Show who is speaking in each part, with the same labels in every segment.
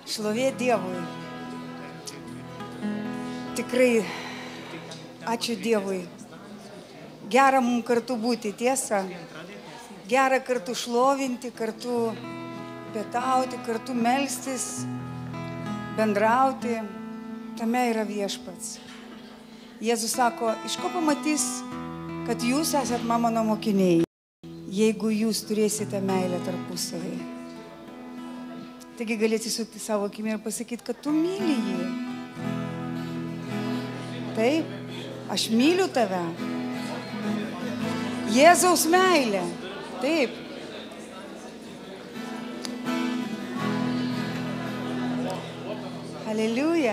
Speaker 1: Šlovė Dievui. Tikrai ačiū Dievui. Gera mums kartu būti, tiesa. Gera kartu šlovinti, kartu pietauti, kartu melstis, bendrauti. Tame yra viešpats. Jėzus sako, iš ko pamatys, kad jūs esat mano mokiniai, jeigu jūs turėsite meilę tarpusavį. Taigi gali atsisukti savo akimi ir pasakyti, kad tu myli jį. Taip, aš myliu tave. Jėzaus meilė. Taip. Aleliuja.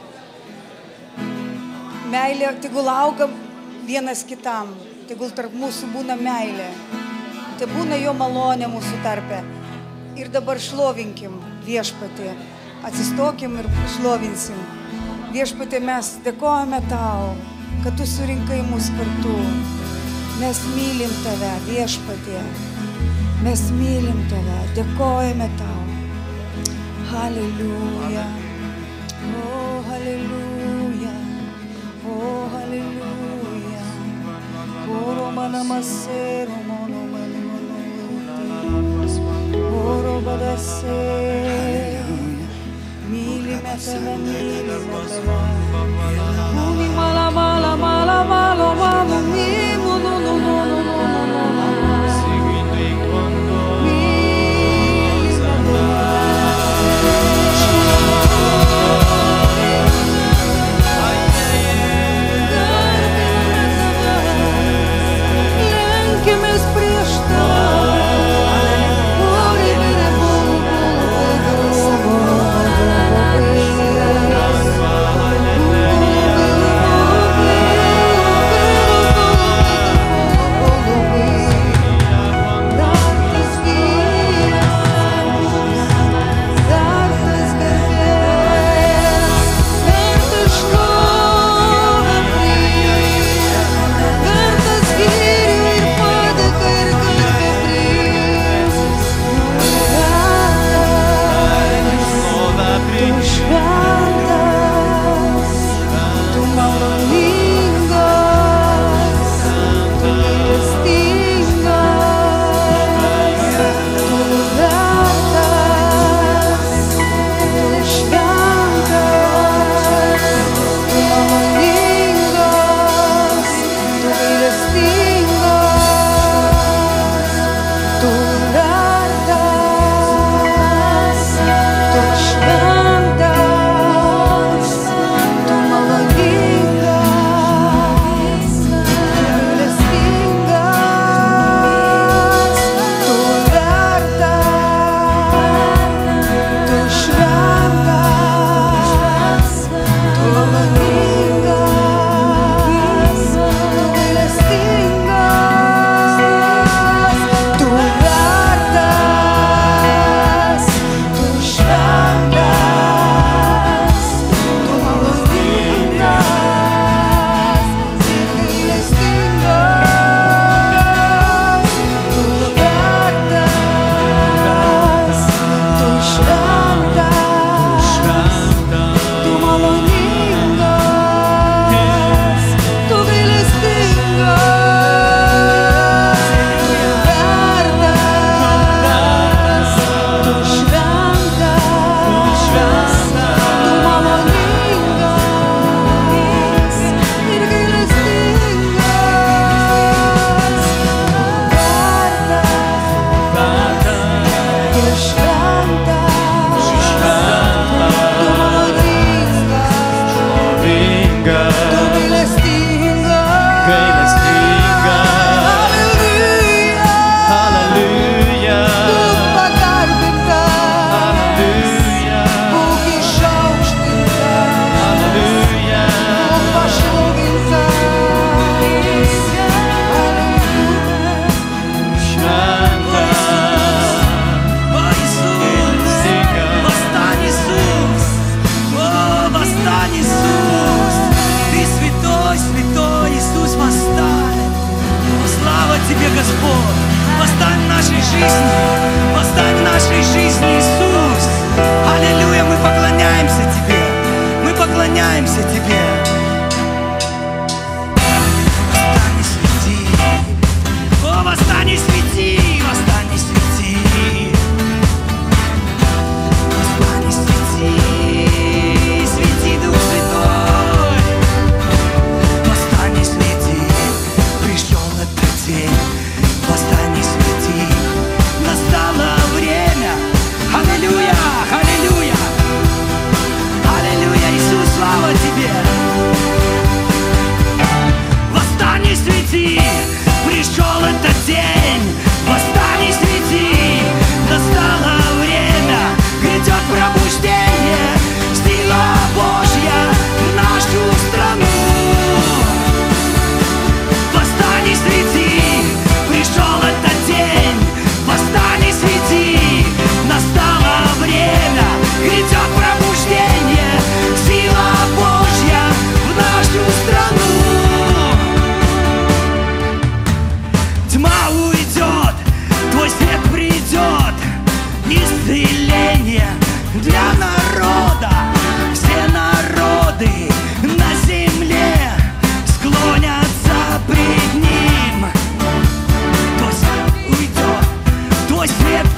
Speaker 1: Meilė, tegul auga vienas kitam. Tegul tarp mūsų būna meilė. Tai būna jo malonė mūsų tarpe. Ir dabar šlovinkim viešpatį. Atsistokim ir šlovinsim. Viešpatį, mes dėkojame tau, kad tu surinkai mus kartu. Mes mylim tave, viešpatį. Mes mylim tave, dėkojame tau. Halleluja. O, halleluja. O, halleluja. Oro manamasero mono oro badase. Mylime tave, mylime tave. Uni mala mala mala malo malo mimo no no no no no no.
Speaker 2: Тебе, Господь, восстань в нашей жизни, Иисус. Аллилуйя, мы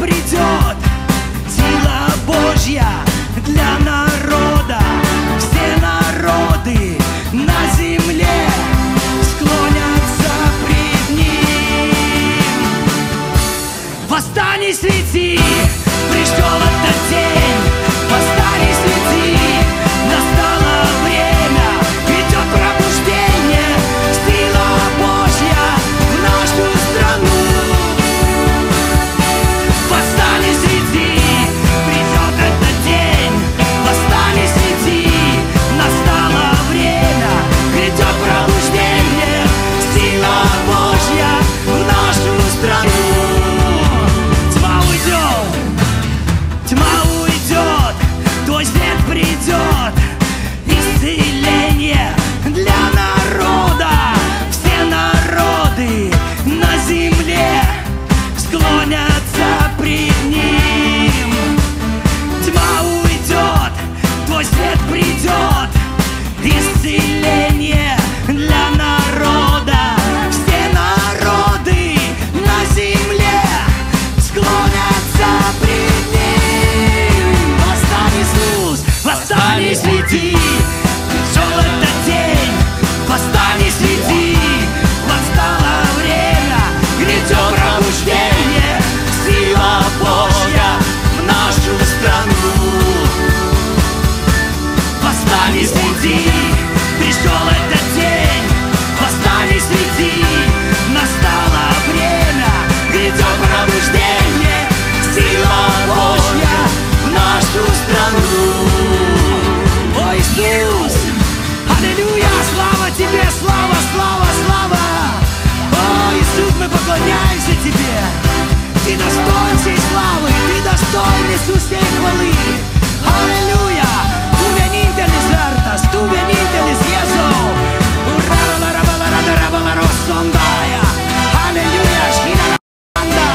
Speaker 2: придет сила Божья для народа. Все народы на земле склонятся пред Ним. Восстань и свети, пришел этот день. Восстань и свети, настало время. Идет пробуждение, сила Божья в нашу страну. Восстань и свети, придет этот день. Восстань и свети, настало время. Идет пробуждение, сила Божья в нашу страну. Тьма уйдет, твой свет придет. Исцеление для народа. Все народы на земле склонятся пред Ним. Тьма уйдет, твой свет придет. Исцеление для народа. Все народы на земле склонятся пред Ним. Восстань, Иисус, восстань и свети. Пришел этот день, восстань и свети. Настало время, грядет пробуждение. Сила Божья в нашу страну. Восстань и свети, пришел этот день. Восстань и свети, настало время, грядет пробуждение. Сила Божья в нашу страну. О, Иисус, аллилуйя, слава Тебе, слава, слава, слава. О, Иисус, мы поклоняемся Тебе. Ты достоин всей славы, Ты достоин, Иисус, всей хвалы. Аллилуйя, Tu vienintelis vertas, Tu vienintelis Jėzau. Urarabarabarabarabarosondaya. Aleliuja, škinaranda.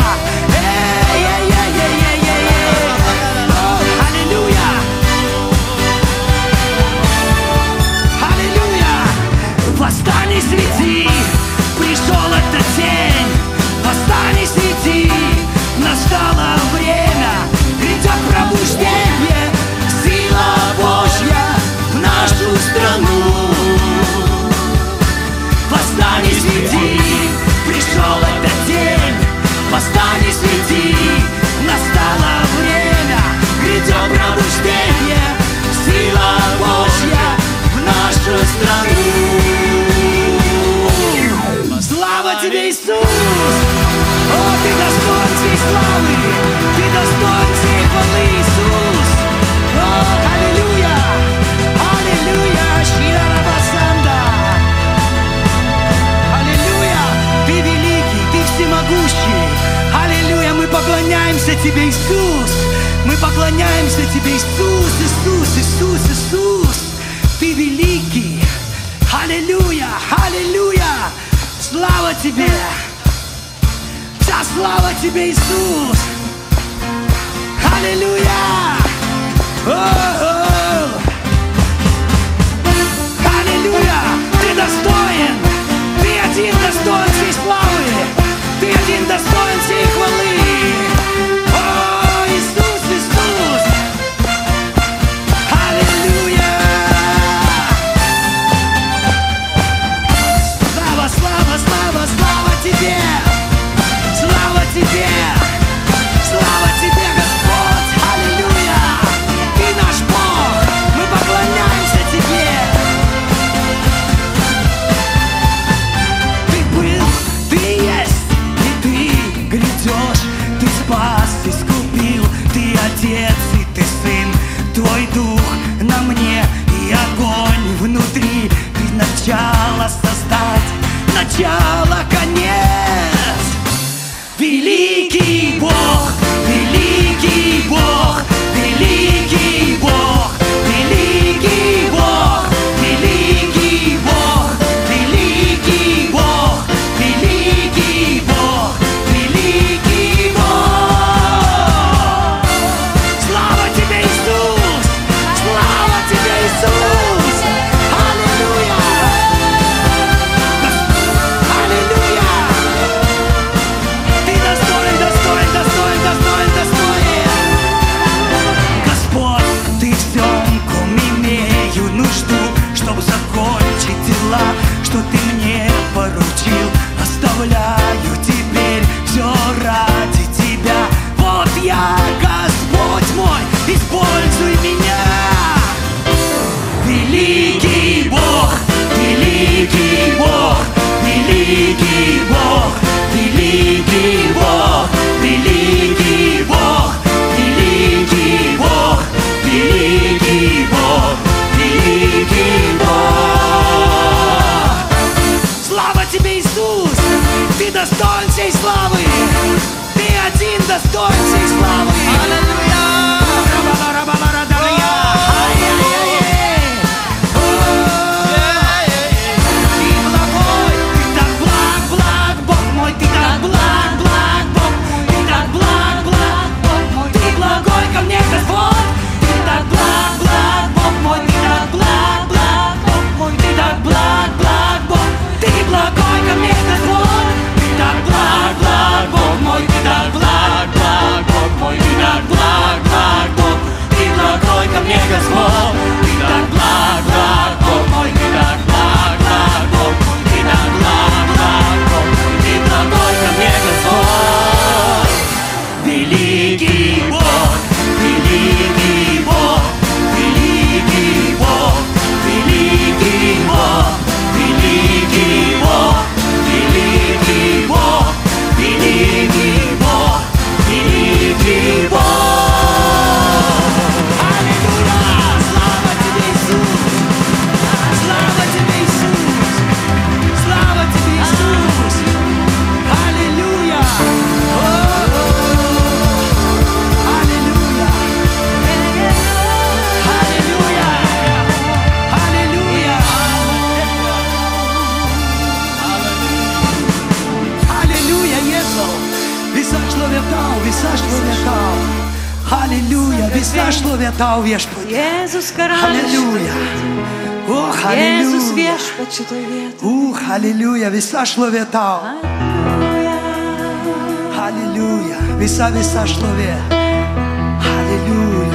Speaker 2: Аллилуйя. Аллилуйя. Восстань и свети, пришел этот день. Восстань и свети, настало время. Грядет пробуждение, сила Божья в нашу страну. Восстань и свети, пришел этот день. Восстань и свети, настало время. Грядет пробуждение, сила Божья в нашу страну. Слава Тебе, Иисус! О, Ты достоин всей славы! Ты достоин всей хвалы, Иисус! О, аллилуйя! Аллилуйя! Ширарабасанда! Аллилуйя! Ты великий, Ты всемогущий! Аллилуйя! Мы поклоняемся Тебе, Иисус! Мы поклоняемся Тебе, Иисус! Иисус! Иисус! Иисус! Ты великий! Аллилуйя! Аллилуйя! Слава Тебе! Вся слава Тебе, Иисус! Аллилуйя! Аллилуйя! Ты достоин! Ты один достоин всей славы! Ты один достоин всей хвалы! О, Иисус, Иисус! Аллилуйя! Слава, слава, слава, слава Тебе! Слава Тебе! Слава Тебе, Господь! Аллилуйя! Ты наш Бог! Мы поклоняемся Тебе! Ты был, Ты есть, и Ты грядешь. Ты спас, искупил, Ты Отец и Ты Сын. Твой Дух на мне и огонь внутри. Ты начало создать, начало, конец. Великий Бог, великий Бог, великий Бог, великий Бог, великий Бог, великий Бог, великий Бог, великий Бог. Слава Тебе, Иисус! Слава Тебе, Иисус! Аллилуйя! Аллилуйя! достоин всей славы. Аллилуйя! Ты благой, ты так благ, благ, Бог мой, ты так благ, благ, Бог мой, ты так благ, благ, Бог мой, ты благой ко мне, Господь. Ты так благ, благ, Бог мой, ты так благ, благ, Бог мой, ты так благ, благ, Бог, ты благой ко мне, Господь. Ты так благ, благ, Бог мой, ты так благ, благ, Бог мой, ты так благ, благ, Бог, ты благой ко мне, Господь. Ты так благ, благ, Бог мой, ты так благ, благ, Бог мой, ты так благ, благ, Бог мой, ты благой ко мне, Господь. Великий Бог, великий Бог, великий Бог, великий Бог, великий Бог, великий Бог, великий Бог, великий Бог. Аллилуйя! Слава тебе, Иисус! Слава тебе, Иисус! Слава тебе, Иисус! Аллилуйя! Аллилуйя! Аллилуйя! Аллилуйя! Аллилуйя, Иисус! Висошловятал, висошловятал! Аллилуйя, висошловятал, Господь!
Speaker 3: Jēzus
Speaker 2: Аллилуйя!
Speaker 3: karališkas,
Speaker 2: Ох,
Speaker 3: Jēzus
Speaker 2: аллилуйя!
Speaker 3: viešpačiu toj vietoj.
Speaker 2: Ух, аллилуйя, висошловятал! Аллилуйя! Висошлове! Аллилуйя!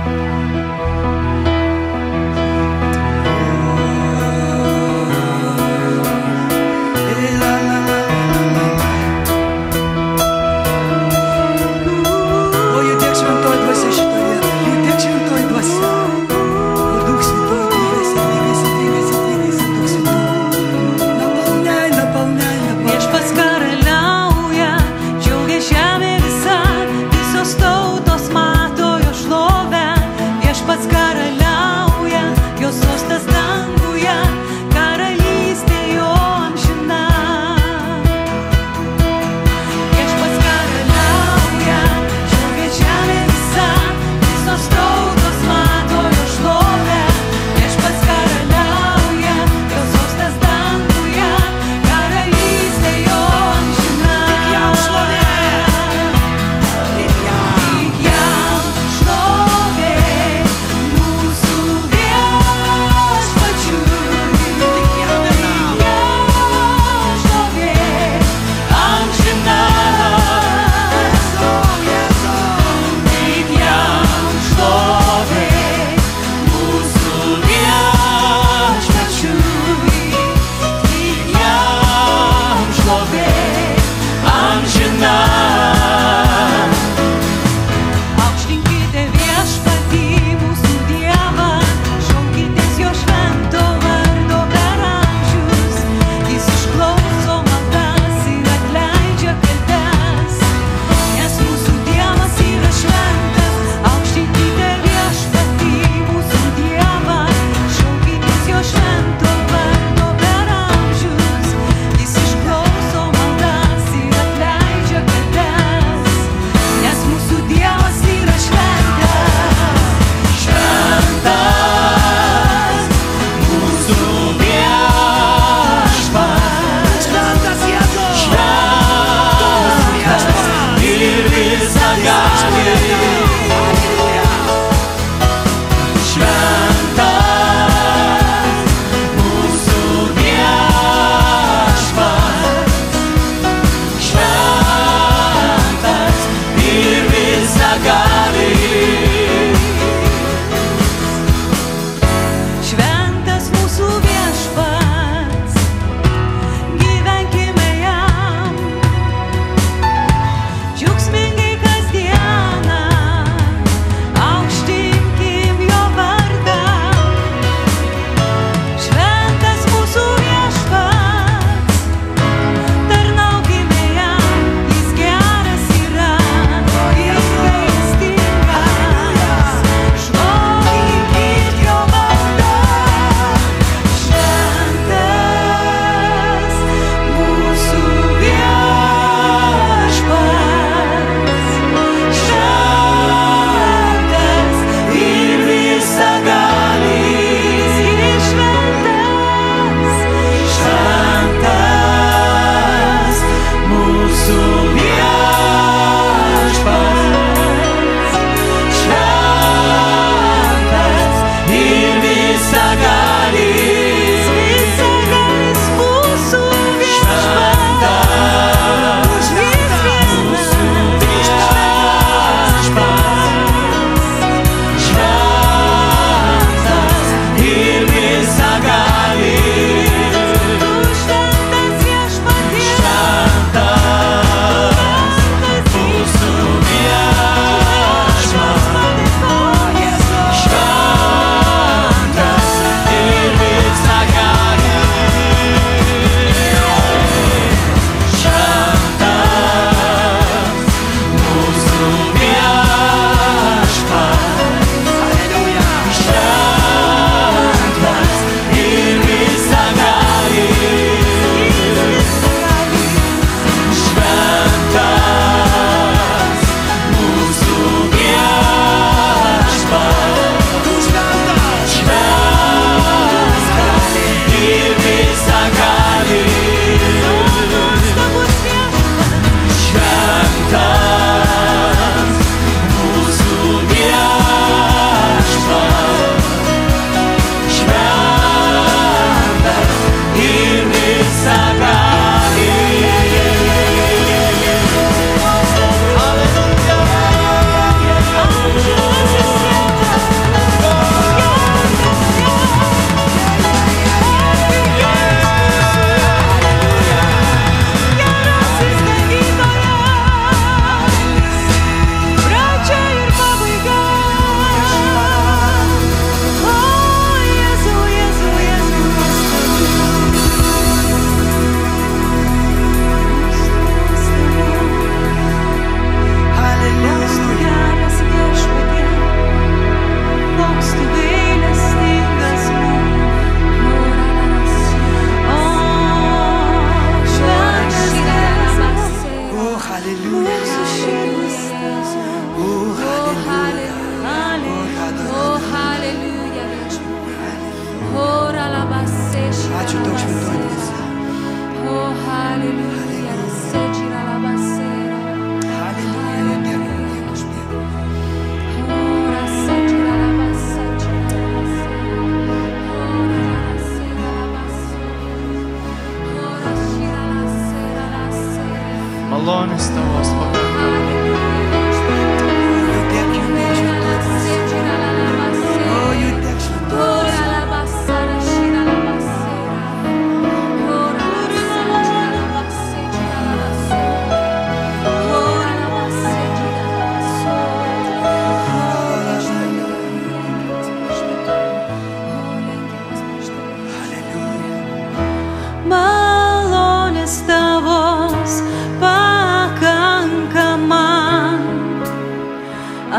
Speaker 2: Ой, Дух Святой, двигайся, двигайся, Дух Святой. Наполняй, наполняй, наполняй.
Speaker 3: Viešpats karaliauja, džiaugia žemė visa, visos tautos mato jo šlovę. Viešpats karaliauja, jo sostas danguje, karalystė jo amžina. Viešpats karaliauja, džiaugia žemė visa, visos tautos mato jo šlovę. Viešpats karaliauja, jo sostas danguje, karalystė jo amžina.
Speaker 2: Jam šlovė!
Speaker 3: Tik jam šlovė mūsų viešpačiui. Tik jam šlovė amžina. Tik jam šlovė mūsų viešpačiui. Tik jam šlovė amžina. Aukštinkite viešpatį mūsų Dievą, šaukitės jo švento vardo per amžius. Jis išklauso maldas ir atleidžia kaltes, nes mūsų Dievas yra šventas. Aukštinkite viešpatį mūsų Dievą, šaukitės jo švento vardo per amžius. Jis išklauso maldas ir atleidžia kaltes, nes mūsų Dievas yra šventas.
Speaker 2: Šventas mūsų viešpats, šventas Jėzus, šventas ir visagalis. Šventas mūsų viešpats, šventas ir visagalis.
Speaker 3: Šventas mūsų viešpats, gyvenkime jam, džiaugsmingai kasdieną.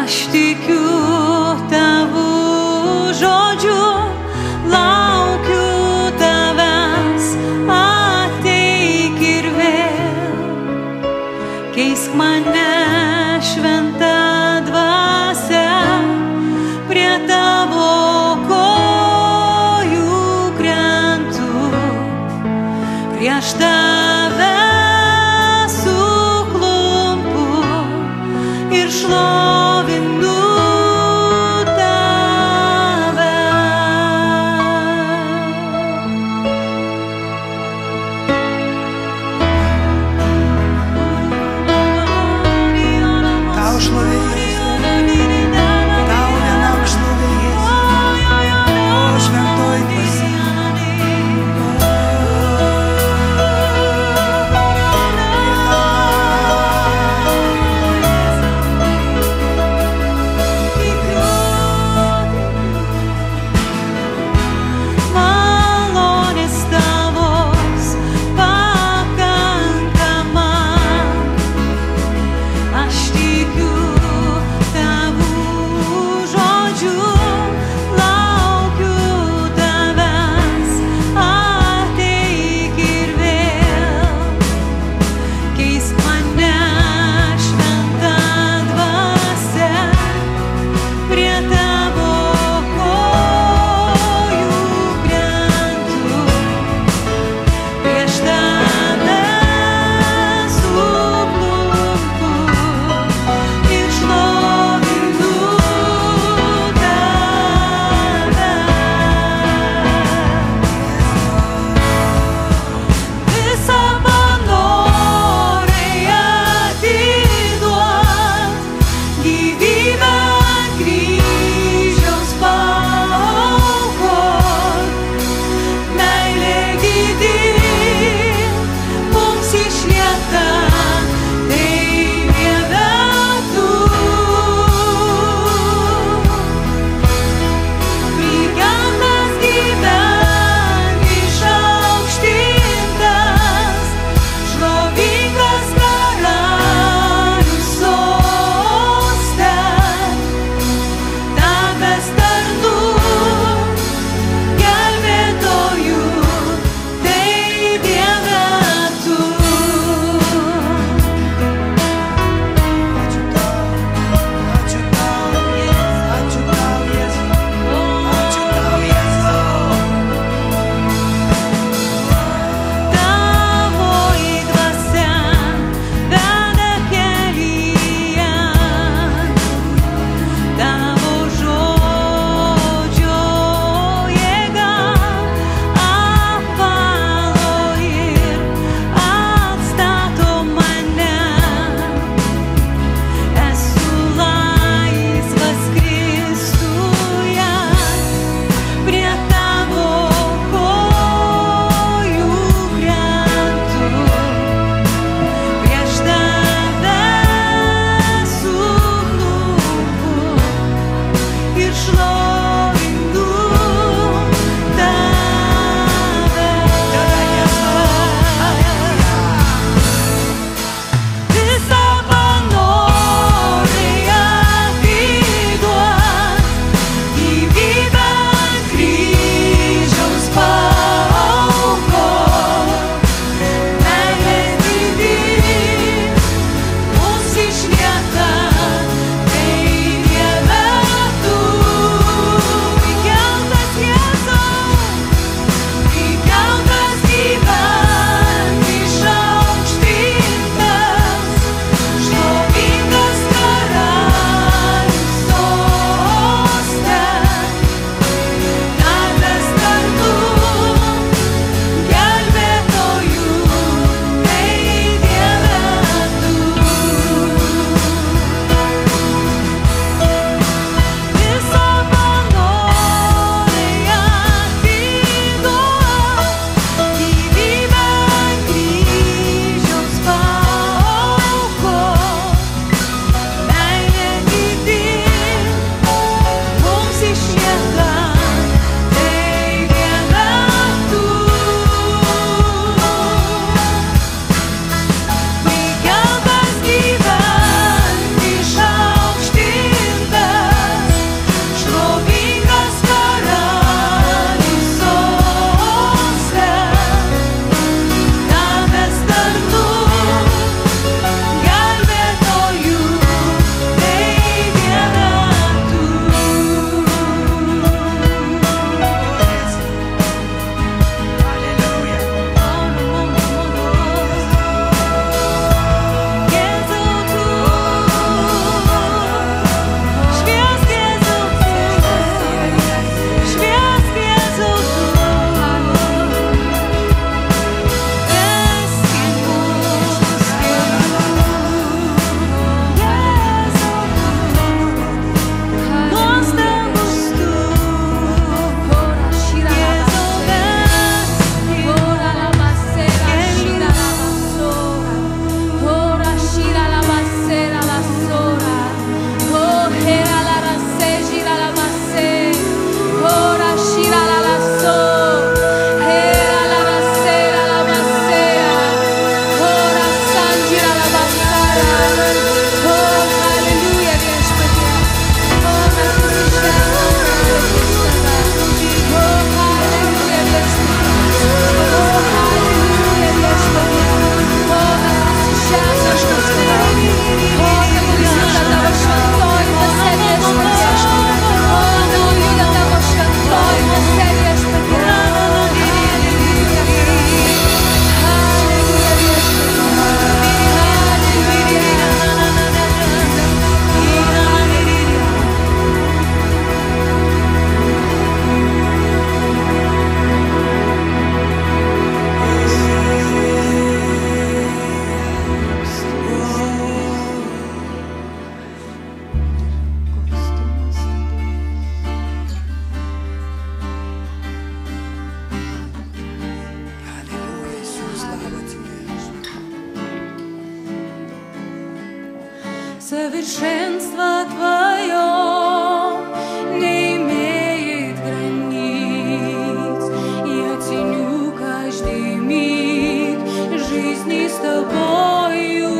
Speaker 3: Aš tikiu tavo žodžiu, laukiu tavęs, ateik ir vėl. Keisk mane šventa dvasia, prie tavo kojų krentu, prieš tave suklumpu ir šlovinu tave.
Speaker 2: Tau šlovė Jėzau, tau vienam šlovė Jėzau, o šventoji dvasia.
Speaker 3: Malonės tavos pakanka man, aš tikiu Совершенство Твое не имеет границ. Я ценю каждый миг жизни с Тобою.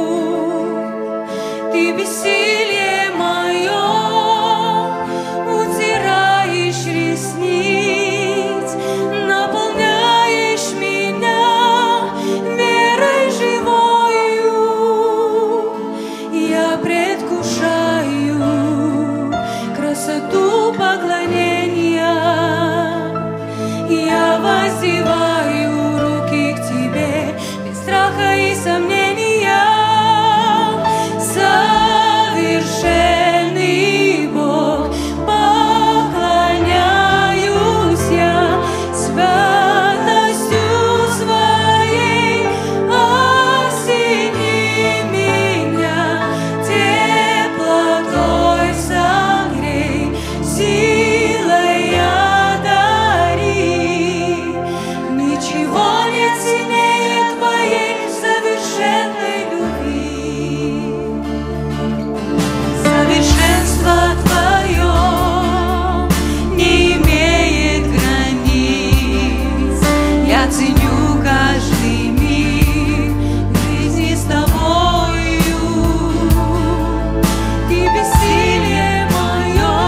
Speaker 3: Ты бессилие мое утираешь ресниц, наполняешь меня верой живою. Я предвкушаю красоту поклонения. Я воздеваю руки к Тебе без страха и сомнения. Совершенный Бог, поклоняюсь я святостью Своей. Осени меня теплотой согрей, силой одари. Ничего не ценнее Твоей совершенной любви. Совершенство Твое не имеет границ. Я ценю каждый миг жизни с Тобою. Ты бессилие мое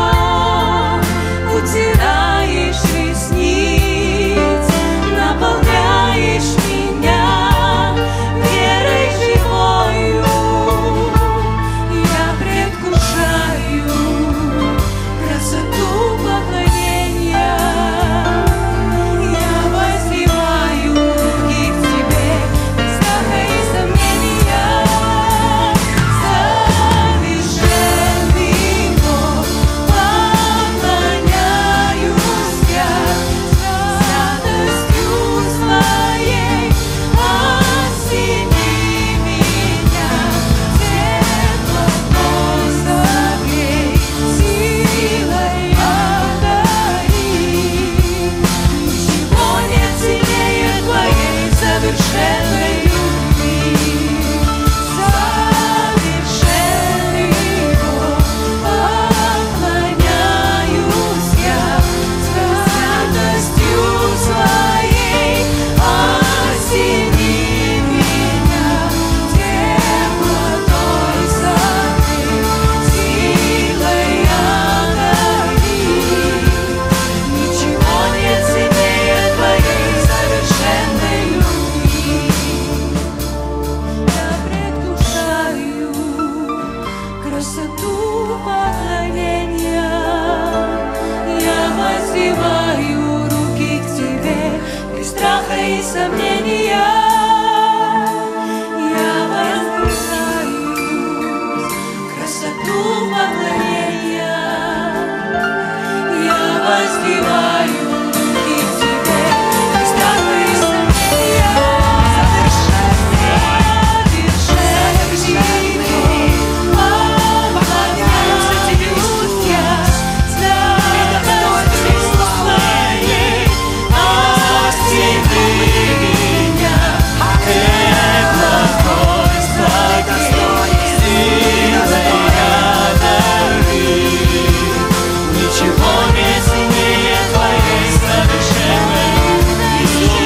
Speaker 3: утираешь ресниц, наполняешь меня верой живою. Я предвкушаю красоту поклонения. Я воздеваю руки к Тебе без страха и сомнения. Совершенный Бог, поклоняюсь я святостью Своей. Осени меня теплотой согрей, силой одари. Ничего не ценнее Твоей совершенной любви. Совершенный Бог, поклоняюсь я святостью Своей. Осени меня теплотой согрей, силой одари. Ничего не ценнее Твоей совершенной любви. Я предвкушаю красоту поклонения. Я воздеваю руки к Тебе без страха и сомнения. Я воздеваю красоту поклонения. Я воздеваю руки к Тебе без страха и сомнения. Совершенный Бог, поклоняюсь я святостью Своей. Осени меня теплотой согрей, силой одари. Ничего не ценнее Твоей совершенной любви.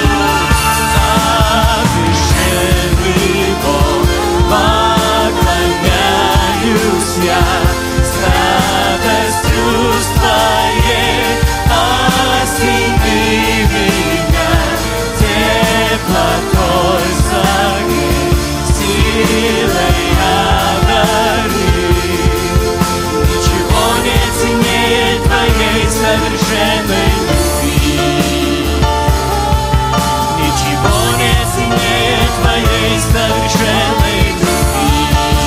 Speaker 3: Совершенный Бог, поклоняюсь я святостью Твоей. Осени меня теплотой согрей, силой одари. Ничего не ценнее Твоей совершенной любви. Ничего не ценнее Твоей совершенной любви.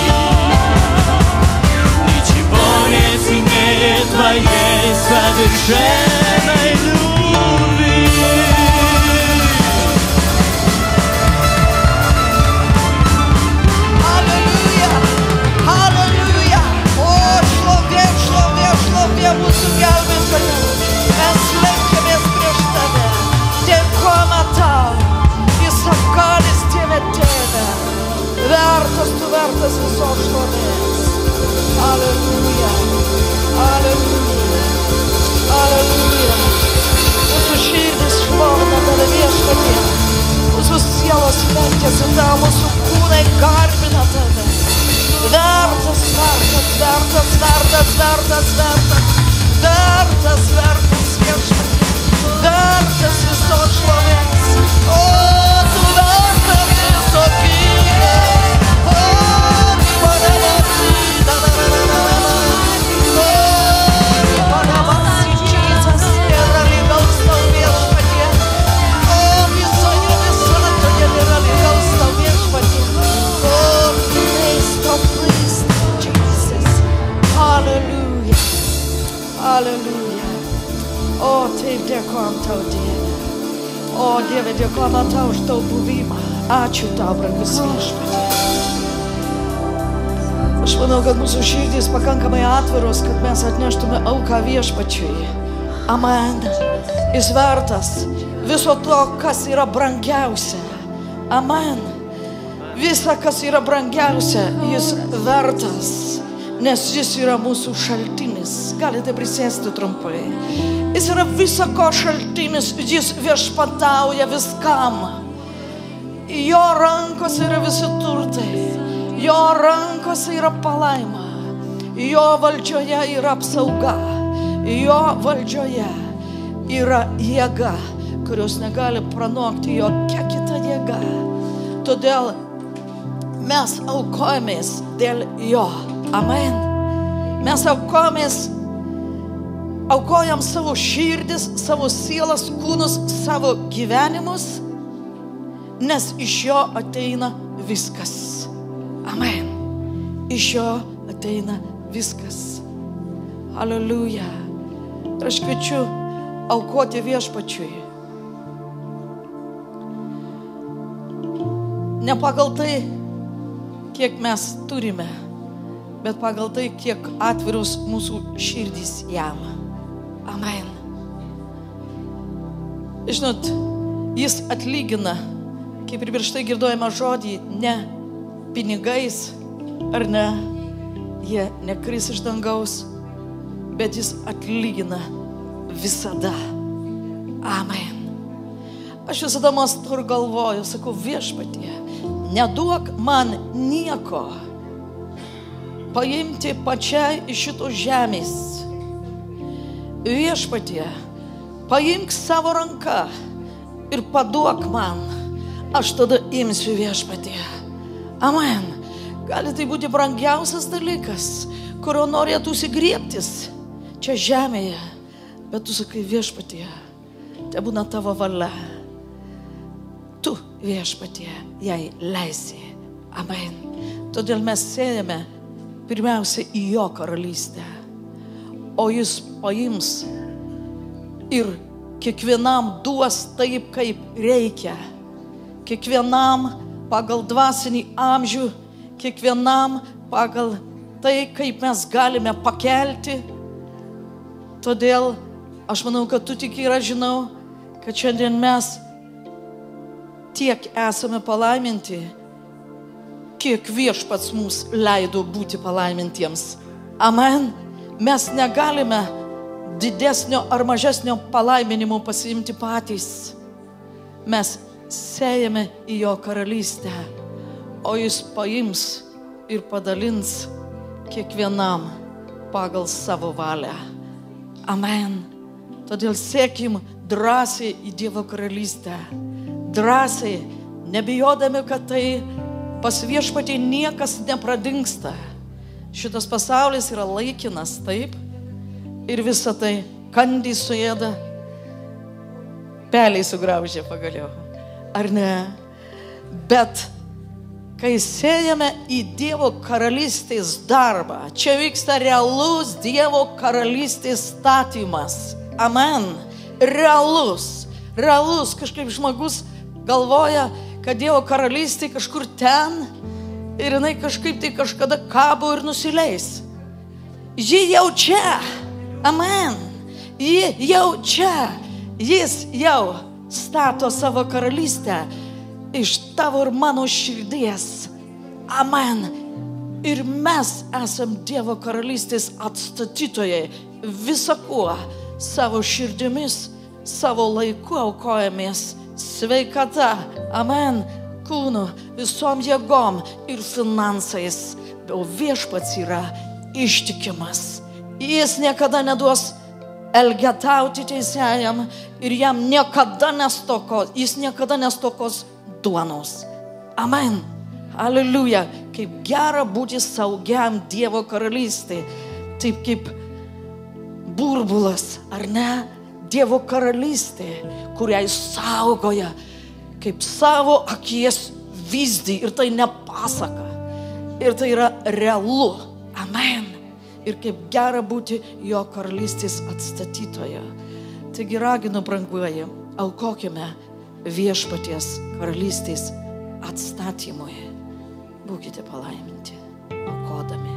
Speaker 3: Ничего не ценнее Твоей совершенной любви.
Speaker 4: Halleluja! Halleluja! О, człowiek, uzupełniamy Twoją rękę bezbrzeżne. Dziękujemy Tam i słuchaliście Ciebie. Wartość wysoko. Аллилуйя. Аллилуйя. Аллилуйя. Mūsų širdis šlovina tave viešpatie. Mūsų sielos lenkėsi tau, mūsų kūnai garbina tave. Vertas, vertas, vertas, vertas, vertas, vertas. Vertas, vertas viešpatie. Vertas visos šlovės. O, tu vertas viso gyvės. O, Halleluja. O, taip dėkojam tau, Dieve. O, Dieve, dėkojam tau už tau buvimą. Ačiū tau, brangus viešpatie. Aš manau, kad mūsų širdys pakankamai atviros, kad mes atneštume auką viešpačiui. Amen. Jis vertas viso to, kas yra brangiausia. Amen. Visa, kas yra brangiausia, jis vertas. Nes jis yra mūsų šaltinis. Galite prisėsti trumpai. Jis yra visako šaltinis, jis viešpatauja viskam. Jo rankose yra visi turtai. Jo rankose yra palaima. Jo valdžioje yra apsauga. Jo valdžioje yra jėga, kurios negali pranokti jokia kita jėga. Todėl mes aukojamės dėl jo. Amen. Mes aukojam savo širdis, savo sielas, kūnus, savo gyvenimus, nes iš jo ateina viskas. Amen. Iš jo ateina viskas. Halleluja. Ir aš kviečiu aukoti viešpačiui. Ne pagal tai, kiek mes turime, bet pagal tai, kiek atvirus mūsų širdys jam. Amen. Žinot, jis atlygina, kaip ir prieš tai girdojame žodį, ne pinigais, ar ne, jie nekris iš dangaus, bet jis atlygina visada. Amen. Aš visada mąstu ir galvoju, sakau, viešpatie, neduok man nieko paimti pačiai iš šito žemės. Viešpatie, paimk savo ranką ir paduok man. Aš tada imsiu, viešpatie. Amen. Gali tai būti brangiausias dalykas, kurio norėtųsi griebtis čia žemėje. Bet tu sakai, viešpatie, te būna tavo valia. Tu, viešpatie, jai leisi. Amen. Todėl mes sėjame pirmiausia į jo karalystę, o jis paims ir kiekvienam duos taip, kaip reikia. Kiekvienam pagal dvasinį amžių, kiekvienam pagal tai, kaip mes galime pakelti. Todėl aš manau, kad tu tik ir aš žinau, kad šiandien mes tiek esame palaiminti, kiek viešpats mums leido būti palaimintiems. Amen. Mes negalime didesnio ar mažesnio palaiminimo pasiimti patys. Mes sėjame į jo karalystę, o jis paims ir padalins kiekvienam pagal savo valią. Amen. Todėl sėkim drąsiai į Dievo karalystę. Drąsiai, nebijodami, kad tai pas viešpatį niekas nepradingsta. Šitas pasaulis yra laikinas, taip? Ir visą tai kandį suėda, peliai sugraužė pagaliau. Ar ne? Bet kai sėjame į Dievo karalystės darbą, čia vyksta realus Dievo karalystės statymas. Amen. Realus. Realus. Kažkaip žmogus galvoja, kad Dievo karalystė kažkur ten ir jinai kažkaip tai kažkada kabo ir nusileis. Ji jau čia. Amen. Ji jau čia. Jis jau stato savo karalystę iš tavo ir mano širdies. Amen. Ir mes esam Dievo karalystės atstatytojai visakuo, savo širdimis, savo laiku aukojamės, sveikata, amen, kūnu, visom jėgom ir finansais. O viešpats yra ištikimas. Jis niekada neduos elgetauti teisėjam ir jam niekada nestokos, jis niekada nestokos duonos. Amen. Aleliuja. Kaip gera būti saugiam Dievo karalystėje. Taip kaip burbulas, ar ne? Dievo karalystė, kurią jis saugoja, kaip savo akies vyzdį. Ir tai ne pasaka. Ir tai yra realu. Amen. Ir kaip gera būti jo karalystės atstatytoje. Taigi raginu, brangieji, aukokime viešpaties karalystės atstatymui. Būkite palaiminti, aukodami.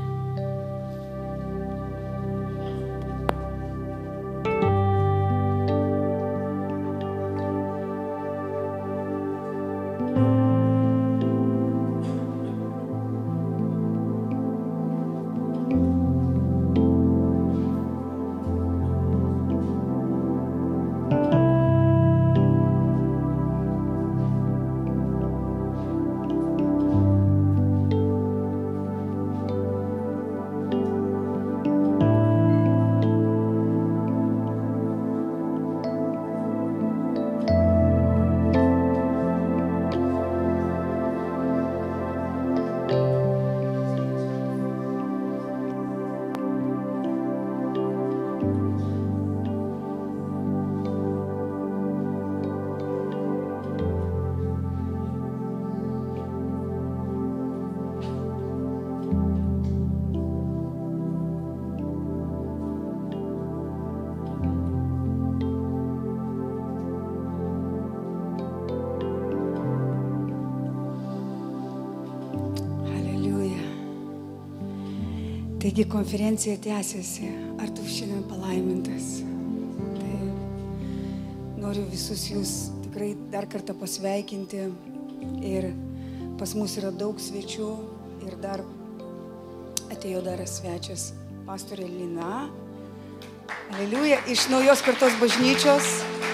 Speaker 1: Taigi konferencija tęsiasi. Ar tu šiandien palaimintas? Tai noriu visus jūs tikrai dar kartą pasveikinti. Ir pas mus yra daug svečių. Ir dar atėjo dar svečias pastorė Lina. Aleliuja. Iš naujos kartos bažnyčios.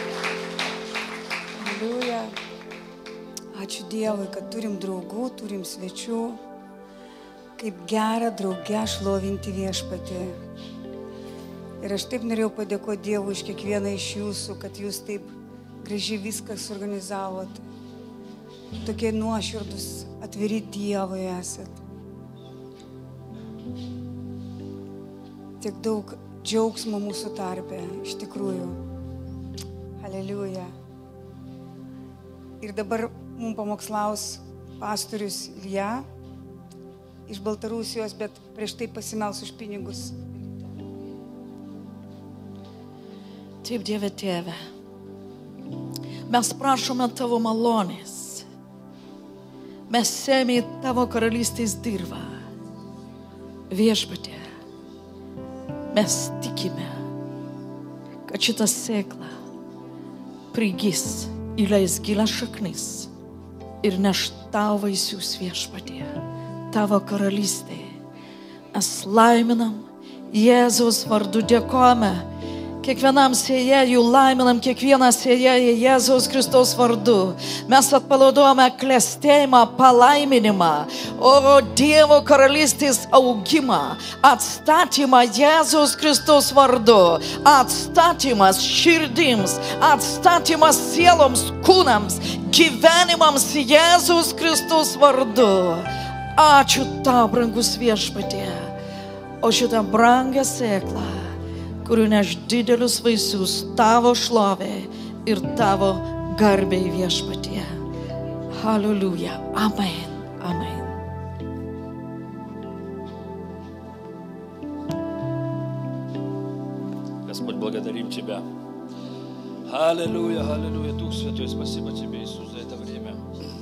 Speaker 1: Aleliuja. Ačiū Dievui, kad turim draugų, turim svečių. Kaip gera drauge šlovinti viešpatį. Ir aš taip norėjau padėkoti Dievui iš kiekvieną iš jūsų, kad jūs taip gražiai viską suorganizavot. Tokie nuoširdus, atviri Dievui esat. Tiek daug džiaugsmo mūsų tarpe, iš tikrųjų. Aleliuja. Ir dabar mums pamokslaus pastorius Ilja iš Baltarusijos, bet prieš tai pasimels už pinigus.
Speaker 4: Taip, Dieve Tėve, mes prašome Tavo malonės. Mes sėmė į Tavo karalystės dirvą. Viešpatie, mes tikime, kad šitą sėklą prigis, įleis gilias šaknis ir neš Tau vaisius, Viešpatie. Tavo karalystė. Mes laiminam Jėzaus vardu, dėkojame kiekvienam sėjėjui, laiminam kiekvieną sėjėją Jėzaus Kristaus vardu. Mes atpalaiduojame klestėjimą, palaiminimą, o Dievo karalystės augimą, atstatymą Jėzaus Kristaus vardu, atstatymas širdims, atstatymas sieloms, kūnams, gyvenimams Jėzaus Kristaus vardu. Ačiū Tau, brangus Viešpatie, o šitą brangę sėklą, kurių neš didelius vaisius Tavo šlovė ir Tavo garbei, Viešpatie. Halleluja. Amen. Amen.
Speaker 5: Господь, благодарим Тебя. Аллилуйя, аллилуйя. Дух Святой, спасибо Тебе, Иисус, за это время.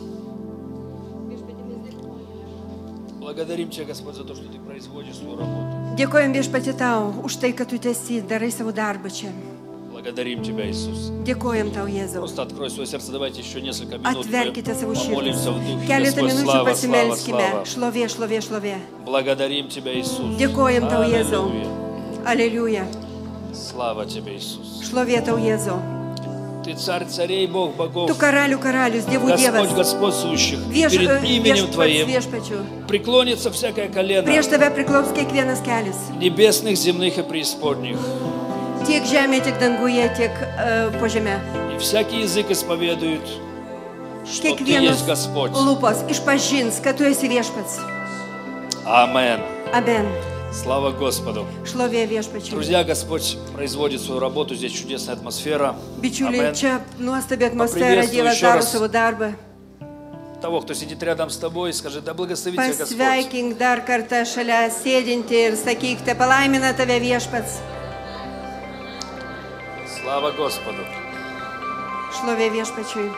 Speaker 5: Благодарим Тебя, Господь, за то, что Ты производишь свою работу.
Speaker 6: Dėkojam Viešpatie Tau už tai, kad Tu tęsi, darai savo darbą čia.
Speaker 5: Благодарим Тебя, Иисус.
Speaker 3: Dėkojam Tau, Jėzau.
Speaker 5: Просто открой свое сердце, давайте еще несколько минут
Speaker 3: Atverkite savo
Speaker 5: помолимся
Speaker 3: širdis.
Speaker 5: в Духе.
Speaker 3: Keletą
Speaker 5: Господь,
Speaker 3: minučių
Speaker 5: слава, слава,
Speaker 3: pasimelskime.
Speaker 5: слава.
Speaker 3: Šlovė, šlovė, šlovė.
Speaker 5: Благодарим Тебя, Иисус.
Speaker 3: Dėkojam Tau, Jėzau.
Speaker 5: Аллилуйя.
Speaker 3: Aleliuja.
Speaker 5: Слава Тебе, Иисус.
Speaker 3: Šlovė Tau, Jėzau.
Speaker 5: Ты царь царей, Бог богов,
Speaker 3: Tu karalių karalius, dievų
Speaker 5: Господь
Speaker 3: dievas.
Speaker 5: господствующих. Перед именем
Speaker 3: Viešpats
Speaker 5: Твоим
Speaker 3: viešpačių.
Speaker 5: преклонится всякое колено
Speaker 3: Prieš Tave priklaups kiekvienas kelias.
Speaker 5: небесных, земных и преисподних.
Speaker 3: Tiek žemė, tiek danguje, tiek po žemė.
Speaker 5: И всякий язык исповедует, что Ты
Speaker 3: Kiekvienas
Speaker 5: есть Господь.
Speaker 3: lūpos išpažins, kad Tu esi viešpats.
Speaker 5: Amen.
Speaker 3: Amen.
Speaker 5: Слава Господу.
Speaker 3: Šlovė viešpačiui.
Speaker 5: Друзья, Господь производит свою работу, здесь чудесная атмосфера.
Speaker 3: Bičiuliai,
Speaker 5: Amen.
Speaker 3: čia nuostabi atmosfera,
Speaker 5: Поприветствую
Speaker 3: Dievas
Speaker 5: еще
Speaker 3: daro
Speaker 5: раз.
Speaker 3: savo darbą.
Speaker 5: Того, кто сидит рядом с тобой, скажи, да благословит тебя Господь.
Speaker 3: Pasveikink dar kartą šalia sėdinti ir sakyk, te palaimina tave viešpats.
Speaker 5: Слава Господу.
Speaker 3: Šlovė viešpačiui.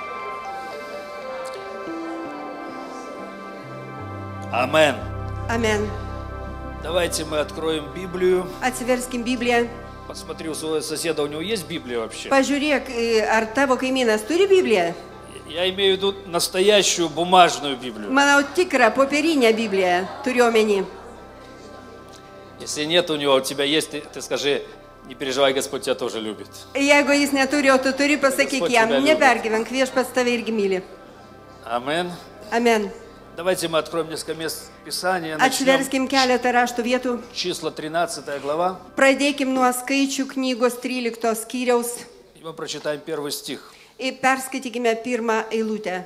Speaker 5: Амен.
Speaker 3: Amen.
Speaker 5: Давайте мы откроем Библию.
Speaker 3: Atsiverskim Bibliją.
Speaker 5: Посмотри у своего соседа, у него есть Библия вообще?
Speaker 3: Pažiūrėk, ar tavo kaimynas turi Bibliją?
Speaker 5: Я имею в виду настоящую бумажную Библию.
Speaker 3: Manau, tikrą popierinę Bibliją turiu omeny.
Speaker 5: Если нет у него, у тебя есть, ты skажи, не переживай, Господь тебя тоже любит.
Speaker 3: Jeigu jis neturi, o tu turi, pasakyk
Speaker 5: Viešpats
Speaker 3: jam,
Speaker 5: tave liūdi.
Speaker 3: nepergyvenk, viešpats tave irgi myli.
Speaker 5: Амен.
Speaker 3: Amen.
Speaker 5: Давайте мы откроем несколько мест Писания. Начнем
Speaker 3: Atsiverskim keletą raštų vietų.
Speaker 5: числа 13 глава.
Speaker 3: Pradėkim nuo skaičių knygos 13 skyriaus
Speaker 5: И мы прочитаем первый стих.
Speaker 3: ir perskaitykime pirmą eilutę.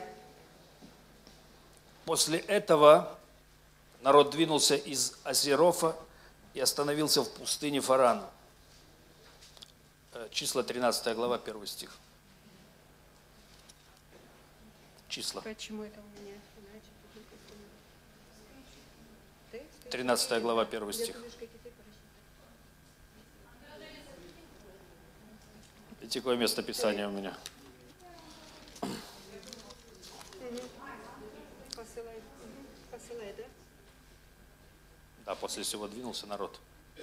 Speaker 5: После этого народ двинулся из Азерофа и остановился в пустыне Фарана. Числа 13 глава, первый стих. Числа. 13 глава, первый стих. Видите, какое место Писания у меня? Да, после всего двинулся народ.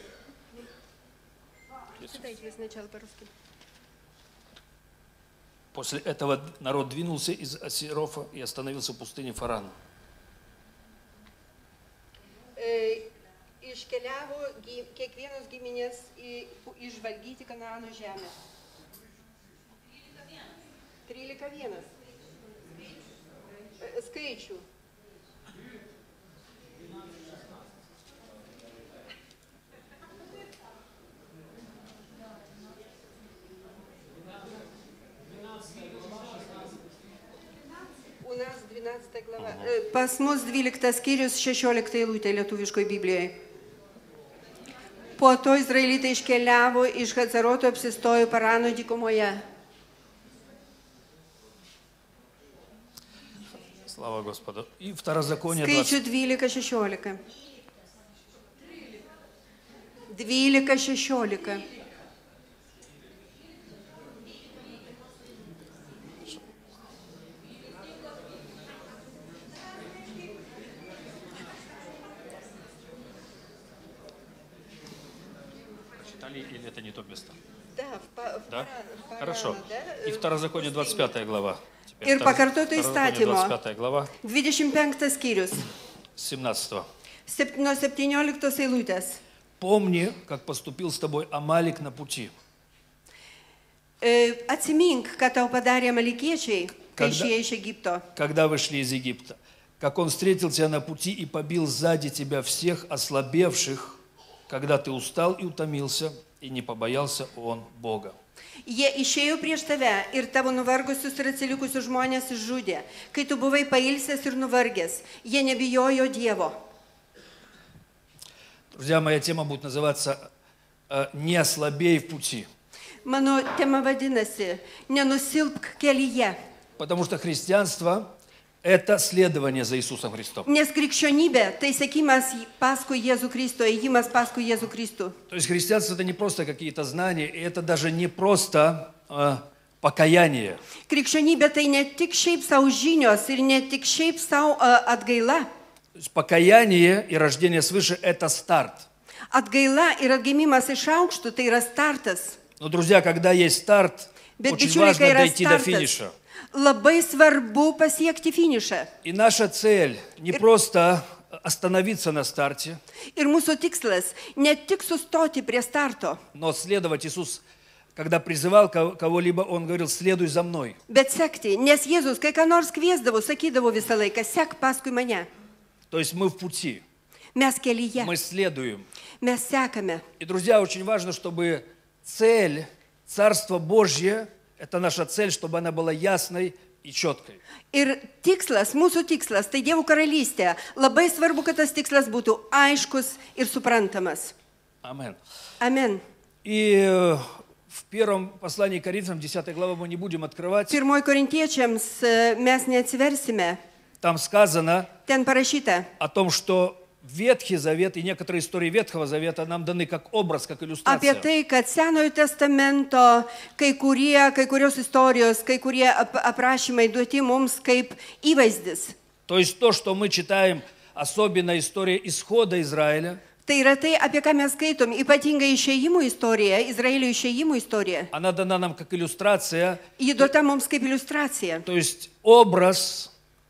Speaker 5: После этого народ двинулся из Асирофа и остановился в пустыне Фарана.
Speaker 3: Iškeliavo kiekvienos giminės išvalgyti Kanaano žemę. 13:1. Skaičių. У нас 12 глава. Pas mus 12 skyrius 16 eilutė lietuviškoje Biblijoje. Po to izraelitai iškeliavo iš Hazeroto, apsistojo Parano dykumoje.
Speaker 5: Слава Господу. И Второзаконие
Speaker 3: Skaičių
Speaker 5: 20.
Speaker 3: 12:16. 12:16.
Speaker 5: Читали или это не то место?
Speaker 3: Да,
Speaker 5: Да? Хорошо. И Второзаконие 25 глава. Теперь
Speaker 3: Ir pakartoto
Speaker 5: Второзаконие
Speaker 3: įstatymo.
Speaker 5: 25 глава,
Speaker 3: 25 skyrius.
Speaker 5: 17.
Speaker 3: Nuo 17 eilutės.
Speaker 5: Помни, как поступил с тобой Амалик на пути.
Speaker 3: Atsimink, ką tau padarė amalekiečiai, kai išėjo iš Egipto.
Speaker 5: Когда вышли из Египта. Как он встретил тебя на пути и побил сзади тебя всех ослабевших, когда ты устал и утомился, и не побоялся он Бога.
Speaker 3: Jie išėjo prieš tave ir tavo nuvargusius ir atsilikusius žmonės išžudė. Kai tu buvai pailsęs ir nuvargęs, jie nebijojo Dievo.
Speaker 5: Друзья, моя тема будет называться «Не ослабей в пути».
Speaker 3: Mano tema vadinasi Nenusilpk kelyje.
Speaker 5: Потому что христианство – это следование за Иисусом Христом.
Speaker 3: Nes krikščionybė tai sekimas paskui Jėzų Kristų, ėjimas paskui Jėzų Kristų.
Speaker 5: То есть христианство – это не просто какие-то знания, и это даже не просто покаяние.
Speaker 3: Krikščionybė tai ne tik šiaip savo žinios ir ne tik šiaip savo atgaila.
Speaker 5: То есть покаяние и рождение свыше – это старт.
Speaker 3: Atgaila ir atgimimas iš aukštų tai yra startas.
Speaker 5: Но, друзья, когда есть старт,
Speaker 3: Bet
Speaker 5: очень
Speaker 3: bičiuliai, kai
Speaker 5: важно
Speaker 3: yra
Speaker 5: дойти до
Speaker 3: startas,
Speaker 5: финиша.
Speaker 3: labai svarbu pasiekti finišą.
Speaker 5: И наша цель не просто остановиться на старте,
Speaker 3: Ir mūsų tikslas ne tik sustoti prie starto,
Speaker 5: но следовать. Иисус, когда призывал кого-либо, Он говорил: следуй за мной.
Speaker 3: bet sekti. Nes Jėzus, kai ką nors kviesdavo, sakydavo visą laiką, sek paskui mane.
Speaker 5: То есть мы в пути,
Speaker 3: Mes kelyje,
Speaker 5: мы следуем.
Speaker 3: mes sekame.
Speaker 5: И, друзья, очень важно, чтобы цель, Царство Божье, это наша цель, чтобы она была ясной и четкой.
Speaker 3: Ir tikslas, mūsų tikslas, tai Dievo karalystė. Labai svarbu, kad tas tikslas būtų aiškus ir suprantamas.
Speaker 5: Амен.
Speaker 3: Amen.
Speaker 5: И в первом послании к Коринфянам, 10 главу, мы не будем открывать.
Speaker 3: Pirmoji korintiečiams mes neatsiversime.
Speaker 5: Там сказано
Speaker 3: Ten parašyta,
Speaker 5: о том, что Ветхий Завет и некоторые истории Ветхого Завета нам даны как образ, как
Speaker 3: apie
Speaker 5: иллюстрация.
Speaker 3: tai, kad Senojo testamento kai kurios istorijos, kai kurie aprašymai duoti mums kaip įvaizdis.
Speaker 5: То есть то, что мы читаем, особенно история исхода Израиля,
Speaker 3: Tai yra tai, apie ką mes skaitom, ypatingai išėjimų istorija, Izraelio išėjimų istorija.
Speaker 5: она дана нам как иллюстрация,
Speaker 3: Ji duota mums kaip iliustracija.
Speaker 5: то есть образ,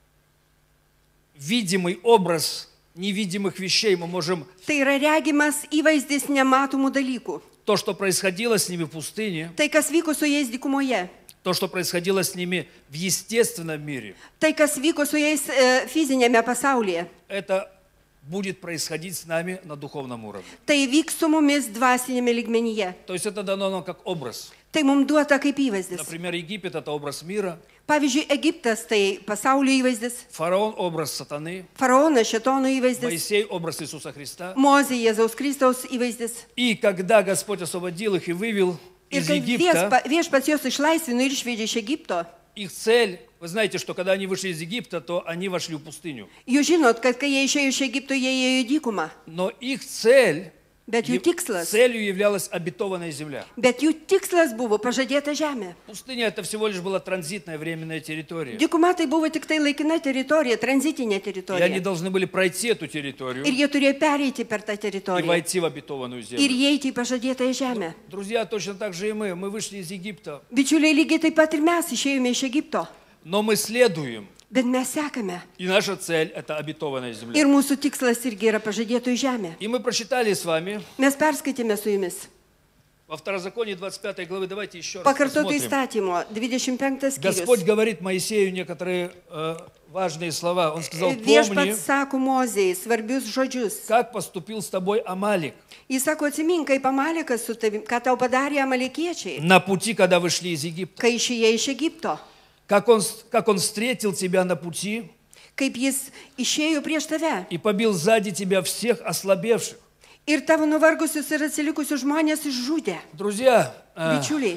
Speaker 5: видимый образ невидимых вещей. Мы можем
Speaker 3: Tai yra regimas įvaizdis nematomų dalykų.
Speaker 5: то, что происходило с ними в пустыне,
Speaker 3: Tai, kas vyko su jais dykumoje.
Speaker 5: то, что происходило с ними в естественном мире,
Speaker 3: Tai, kas vyko su jais fizinėme pasaulyje.
Speaker 5: это будет происходить с нами на духовном уровне.
Speaker 3: Tai vyks su mumis dvasinėme lygmenyje.
Speaker 5: То есть это дано нам как образ.
Speaker 3: Tai mums duota kaip įvaizdis.
Speaker 5: Например, Египет – это образ мира,
Speaker 3: Pavyzdžiui, Egiptas tai pasaulio įvaizdis,
Speaker 5: фараон – образ сатаны,
Speaker 3: faraonas šėtono įvaizdis,
Speaker 5: Моисей – образ Иисуса Христа.
Speaker 3: Mozė Jėzaus Kristaus įvaizdis.
Speaker 5: И когда Господь освободил их и вывел
Speaker 3: Ir
Speaker 5: из
Speaker 3: kai
Speaker 5: Египта,
Speaker 3: viešpats juos išlaisvino ir išvedė iš Egipto,
Speaker 5: их цель, вы знаете, что когда они вышли из Египта, то они вошли в пустыню.
Speaker 3: jūs žinot, kad kai jie išėjo iš Egipto, jie ėjo į dykumą.
Speaker 5: Но их цель,
Speaker 3: Bet jų tikslas,
Speaker 5: целью являлась обетованная земля.
Speaker 3: bet jų tikslas buvo pažadėta žemė.
Speaker 5: Пустыня – это всего лишь была транзитная временная территория.
Speaker 3: Dykuma tai buvo tik tai laikina teritorija, tranzitinė
Speaker 5: И они
Speaker 3: teritorija.
Speaker 5: должны были пройти эту территорию
Speaker 3: Ir jie turėjo pereiti per tą
Speaker 5: и
Speaker 3: teritoriją
Speaker 5: войти в обетованную
Speaker 3: ir
Speaker 5: землю.
Speaker 3: įeiti į pažadėtąją žemę.
Speaker 5: Друзья, точно так же и мы. Мы вышли из Египта,
Speaker 3: Bičiuliai, lygiai taip pat ir mes išėjome iš Egipto,
Speaker 5: но мы следуем.
Speaker 3: bet mes sekame.
Speaker 5: И наша цель – это обетованная
Speaker 3: Ir
Speaker 5: земля.
Speaker 3: mūsų tikslas irgi yra pažadėtojų žemė.
Speaker 5: И мы прочитали с вами
Speaker 3: Mes perskaitėme su jumis.
Speaker 5: во Второзаконии 25 главы. Давайте еще раз
Speaker 3: Pakartoto
Speaker 5: посмотрим.
Speaker 3: įstatymo 25
Speaker 5: Господь
Speaker 3: skyrius.
Speaker 5: говорит Моисею некоторые важные слова. Он сказал: помни,
Speaker 3: Viešpats sako Mozei svarbius žodžius.
Speaker 5: как поступил с тобой Амалик
Speaker 3: Jis sako, atsimink, kaip Amalekas su tavim, ką tau padarė amalekiečiai,
Speaker 5: на пути, когда вышли из Египта.
Speaker 3: kai išėjai iš Egipto.
Speaker 5: Как он встретил тебя на пути
Speaker 3: Kaip jis išėjo prieš tave.
Speaker 5: и побил сзади тебя всех ослабевших.
Speaker 3: Ir tavo nuvargusius ir atsilikusius žmonės išžudė.
Speaker 5: Друзья,
Speaker 3: Bičiuliai,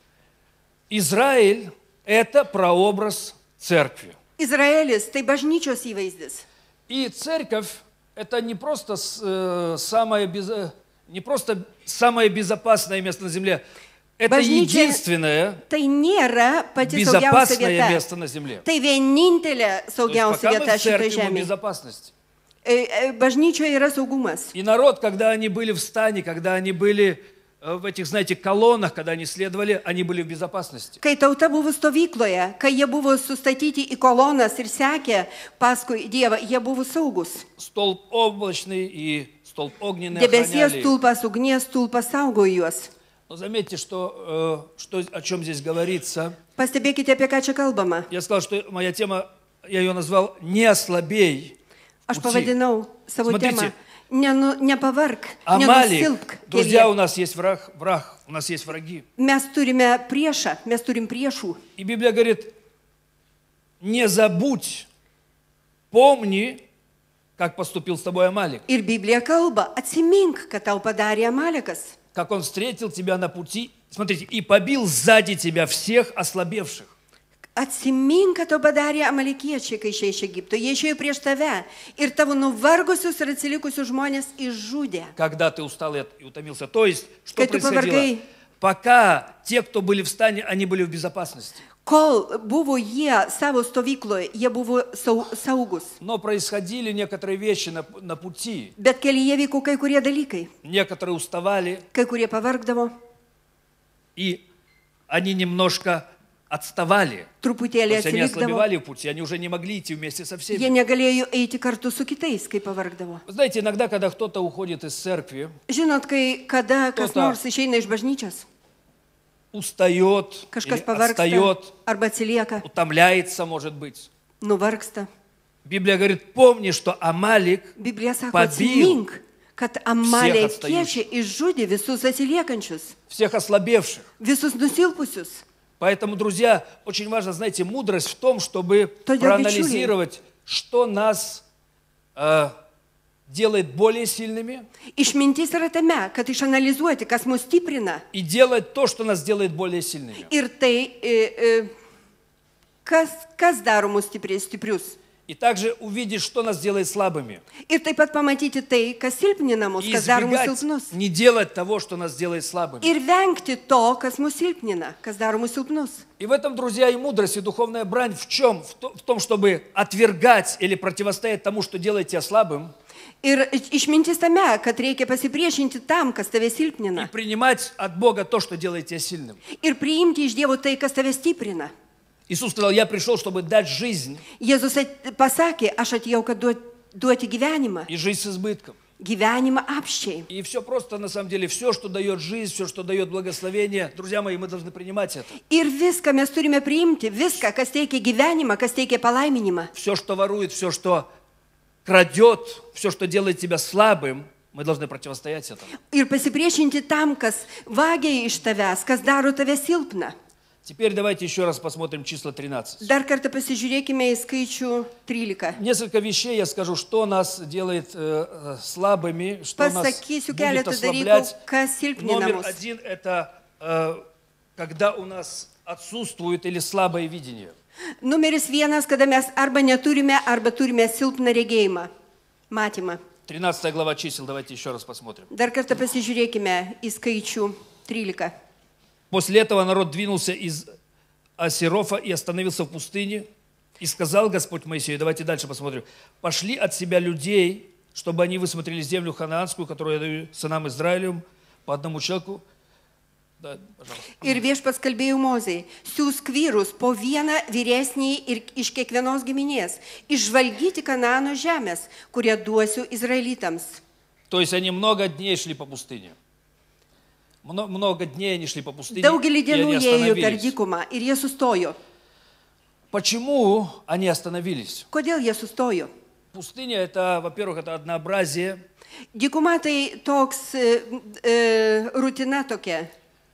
Speaker 5: Израиль – это прообраз церкви.
Speaker 3: Izraelis tai bažnyčios įvaizdis.
Speaker 5: И церковь – это не просто самое безопасное место на земле, это
Speaker 3: Bažnyčia
Speaker 5: единственное
Speaker 3: tai nėra pati saugiausia
Speaker 5: безопасное
Speaker 3: vieta.
Speaker 5: место на земле.
Speaker 3: Tai vienintelė
Speaker 5: То есть
Speaker 3: saugiausia
Speaker 5: пока мы
Speaker 3: vieta
Speaker 5: в
Speaker 3: šitoje
Speaker 5: церкви, мы в
Speaker 3: žemėje.
Speaker 5: безопасности.
Speaker 3: Bažnyčioje yra saugumas.
Speaker 5: И народ, когда они были в стане, когда они были в этих, знаете, колоннах, когда они следовали, они были в безопасности.
Speaker 3: Kai tauta buvo stovykloje, kai jie buvo sustatyti į kolonas ir sekė paskui Dievą, jie buvo saugus.
Speaker 5: Столб облачный и столб огненный
Speaker 3: Debesies
Speaker 5: охраняли их.
Speaker 3: stulpas, ugnies stulpas saugojo juos.
Speaker 5: Но заметьте, о чем здесь говорится.
Speaker 3: Pastebėkite, apie ką čia kalbama.
Speaker 5: Я сказал, что моя тема, я ее назвал «Не ослабей
Speaker 3: Aš
Speaker 5: пути».
Speaker 3: pavadinau savo
Speaker 5: Смотрите,
Speaker 3: temą nepavark,
Speaker 5: Амалик,
Speaker 3: nenusilpk
Speaker 5: друзья, у
Speaker 3: kelyje.
Speaker 5: нас есть враг, у нас есть враги.
Speaker 3: Mes turime priešą, mes turim priešų.
Speaker 5: И Библия говорит: не забудь, помни, как поступил с тобой Амалик,
Speaker 3: Ir Biblija kalba, atsimink, kad tau padarė Amalekas.
Speaker 5: как он встретил тебя на пути, смотрите, и побил сзади тебя всех ослабевших.
Speaker 3: Atsimink, kad tau padarė amalekiečiai, kai išėjo iš Egipto. Jie išėjo prieš tave ir tavo nuvargusius ir atsilikusius žmonės išžudė.
Speaker 5: Когда ты устал и утомился. То есть, что
Speaker 3: Kai tu
Speaker 5: происходило?
Speaker 3: pavargai.
Speaker 5: Пока те, кто были в стане, они были в безопасности.
Speaker 3: Kol buvo jie savo stovykloje, jie buvo saugus.
Speaker 5: Но происходили некоторые вещи на пути.
Speaker 3: Bet kelyje vyko kai kurie dalykai.
Speaker 5: Некоторые уставали,
Speaker 3: Kai kurie pavargdavo,
Speaker 5: И они немножко отставали. То
Speaker 3: Truputėlį
Speaker 5: есть они
Speaker 3: atsilikdavo.
Speaker 5: ослабевали в пути, они уже не могли идти вместе со
Speaker 3: Jie
Speaker 5: всеми.
Speaker 3: negalėjo eiti kartu su kitais, kai pavargdavo.
Speaker 5: Вы знаете, иногда, когда кто-то уходит из церкви,
Speaker 3: Žinot, kada kas
Speaker 5: Кто-то-
Speaker 3: nors išeina iš bažnyčios,
Speaker 5: устает,
Speaker 3: kažkas
Speaker 5: или
Speaker 3: pavargsta
Speaker 5: отстает,
Speaker 3: arba atsilieka,
Speaker 5: утомляется, может быть.
Speaker 3: nuvargsta.
Speaker 5: Библия говорит, помни, что Амалик
Speaker 3: Biblija sako,
Speaker 5: Pabil
Speaker 3: atsimink, kad amalekiečiai išžudė visus atsiliekančius,
Speaker 5: всех ослабевших.
Speaker 3: visus nusilpusius.
Speaker 5: Поэтому, друзья, очень важно, знаете, мудрость в том, чтобы
Speaker 3: Todėl,
Speaker 5: проанализировать, что нас делает более сильными,
Speaker 3: Išmintis yra tame, kad išanalizuoti, kas mus stiprina
Speaker 5: и делать то, что нас делает более сильными.
Speaker 3: ir tai, kas daro mus stiprius.
Speaker 5: И также увидеть, что нас делает слабыми.
Speaker 3: Ir taip pat pamatyti tai, kas silpnina mus,
Speaker 5: И
Speaker 3: kas daro mus
Speaker 5: избегать,
Speaker 3: silpnus.
Speaker 5: не делать того, что нас делает слабыми.
Speaker 3: Ir vengti to, kas mus silpnina, kas daro mus silpnus.
Speaker 5: И в этом, друзья, и мудрость, и духовная брань в чем? В том, чтобы отвергать или противостоять тому, что делает тебя слабым,
Speaker 3: Ir išmintis tame, kad reikia pasipriešinti tam, kas tave
Speaker 5: и
Speaker 3: silpnina.
Speaker 5: принимать от Бога то, что делает тебя сильным.
Speaker 3: Ir priimti iš Dievo tai, kas tave stiprina.
Speaker 5: Иисус сказал, я пришел, чтобы дать жизнь,
Speaker 3: Jėzus pasakė, aš atėjau, kad duoti gyvenimą.
Speaker 5: и жизнь с избытком.
Speaker 3: Gyvenimą apščiai.
Speaker 5: И все просто, на самом деле, все, что дает жизнь, все, что дает благословение, друзья мои, мы должны принимать это.
Speaker 3: Ir viską mes turime priimti, viską, kas teikia gyvenimą, kas teikia palaiminimą.
Speaker 5: Все, что ворует, все, что крадет, все, что делает тебя слабым, мы должны противостоять этому.
Speaker 3: Ir pasipriešinti tam, kas vagia iš tavęs, kas daro tave silpną.
Speaker 5: Теперь давайте еще раз посмотрим числа 13.
Speaker 3: Dar kartą pasižiūrėkime į skaičių 13.
Speaker 5: Несколько вещей я скажу, что нас делает слабыми, что нас
Speaker 3: Pasakysiu
Speaker 5: будет
Speaker 3: keletą dalykų,
Speaker 5: ослаблять.
Speaker 3: kas silpnina
Speaker 5: Номер
Speaker 3: mus.
Speaker 5: один – это когда у нас отсутствует или слабое видение.
Speaker 3: Numeris vienas, kada mes arba neturime, arba turime silpną regėjimą, matymą.
Speaker 5: 13 глава чисел, давайте еще раз посмотрим.
Speaker 3: Dar kartą pasižiūrėkime į skaičių 13.
Speaker 5: После этого народ двинулся из Асерофа и остановился в пустыне. И сказал Господь Моисею, давайте дальше посмотрим, пошли от себя людей, чтобы они высмотрели землю ханаанскую, которую я даю сынам Израилевым, по одному человеку. Да, пожалуйста.
Speaker 3: Ir viešpats kalbėjo Mozei, siūsk vyrus po vieną vyresnį ir iš kiekvienos giminės, išžvalgyti Kanaano žemės, kurią duosiu izraelitams.
Speaker 5: То есть они много дней шли по пустыне. Много дней они шли по пустыне,
Speaker 3: Daugelį
Speaker 5: и
Speaker 3: dienų
Speaker 5: они
Speaker 3: jie ėjo per
Speaker 5: остановились.
Speaker 3: dykumą ir jie sustojo.
Speaker 5: Почему они остановились?
Speaker 3: Kodėl jie sustojo?
Speaker 5: Пустыня – это, во-первых, это однообразие,
Speaker 3: Dykuma tai toks rutina tokia,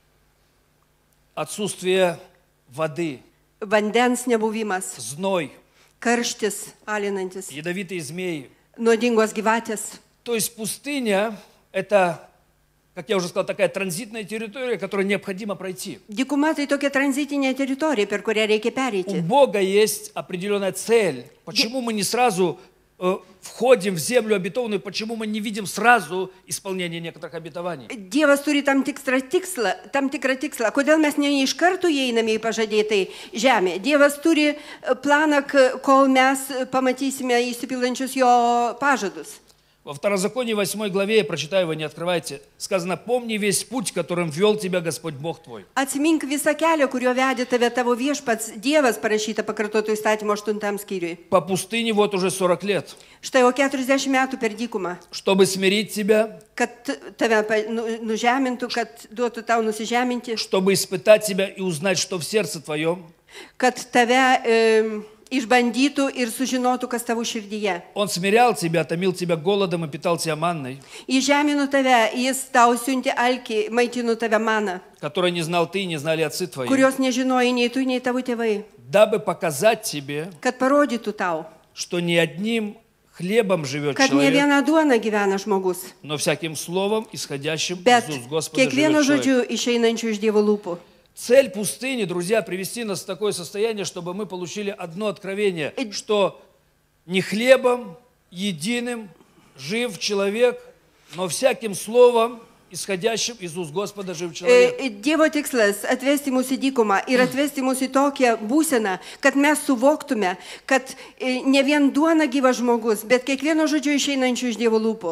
Speaker 5: отсутствие воды,
Speaker 3: vandens nebuvimas,
Speaker 5: зной,
Speaker 3: karštis alinantis,
Speaker 5: ядовитые змеи.
Speaker 3: nuodingos gyvatės.
Speaker 5: То есть пустыня – это, как я уже сказал, такая транзитная территория, которую необходимо пройти.
Speaker 3: Dykuma tai tokia tranzitinė teritorija, per kurią reikia
Speaker 5: У
Speaker 3: pereiti.
Speaker 5: Бога есть определенная цель. Почему мы не сразу входим в землю обетованную, почему мы не видим сразу исполнения некоторых обетований?
Speaker 3: Dievas turi tam tikrą tikslą. Kodėl mes ne iš karto įeiname į pažadėtai žemę? Dievas turi planą, kol mes pamatysime įsipildančius jo pažadus.
Speaker 5: Во Второзаконии 8 главе, я прочитаю, вы не открывайте, сказано, помни весь путь, которым ввел тебя Господь Бог твой.
Speaker 3: Atsimink visą kelią, kuriuo vedė tave tavo viešpats Dievas, parašyta pakartotų įstatymo 8 skyriui.
Speaker 5: По пустыне вот уже 40 лет,
Speaker 3: Štai jau 40 metų per dykumą,
Speaker 5: чтобы смирить тебя,
Speaker 3: kad tave nužemintų, kad duotų tau nusižeminti,
Speaker 5: чтобы испытать тебя и узнать, что в сердце твоем.
Speaker 3: kad tave išbandytų ir sužinotų, kas tavo širdyje.
Speaker 5: Он смирял тебя, томил тебя голодом и питал тебя манной,
Speaker 3: Įžemino tave, jis tau siuntė alkį, maitino tave maną,
Speaker 5: которой не знал ты и не знали отцы твои,
Speaker 3: kurios nežinojo nei tu, nei tavo tėvai,
Speaker 5: дабы показать тебе,
Speaker 3: kad parodytų tau,
Speaker 5: что не одним хлебом живет
Speaker 3: kad ne
Speaker 5: человек,
Speaker 3: viena duona gyvena žmogus,
Speaker 5: но всяким словом, исходящим
Speaker 3: bet
Speaker 5: из уст Господа,
Speaker 3: kiekvieno
Speaker 5: живет человек.
Speaker 3: žodžiu išeinančiu iš Dievo lūpų.
Speaker 5: Цель пустыни, друзья, привести нас в такое состояние, чтобы мы получили одно откровение, что не хлебом единым жив человек, но всяким словом, исходящим из уст Господа, жив человек.
Speaker 3: Dievo tikslas atvesti mus į dykumą ir atvesti mus į tokią būseną, kad mes suvoktume, kad ne vien duona gyvas žmogus, bet kiekvieno žodžio išeinančių iš Dievo lūpų.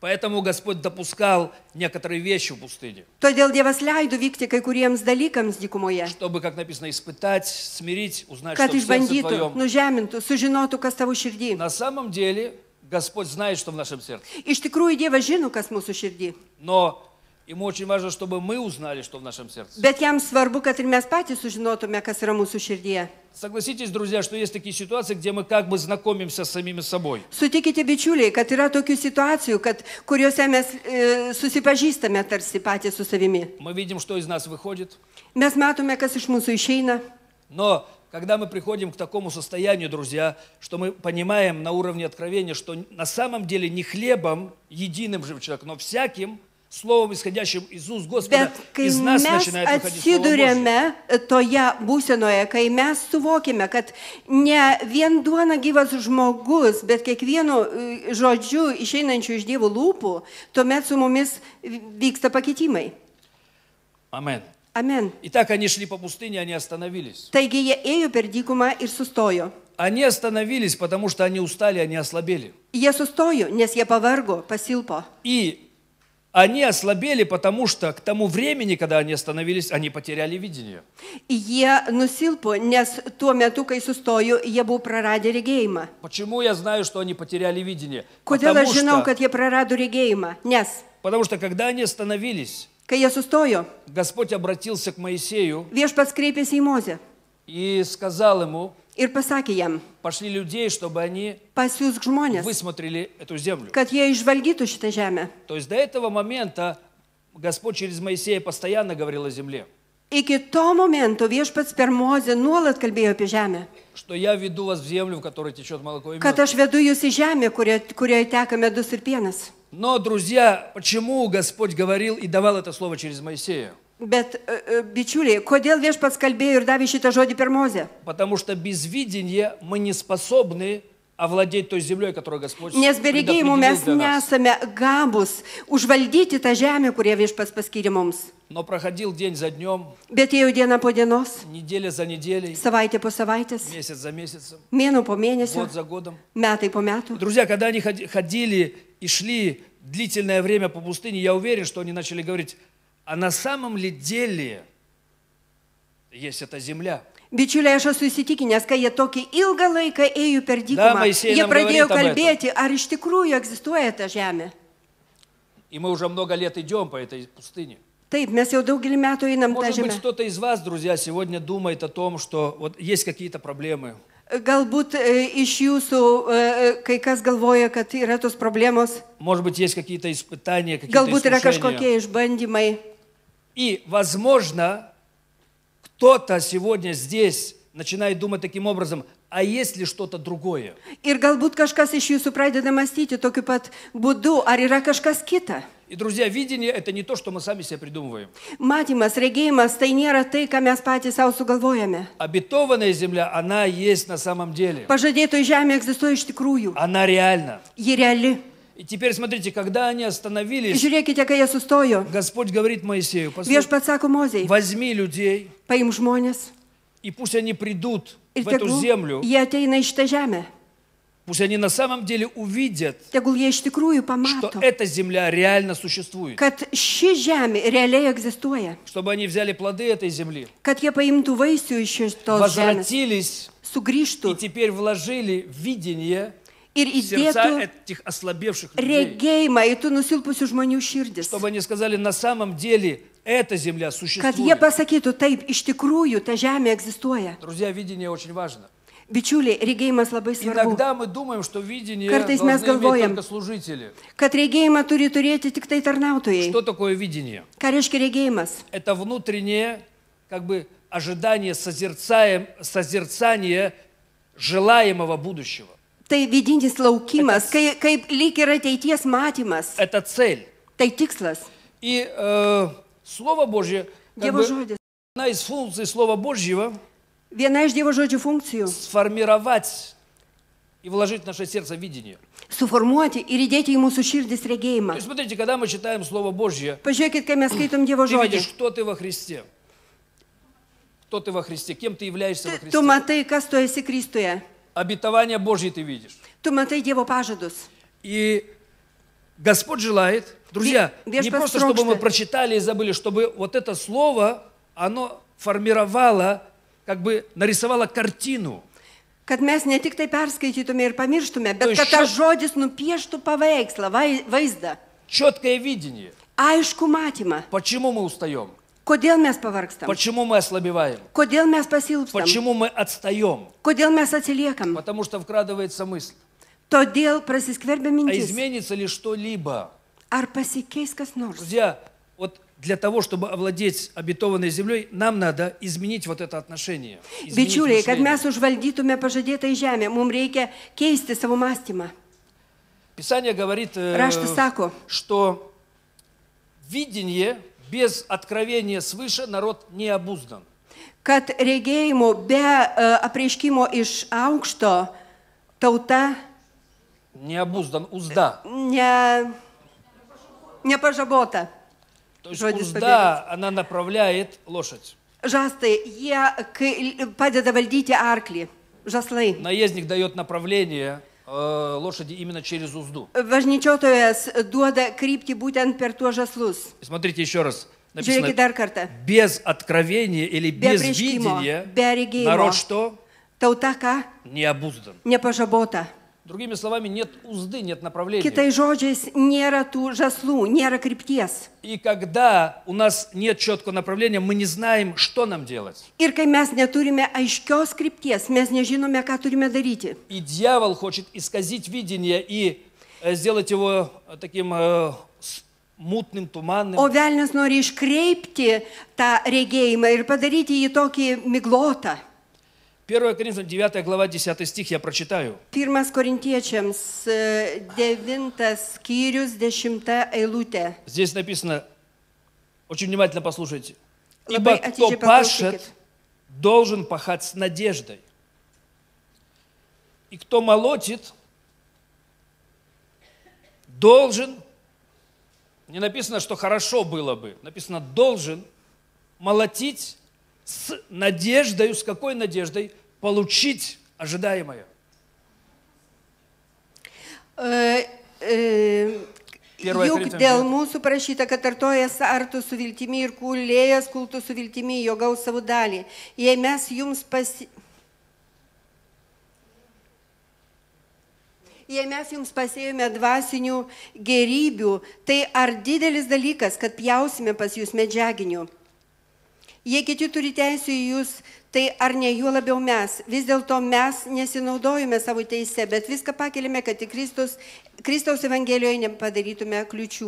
Speaker 5: Поэтому Господь допускал некоторые вещи в пустыне,
Speaker 3: Todėl Dievas leido vykti kai kuriems dalykams dykumoje,
Speaker 5: чтобы, как написано, испытать, смирить, узнать,
Speaker 3: kad
Speaker 5: что в сердце
Speaker 3: išbandytų,
Speaker 5: твоем.
Speaker 3: nužemintų, sužinotų, kas tavo širdį.
Speaker 5: На самом деле Господь знает, что в нашем сердце.
Speaker 3: Iš tikrųjų, Dievas žino, kas mūsų širdį.
Speaker 5: Но Ему очень важно, чтобы мы узнали, что в нашем сердце.
Speaker 3: Bet jam svarbu, kad ir mes patys sužinotume, kas yra mūsų širdyje.
Speaker 5: Согласитесь, друзья, что есть такие ситуации, где мы как бы знакомимся с самими собой.
Speaker 3: Sutikite, bičiuliai, kad yra tokių situacijų, kuriuose mes susipažįstame tarsi patys su savimi.
Speaker 5: Мы видим, что из нас выходит.
Speaker 3: Mes matome, kas iš mūsų išeina.
Speaker 5: Но когда мы приходим к такому состоянию, друзья, что мы понимаем на уровне откровения, что на самом деле не хлебом единым живет человек, но всяким словом, исходящим из уст Господа,
Speaker 3: Bet kai
Speaker 5: из нас
Speaker 3: mes
Speaker 5: начинает выходить Слово Божье.
Speaker 3: atsiduriame toje būsenoje, kai mes suvokime, kad ne vien duona gyvas žmogus, bet kiekvienu žodžiu išeinančiu iš Dievo lūpų, tuomet su mumis vyksta pakeitimai.
Speaker 5: Amen.
Speaker 3: Amen.
Speaker 5: Итак, они шли по пустыне, они остановились.
Speaker 3: Taigi jie ėjo per dykumą ir sustojo.
Speaker 5: Они остановились, потому что они устали, они ослабели.
Speaker 3: Jie sustojo, nes jie pavargo, pasilpo.
Speaker 5: И они ослабели, потому что к тому времени, когда они остановились, они потеряли видение.
Speaker 3: Jie nusilpo, nes tuo metu, kai sustojo, jie buvo praradę regėjimą.
Speaker 5: Почему я знаю, что они потеряли видение?
Speaker 3: Kodėl aš žinau, kad jie prarado regėjimą? Nes,
Speaker 5: Потому что когда они остановились,
Speaker 3: kai jie sustojo,
Speaker 5: Господь обратился к Моисею
Speaker 3: viešpats kreipėsi į Mozę
Speaker 5: и сказал ему:
Speaker 3: ir pasakė jam,
Speaker 5: пошли людей, чтобы они
Speaker 3: pasiųsk žmonės,
Speaker 5: высмотрели эту землю.
Speaker 3: kad jie išvalgytų šitą žemę.
Speaker 5: То есть до этого момента Господь через Моисея постоянно говорил о земле,
Speaker 3: Iki to momento viešpats per Mozę nuolat kalbėjo apie žemę,
Speaker 5: что я веду вас в землю, в которой течет молоко и
Speaker 3: kad
Speaker 5: мед.
Speaker 3: aš vedu jūs į žemę, kurioje teka medus ir pienas.
Speaker 5: Но, друзья, почему Господь говорил и давал это слово через Моисея?
Speaker 3: Bet, bičiuliai, kodėl viešpats kalbėjo ir davė šitą žodį per Mozę?
Speaker 5: Потому что без видения мы не способны овладеть той землей, которую Господь
Speaker 3: Nes be regėjimų
Speaker 5: предопределил
Speaker 3: mes
Speaker 5: для нас.
Speaker 3: nesame gabus užvaldyti tą žemę, kurią viešpats paskyrė mums.
Speaker 5: Но проходил день за днем,
Speaker 3: Bet ėjo diena po dienos,
Speaker 5: неделя за неделей,
Speaker 3: savaitė po savaitės,
Speaker 5: месяц за месяцем,
Speaker 3: mėnų po mėnesio,
Speaker 5: год за годом.
Speaker 3: metai po metų.
Speaker 5: Друзья, когда они ходили и шли длительное время по пустыне, я уверен, что они начали говорить: а на самом ли деле есть эта земля?
Speaker 3: Bičiuliai, aš esu įsitikinęs, kai jie tokį ilgą laiką ėjo per dykumą,
Speaker 5: Moisej
Speaker 3: jie
Speaker 5: nam
Speaker 3: pradėjo
Speaker 5: говорит об этом.
Speaker 3: kalbėti, ar iš tikrųjų egzistuoja ta žemė.
Speaker 5: И мы уже много лет идем по этой пустыне.
Speaker 3: Taip, mes jau daugelį metų einam tą
Speaker 5: Может быть,
Speaker 3: žemę.
Speaker 5: кто-то из вас, друзья, сегодня думает о том, что вот есть какие-то проблемы.
Speaker 3: Galbūt iš jūsų kai kas galvoja, kad yra tos problemos,
Speaker 5: Может быть, есть какие-то испытания, какие-то
Speaker 3: galbūt yra
Speaker 5: искушения.
Speaker 3: kažkokie išbandymai.
Speaker 5: И, возможно, кто-то сегодня здесь начинает думать таким образом: а есть ли что-то другое?
Speaker 3: Ir galbūt kažkas iš jūsų pradeda mąstyti tokiu pat būdu, ar yra kažkas kita.
Speaker 5: И, друзья, видение – это не то, что мы сами себе придумываем.
Speaker 3: Matymas, regėjimas, tai nėra tai, ką mes patys savo sugalvojame.
Speaker 5: Обетованная земля, она есть на самом деле.
Speaker 3: Pažadėtoji žemė egzistuoja iš tikrųjų.
Speaker 5: Она реальна.
Speaker 3: Ji reali.
Speaker 5: И теперь смотрите, когда они остановились,
Speaker 3: Žiūrėkite, kai jie sustojo.
Speaker 5: Господь говорит Моисею:
Speaker 3: Viešpats sako Mozei,
Speaker 5: возьми людей,
Speaker 3: paim žmonės
Speaker 5: и пусть они придут
Speaker 3: ir
Speaker 5: в эту
Speaker 3: tegul
Speaker 5: землю,
Speaker 3: jie ateina į šitą žemę.
Speaker 5: пусть они на самом деле увидят,
Speaker 3: Tegul jie iš tikrųjų
Speaker 5: что
Speaker 3: pamato,
Speaker 5: эта земля реально существует.
Speaker 3: kad ši žemė realiai egzistuoja.
Speaker 5: Чтобы они взяли плоды этой земли,
Speaker 3: Kad jie paimtų vaisių iš šitos žemės,
Speaker 5: возвратились и
Speaker 3: sugrįžtų
Speaker 5: теперь вложили видение
Speaker 3: ir
Speaker 5: в сердца
Speaker 3: įdėtų
Speaker 5: этих ослабевших людей.
Speaker 3: regėjimą į tų nusilpusių žmonių širdis.
Speaker 5: Чтобы они сказали: на самом деле эта земля
Speaker 3: Kad jie
Speaker 5: существует.
Speaker 3: pasakytų, taip, iš tikrųjų ta žemė egzistuoja.
Speaker 5: Друзья, видение очень важно.
Speaker 3: Bičiuliai, regėjimas labai svarbu.
Speaker 5: Иногда мы думаем, что видение
Speaker 3: Kartais
Speaker 5: должны
Speaker 3: mes
Speaker 5: иметь
Speaker 3: galvojam,
Speaker 5: только служители.
Speaker 3: Kad regėjimą turi turėti tik tai tarnautojai.
Speaker 5: Что такое видение?
Speaker 3: Ką reiškia regėjimas?
Speaker 5: Это внутреннее, как бы, ожидание, созерцание желаемого будущего.
Speaker 3: Tai vidinis laukimas, kaip lyg ir ateities matymas.
Speaker 5: Это цель.
Speaker 3: Tai tikslas.
Speaker 5: И Слово Божье, как
Speaker 3: Dievo
Speaker 5: бы,
Speaker 3: žodis.
Speaker 5: одна из функций Слова Божьего
Speaker 3: Viena iš Dievo žodžių funkcijų
Speaker 5: – сформировать и вложить в наше сердце видение.
Speaker 3: - suformuoti ir įdėti į mūsų širdis
Speaker 5: То
Speaker 3: regėjimą.
Speaker 5: есть, смотрите, когда мы читаем Слово Божье,
Speaker 3: Pažiūrėkit, kai mes skaitom Dievo
Speaker 5: ты
Speaker 3: žodį.
Speaker 5: видишь, кто ты во Христе. Кто ты во Христе, кем ты являешься во
Speaker 3: Tu
Speaker 5: Христе.
Speaker 3: matai, kas tu esi Kristuje.
Speaker 5: Обетование Божье ты видишь.
Speaker 3: Tu matai Dievo pažadus.
Speaker 5: И Господь желает, друзья, не
Speaker 3: Viešpats
Speaker 5: просто, чтобы мы
Speaker 3: trokšta.
Speaker 5: прочитали и забыли, чтобы вот это слово, оно формировало, как бы нарисовало картину.
Speaker 3: Kad mes ne tik tai perskaitytume ir pamirštume, bet
Speaker 5: Tai
Speaker 3: kad tas
Speaker 5: šio-
Speaker 3: žodis nupieštų paveikslą, vaizdą,
Speaker 5: Четкое видение.
Speaker 3: aišku matymą.
Speaker 5: Почему мы устаем?
Speaker 3: Kodėl mes pavargstam?
Speaker 5: Почему мы ослабеваем?
Speaker 3: Kodėl mes pasilpstam?
Speaker 5: Почему мы отстаем?
Speaker 3: Kodėl mes atsiliekam?
Speaker 5: Потому что вкрадывается мысль.
Speaker 3: Todėl prasiskverbia
Speaker 5: А
Speaker 3: mintis.
Speaker 5: изменится ли что-либо?
Speaker 3: Ar pasikeis kas nors?
Speaker 5: Друзья, вот для того, чтобы овладеть обетованной землей, нам надо изменить вот это отношение. изменить
Speaker 3: Bičiuliai, kad
Speaker 5: мышление.
Speaker 3: mes užvaldytume pažadėtą į žemę, mums reikia keisti savo mąstymą.
Speaker 5: Писание говорит,
Speaker 3: Raštas sako,
Speaker 5: что видение без откровения свыше народ не обуздан.
Speaker 3: kad regėjimo be apreiškimo iš aukšto tauta
Speaker 5: Не обуздан, узда.
Speaker 3: nepažabota.
Speaker 5: То есть
Speaker 3: Žodis
Speaker 5: узда, она направляет лошадь.
Speaker 3: Žastai, jie padeda valdyti arklį. Žaslai.
Speaker 5: Наездник дает направление лошади именно через узду.
Speaker 3: Važnyčiotojas duoda kryptį būtent per tuos žaslus.
Speaker 5: Смотрите еще раз.
Speaker 3: Žiūrėkit
Speaker 5: Написано,
Speaker 3: dar kartą.
Speaker 5: без откровения или
Speaker 3: Be
Speaker 5: без
Speaker 3: apreiškimo,
Speaker 5: видения
Speaker 3: be regėjimo.
Speaker 5: народ что?
Speaker 3: Tauta ką?
Speaker 5: Не обуздан.
Speaker 3: Nepažabota.
Speaker 5: Другими словами, нет узды, нет направления.
Speaker 3: Kitais žodžiais, nėra tų žaslų, nėra krypties.
Speaker 5: И когда у нас нет четкого направления, мы не знаем, что нам делать.
Speaker 3: Ir kai mes neturime aiškios krypties, mes nežinome, ką turime daryti.
Speaker 5: И дьявол хочет исказить видение и сделать его таким мутным, туманным.
Speaker 3: O velnias nori iškreipti tą regėjimą ir padaryti jį tokį miglotą.
Speaker 5: 1 Коринфянам 9 глава 10 стих я прочитаю.
Speaker 3: 1 Korintiečiams 9 skyrius 10 eilutė.
Speaker 5: Здесь написано, очень внимательно послушайте.
Speaker 3: Labai
Speaker 5: Ибо кто
Speaker 3: atidžiai
Speaker 5: пашет,
Speaker 3: paklausykit.
Speaker 5: должен пахать с надеждой. И кто молотит, должен, не написано, что хорошо было бы, написано, должен молотить с надеждой, с какой надеждой? Получить ожидаемое.
Speaker 3: Juk dėl mūsų prašyta, kad artojas artų su viltimi ir kūlėjas kultų su viltimi, jo gaus savo dalį. Jei mes jums pasėjome dvasinių gerybių, tai ar didelis dalykas, kad pjausime pas jūs medžiaginių? Jei kiti turi teisų į jūs, tai ar ne juo labiau mes? Vis dėlto mes nesinaudojame savo teise, bet viską pakeliame, kad į Kristaus Evangelijoje nepadarytume kliučių.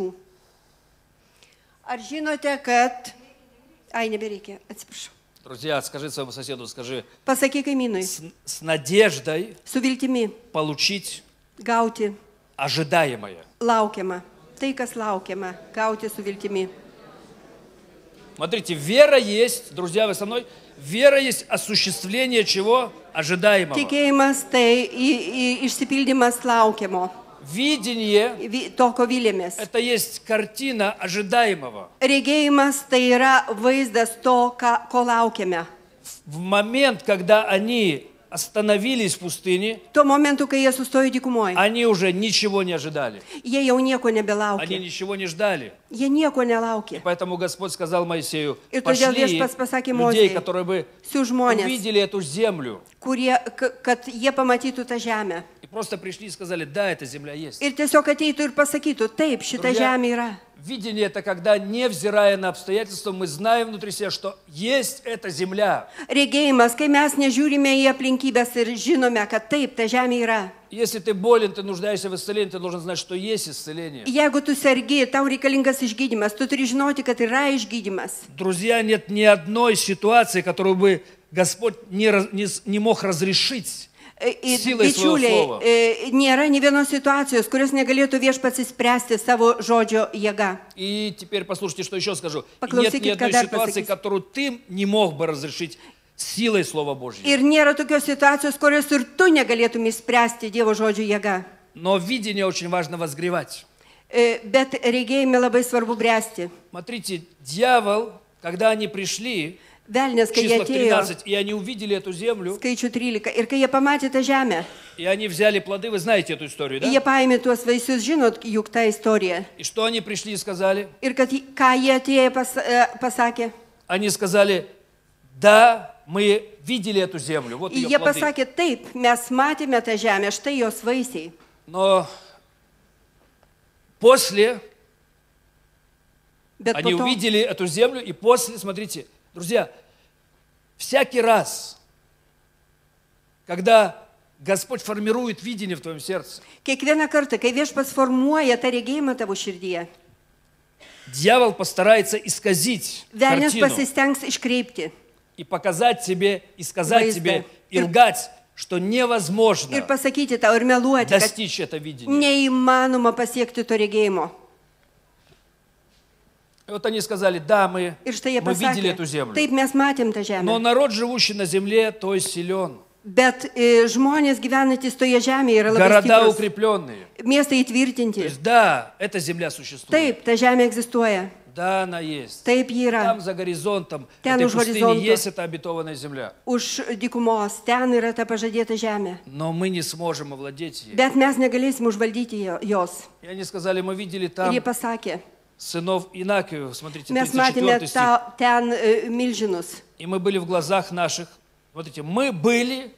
Speaker 3: Ar žinote, kad... Ai, nebereikia, atsiprašau.
Speaker 5: Друзья, скажи своему соседу, скажи,
Speaker 3: Pasakyk kaimynui,
Speaker 5: с надеждой
Speaker 3: su viltimi
Speaker 5: получить
Speaker 3: gauti
Speaker 5: ожидаемое.
Speaker 3: laukiama. Tai, kas laukiama, gauti su viltimi.
Speaker 5: Смотрите, вера есть, друзья, вы со мной, вера есть осуществление чего? Ожидаемого.
Speaker 3: Tikėjimas tai išsipildymas laukiamo,
Speaker 5: Видение
Speaker 3: to, ko vilėmės.
Speaker 5: – это есть картина ожидаемого.
Speaker 3: Regėjimas tai yra vaizdas to, ko laukiame.
Speaker 5: В момент, когда они остановились в пустыне,
Speaker 3: Tuo momentu, kai jie sustojo dykumoje,
Speaker 5: они уже ничего не ожидали.
Speaker 3: jie jau nieko
Speaker 5: Они
Speaker 3: nebelaukė.
Speaker 5: ничего не ждали.
Speaker 3: Jie nieko nelaukė.
Speaker 5: Поэтому Господь сказал Моисею,
Speaker 3: И todėl
Speaker 5: пошли
Speaker 3: Viešpats pasakė
Speaker 5: людей,
Speaker 3: Mozei,
Speaker 5: которые бы
Speaker 3: Sių žmonės,
Speaker 5: увидели эту землю.
Speaker 3: kad jie pamatytų tą žemę.
Speaker 5: И просто пришли и сказали, да, эта земля есть.
Speaker 3: Ir tiesiog ateitų ir pasakytų, taip, šita
Speaker 5: Друзья,
Speaker 3: žemė yra.
Speaker 5: видение – это когда, невзирая на обстоятельства, мы знаем внутри себя, что есть эта земля.
Speaker 3: Regėjimas, kai mes nežiūrime į aplinkybės ir žinome, kad taip, ta žemė yra.
Speaker 5: Если ты болен, ты нуждаешься в исцелении, ты должен знать, что есть исцеление.
Speaker 3: Jeigu tu sergi, tau reikalingas išgydymas, tu turi žinoti, kad yra išgydymas.
Speaker 5: Друзья, нет ни одной ситуации, которую бы Господь не мог разрешить силой своего слова.
Speaker 3: Bičiuliai, nėra nei vienos situacijos, kurios negalėtų Viešpats įspręsti savo žodžio jėga.
Speaker 5: И теперь послушайте, что еще скажу. И нет
Speaker 3: Поклаusykit,
Speaker 5: ни одной
Speaker 3: ką dar
Speaker 5: ситуации,
Speaker 3: pasakysiu.
Speaker 5: которую ты не мог бы разрешить силой Слова Божьего.
Speaker 3: Ir nėra tokios situacijos, kurios ir tu negalėtum įspręsti Dievo žodžio jėga.
Speaker 5: Но видение очень важно возгревать.
Speaker 3: Bet regėjime labai svarbu bręsti.
Speaker 5: Смотрите, дьявол, когда они пришли,
Speaker 3: Velnės, kai jie
Speaker 5: числах
Speaker 3: atėjo,
Speaker 5: 13, и они увидели эту землю,
Speaker 3: skaičių 13, ir kai jie pamatė tą žemę,
Speaker 5: и они взяли плоды, вы знаете эту историю, да?
Speaker 3: jie paėmė tuos vaisius, žinot, juk tą istoriją.
Speaker 5: И что они пришли и сказали?
Speaker 3: Ir kad, ką jie atėjo pasakė?
Speaker 5: Они сказали, да, мы видели эту землю, вот ее
Speaker 3: Jie
Speaker 5: плоды.
Speaker 3: pasakė, taip, mes matėme tą žemę, štai jos vaisiai.
Speaker 5: Но после
Speaker 3: Bet
Speaker 5: они
Speaker 3: po to,
Speaker 5: увидели эту землю, и после, смотрите, друзья, всякий раз, когда Господь формирует видение в твоем сердце,
Speaker 3: kiekvieną kartą, kai Viešpats formuoja tą regėjimą tavo širdyje,
Speaker 5: дьявол постарается исказить
Speaker 3: velnės
Speaker 5: картину
Speaker 3: pasistengs iškreipti
Speaker 5: и показать тебе, и сказать
Speaker 3: Выезды.
Speaker 5: тебе, и лгать, что невозможно
Speaker 3: ir pasakyti tau ir meluoti, kad
Speaker 5: достичь это видение.
Speaker 3: neįmanoma pasiekti to regėjimo.
Speaker 5: И вот они сказали, да, мы
Speaker 3: Ir štai jie
Speaker 5: видели
Speaker 3: pasakė,
Speaker 5: эту землю.
Speaker 3: taip mes matėm tą žemę.
Speaker 5: Но народ, живущий на земле, то есть силен.
Speaker 3: Bet žmonės gyvenantys toje žemėje yra labai
Speaker 5: Города
Speaker 3: stiprus.
Speaker 5: укрепленные.
Speaker 3: Miestai
Speaker 5: То
Speaker 3: įtvirtinti.
Speaker 5: есть, да, эта земля существует.
Speaker 3: Taip, ta žemė egzistuoja.
Speaker 5: Да, она есть.
Speaker 3: Taip ji yra.
Speaker 5: Там за горизонтом
Speaker 3: Ten
Speaker 5: этой
Speaker 3: už
Speaker 5: пустыни
Speaker 3: horizonto.
Speaker 5: есть эта обетованная земля.
Speaker 3: Už dykumos ten yra ta pažadėta žemė.
Speaker 5: Но мы не сможем овладеть ей.
Speaker 3: Bet mes negalėsim užvaldyti jos.
Speaker 5: И они сказали, мы видели
Speaker 3: Ir
Speaker 5: там
Speaker 3: jie pasakė,
Speaker 5: сынов Инакиевых, смотрите,
Speaker 3: mes matėme
Speaker 5: 34 стих.
Speaker 3: ten milžinus.
Speaker 5: И мы были в глазах наших, смотрите, мы были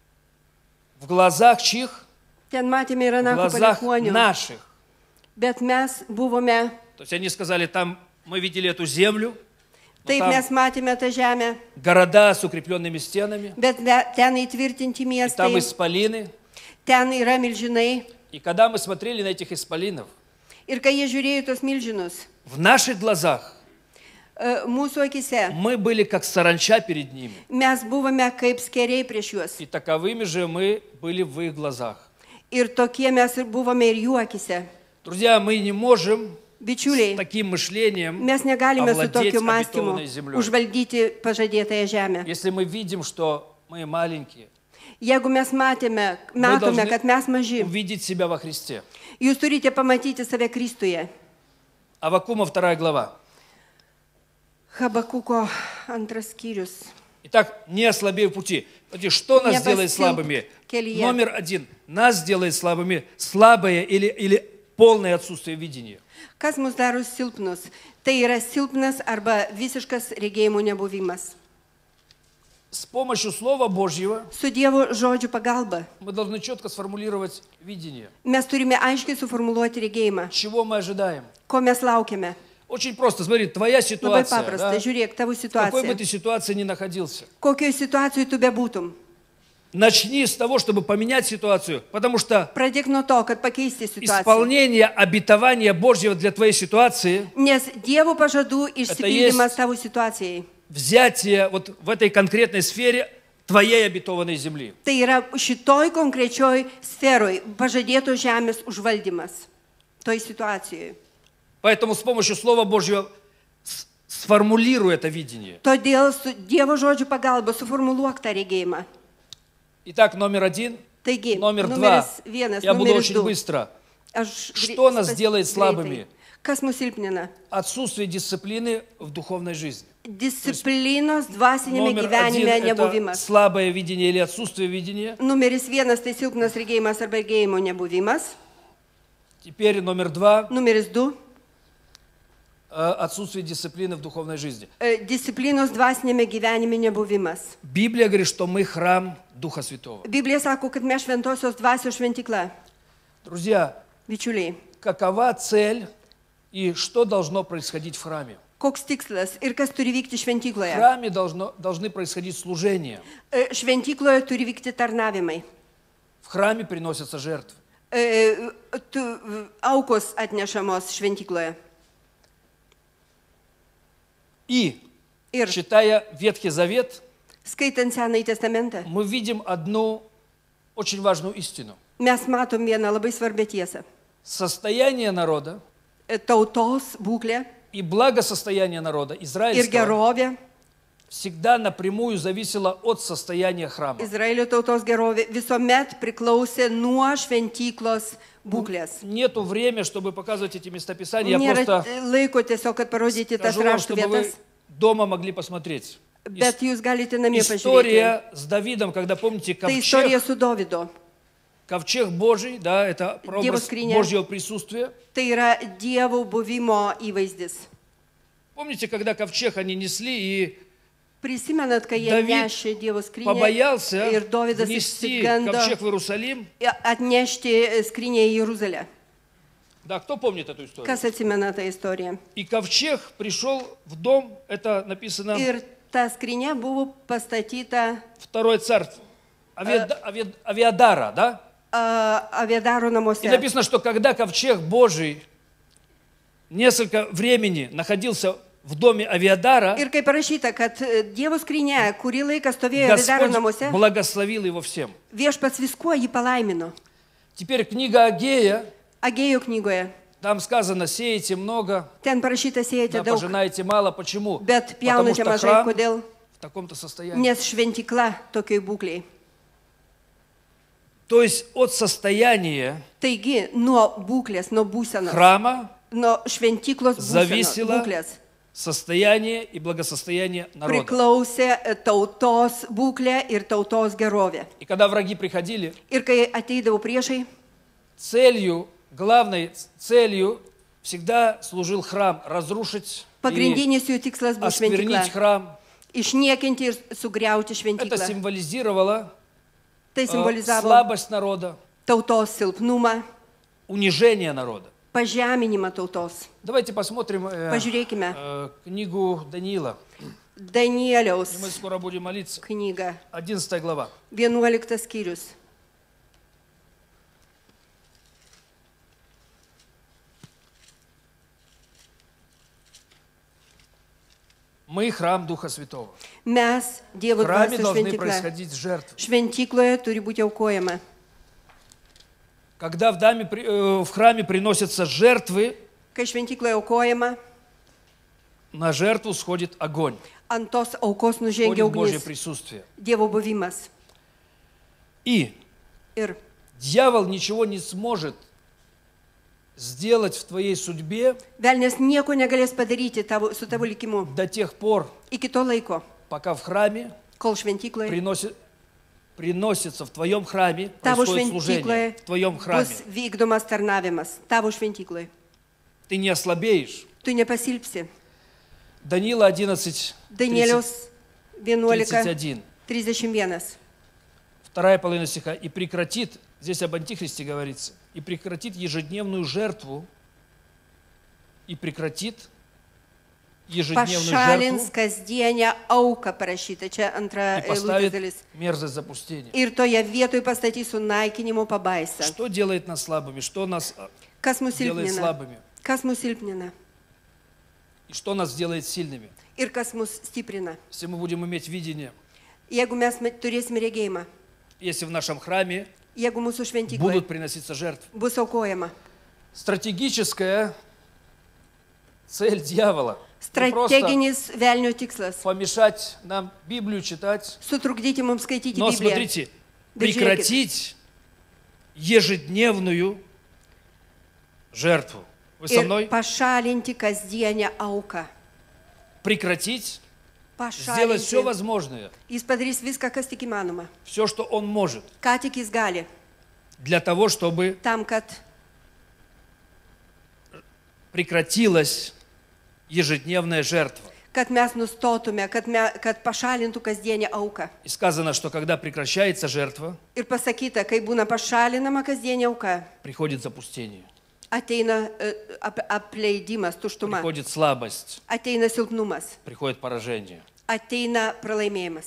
Speaker 5: в глазах чьих?
Speaker 3: Ten matėme ir
Speaker 5: В
Speaker 3: Anako
Speaker 5: глазах
Speaker 3: palikuonių.
Speaker 5: наших.
Speaker 3: Bet mes buvome,
Speaker 5: То есть они сказали, там мы видели эту землю, но
Speaker 3: taip
Speaker 5: там
Speaker 3: mes matėme tą žemę,
Speaker 5: города с укрепленными стенами,
Speaker 3: bet ten įtvirtinti
Speaker 5: и там
Speaker 3: miestai,
Speaker 5: исполины.
Speaker 3: ten yra milžinai.
Speaker 5: И когда мы смотрели на этих исполинов,
Speaker 3: Ir kai jie žiūrėjo tos milžinus,
Speaker 5: в наших глазах
Speaker 3: mūsų akise,
Speaker 5: мы были как саранча перед ними.
Speaker 3: mes buvome kaip skeriai prieš juos.
Speaker 5: И таковыми же мы были в их глазах.
Speaker 3: Ir tokie mes ir buvome ir jų akise.
Speaker 5: Друзья, мы не можем с
Speaker 3: Bičiuliai,
Speaker 5: таким мышлением
Speaker 3: mes negalime su
Speaker 5: овладеть
Speaker 3: tokiu mąstymu
Speaker 5: обетованной землей.
Speaker 3: užvaldyti pažadėtąją žemę.
Speaker 5: Если мы видим, что мы маленькие,
Speaker 3: Jeigu mes matome,
Speaker 5: должны
Speaker 3: kad mes maži,
Speaker 5: увидеть себя во Христе.
Speaker 3: jūs turite pamatyti save Kristuje.
Speaker 5: Аввакума 2 глава.
Speaker 3: Habakuko 2 skyrius.
Speaker 5: Итак, не ослабей в пути. Смотрите, что нас
Speaker 3: Не
Speaker 5: делает
Speaker 3: постиг
Speaker 5: слабыми?
Speaker 3: келье.
Speaker 5: Номер один. Нас делает слабыми слабое или полное отсутствие видения.
Speaker 3: Kas mus daro silpnus? Tai yra silpnas arba visiškas regėjimo nebuvimas.
Speaker 5: С помощью Слова Божьего
Speaker 3: Su Dievo žodžių pagalba
Speaker 5: мы должны четко сформулировать видение.
Speaker 3: mes turime aiškiai suformuluoti regėjimą.
Speaker 5: Чего мы ожидаем?
Speaker 3: Ko mes laukiame?
Speaker 5: Очень просто. Смотри, твоя
Speaker 3: Labai
Speaker 5: ситуация.
Speaker 3: paprasta.
Speaker 5: Да?
Speaker 3: Žiūrėk, tavo
Speaker 5: В какой бы
Speaker 3: situacija.
Speaker 5: ты ситуации ни находился.
Speaker 3: Kokioje situacijoje tu bebūtum?
Speaker 5: Начни с того, чтобы поменять ситуацию, потому что
Speaker 3: Pradėk nuo to, kad pakeisti situaciją.
Speaker 5: исполнение обетования Божьего для твоей ситуации,
Speaker 3: Nes Dievo pažadų išsipildymas tavo situacijai.
Speaker 5: взятие вот в этой конкретной сфере твоей обетованной земли.
Speaker 3: Tai yra šitoj konkrečioj sferoj pažadėtos žemės užvaldymas. Toj situacijoje.
Speaker 5: Поэтому с помощью Слова Божьего сформулируй это видение.
Speaker 3: Todėl su Dievo žodžių pagalba suformuluok tą regėjimą.
Speaker 5: Итак, номер один.
Speaker 3: Taigi,
Speaker 5: Номер два.
Speaker 3: numeris vienas,
Speaker 5: Я буду
Speaker 3: numeris
Speaker 5: очень
Speaker 3: du.
Speaker 5: быстро.
Speaker 3: Aš
Speaker 5: Что нас
Speaker 3: greitai.
Speaker 5: делает слабыми?
Speaker 3: Kas mus silpnina?
Speaker 5: Отсутствие дисциплины в духовной жизни.
Speaker 3: Disciplinos dvasinėme
Speaker 5: Номер один
Speaker 3: gyvenime
Speaker 5: – это
Speaker 3: nebuvimas.
Speaker 5: слабое видение или отсутствие видения.
Speaker 3: Numeris vienas tai silpnas regėjimas arba regėjimo nebuvimas.
Speaker 5: Теперь номер два
Speaker 3: Numeris du
Speaker 5: – отсутствие дисциплины в духовной жизни.
Speaker 3: disciplinos dvasinėme gyvenime nebuvimas.
Speaker 5: Библия говорит, что мы храм Духа Святого.
Speaker 3: Biblija sako, kad mes šventosios dvasios šventykla.
Speaker 5: Друзья,
Speaker 3: Bičiuliai,
Speaker 5: какова цель и что должно происходить в храме?
Speaker 3: koks tikslas ir kas turi vykti
Speaker 5: В
Speaker 3: šventykloje?
Speaker 5: храме должны происходить служения.
Speaker 3: Šventykloje turi vykti tarnavimai.
Speaker 5: В храме приносятся жертвы.
Speaker 3: Aukos atnešamos šventykloje.
Speaker 5: И,
Speaker 3: Ir
Speaker 5: читая Ветхий Завет,
Speaker 3: skaitant Senąjį testamentą,
Speaker 5: мы видим одну очень важную истину.
Speaker 3: mes matom vieną labai svarbę tiesą.
Speaker 5: Состояние народа
Speaker 3: Tautos būklė
Speaker 5: и благосостояние народа
Speaker 3: ir
Speaker 5: израильского
Speaker 3: gerovė,
Speaker 5: всегда напрямую зависело от состояния храма.
Speaker 3: Izraelio tautos gerovė visuomet priklausė nuo šventyklos būklės.
Speaker 5: Нету времени, чтобы показывать эти местописания. Я
Speaker 3: Nėra
Speaker 5: просто
Speaker 3: laiko tiesiog, kad parodyti tas
Speaker 5: скажу вам,
Speaker 3: raštų
Speaker 5: чтобы вы
Speaker 3: vietas.
Speaker 5: дома могли посмотреть.
Speaker 3: Bet jūs galite namie pažiūrėti.
Speaker 5: История с Давидом, когда, помните,
Speaker 3: Tai istorija
Speaker 5: ковчег,
Speaker 3: su Dovydu.
Speaker 5: ковчег Божий, да, это прообраз
Speaker 3: Dievo skrynia.
Speaker 5: Божьего присутствия.
Speaker 3: Tai yra Dievo buvimo įvaizdis.
Speaker 5: Помните, когда ковчег они несли, и
Speaker 3: Prisimenat, kai jie
Speaker 5: David
Speaker 3: nešė Dievo skrynią
Speaker 5: побоялся
Speaker 3: ir Dovydas
Speaker 5: внести
Speaker 3: išsigando
Speaker 5: ковчег в Иерусалим.
Speaker 3: atnešti skrynią į Jeruzalę.
Speaker 5: Да, кто помнит эту историю?
Speaker 3: Kas atsimena tą istoriją?
Speaker 5: И ковчег пришел в дом, это написано
Speaker 3: Ir ta skrynia buvo pastatyta
Speaker 5: Второе царство, Авиадара, да?
Speaker 3: Aviadaro
Speaker 5: И
Speaker 3: namuose.
Speaker 5: написано, что когда ковчег Божий несколько времени находился в доме Авиадара,
Speaker 3: Ir kaip parašyta, kad Dievo skrynia, kurį laiką stovėjo Aviadaro
Speaker 5: Господь
Speaker 3: namuose,
Speaker 5: благословил его всем.
Speaker 3: viešpats viskuo jį palaimino.
Speaker 5: Теперь книга Агея,
Speaker 3: Agėjo knygoje.
Speaker 5: там сказано, сеете много,
Speaker 3: Ten parašyta
Speaker 5: да,
Speaker 3: siejate daug,
Speaker 5: пожинаете мало. Почему?
Speaker 3: bet
Speaker 5: Потому
Speaker 3: pjaunate
Speaker 5: что
Speaker 3: mažai.
Speaker 5: храм
Speaker 3: Kodėl?
Speaker 5: в таком-то состоянии.
Speaker 3: Nes šventikla tokiai būkliai.
Speaker 5: То есть от состояния
Speaker 3: Taigi, nuo būklės, nuo būsenos,
Speaker 5: храма
Speaker 3: nuo šventiklos būsenos,
Speaker 5: зависело
Speaker 3: būklės
Speaker 5: состояние и благосостояние народа.
Speaker 3: priklausė tautos būklė ir tautos gerovė.
Speaker 5: И когда враги приходили,
Speaker 3: Ir kai ateidavo priešai,
Speaker 5: главной целью всегда служил храм, разрушить и
Speaker 3: pagrindinis jų tikslas buvo
Speaker 5: осквернить
Speaker 3: šventykla.
Speaker 5: храм.
Speaker 3: Išniekinti ir sugriauti
Speaker 5: Это
Speaker 3: šventyklą.
Speaker 5: символизировало
Speaker 3: Tai simbolizavo
Speaker 5: слабость народа,
Speaker 3: tautos silpnumą,
Speaker 5: унижение народа.
Speaker 3: pažeminimą tautos.
Speaker 5: Давайте посмотрим
Speaker 3: Pažiūrėkime
Speaker 5: книгу Даниила.
Speaker 3: Danieliaus
Speaker 5: И мы скоро будем молиться.
Speaker 3: knygą,
Speaker 5: 11 глава.
Speaker 3: 11 skyrius.
Speaker 5: Мы храм Духа Святого.
Speaker 3: Mes Dievo
Speaker 5: В храме
Speaker 3: dvasios
Speaker 5: должны
Speaker 3: šventykla.
Speaker 5: происходить жертвы.
Speaker 3: Šventykloje turi būti aukojama.
Speaker 5: Когда в храме приносятся жертвы,
Speaker 3: Kai šventykloje aukojama,
Speaker 5: на жертву сходит огонь,
Speaker 3: ant tos aukos nužengia
Speaker 5: сходит Божье
Speaker 3: ugnis,
Speaker 5: присутствие.
Speaker 3: Dievo buvimas.
Speaker 5: И
Speaker 3: Ir
Speaker 5: дьявол ничего не сможет сделать в твоей судьбе
Speaker 3: velnės nieko negalės padaryti su tavo likimu
Speaker 5: до тех пор,
Speaker 3: iki to laiko,
Speaker 5: пока в храме
Speaker 3: kol šventykloje
Speaker 5: приносится в твоем храме,
Speaker 3: tavo
Speaker 5: происходит служение,
Speaker 3: šventykloje
Speaker 5: в твоем храме.
Speaker 3: bus vykdomas tarnavimas. Tavo šventykloje.
Speaker 5: Ты не ослабеешь.
Speaker 3: Tu nepasilpsi.
Speaker 5: Даниила 11,
Speaker 3: Danieliaus 11,
Speaker 5: 31.
Speaker 3: 31.
Speaker 5: Вторая половина стиха. И прекратит, здесь об антихристе говорится, и прекратит ежедневную жертву, и прекратит ежедневную
Speaker 3: Pašalins
Speaker 5: жертву,
Speaker 3: kasdienę auką parašyta. Čia antra
Speaker 5: и
Speaker 3: eilutės
Speaker 5: поставит
Speaker 3: dalis.
Speaker 5: мерзость запустения.
Speaker 3: Ir toje vietoje pastatysiu naikinimo pabaisą.
Speaker 5: Что делает нас слабыми? Что нас
Speaker 3: Kas mus
Speaker 5: делает
Speaker 3: silpnina?
Speaker 5: слабыми?
Speaker 3: Kas mus silpnina?
Speaker 5: И что нас делает сильными?
Speaker 3: Ir kas mus stiprina?
Speaker 5: Если мы будем иметь видение,
Speaker 3: Jeigu mes turėsime regėjimą,
Speaker 5: если в нашем храме
Speaker 3: jeigu mūsų šventykloje
Speaker 5: будут приноситься жертвы.
Speaker 3: bus aukojama,
Speaker 5: Стратегическая цель дьявола не просто
Speaker 3: strateginis velnio tikslas
Speaker 5: помешать нам Библию читать,
Speaker 3: - sutrukdyti mums skaityti
Speaker 5: но
Speaker 3: Bibliją.
Speaker 5: смотрите,
Speaker 3: Bet žiūrėkit,
Speaker 5: прекратить ежедневную жертву. Вы со
Speaker 3: ir
Speaker 5: мной?
Speaker 3: pašalinti kasdienę auką.
Speaker 5: Прекратить, сделать все
Speaker 3: Pašalinti.
Speaker 5: возможное,
Speaker 3: Jis padarys viską, kas tik įmanoma.
Speaker 5: все, что он может,
Speaker 3: Ką tik jis gali.
Speaker 5: для того, чтобы
Speaker 3: Tam, kad
Speaker 5: прекратилась ежедневная жертва.
Speaker 3: mes nustotume, kad pašalintų kasdienę auką.
Speaker 5: И сказано, что когда прекращается жертва,
Speaker 3: Ir pasakyta, kai būna pašalinama kasdienė auka,
Speaker 5: приходит запустение,
Speaker 3: ateina apleidimas, tuštuma,
Speaker 5: приходит слабость,
Speaker 3: ateina silpnumas,
Speaker 5: приходит поражение.
Speaker 3: ateina pralaimėjimas.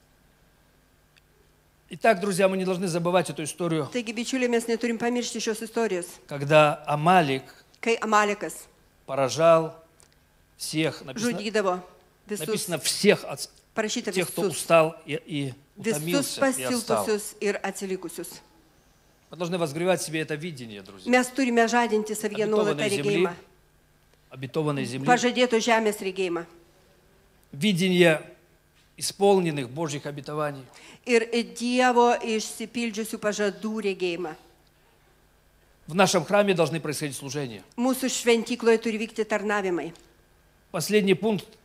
Speaker 5: Итак, друзья, мы не должны забывать эту историю,
Speaker 3: Taigi, bičiuliai, mes neturim pamiršti šios istorijos,
Speaker 5: когда Амалик
Speaker 3: kai Amalekas
Speaker 5: поражал всех,
Speaker 3: žudydavo visus,
Speaker 5: написано всех,
Speaker 3: parašyta
Speaker 5: тех, кто
Speaker 3: visus,
Speaker 5: устал и
Speaker 3: visus
Speaker 5: утомился, и отстал.
Speaker 3: pasilpusius ir atsilikusius.
Speaker 5: Мы должны возгревать в себе это видение, друзья,
Speaker 3: Mes turime žadinti savyje nuolat tą regėjimą,
Speaker 5: обетованной земли,
Speaker 3: pažadėto žemės regėjimą.
Speaker 5: видение исполненных Божьих обетований.
Speaker 3: Ir Dievo išsipildžiusių pažadų regėjimą.
Speaker 5: В нашем храме должны происходить служения.
Speaker 3: Mūsų šventykloje turi vykti tarnavimai.
Speaker 5: Последний пункт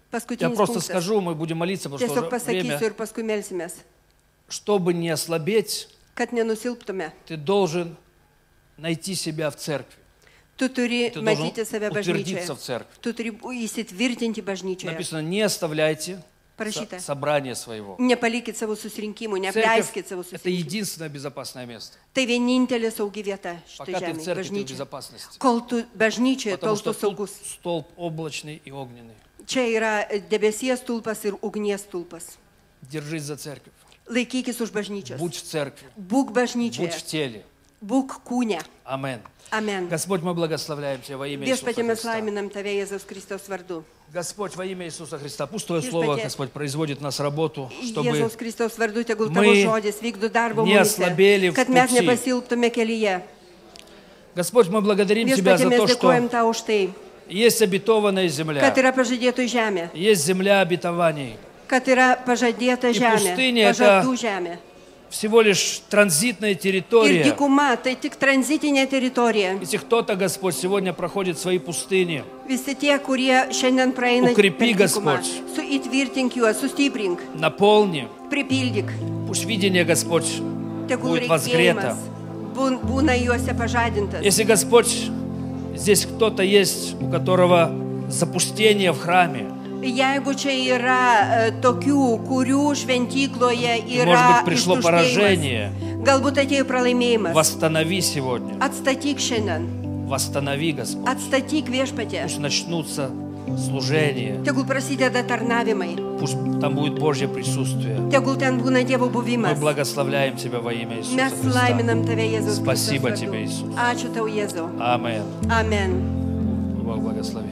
Speaker 5: Я
Speaker 3: Paskutinis
Speaker 5: просто
Speaker 3: punktas.
Speaker 5: скажу, мы будем молиться, потому
Speaker 3: Tiesiog
Speaker 5: что уже
Speaker 3: pasakysiu
Speaker 5: время.
Speaker 3: ir paskui melsimės,
Speaker 5: Чтобы не ослабеть,
Speaker 3: kad nenusilptume.
Speaker 5: ты должен найти себя в церкви.
Speaker 3: Tu turi
Speaker 5: Ты должен
Speaker 3: matyti save
Speaker 5: утвердиться в
Speaker 3: bažnyčioje.
Speaker 5: церкви.
Speaker 3: Tu turi įsitvirtinti bažnyčioje.
Speaker 5: Написано, не оставляйте
Speaker 3: Parašyta.
Speaker 5: собрание своего.
Speaker 3: Nepalikit savo susirinkimų,
Speaker 5: Церковь
Speaker 3: neapleiskit savo
Speaker 5: – это
Speaker 3: susirinkimų.
Speaker 5: единственное безопасное место.
Speaker 3: Tai vienintelė saugi vieta šitai
Speaker 5: Пока ты в
Speaker 3: žemė,
Speaker 5: церкви, ты в
Speaker 3: bažnyčia.
Speaker 5: безопасности.
Speaker 3: Kol tu bažnyčioje,
Speaker 5: Потому
Speaker 3: tol tu
Speaker 5: что тут
Speaker 3: saugus.
Speaker 5: столб облачный и огненный.
Speaker 3: Čia yra debesies stulpas ir ugnies stulpas.
Speaker 5: Держись за церковь.
Speaker 3: Laikykis už bažnyčios.
Speaker 5: Будь в церкви.
Speaker 3: Būk
Speaker 5: Будь
Speaker 3: bažnyčioje.
Speaker 5: в теле.
Speaker 3: Būk kūne.
Speaker 5: Амин.
Speaker 3: Amen.
Speaker 5: Господь, мы благословляем Тебя во имя Иисуса
Speaker 3: Viešpatie mes
Speaker 5: Христа.
Speaker 3: laiminam Tave Jėzaus Kristaus vardu.
Speaker 5: Господь, во имя Иисуса Христа, пусть Твое
Speaker 3: Viešpatie-
Speaker 5: Слово, Господь, производит нас работу, чтобы
Speaker 3: Jėzaus Kristaus vardu tegul Tavo
Speaker 5: мы
Speaker 3: žodis vykdo darbo
Speaker 5: не ослабели
Speaker 3: mumyse,
Speaker 5: в
Speaker 3: kad mes
Speaker 5: пути.
Speaker 3: nepasilptume kelyje.
Speaker 5: Господь, мы благодарим Тебя
Speaker 3: Viešpatie
Speaker 5: за
Speaker 3: mes
Speaker 5: то,
Speaker 3: dėkojam
Speaker 5: что
Speaker 3: Tau už tai,
Speaker 5: есть обетованная земля,
Speaker 3: kad yra pažadėtų žemė,
Speaker 5: есть земля обетований.
Speaker 3: kad yra pažadėta žemė,
Speaker 5: пустыня
Speaker 3: pažadų žemė.
Speaker 5: Всего лишь транзитная
Speaker 3: Ir
Speaker 5: территория.
Speaker 3: dykuma, tai tik tranzitinė teritorija.
Speaker 5: Если кто-то, Господь, сегодня проходит свои пустыни,
Speaker 3: Visi tie, kurie šiandien praeina
Speaker 5: Укрепи,
Speaker 3: per dykumą,
Speaker 5: Господь.
Speaker 3: įtvirtink juos, sustiprink,
Speaker 5: наполни.
Speaker 3: pripildyk,
Speaker 5: Пусть видение, Господь,
Speaker 3: tegul
Speaker 5: будет возгрето.
Speaker 3: reikėjimas būna juose pažadintas.
Speaker 5: Если, Господь, здесь кто-то есть, у которого запустение в храме,
Speaker 3: Jeigu čia yra tokių, kurių šventykloje
Speaker 5: может
Speaker 3: yra
Speaker 5: быть, пришло
Speaker 3: ištuštėjimas,
Speaker 5: поражение,
Speaker 3: galbūt atėjo pralaimėjimas,
Speaker 5: восстанови сегодня.
Speaker 3: atstatyk šiandien,
Speaker 5: Восстанови, Господь.
Speaker 3: atstatyk viešpatė,
Speaker 5: Пусть начнутся служения.
Speaker 3: tegul prasideda tarnavimai,
Speaker 5: Пусть там будет Божье присутствие.
Speaker 3: tegul ten būna Dievo
Speaker 5: Мы
Speaker 3: buvimas.
Speaker 5: благословляем Тебя во имя Иисуса
Speaker 3: Mes
Speaker 5: Христа.
Speaker 3: laiminam Tave Jėzaus
Speaker 5: Спасибо
Speaker 3: Kristaus
Speaker 5: Тебе,
Speaker 3: vardu.
Speaker 5: Иисус.
Speaker 3: Ačiū Tau, Jėzau.
Speaker 5: Amen.
Speaker 3: Amen.
Speaker 5: Бог благословит.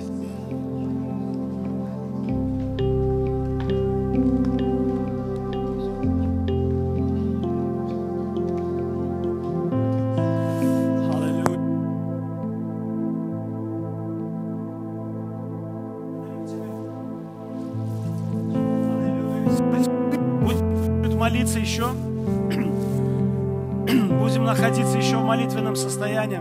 Speaker 6: Будем молиться еще. Будем находиться еще в молитвенном состоянии.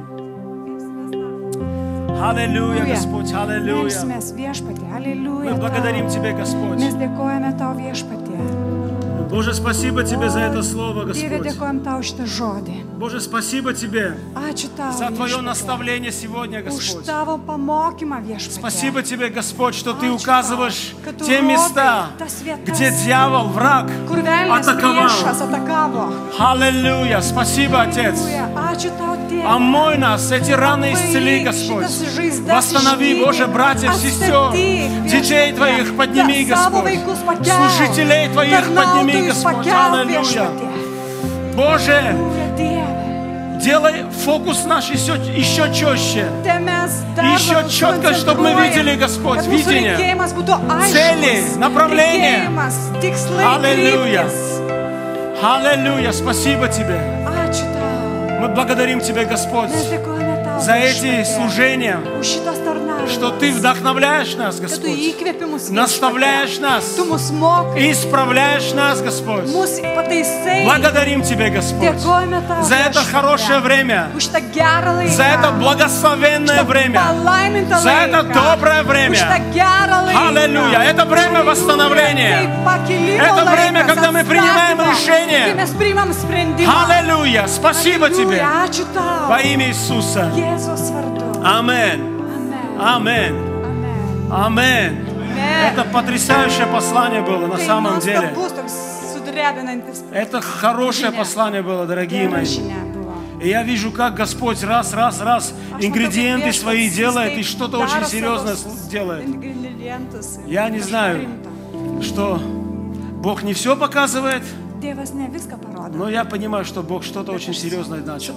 Speaker 6: Аллилуйя, Господь, аллилуйя.
Speaker 1: Melsimės viešpatį,
Speaker 6: Мы
Speaker 1: aleliuja.
Speaker 6: благодарим Тебя, Господь.
Speaker 1: Mes dėkojame tau viešpatį.
Speaker 6: Боже, спасибо Тебе за это слово,
Speaker 1: Dieve,
Speaker 6: Господь.
Speaker 1: dėkojam tau šitą žodį.
Speaker 6: Боже, спасибо Тебе
Speaker 1: Ačiū tau.
Speaker 6: за Твое
Speaker 1: viešpatie,
Speaker 6: наставление сегодня,
Speaker 1: Už
Speaker 6: Господь.
Speaker 1: tavo pamokymą viešpatį.
Speaker 6: Спасибо Тебе, Господь, что Ты
Speaker 1: Ačiū
Speaker 6: указываешь
Speaker 1: tau, kad tu
Speaker 6: те
Speaker 1: rodai
Speaker 6: места,
Speaker 1: tas vietas,
Speaker 6: где дьявол, враг
Speaker 1: kur velnias
Speaker 6: атаковал.
Speaker 1: priešas atakavo.
Speaker 6: Аллилуйя, спасибо, Отец.
Speaker 1: Aleliuja. Ačiū tau, Dieve.
Speaker 6: Омой нас, эти раны исцели, Господь. Восстанови, Боже, братьев, сестер, детей Твоих подними, Господь. Служителей Твоих подними, Господь. Аллилуйя. Боже, делай фокус наш еще четче. Еще четко, чтобы мы видели, Господь, видение, цели, направления. Аллилуйя. Аллилуйя. Спасибо Тебе. Мы благодарим Тебя, Господь, за эти служения, что Ты вдохновляешь нас, Господь, наставляешь нас, и исправляешь нас, Господь. Благодарим Тебя, Господь, за это хорошее время, за это благословенное время, за это доброе время. Аллилуйя! Это время восстановления. Это время, когда мы принимаем решения. Аллилуйя! Спасибо Тебе во имя Иисуса. Амин. Амин. Амин. Это потрясающее послание было на самом деле. Это хорошее послание было, дорогие мои. И я вижу, как Господь раз ингредиенты свои делает и что-то очень серьезное делает. Я не знаю, что Бог не все показывает, но я понимаю, что Бог что-то очень серьезное начал.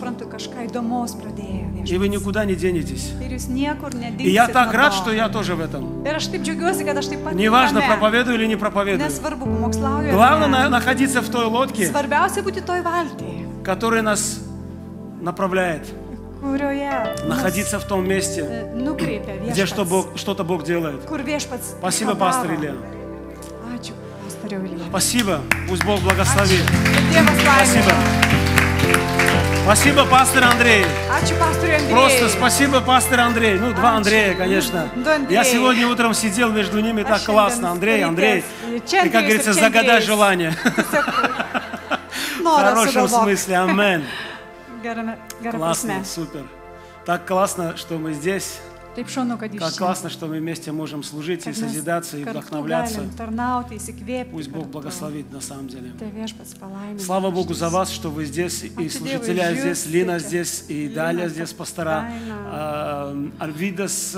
Speaker 6: И вы никуда не денетесь. И я так рад, что я тоже в этом. Неважно, проповедую или не проповедую. Главное находиться в той лодке, которая нас направляет. Находиться в том месте, где что-то Бог делает. Спасибо, пастор Илья. Спасибо. Пусть Бог благословит. Спасибо. Спасибо, пастор Андрей.
Speaker 4: Ačiū pastoriui Andrėjui.
Speaker 6: Просто спасибо, пастор Андрей. Ну, два Андрея, конечно.
Speaker 4: Два Андрея.
Speaker 6: Я сегодня утром сидел между ними, так
Speaker 4: А
Speaker 6: классно.
Speaker 4: щендien
Speaker 6: Андрей.
Speaker 4: skaitės.
Speaker 6: И, как говорится, загадай желание. В хорошем смысле, амен.
Speaker 4: Gera
Speaker 6: Классно,
Speaker 4: prasme.
Speaker 6: супер. Так классно, что мы здесь.
Speaker 4: Taip šaunu, kad
Speaker 6: Как классно, что мы вместе можем служить и созидаться, и вдохновляться.
Speaker 4: Tarnauti, įsikvėpti.
Speaker 6: Пусть Бог благословит на самом деле.
Speaker 4: Tai viešpats palaimina.
Speaker 6: Слава Богу за вас, что вы здесь, и служителя здесь, Лина здесь, и Даля здесь, пастора, Альвидас,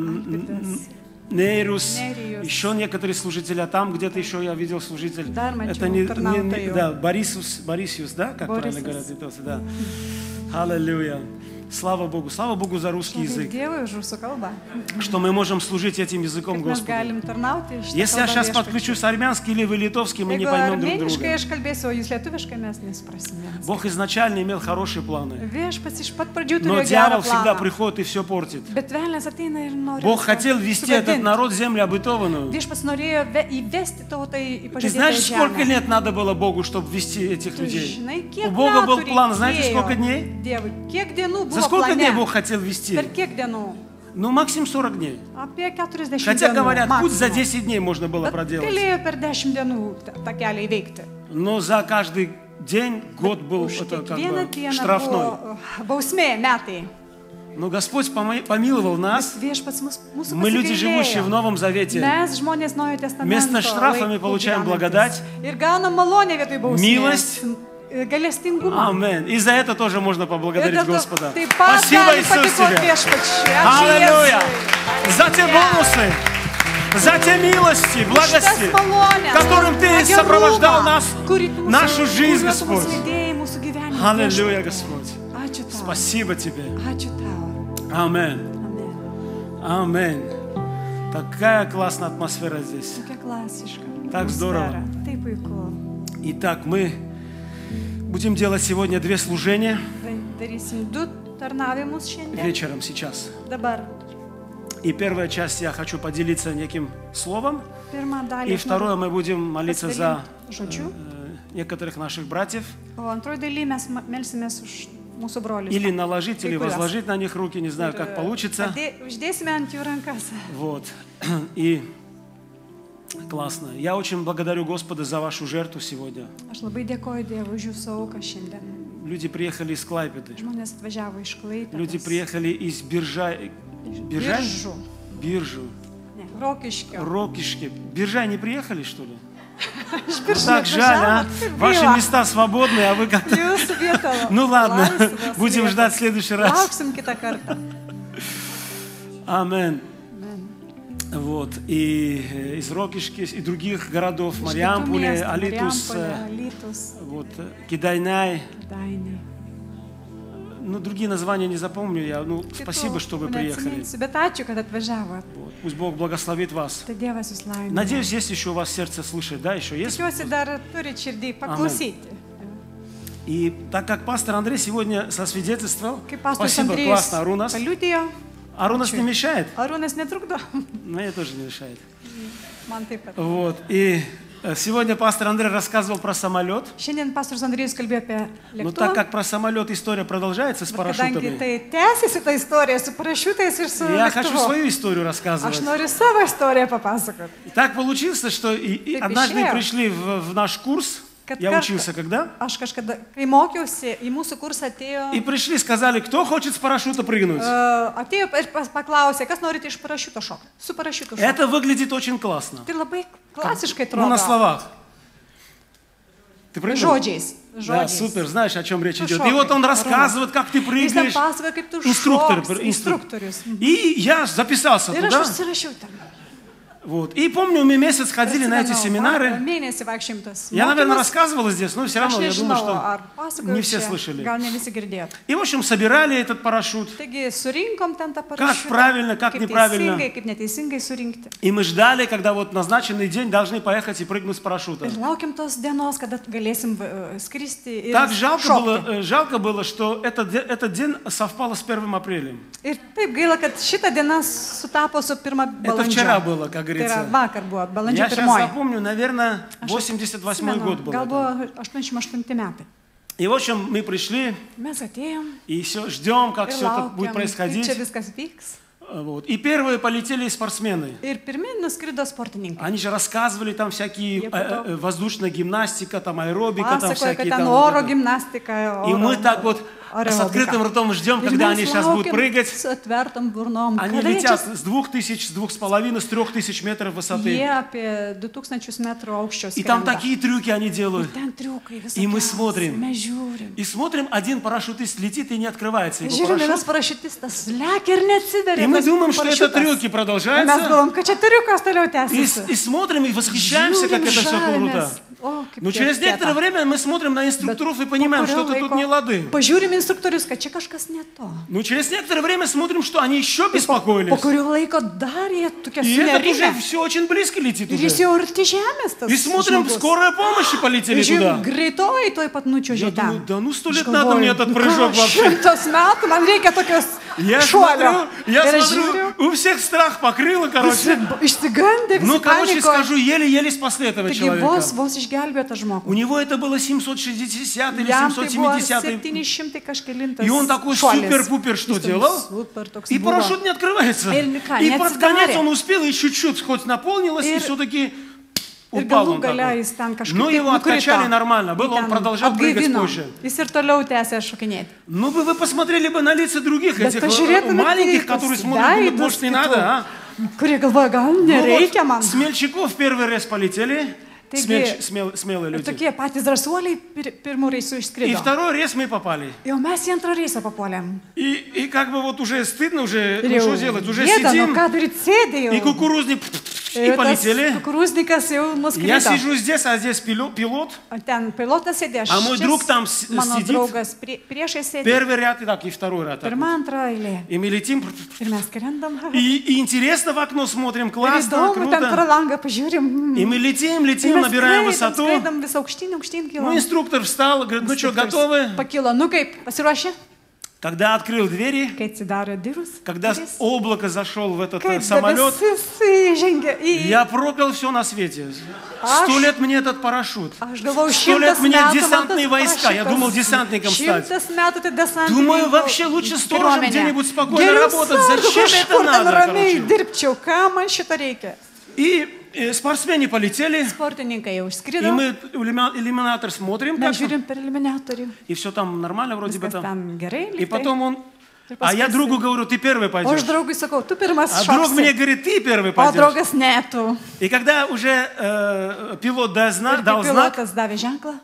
Speaker 6: Нейрус, еще некоторые служители, а там где-то еще я видел служитель. Это да, Борисиус, да, как правильно говорят, да. Аллилуйя. Слава Богу за русский язык,
Speaker 4: Dievui už rusų kalbą.
Speaker 6: что мы можем служить этим языком
Speaker 4: Mes
Speaker 6: Господу.
Speaker 4: galim tarnauti šitą
Speaker 6: Если я
Speaker 4: kalbą
Speaker 6: сейчас
Speaker 4: viešpačiui.
Speaker 6: подключусь армянский или вы литовский, мы не
Speaker 4: Jeigu
Speaker 6: поймем друг
Speaker 4: armėniškai
Speaker 6: друга.
Speaker 4: aš kalbėsiu, o jūs lietuviškai mes nesuprasim.
Speaker 6: Бог изначально имел хорошие планы,
Speaker 4: Viešpats iš pat pradžių
Speaker 6: но
Speaker 4: turėjo
Speaker 6: дьявол
Speaker 4: gerą
Speaker 6: всегда
Speaker 4: planą.
Speaker 6: приходит и все портит.
Speaker 4: Bet velnės ateina ir nori.
Speaker 6: Бог
Speaker 4: viską
Speaker 6: хотел ввести этот
Speaker 4: sugadinti.
Speaker 6: народ в землю обетованную.
Speaker 4: Viešpats norėjo įvesti tautą į
Speaker 6: Ты знаешь,
Speaker 4: pažadėtą
Speaker 6: сколько
Speaker 4: žemę.
Speaker 6: лет надо было Богу, чтобы ввести этих
Speaker 4: Tu
Speaker 6: людей?
Speaker 4: žinai,
Speaker 6: У
Speaker 4: kiek
Speaker 6: Бога был
Speaker 4: metų
Speaker 6: план, знаете,
Speaker 4: reikėjo
Speaker 6: сколько дней?
Speaker 4: Dievui, kiek dienų
Speaker 6: За
Speaker 4: buvo
Speaker 6: сколько дней
Speaker 4: plane?
Speaker 6: Бог хотел ввести?
Speaker 4: Per kiek dienų?
Speaker 6: Ну, максимум 40 дней.
Speaker 4: Apie 40
Speaker 6: Хотя,
Speaker 4: dienų.
Speaker 6: говорят, путь за
Speaker 4: maksimum.
Speaker 6: 10 дней можно было
Speaker 4: Bet
Speaker 6: проделать.
Speaker 4: galėjo per 10 dienų tą kelią įveikti.
Speaker 6: Но за каждый день, год был
Speaker 4: Už
Speaker 6: это как
Speaker 4: kiekvieną
Speaker 6: бы
Speaker 4: dieną
Speaker 6: штрафной.
Speaker 4: buvo bausmė, metai.
Speaker 6: Но Господь помиловал нас.
Speaker 4: Viešpats mūsų
Speaker 6: Мы люди, живущие в Новом Завете.
Speaker 4: Mes žmonės Naujojo Testamento.
Speaker 6: Вместо штрафа мы
Speaker 4: laikų
Speaker 6: получаем
Speaker 4: gyvenantys.
Speaker 6: благодать,
Speaker 4: Ir gaunam malonę vietoj bausmės.
Speaker 6: милость.
Speaker 4: Galestingumą.
Speaker 6: Амин. И за это тоже можно поблагодарить
Speaker 4: Ir dėl to
Speaker 6: Господа.
Speaker 4: taip pat
Speaker 6: Спасибо,
Speaker 4: galim
Speaker 6: Иисус,
Speaker 4: padėkoti
Speaker 6: тебе.
Speaker 4: viešpačiui. Ačiū
Speaker 6: Аллилуйя.
Speaker 4: Jėzui.
Speaker 6: За те бонусы, за те милости,
Speaker 4: Už tas
Speaker 6: благости,
Speaker 4: malonės,
Speaker 6: которым Ты
Speaker 4: tą gerumą,
Speaker 6: сопровождал нас,
Speaker 4: kurį tu
Speaker 6: нашу жизнь,
Speaker 4: kuriuo tu mus
Speaker 6: Господь.
Speaker 4: lydėjai mūsų gyvenime.
Speaker 6: Аллилуйя,
Speaker 4: Viešpatie.
Speaker 6: Господь.
Speaker 4: Ačiū tau.
Speaker 6: Спасибо Тебе.
Speaker 4: Ačiū tau.
Speaker 6: Амин.
Speaker 4: Amen.
Speaker 6: Амин. Такая классная атмосфера здесь.
Speaker 4: Tokia klasiška.
Speaker 6: Так здорово.
Speaker 4: atmosfera. Tai puiku.
Speaker 6: Итак, мы будем делать сегодня 2 служения
Speaker 4: Tai darysim 2 tarnavimus šiandien.
Speaker 6: вечером сейчас.
Speaker 4: Dabar.
Speaker 6: И первая часть я хочу поделиться неким словом.
Speaker 4: Pirmą dalį.
Speaker 6: И второе мы будем молиться за
Speaker 4: žodžiu.
Speaker 6: некоторых наших братьев.
Speaker 4: O antroji daly mes melsimės už mūsų brolius.
Speaker 6: Или наложить, или
Speaker 4: Kai kuriuos.
Speaker 6: возложить на них руки, не знаю, как получится.
Speaker 4: Uždėsime ant jų rankas.
Speaker 6: Вот. И классно. Я очень благодарю Господа за вашу жертву сегодня.
Speaker 4: Aš labai dėkoju Dievui už jūsų auką šiandien.
Speaker 6: Люди приехали из Клайпеды.
Speaker 4: Žmonės atvažiavo iš Klaipėdos.
Speaker 6: Люди приехали из Биржай. Биржай?
Speaker 4: Biržų.
Speaker 6: Биржу.
Speaker 4: Ne, Rokiškio.
Speaker 6: Рокишки. Биржай не приехали, что ли?
Speaker 4: Iš Biržų
Speaker 6: Так жаль, а?
Speaker 4: atvažiavot, kaip
Speaker 6: Ваши
Speaker 4: gaila.
Speaker 6: места свободны, а вы как-то...
Speaker 4: Jūsų vieta.
Speaker 6: Ну ладно,
Speaker 4: laisvos
Speaker 6: будем
Speaker 4: vietos.
Speaker 6: ждать в следующий раз.
Speaker 4: Lauksim kitą kartą.
Speaker 6: Амен.
Speaker 4: Amen.
Speaker 6: Вот. И из Рокишки, и других городов,
Speaker 4: Iš kitų
Speaker 6: Мариамполе,
Speaker 4: miestų,
Speaker 6: Алитус,
Speaker 4: Marijampolė, Alytus,
Speaker 6: вот, Кидайнай.
Speaker 4: Dainai.
Speaker 6: Ну, другие названия не запомню я. Ну, спасибо, что вы приехали.
Speaker 4: Neatsiminsiu, bet ačiū, kad atvažiavot.
Speaker 6: Вот. Пусть Бог благословит вас.
Speaker 4: Tai Dievas jūs laimina.
Speaker 6: Надеюсь, есть еще у вас сердце слышать, да, еще есть?
Speaker 4: Tikiuosi dar turit širdį paklausyti.
Speaker 6: И так как пастор Андрей сегодня сосвидетельствовал,
Speaker 4: Kaip pastorius
Speaker 6: спасибо,
Speaker 4: Andrėjus
Speaker 6: классно, Арунас.
Speaker 4: paliudijo,
Speaker 6: Арунас не мешает?
Speaker 4: Arūnas netrukdo.
Speaker 6: Мне тоже не мешает.
Speaker 4: Man taip pat.
Speaker 6: Вот. И сегодня пастор Андрей рассказывал про самолет.
Speaker 4: Šiandien pastorius Andrėjus kalbėjo apie
Speaker 6: Но так
Speaker 4: lėktuvą.
Speaker 6: как про самолет история продолжается с
Speaker 4: Bet kadangi
Speaker 6: парашютами,
Speaker 4: tai tęsiasi ta istorija su parašiutais ir su
Speaker 6: я хочу
Speaker 4: lėktuvu.
Speaker 6: свою историю
Speaker 4: Aš
Speaker 6: рассказывать.
Speaker 4: noriu savo istoriją papasakoti.
Speaker 6: И так получилось, что и
Speaker 4: Taip
Speaker 6: однажды
Speaker 4: išėjo.
Speaker 6: пришли в наш курс.
Speaker 4: Kad
Speaker 6: Я
Speaker 4: kartą
Speaker 6: учился когда?
Speaker 4: Aš kažkada, kai mokiausi, į mūsų kursą atėjo,
Speaker 6: И пришли, сказали, кто хочет с парашюта прыгнуть.
Speaker 4: atėjo ir paklausė, kas norite iš parašiuto šokti. Su parašiutu šokti.
Speaker 6: Это выглядит очень классно.
Speaker 4: Tai labai klasiškai
Speaker 6: Ну, на
Speaker 4: atrodo.
Speaker 6: словах. Ты прыгнул?
Speaker 4: Žodžiais.
Speaker 6: Да,
Speaker 4: Žodžiais.
Speaker 6: супер, знаешь, о чем речь
Speaker 4: Ну,
Speaker 6: идет.
Speaker 4: шокай,
Speaker 6: И вот он
Speaker 4: Рома.
Speaker 6: рассказывает, как ты
Speaker 4: Jis ten
Speaker 6: прыгаешь.
Speaker 4: pasakoja, kaip tu
Speaker 6: Инструктор,
Speaker 4: šoksi. Instruktorius.
Speaker 6: И я записался
Speaker 4: Ir aš
Speaker 6: туда.
Speaker 4: užsirašiau ten.
Speaker 6: Вот. И помню, мы месяц ходили на эти
Speaker 4: Prisimenu,
Speaker 6: семинары.
Speaker 4: Mėnesį vaikščiojom tas.
Speaker 6: Я, наверное,
Speaker 4: mokymus.
Speaker 6: рассказывал здесь, но все
Speaker 4: Aš
Speaker 6: равно, я думаю,
Speaker 4: nežinau, ar
Speaker 6: что
Speaker 4: pasakojau
Speaker 6: не все
Speaker 4: čia,
Speaker 6: слышали.
Speaker 4: gal ne visi girdėjot.
Speaker 6: И, в общем, собирали этот парашют.
Speaker 4: Taigi surinkom ten tą parašiutą.
Speaker 6: правильно, как
Speaker 4: kaip
Speaker 6: неправильно.
Speaker 4: teisingai, kaip neteisingai surinkti.
Speaker 6: И мы ждали, когда вот назначенный день должны поехать и прыгнуть с парашюта.
Speaker 4: Ir laukiam tos dienos, kada galėsim skristi ir
Speaker 6: Так
Speaker 4: šokti.
Speaker 6: жалко было, что этот день совпало с 1 апреля.
Speaker 4: Ir taip gaila, kad šita diena sutapo su 1
Speaker 6: Это
Speaker 4: balandžio.
Speaker 6: вчера было, как
Speaker 4: Tai yra
Speaker 6: говорится.
Speaker 4: vakar buvo, balandžio
Speaker 6: Я сейчас
Speaker 4: 1.
Speaker 6: запомню, наверное, 88 год был.
Speaker 4: Gal
Speaker 6: это.
Speaker 4: buvo 88 metai.
Speaker 6: И, в общем, мы пришли
Speaker 4: Mes atėjom
Speaker 6: и все ждем, как
Speaker 4: ir
Speaker 6: все это будет
Speaker 4: laukiam, kaip
Speaker 6: происходить.
Speaker 4: čia viskas vyks.
Speaker 6: Вот. И первые полетели спортсмены.
Speaker 4: Ir pirmi nuskrido sportininkai.
Speaker 6: Они же рассказывали там всякие
Speaker 4: Я потом-
Speaker 6: воздушная гимнастика, там аэробика, там
Speaker 4: Pasakoja, kad
Speaker 6: всякие
Speaker 4: ten
Speaker 6: там.
Speaker 4: oro
Speaker 6: вот это.
Speaker 4: gimnastika.
Speaker 6: И мы так вот с
Speaker 4: aerobika.
Speaker 6: открытым ртом ждем,
Speaker 4: Ir
Speaker 6: когда
Speaker 4: mes
Speaker 6: они сейчас будут
Speaker 4: laukiam
Speaker 6: прыгать.
Speaker 4: Su atvertom burnom.
Speaker 6: Они
Speaker 4: Kada jie
Speaker 6: летят
Speaker 4: čia-
Speaker 6: с 2000, с 2500, с 3000 метров
Speaker 4: Jie
Speaker 6: высоты.
Speaker 4: apie 2000 metrų aukščio
Speaker 6: И там
Speaker 4: skrenda.
Speaker 6: такие трюки они делают.
Speaker 4: Ten triukai
Speaker 6: И мы
Speaker 4: visokiausi.
Speaker 6: смотрим.
Speaker 4: Mes žiūrim.
Speaker 6: И смотрим, один парашютист летит и не открывается его
Speaker 4: Žiūrim, vienas
Speaker 6: парашют.
Speaker 4: parašiutistas lekia ir neatsiveria.
Speaker 6: И мы
Speaker 4: tas
Speaker 6: думаем, что это
Speaker 4: parašiutas.
Speaker 6: трюки
Speaker 4: Mes
Speaker 6: продолжаются.
Speaker 4: galvom, kad čia triukas toliau
Speaker 6: И
Speaker 4: tęsiasi.
Speaker 6: смотрим и восхищаемся, как
Speaker 4: Žiūrim,
Speaker 6: это все круто.
Speaker 4: žavimės. O, kaip
Speaker 6: Но
Speaker 4: čia
Speaker 6: через
Speaker 4: kieta.
Speaker 6: некоторое время мы смотрим на инструкторов и понимаем,
Speaker 4: Po kurio
Speaker 6: что-то тут
Speaker 4: laiko
Speaker 6: не лады.
Speaker 4: Pažiūrim instruktorius, kad čia kažkas ne to.
Speaker 6: Но через некоторое время смотрим, что они еще
Speaker 4: Po
Speaker 6: беспокоились.
Speaker 4: kurio laiko dar jie tokie
Speaker 6: И этот уже
Speaker 4: sunerimę.
Speaker 6: все очень близко летит
Speaker 4: Ir jis
Speaker 6: уже.
Speaker 4: jau arti žemės tas.
Speaker 6: И смотрим,
Speaker 4: žmogus.
Speaker 6: скорая помощь и полетели туда.
Speaker 4: Žiūrim, greitoji tuoj pat
Speaker 6: Я
Speaker 4: nučiuožė
Speaker 6: думаю,
Speaker 4: ten.
Speaker 6: да ну 100
Speaker 4: Aš
Speaker 6: лет надо мне
Speaker 4: galvoju,
Speaker 6: этот
Speaker 4: nu
Speaker 6: прыжок
Speaker 4: ką,
Speaker 6: вообще.
Speaker 4: 100 metų, man reikia tokios
Speaker 6: Я
Speaker 4: šuolio.
Speaker 6: смотрю,
Speaker 4: Ir aš žiūriu,
Speaker 6: у всех страх покрыло, короче.
Speaker 4: išsigandė,
Speaker 6: Ну,
Speaker 4: visi
Speaker 6: короче,
Speaker 4: panikoje.
Speaker 6: скажу, еле-еле спасли этого
Speaker 4: Taigi
Speaker 6: человека.
Speaker 4: vos išgelbėjo tą žmogų.
Speaker 6: У него это было 760 или
Speaker 4: Jam tai buvo
Speaker 6: 770.
Speaker 4: 700 kažkelintas
Speaker 6: И он такой
Speaker 4: šuolis.
Speaker 6: супер-пупер что
Speaker 4: Jis ten
Speaker 6: делал?
Speaker 4: Super toks
Speaker 6: И
Speaker 4: buvo.
Speaker 6: парашют не открывается.
Speaker 4: И ка,
Speaker 6: И
Speaker 4: не
Speaker 6: под
Speaker 4: отсидарė.
Speaker 6: конец он успел, и чуть-чуть хоть наполнилось, и
Speaker 4: Ir-
Speaker 6: все-таки
Speaker 4: Ir
Speaker 6: упал
Speaker 4: galų
Speaker 6: он
Speaker 4: gale
Speaker 6: такой.
Speaker 4: jis ten kažkaip
Speaker 6: Но
Speaker 4: taip
Speaker 6: его откачали
Speaker 4: nukrito.
Speaker 6: нормально было,
Speaker 4: Jį
Speaker 6: он
Speaker 4: ten
Speaker 6: продолжал прыгать
Speaker 4: atgaivino.
Speaker 6: позже.
Speaker 4: Jis ir toliau tęsė šokinėti.
Speaker 6: Ну бы вы посмотрели бы на лица других
Speaker 4: Bet
Speaker 6: этих
Speaker 4: pažiūrėtumėte
Speaker 6: маленьких,
Speaker 4: į
Speaker 6: которые
Speaker 4: tuos
Speaker 6: смотрят, думают,
Speaker 4: veidus
Speaker 6: может не
Speaker 4: kitų,
Speaker 6: надо, а?
Speaker 4: kurie galvoja, gal
Speaker 6: Ну
Speaker 4: nereikia man.
Speaker 6: вот, Смельчаков первый раз полетели,
Speaker 4: Taigi,
Speaker 6: смелые
Speaker 4: Ir
Speaker 6: люди.
Speaker 4: tokie patys drąsuoliai pirmų reisų
Speaker 6: И
Speaker 4: išskrido.
Speaker 6: второй рейс мы попали.
Speaker 4: Jau mes į antrą reisą papuolėm.
Speaker 6: И как бы вот уже стыдно, уже,
Speaker 4: Ir
Speaker 6: ну
Speaker 4: jau
Speaker 6: что делать, уже
Speaker 4: gėda, nu
Speaker 6: сидим,
Speaker 4: ką daryti, sėdė
Speaker 6: и
Speaker 4: jau.
Speaker 6: кукурузник, и
Speaker 4: Ir tas
Speaker 6: полетели.
Speaker 4: kukurūznikas jau
Speaker 6: Я
Speaker 4: nuskrido.
Speaker 6: сижу здесь, а здесь пилот.
Speaker 4: O ten pilotas sėdė, aš
Speaker 6: А мой
Speaker 4: čia
Speaker 6: друг там
Speaker 4: mano
Speaker 6: сидит.
Speaker 4: draugas priešai sėdė.
Speaker 6: Первый ряд и так, и второй ряд. так вот.
Speaker 4: Pirma, antra eilė.
Speaker 6: И мы летим.
Speaker 4: Ir mes skrendam.
Speaker 6: И интересно в окно смотрим,
Speaker 4: Ir
Speaker 6: классно,
Speaker 4: įdomu, ten pro
Speaker 6: круто.
Speaker 4: langą pažiūrim.
Speaker 6: И мы летим,
Speaker 4: Ir
Speaker 6: летим,
Speaker 4: mes
Speaker 6: набираем
Speaker 4: skraidom,
Speaker 6: высоту.
Speaker 4: skraidom vis aukštyn, aukštyn
Speaker 6: Ну,
Speaker 4: kilom.
Speaker 6: инструктор встал, говорит, ну что,
Speaker 4: Instruktorius
Speaker 6: готовы?
Speaker 4: Pakilo, nu kaip, pasiruošė?
Speaker 6: Когда открыл двери,
Speaker 4: Kai atsidarė durus.
Speaker 6: когда
Speaker 4: durys,
Speaker 6: облако зашел в этот
Speaker 4: Kaip
Speaker 6: самолет,
Speaker 4: debesis įžengė į...
Speaker 6: я проклял все на свете.
Speaker 4: Аж-
Speaker 6: 100 лет мне этот парашют.
Speaker 4: Aš galvojau,
Speaker 6: 100
Speaker 4: 100
Speaker 6: лет мне
Speaker 4: metų man
Speaker 6: десантные
Speaker 4: tas
Speaker 6: войска. Я думал
Speaker 4: parašiutas.
Speaker 6: десантником стать.
Speaker 4: 100 metų tai desantininkas.
Speaker 6: Думаю, вообще лучше сторожем где-нибудь спокойно работать. Зачем это надо,
Speaker 4: ramiai
Speaker 6: короче?
Speaker 4: dirbčiau, ką man šito reikia?
Speaker 6: И спортсмены полетели,
Speaker 4: Sportininkai jau
Speaker 6: и
Speaker 4: išskrido.
Speaker 6: мы иллюминатор смотрим,
Speaker 4: Mes
Speaker 6: как
Speaker 4: žiūrim per eliminatorių.
Speaker 6: и все там нормально вроде бы
Speaker 4: Viskas
Speaker 6: там.
Speaker 4: ten gerai.
Speaker 6: И
Speaker 4: lyg tai.
Speaker 6: потом он,
Speaker 4: Ir
Speaker 6: а я
Speaker 4: paskui
Speaker 6: другу
Speaker 4: jisai-
Speaker 6: говорю, ты первый
Speaker 4: O aš
Speaker 6: пойдешь.
Speaker 4: draugui sakau, tu pirmas
Speaker 6: А друг мне
Speaker 4: šoksi.
Speaker 6: говорит, ты первый
Speaker 4: O
Speaker 6: пойдешь.
Speaker 4: draugas ne tu.
Speaker 6: И когда уже пилот дал
Speaker 4: Ir
Speaker 6: знак,
Speaker 4: kai pilotas davė ženklą.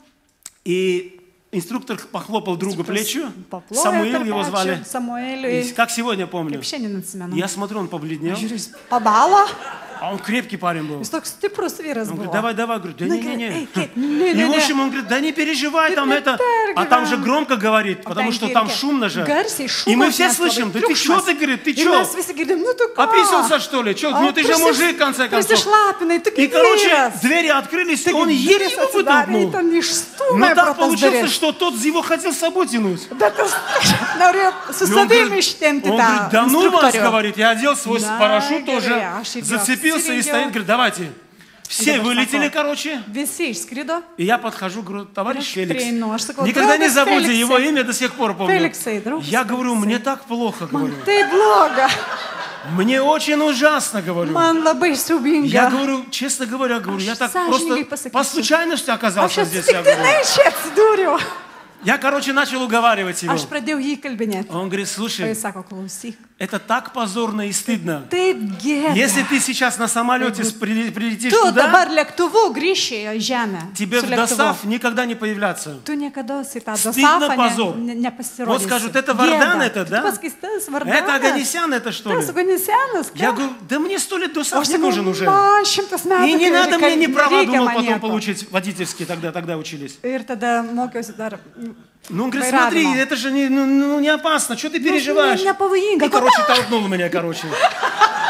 Speaker 6: и инструктор похлопал другу плечу,
Speaker 4: Paplojo
Speaker 6: Самуил
Speaker 4: per
Speaker 6: его
Speaker 4: pečių
Speaker 6: звали,
Speaker 4: Samueliui.
Speaker 6: как сегодня помню.
Speaker 4: Kaip šiandien atsimenu.
Speaker 6: Я смотрю, он побледнел,
Speaker 4: Žiūriu, jis pabalo.
Speaker 6: а он крепкий парень был.
Speaker 4: Jis toks stiprus vyras
Speaker 6: Он говорит,
Speaker 4: buvo.
Speaker 6: давай, давай, говорю, да
Speaker 4: Nu,
Speaker 6: не-не-не.
Speaker 4: eik, eik,
Speaker 6: И
Speaker 4: ne,
Speaker 6: в
Speaker 4: ne,
Speaker 6: общем
Speaker 4: ne.
Speaker 6: он говорит, да не переживай, там
Speaker 4: не
Speaker 6: это, а там же
Speaker 4: переживай.
Speaker 6: громко говорит, потому
Speaker 4: ten
Speaker 6: что
Speaker 4: gi
Speaker 6: там
Speaker 4: irgi
Speaker 6: шумно же.
Speaker 4: garsiai
Speaker 6: И мы
Speaker 4: šūmas,
Speaker 6: все
Speaker 4: nes
Speaker 6: слышим,
Speaker 4: labai
Speaker 6: да ты что
Speaker 4: triukšmas.
Speaker 6: ты, говорит, ты
Speaker 4: Ir
Speaker 6: что?
Speaker 4: mes visi girdim, nu tu ką?
Speaker 6: Описался что ли? Чё? Ну ты же мужик, в конце концов.
Speaker 4: Prisišlapinai, tu
Speaker 6: И,
Speaker 4: kaip
Speaker 6: короче,
Speaker 4: vyras.
Speaker 6: двери открылись, и
Speaker 4: Taigi
Speaker 6: он еле
Speaker 4: durys
Speaker 6: его
Speaker 4: atsidarė,
Speaker 6: вытолкнул.
Speaker 4: ten
Speaker 6: Но
Speaker 4: išstūmė pro
Speaker 6: так
Speaker 4: tas
Speaker 6: получилось,
Speaker 4: duris.
Speaker 6: что тот его хотел с собой тянуть.
Speaker 4: Bet tas norėjo su
Speaker 6: И он
Speaker 4: savimi
Speaker 6: говорит,
Speaker 4: ištempti
Speaker 6: он
Speaker 4: tą
Speaker 6: говорит, да ну вас,
Speaker 4: instruktorių.
Speaker 6: говорит, я одел свой
Speaker 4: Да,
Speaker 6: парашют
Speaker 4: gerai,
Speaker 6: тоже,
Speaker 4: aš irgi
Speaker 6: зацепился и
Speaker 4: apsirengiau.
Speaker 6: стоит, говорит, давайте. Все
Speaker 4: dabar
Speaker 6: вылетели,
Speaker 4: sako,
Speaker 6: короче.
Speaker 4: Visi išskrido.
Speaker 6: И я подхожу, говорю, товарищ
Speaker 4: Aš
Speaker 6: Феликс,
Speaker 4: prieinu, aš sakau,
Speaker 6: никогда не
Speaker 4: draugas
Speaker 6: забудьте
Speaker 4: Feliksai.
Speaker 6: его имя, до сих пор помню.
Speaker 4: Feliksai, draugas
Speaker 6: Я говорю,
Speaker 4: Feliksai.
Speaker 6: мне так плохо, говорю.
Speaker 4: Man tai bloga.
Speaker 6: Мне очень ужасно, говорю.
Speaker 4: Man labai
Speaker 6: Я
Speaker 4: siubinga.
Speaker 6: говорю, честно говоря, говорю, я
Speaker 4: Aš
Speaker 6: так
Speaker 4: sąžiningai
Speaker 6: просто
Speaker 4: pasakysiu.
Speaker 6: по случайности
Speaker 4: Aš
Speaker 6: оказался здесь, я говорю.
Speaker 4: atsitiktinai čia atsidūriau.
Speaker 6: Я, короче, начал уговаривать его.
Speaker 4: Aš pradėjau jį kalbinėti.
Speaker 6: Он говорит,
Speaker 4: O
Speaker 6: слушай,
Speaker 4: jis sako, klausyk.
Speaker 6: это так позорно и стыдно.
Speaker 4: Taip gėda.
Speaker 6: Если ты сейчас на самолете прилетишь
Speaker 4: Tu
Speaker 6: туда,
Speaker 4: dabar lėktuvu grįši į žemę.
Speaker 6: тебе
Speaker 4: su
Speaker 6: в
Speaker 4: lėktuvu.
Speaker 6: ДОСАФ никогда не появляться.
Speaker 4: Tu niekada į tą
Speaker 6: Стыдно,
Speaker 4: dosafą
Speaker 6: позор.
Speaker 4: nepasirodysi.
Speaker 6: Вот скажут, это Вардан это, да?
Speaker 4: Paskistas
Speaker 6: Это
Speaker 4: Vardanas.
Speaker 6: Аганесян это, что ли?
Speaker 4: Tas Aganesianas.
Speaker 6: Я говорю, да мне 100 лет
Speaker 4: O
Speaker 6: ДОСАФ
Speaker 4: aš
Speaker 6: не нужен
Speaker 4: sakau,
Speaker 6: уже.
Speaker 4: man 100 metų.
Speaker 6: И не надо мне ни права,
Speaker 4: nereikia
Speaker 6: думал,
Speaker 4: man
Speaker 6: потом
Speaker 4: nieko.
Speaker 6: получить водительские, тогда учились.
Speaker 4: Ir tada mokiausi dar.
Speaker 6: Ну, он говорит,
Speaker 4: Вайравимо.
Speaker 6: смотри, это же не опасно, что ты переживаешь?
Speaker 4: не павоинго,
Speaker 6: И, короче, толкнул меня, короче.
Speaker 4: Ir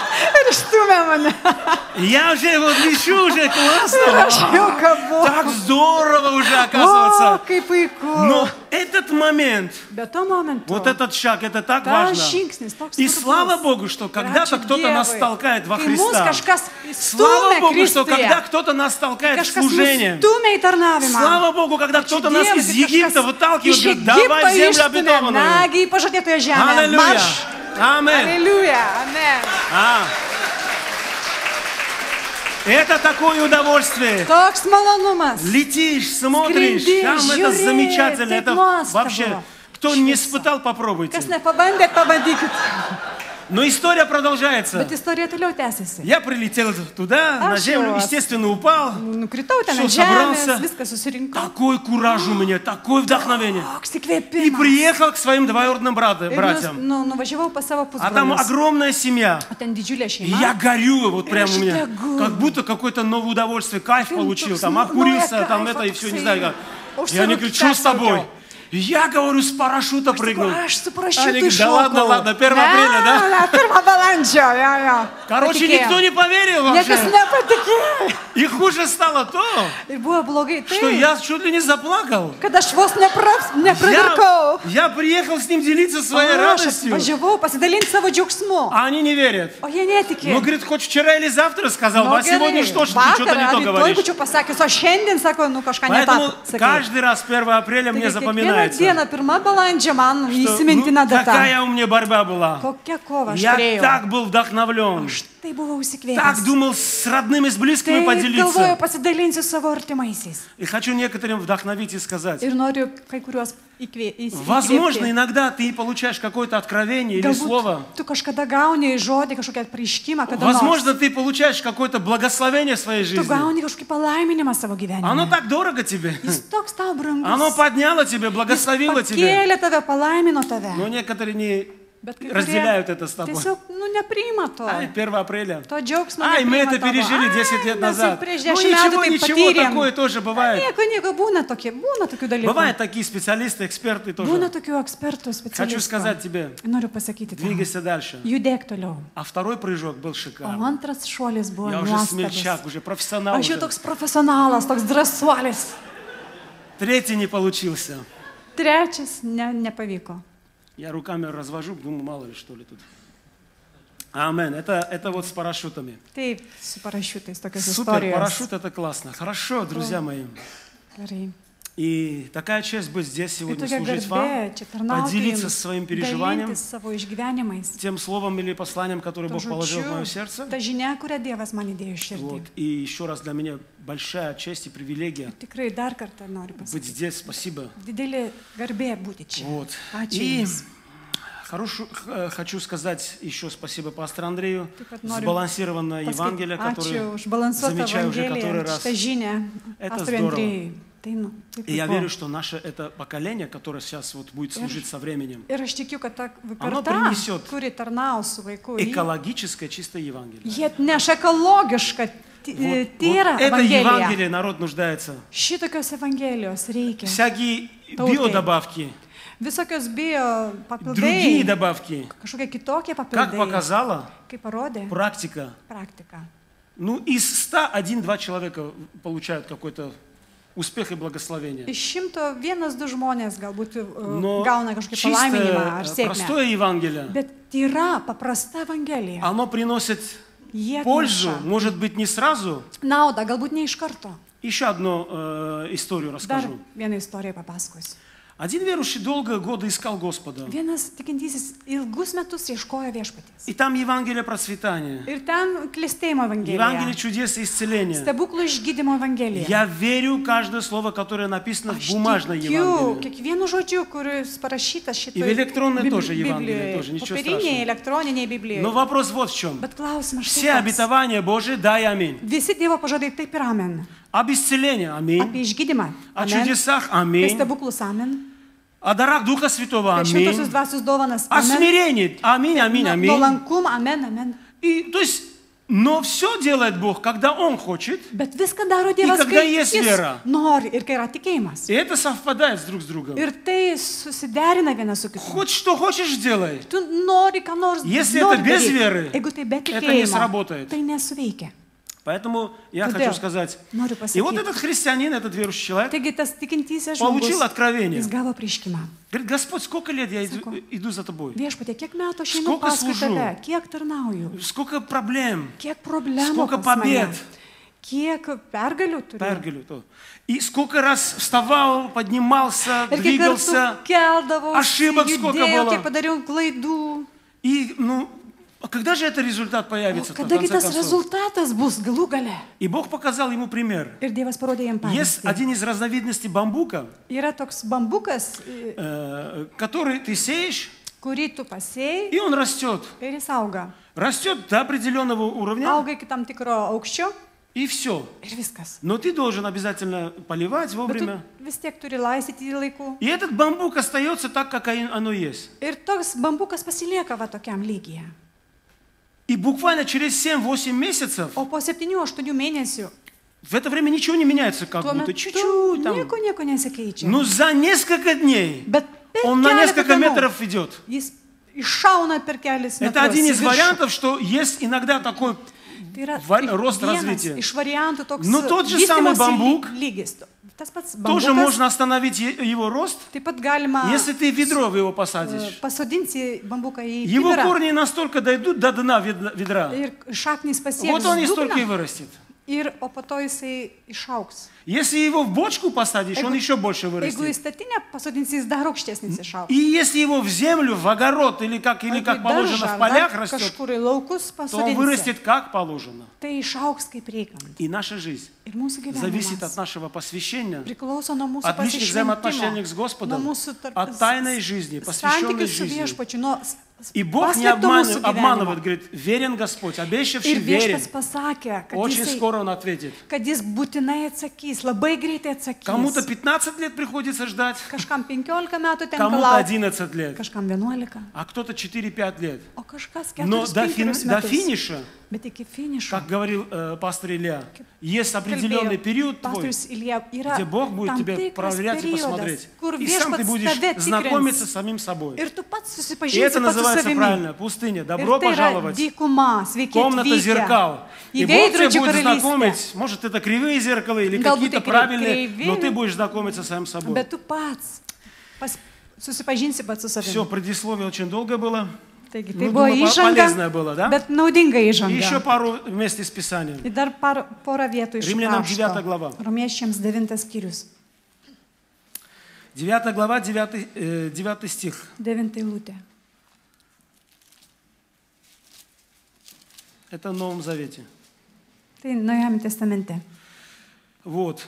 Speaker 1: išstumė mane.
Speaker 6: Я уже вот лечу, уже классно.
Speaker 1: Ir aš jau kabu.
Speaker 6: Так здорово уже,
Speaker 1: O,
Speaker 6: оказывается.
Speaker 1: kaip puiku.
Speaker 6: Но этот момент,
Speaker 1: Bet to momentu.
Speaker 6: вот этот шаг, это так
Speaker 1: Tas
Speaker 6: важно.
Speaker 1: žingsnis toks
Speaker 6: И
Speaker 1: svarbus.
Speaker 6: слава Богу, что когда-то
Speaker 1: Ačiū
Speaker 6: кто-то нас
Speaker 1: Dievui.
Speaker 6: толкает во
Speaker 1: Kai mus
Speaker 6: Христа.
Speaker 1: kažkas
Speaker 6: Слава
Speaker 1: stumia
Speaker 6: Богу, что
Speaker 1: Kristuje.
Speaker 6: когда кто-то нас толкает в
Speaker 1: Kažkas mus
Speaker 6: служение.
Speaker 1: stumia į tarnavimą.
Speaker 6: Слава Богу, когда кто-то нас
Speaker 1: Dievui,
Speaker 6: из
Speaker 1: kad
Speaker 6: Египта
Speaker 1: kažkas
Speaker 6: выталкивает,
Speaker 1: iš
Speaker 6: говорит, давай в
Speaker 1: Egipto
Speaker 6: землю
Speaker 1: išstumia.
Speaker 6: обетованную.
Speaker 1: Nagi į pažadėtoją žemę.
Speaker 6: Аллилуйя.
Speaker 1: Marš.
Speaker 6: Аминь.
Speaker 1: Aleliuja. Amen.
Speaker 6: А. Это такое удовольствие.
Speaker 1: Toks malonumas.
Speaker 6: Летишь, смотришь,
Speaker 1: Скринди,
Speaker 6: там это
Speaker 1: жюри,
Speaker 6: замечательно.
Speaker 1: taip
Speaker 6: Это
Speaker 1: nuostabu.
Speaker 6: вообще, кто не
Speaker 1: Šviesa.
Speaker 6: испытал, попробуйте.
Speaker 1: Kas nepabandėt, pabandykit.
Speaker 6: Но история продолжается.
Speaker 1: Bet istorija toliau tęsiasi.
Speaker 6: Я прилетел туда, на
Speaker 1: Аж
Speaker 6: землю,
Speaker 1: вас.
Speaker 6: естественно, упал.
Speaker 1: Nukritau ten
Speaker 6: Всё,
Speaker 1: ant žemės,
Speaker 6: собрался.
Speaker 1: viską susirinkau.
Speaker 6: Такой кураж у меня, такое вдохновение.
Speaker 1: Toks
Speaker 6: И
Speaker 1: įkvėpimas.
Speaker 6: приехал к своим двоюродным братьям.
Speaker 1: Nuvažiavau pas savo
Speaker 6: А там
Speaker 1: pusbrolius.
Speaker 6: огромная семья.
Speaker 1: O ten didžiulė
Speaker 6: И
Speaker 1: šeima.
Speaker 6: я горю, вот прямо у меня,
Speaker 1: дегу.
Speaker 6: как будто какое-то новое удовольствие, кайф получил,
Speaker 1: токс,
Speaker 6: там
Speaker 1: ну,
Speaker 6: обкурился,
Speaker 1: ну,
Speaker 6: там
Speaker 1: кайф,
Speaker 6: это и все, не
Speaker 1: токсы.
Speaker 6: знаю как.
Speaker 1: Уж
Speaker 6: И они
Speaker 1: сорок
Speaker 6: говорят, что с тобой?
Speaker 1: часов.
Speaker 6: И я говорю, с парашюта прыгнул.
Speaker 1: Aš su
Speaker 6: Они
Speaker 1: parašiutu
Speaker 6: говорят, да
Speaker 1: iššokau.
Speaker 6: ладно, ладно, 1 апреля, да?
Speaker 1: 1 balandžio, jo.
Speaker 6: Короче,
Speaker 1: Patikėjau.
Speaker 6: никто не поверил
Speaker 1: Niekas
Speaker 6: вообще.
Speaker 1: nepatikėjo.
Speaker 6: И хуже стало то,
Speaker 1: Ir buvo blogai
Speaker 6: что
Speaker 1: tai,
Speaker 6: я чуть ли не заплакал.
Speaker 1: kad aš vos nepravirkau.
Speaker 6: Я приехал с ним делиться своей
Speaker 1: Aš
Speaker 6: радостью,
Speaker 1: važiavau pasidalinti savo džiaugsmu.
Speaker 6: а они не верят.
Speaker 1: O jie netikė.
Speaker 6: Ну, говорит, хоть вчера или завтра сказал,
Speaker 1: Nu,
Speaker 6: а сегодня что ж, ты что-то не то
Speaker 1: rytoj
Speaker 6: говоришь.
Speaker 1: būčiau pasakęs, o šiandien, sako, kažką ne
Speaker 6: Поэтому
Speaker 1: tą sakai.
Speaker 6: каждый раз 1 апреля мне
Speaker 1: Kiekvieną
Speaker 6: запоминается,
Speaker 1: dieną, 1 balandžio man
Speaker 6: что,
Speaker 1: įsimintina data.
Speaker 6: какая у меня борьба была.
Speaker 1: Kokia kova aš
Speaker 6: Я
Speaker 1: turėjau.
Speaker 6: так был вдохновлен,
Speaker 1: Aš tai buvau
Speaker 6: так
Speaker 1: įsikvėpęs.
Speaker 6: думал с родными, с близкими
Speaker 1: Tai galvoju,
Speaker 6: поделиться.
Speaker 1: pasidalinsiu savo artimaisiais.
Speaker 6: И хочу некоторым вдохновить и сказать,
Speaker 1: Ir noriu kai kuriuos
Speaker 6: возможно,
Speaker 1: įkvėpti.
Speaker 6: иногда ты получаешь какое-то откровение или слово.
Speaker 1: Galbūt tu kažkada gauni žodį, kažkokią pareiškimą, kada
Speaker 6: Возможно,
Speaker 1: nors.
Speaker 6: ты получаешь какое-то благословение в своей
Speaker 1: Tu
Speaker 6: жизни.
Speaker 1: gauni kažkokį palaiminimą savo gyvenime.
Speaker 6: Оно так дорого тебе.
Speaker 1: Jis toks tau brangus.
Speaker 6: Оно подняло тебя, благословило тебя.
Speaker 1: Pakėlė tave, palaimino tave.
Speaker 6: Но некоторые не
Speaker 1: Bet kai
Speaker 6: разделяют это с тобой.
Speaker 1: tiesiog, nepriima to.
Speaker 6: Ай, 1 апреля.
Speaker 1: To džiaugsmo
Speaker 6: Ай, мы
Speaker 1: nepriima
Speaker 6: это
Speaker 1: tavo.
Speaker 6: пережили 10 лет
Speaker 1: Ai, mes jau
Speaker 6: назад.
Speaker 1: prieš
Speaker 6: Ну
Speaker 1: 10 metų
Speaker 6: ничего,
Speaker 1: tai
Speaker 6: ничего,
Speaker 1: patyrėm.
Speaker 6: такое тоже бывает.
Speaker 1: Nieko, būna tokių dalykų.
Speaker 6: Бывают такие специалисты, эксперты
Speaker 1: Būna
Speaker 6: тоже.
Speaker 1: tokių ekspertų, specialistų.
Speaker 6: Хочу сказать тебе,
Speaker 1: Noriu pasakyti tau.
Speaker 6: двигайся дальше.
Speaker 1: Judėk toliau.
Speaker 6: А второй прыжок был
Speaker 1: O
Speaker 6: шикарный.
Speaker 1: antras šuolis buvo
Speaker 6: Я уже
Speaker 1: nuostabus.
Speaker 6: смельчак, уже профессионал.
Speaker 1: Aš jau
Speaker 6: уже.
Speaker 1: toks profesionalas, toks drąsuolis.
Speaker 6: Третий не получился.
Speaker 1: Trečias nepavyko.
Speaker 6: Я руками развожу, думаю, мало ли что ли тут. Амен. Это вот с парашютами.
Speaker 1: Taip, su parašiutais tokios
Speaker 6: Супер,
Speaker 1: istorijos.
Speaker 6: парашют это классно. Хорошо, друзья мои.
Speaker 1: Gerai.
Speaker 6: И такая честь быть здесь
Speaker 1: Ir
Speaker 6: сегодня,
Speaker 1: tokia
Speaker 6: служить вам,
Speaker 1: garbė čia tarnauti
Speaker 6: поделиться
Speaker 1: jums,
Speaker 6: своим переживанием,
Speaker 1: dalintis savo išgyvenimais.
Speaker 6: тем словом или посланием, которое
Speaker 1: To
Speaker 6: Бог положил в мое
Speaker 1: žodžiu,
Speaker 6: сердце.
Speaker 1: ta žinia, kurią Dievas man įdėjo iš širdį.
Speaker 6: Вот. И еще раз для меня большая честь и привилегия
Speaker 1: Tikrai dar kartą noriu
Speaker 6: быть
Speaker 1: pasakyti.
Speaker 6: здесь. Спасибо.
Speaker 1: Didelė garbė būti čia.
Speaker 6: Вот.
Speaker 1: Ačiū
Speaker 6: И
Speaker 1: Jums.
Speaker 6: хочу сказать еще спасибо пастору Андрею.
Speaker 1: Taip pat noriu
Speaker 6: Сбалансированное
Speaker 1: pasakyti
Speaker 6: Евангелие,
Speaker 1: ačiū
Speaker 6: которое
Speaker 1: už balansuotą
Speaker 6: замечаю уже который
Speaker 1: Evangeliją,
Speaker 6: раз.
Speaker 1: šitą žinią,
Speaker 6: Это
Speaker 1: pastoriui
Speaker 6: здорово.
Speaker 1: Andrėjui. Tai, taip
Speaker 6: И я
Speaker 1: puiku.
Speaker 6: верю, что наше это поколение, которое сейчас вот будет служить со временем,
Speaker 1: Ir aš tikiu, kad ta
Speaker 6: Ano
Speaker 1: karta,
Speaker 6: принесет
Speaker 1: kuri tarnaus su vaiku, ji-
Speaker 6: экологическое чистое Евангелие.
Speaker 1: jie atneša ekologišką
Speaker 6: Вот
Speaker 1: tyrą
Speaker 6: это
Speaker 1: Evangeliją.
Speaker 6: Евангелие народ нуждается.
Speaker 1: Šitokios Evangelijos reikia.
Speaker 6: Всякие
Speaker 1: Тautai.
Speaker 6: биодобавки,
Speaker 1: Visokios bio
Speaker 6: другие
Speaker 1: papildai,
Speaker 6: добавки,
Speaker 1: kažkokie kitokie
Speaker 6: как
Speaker 1: papildai,
Speaker 6: показала
Speaker 1: kaip parodė
Speaker 6: практика,
Speaker 1: praktika.
Speaker 6: ну из 100 1-2 человека получают какой-то успех и благословение.
Speaker 1: Iš 101-2 žmonės galbūt
Speaker 6: Но
Speaker 1: gauna kažkokį palaiminimą ar
Speaker 6: чистое,
Speaker 1: sėkmę.
Speaker 6: простое Евангелие,
Speaker 1: Bet yra paprasta Evangelija.
Speaker 6: оно приносит
Speaker 1: Jie
Speaker 6: пользу,
Speaker 1: atneša
Speaker 6: может быть, не сразу.
Speaker 1: naudą, galbūt ne iš karto.
Speaker 6: Еще одну историю
Speaker 1: Dar
Speaker 6: расскажу.
Speaker 1: vieną istoriją papasakosiu.
Speaker 6: Один верующий долгие годы искал Господа.
Speaker 1: Vienas tikintysis ilgus metus ieškojo viešpaties.
Speaker 6: И там Евангелие процветания,
Speaker 1: Ir ten klestėjimo
Speaker 6: Евангелие
Speaker 1: Evangelija.
Speaker 6: чудес и исцеления.
Speaker 1: Stebuklų išgydymo Evangelija.
Speaker 6: Я верю в каждое слово, которое написано в
Speaker 1: Aš
Speaker 6: бумажной
Speaker 1: tikiu
Speaker 6: Евангелии.
Speaker 1: kiekvienu žodžiu, kuris parašytas
Speaker 6: И в электронной тоже Евангелие, тоже ничего
Speaker 1: Popieriniai,
Speaker 6: страшного.
Speaker 1: elektroniniai Biblijoje.
Speaker 6: Но вопрос вот в чем.
Speaker 1: Bet klausimas
Speaker 6: Все
Speaker 1: štai.
Speaker 6: обетования Божии, да и аминь.
Speaker 1: Visi Dievo pažadai taip ir amen.
Speaker 6: Об исцелении, аминь.
Speaker 1: Apie išgydymą.
Speaker 6: О
Speaker 1: Amen.
Speaker 6: чудесах,
Speaker 1: Apie
Speaker 6: аминь.
Speaker 1: stebuklus amen.
Speaker 6: О дарах Духа Святого,
Speaker 1: Apie šventosios
Speaker 6: аминь.
Speaker 1: dvasios dovanas.
Speaker 6: О
Speaker 1: Amen.
Speaker 6: смирении, аминь, аминь, аминь.
Speaker 1: Nuolankum. Amen. Amen.
Speaker 6: И, то есть, Но все делает Бог, когда Он хочет,
Speaker 7: Bet viską daro Dievas,
Speaker 6: когда
Speaker 7: kai
Speaker 6: есть
Speaker 7: jis
Speaker 6: вера.
Speaker 7: nori ir kai yra tikėjimas.
Speaker 6: и это совпадает друг с другом.
Speaker 7: Ir tai susiderina vienas su kitu.
Speaker 6: Хоть что хочешь, делай.
Speaker 7: Tu nori ką nors
Speaker 6: Если
Speaker 7: nori
Speaker 6: это без
Speaker 7: daryt.
Speaker 6: веры,
Speaker 7: Jeigu tai be
Speaker 6: это не
Speaker 7: tikėjimo,
Speaker 6: сработает.
Speaker 7: tai nesuveikia.
Speaker 6: Поэтому я
Speaker 7: Тудел.
Speaker 6: хочу сказать,
Speaker 7: Noriu
Speaker 6: и вот
Speaker 7: pasakyti.
Speaker 6: этот христианин, этот верующий человек,
Speaker 7: Taigi tas tikintysis
Speaker 6: получил
Speaker 7: žmogus,
Speaker 6: откровение.
Speaker 7: jis gavo prieškimą.
Speaker 6: Говорит, Господь, сколько лет я
Speaker 7: Sako,
Speaker 6: иду за тобой?
Speaker 7: Viešpatie, kiek metų aš einu
Speaker 6: Сколько
Speaker 7: paskui
Speaker 6: служу?
Speaker 7: tave, kiek tarnauju,
Speaker 6: Сколько проблем,
Speaker 7: kiek problemų
Speaker 6: сколько
Speaker 7: pas mane,
Speaker 6: побед.
Speaker 7: kiek pergalių turiu.
Speaker 6: Пергалю, то. И сколько раз вставал, поднимался,
Speaker 7: Ir kiek
Speaker 6: двигался.
Speaker 7: kartų keldavau,
Speaker 6: ошибок сколько
Speaker 7: judėjau,
Speaker 6: было.
Speaker 7: kiek padariau klaidų.
Speaker 6: И, а когда же этот результат появится? в
Speaker 7: Kadagi
Speaker 6: конце
Speaker 7: tas
Speaker 6: концов?
Speaker 7: rezultatas bus galų gale.
Speaker 6: И Бог показал ему пример.
Speaker 7: Ir Dievas parodė jam
Speaker 6: Есть
Speaker 7: pavyzdį.
Speaker 6: один из разновидностей бамбука,
Speaker 7: Yra toks bambukas,
Speaker 6: который ты сеешь,
Speaker 7: kurį tu pasėjai
Speaker 6: и он rастет.
Speaker 7: ir jis auga.
Speaker 6: Rастет до определенного уровня,
Speaker 7: Auga iki tam tikro aukščio
Speaker 6: и все.
Speaker 7: ir viskas.
Speaker 6: Но ты должен обязательно поливать
Speaker 7: Bet
Speaker 6: вовремя.
Speaker 7: tu vis tiek turi laistyti į laikų.
Speaker 6: И этот бамбук остается так, как оно есть.
Speaker 7: Ir toks bambukas pasilieka va tokiam lygyje.
Speaker 6: И буквально через 7-8 месяцев,
Speaker 7: O po 7-8 mėnesių
Speaker 6: в это время ничего не меняется, как
Speaker 7: tuo
Speaker 6: будто
Speaker 7: metu
Speaker 6: чуть-чуть там.
Speaker 7: nieko nesikeičia.
Speaker 6: Но за несколько дней
Speaker 7: Bet per
Speaker 6: он на
Speaker 7: keletą
Speaker 6: несколько
Speaker 7: dienų
Speaker 6: метров идет.
Speaker 7: jis iššauna per kelis
Speaker 6: Это
Speaker 7: metrus.
Speaker 6: один
Speaker 7: į
Speaker 6: из
Speaker 7: viršų.
Speaker 6: вариантов, что есть иногда такой
Speaker 7: Tai yra
Speaker 6: рост
Speaker 7: vienas
Speaker 6: развития.
Speaker 7: iš variantų toks
Speaker 6: Но тот же самый
Speaker 7: vystymosi
Speaker 6: бамбук
Speaker 7: lygis. Tas pats
Speaker 6: тоже
Speaker 7: bambukas,
Speaker 6: можно остановить его рост,
Speaker 7: taip pat galima
Speaker 6: если ты ведро в его посадишь.
Speaker 7: pasodinti bambuką į
Speaker 6: Его
Speaker 7: kibirą
Speaker 6: корни настолько дойдут до дна ведра.
Speaker 7: ir šaknys pasieks
Speaker 6: Вот он и столько и
Speaker 7: dugną
Speaker 6: вырастет.
Speaker 7: ir o po to jisai išaugs.
Speaker 6: Если его в бочку посадишь, он еще больше
Speaker 7: Jeigu į
Speaker 6: вырастет.
Speaker 7: statinę pasodinsi, jis dar aukštesnis išaugs.
Speaker 6: И если его в землю, в огород или как
Speaker 7: Jeigu į
Speaker 6: положено
Speaker 7: daržą
Speaker 6: в полях
Speaker 7: ar
Speaker 6: растет,
Speaker 7: kažkur į laukus
Speaker 6: то он
Speaker 7: pasodinsi,
Speaker 6: вырастет как положено.
Speaker 7: tai išaugs kaip reikiant.
Speaker 6: И наша жизнь
Speaker 7: Ir mūsų
Speaker 6: зависит от
Speaker 7: gyvenimas
Speaker 6: нашего посвящения,
Speaker 7: priklauso nuo mūsų
Speaker 6: от личных взаимоотношений с
Speaker 7: pasišventimo, nuo
Speaker 6: Господом,
Speaker 7: mūsų
Speaker 6: от тайной жизни, посвященной
Speaker 7: santykių su
Speaker 6: жизни.
Speaker 7: viešpačiu, nuo
Speaker 6: И Бог не
Speaker 7: paslėpto mūsų
Speaker 6: обманывает,
Speaker 7: gyvenimo.
Speaker 6: говорит, верен Господь, обещавший
Speaker 7: Ir
Speaker 6: верен.
Speaker 7: viešpats pasakė,
Speaker 6: Очень скоро Он ответит.
Speaker 7: kad jis būtinai atsakys, labai greitai atsakys.
Speaker 6: Кому-то 15 лет приходится ждать,
Speaker 7: Kažkam 15 metų tenka
Speaker 6: кому-то
Speaker 7: laukti,
Speaker 6: 11 лет,
Speaker 7: kažkam 11,
Speaker 6: а кто-то 4-5 лет.
Speaker 7: o kažkas
Speaker 6: Но
Speaker 7: 4-5
Speaker 6: до
Speaker 7: metus.
Speaker 6: финиша,
Speaker 7: Bet iki finišo.
Speaker 6: как говорил пастор Илья, есть определенный период твой,
Speaker 7: Pastorius Ilja, yra
Speaker 6: где Бог будет
Speaker 7: tam
Speaker 6: тебя
Speaker 7: tikras
Speaker 6: проверять и
Speaker 7: periodas,
Speaker 6: посмотреть.
Speaker 7: kur
Speaker 6: И сам ты
Speaker 7: viešpats
Speaker 6: будешь
Speaker 7: tave
Speaker 6: знакомиться с
Speaker 7: tikrins.
Speaker 6: самим собой.
Speaker 7: Ir tu pats
Speaker 6: И
Speaker 7: susipažinsi
Speaker 6: это
Speaker 7: pats su
Speaker 6: называется
Speaker 7: savimi.
Speaker 6: правильно, пустыня.
Speaker 7: Ir
Speaker 6: Добро
Speaker 7: tai yra
Speaker 6: пожаловать.
Speaker 7: dykuma, sveiki
Speaker 6: Комната
Speaker 7: atvykę
Speaker 6: зеркал.
Speaker 7: į
Speaker 6: И Бог тебя
Speaker 7: veidrodžių
Speaker 6: будет
Speaker 7: karalystę.
Speaker 6: знакомить, может это кривые зеркала или
Speaker 7: Galbūt
Speaker 6: какие-то
Speaker 7: tai
Speaker 6: правильные,
Speaker 7: kreivi,
Speaker 6: но ты будешь знакомиться с самим собой.
Speaker 7: Bet tu pats susipažinsi pats su
Speaker 6: Все,
Speaker 7: savimi.
Speaker 6: предисловие очень долго было.
Speaker 7: Taigi, tai
Speaker 6: Ну,
Speaker 7: buvo
Speaker 6: думаю,
Speaker 7: įžanga,
Speaker 6: полезное было, да?
Speaker 7: bet naudinga
Speaker 6: И еще
Speaker 7: įžanga.
Speaker 6: пару вместе с Писанием.
Speaker 7: Ir dar porą vietų iš
Speaker 6: Римлянам 9
Speaker 7: rašto.
Speaker 6: глава.
Speaker 7: Romiečiams 9 skyrius,
Speaker 6: 9 глава, 9 стих.
Speaker 7: 9 eilutė.
Speaker 6: Это в Новом Завете.
Speaker 7: Tai Naujame testamente.
Speaker 6: Вот.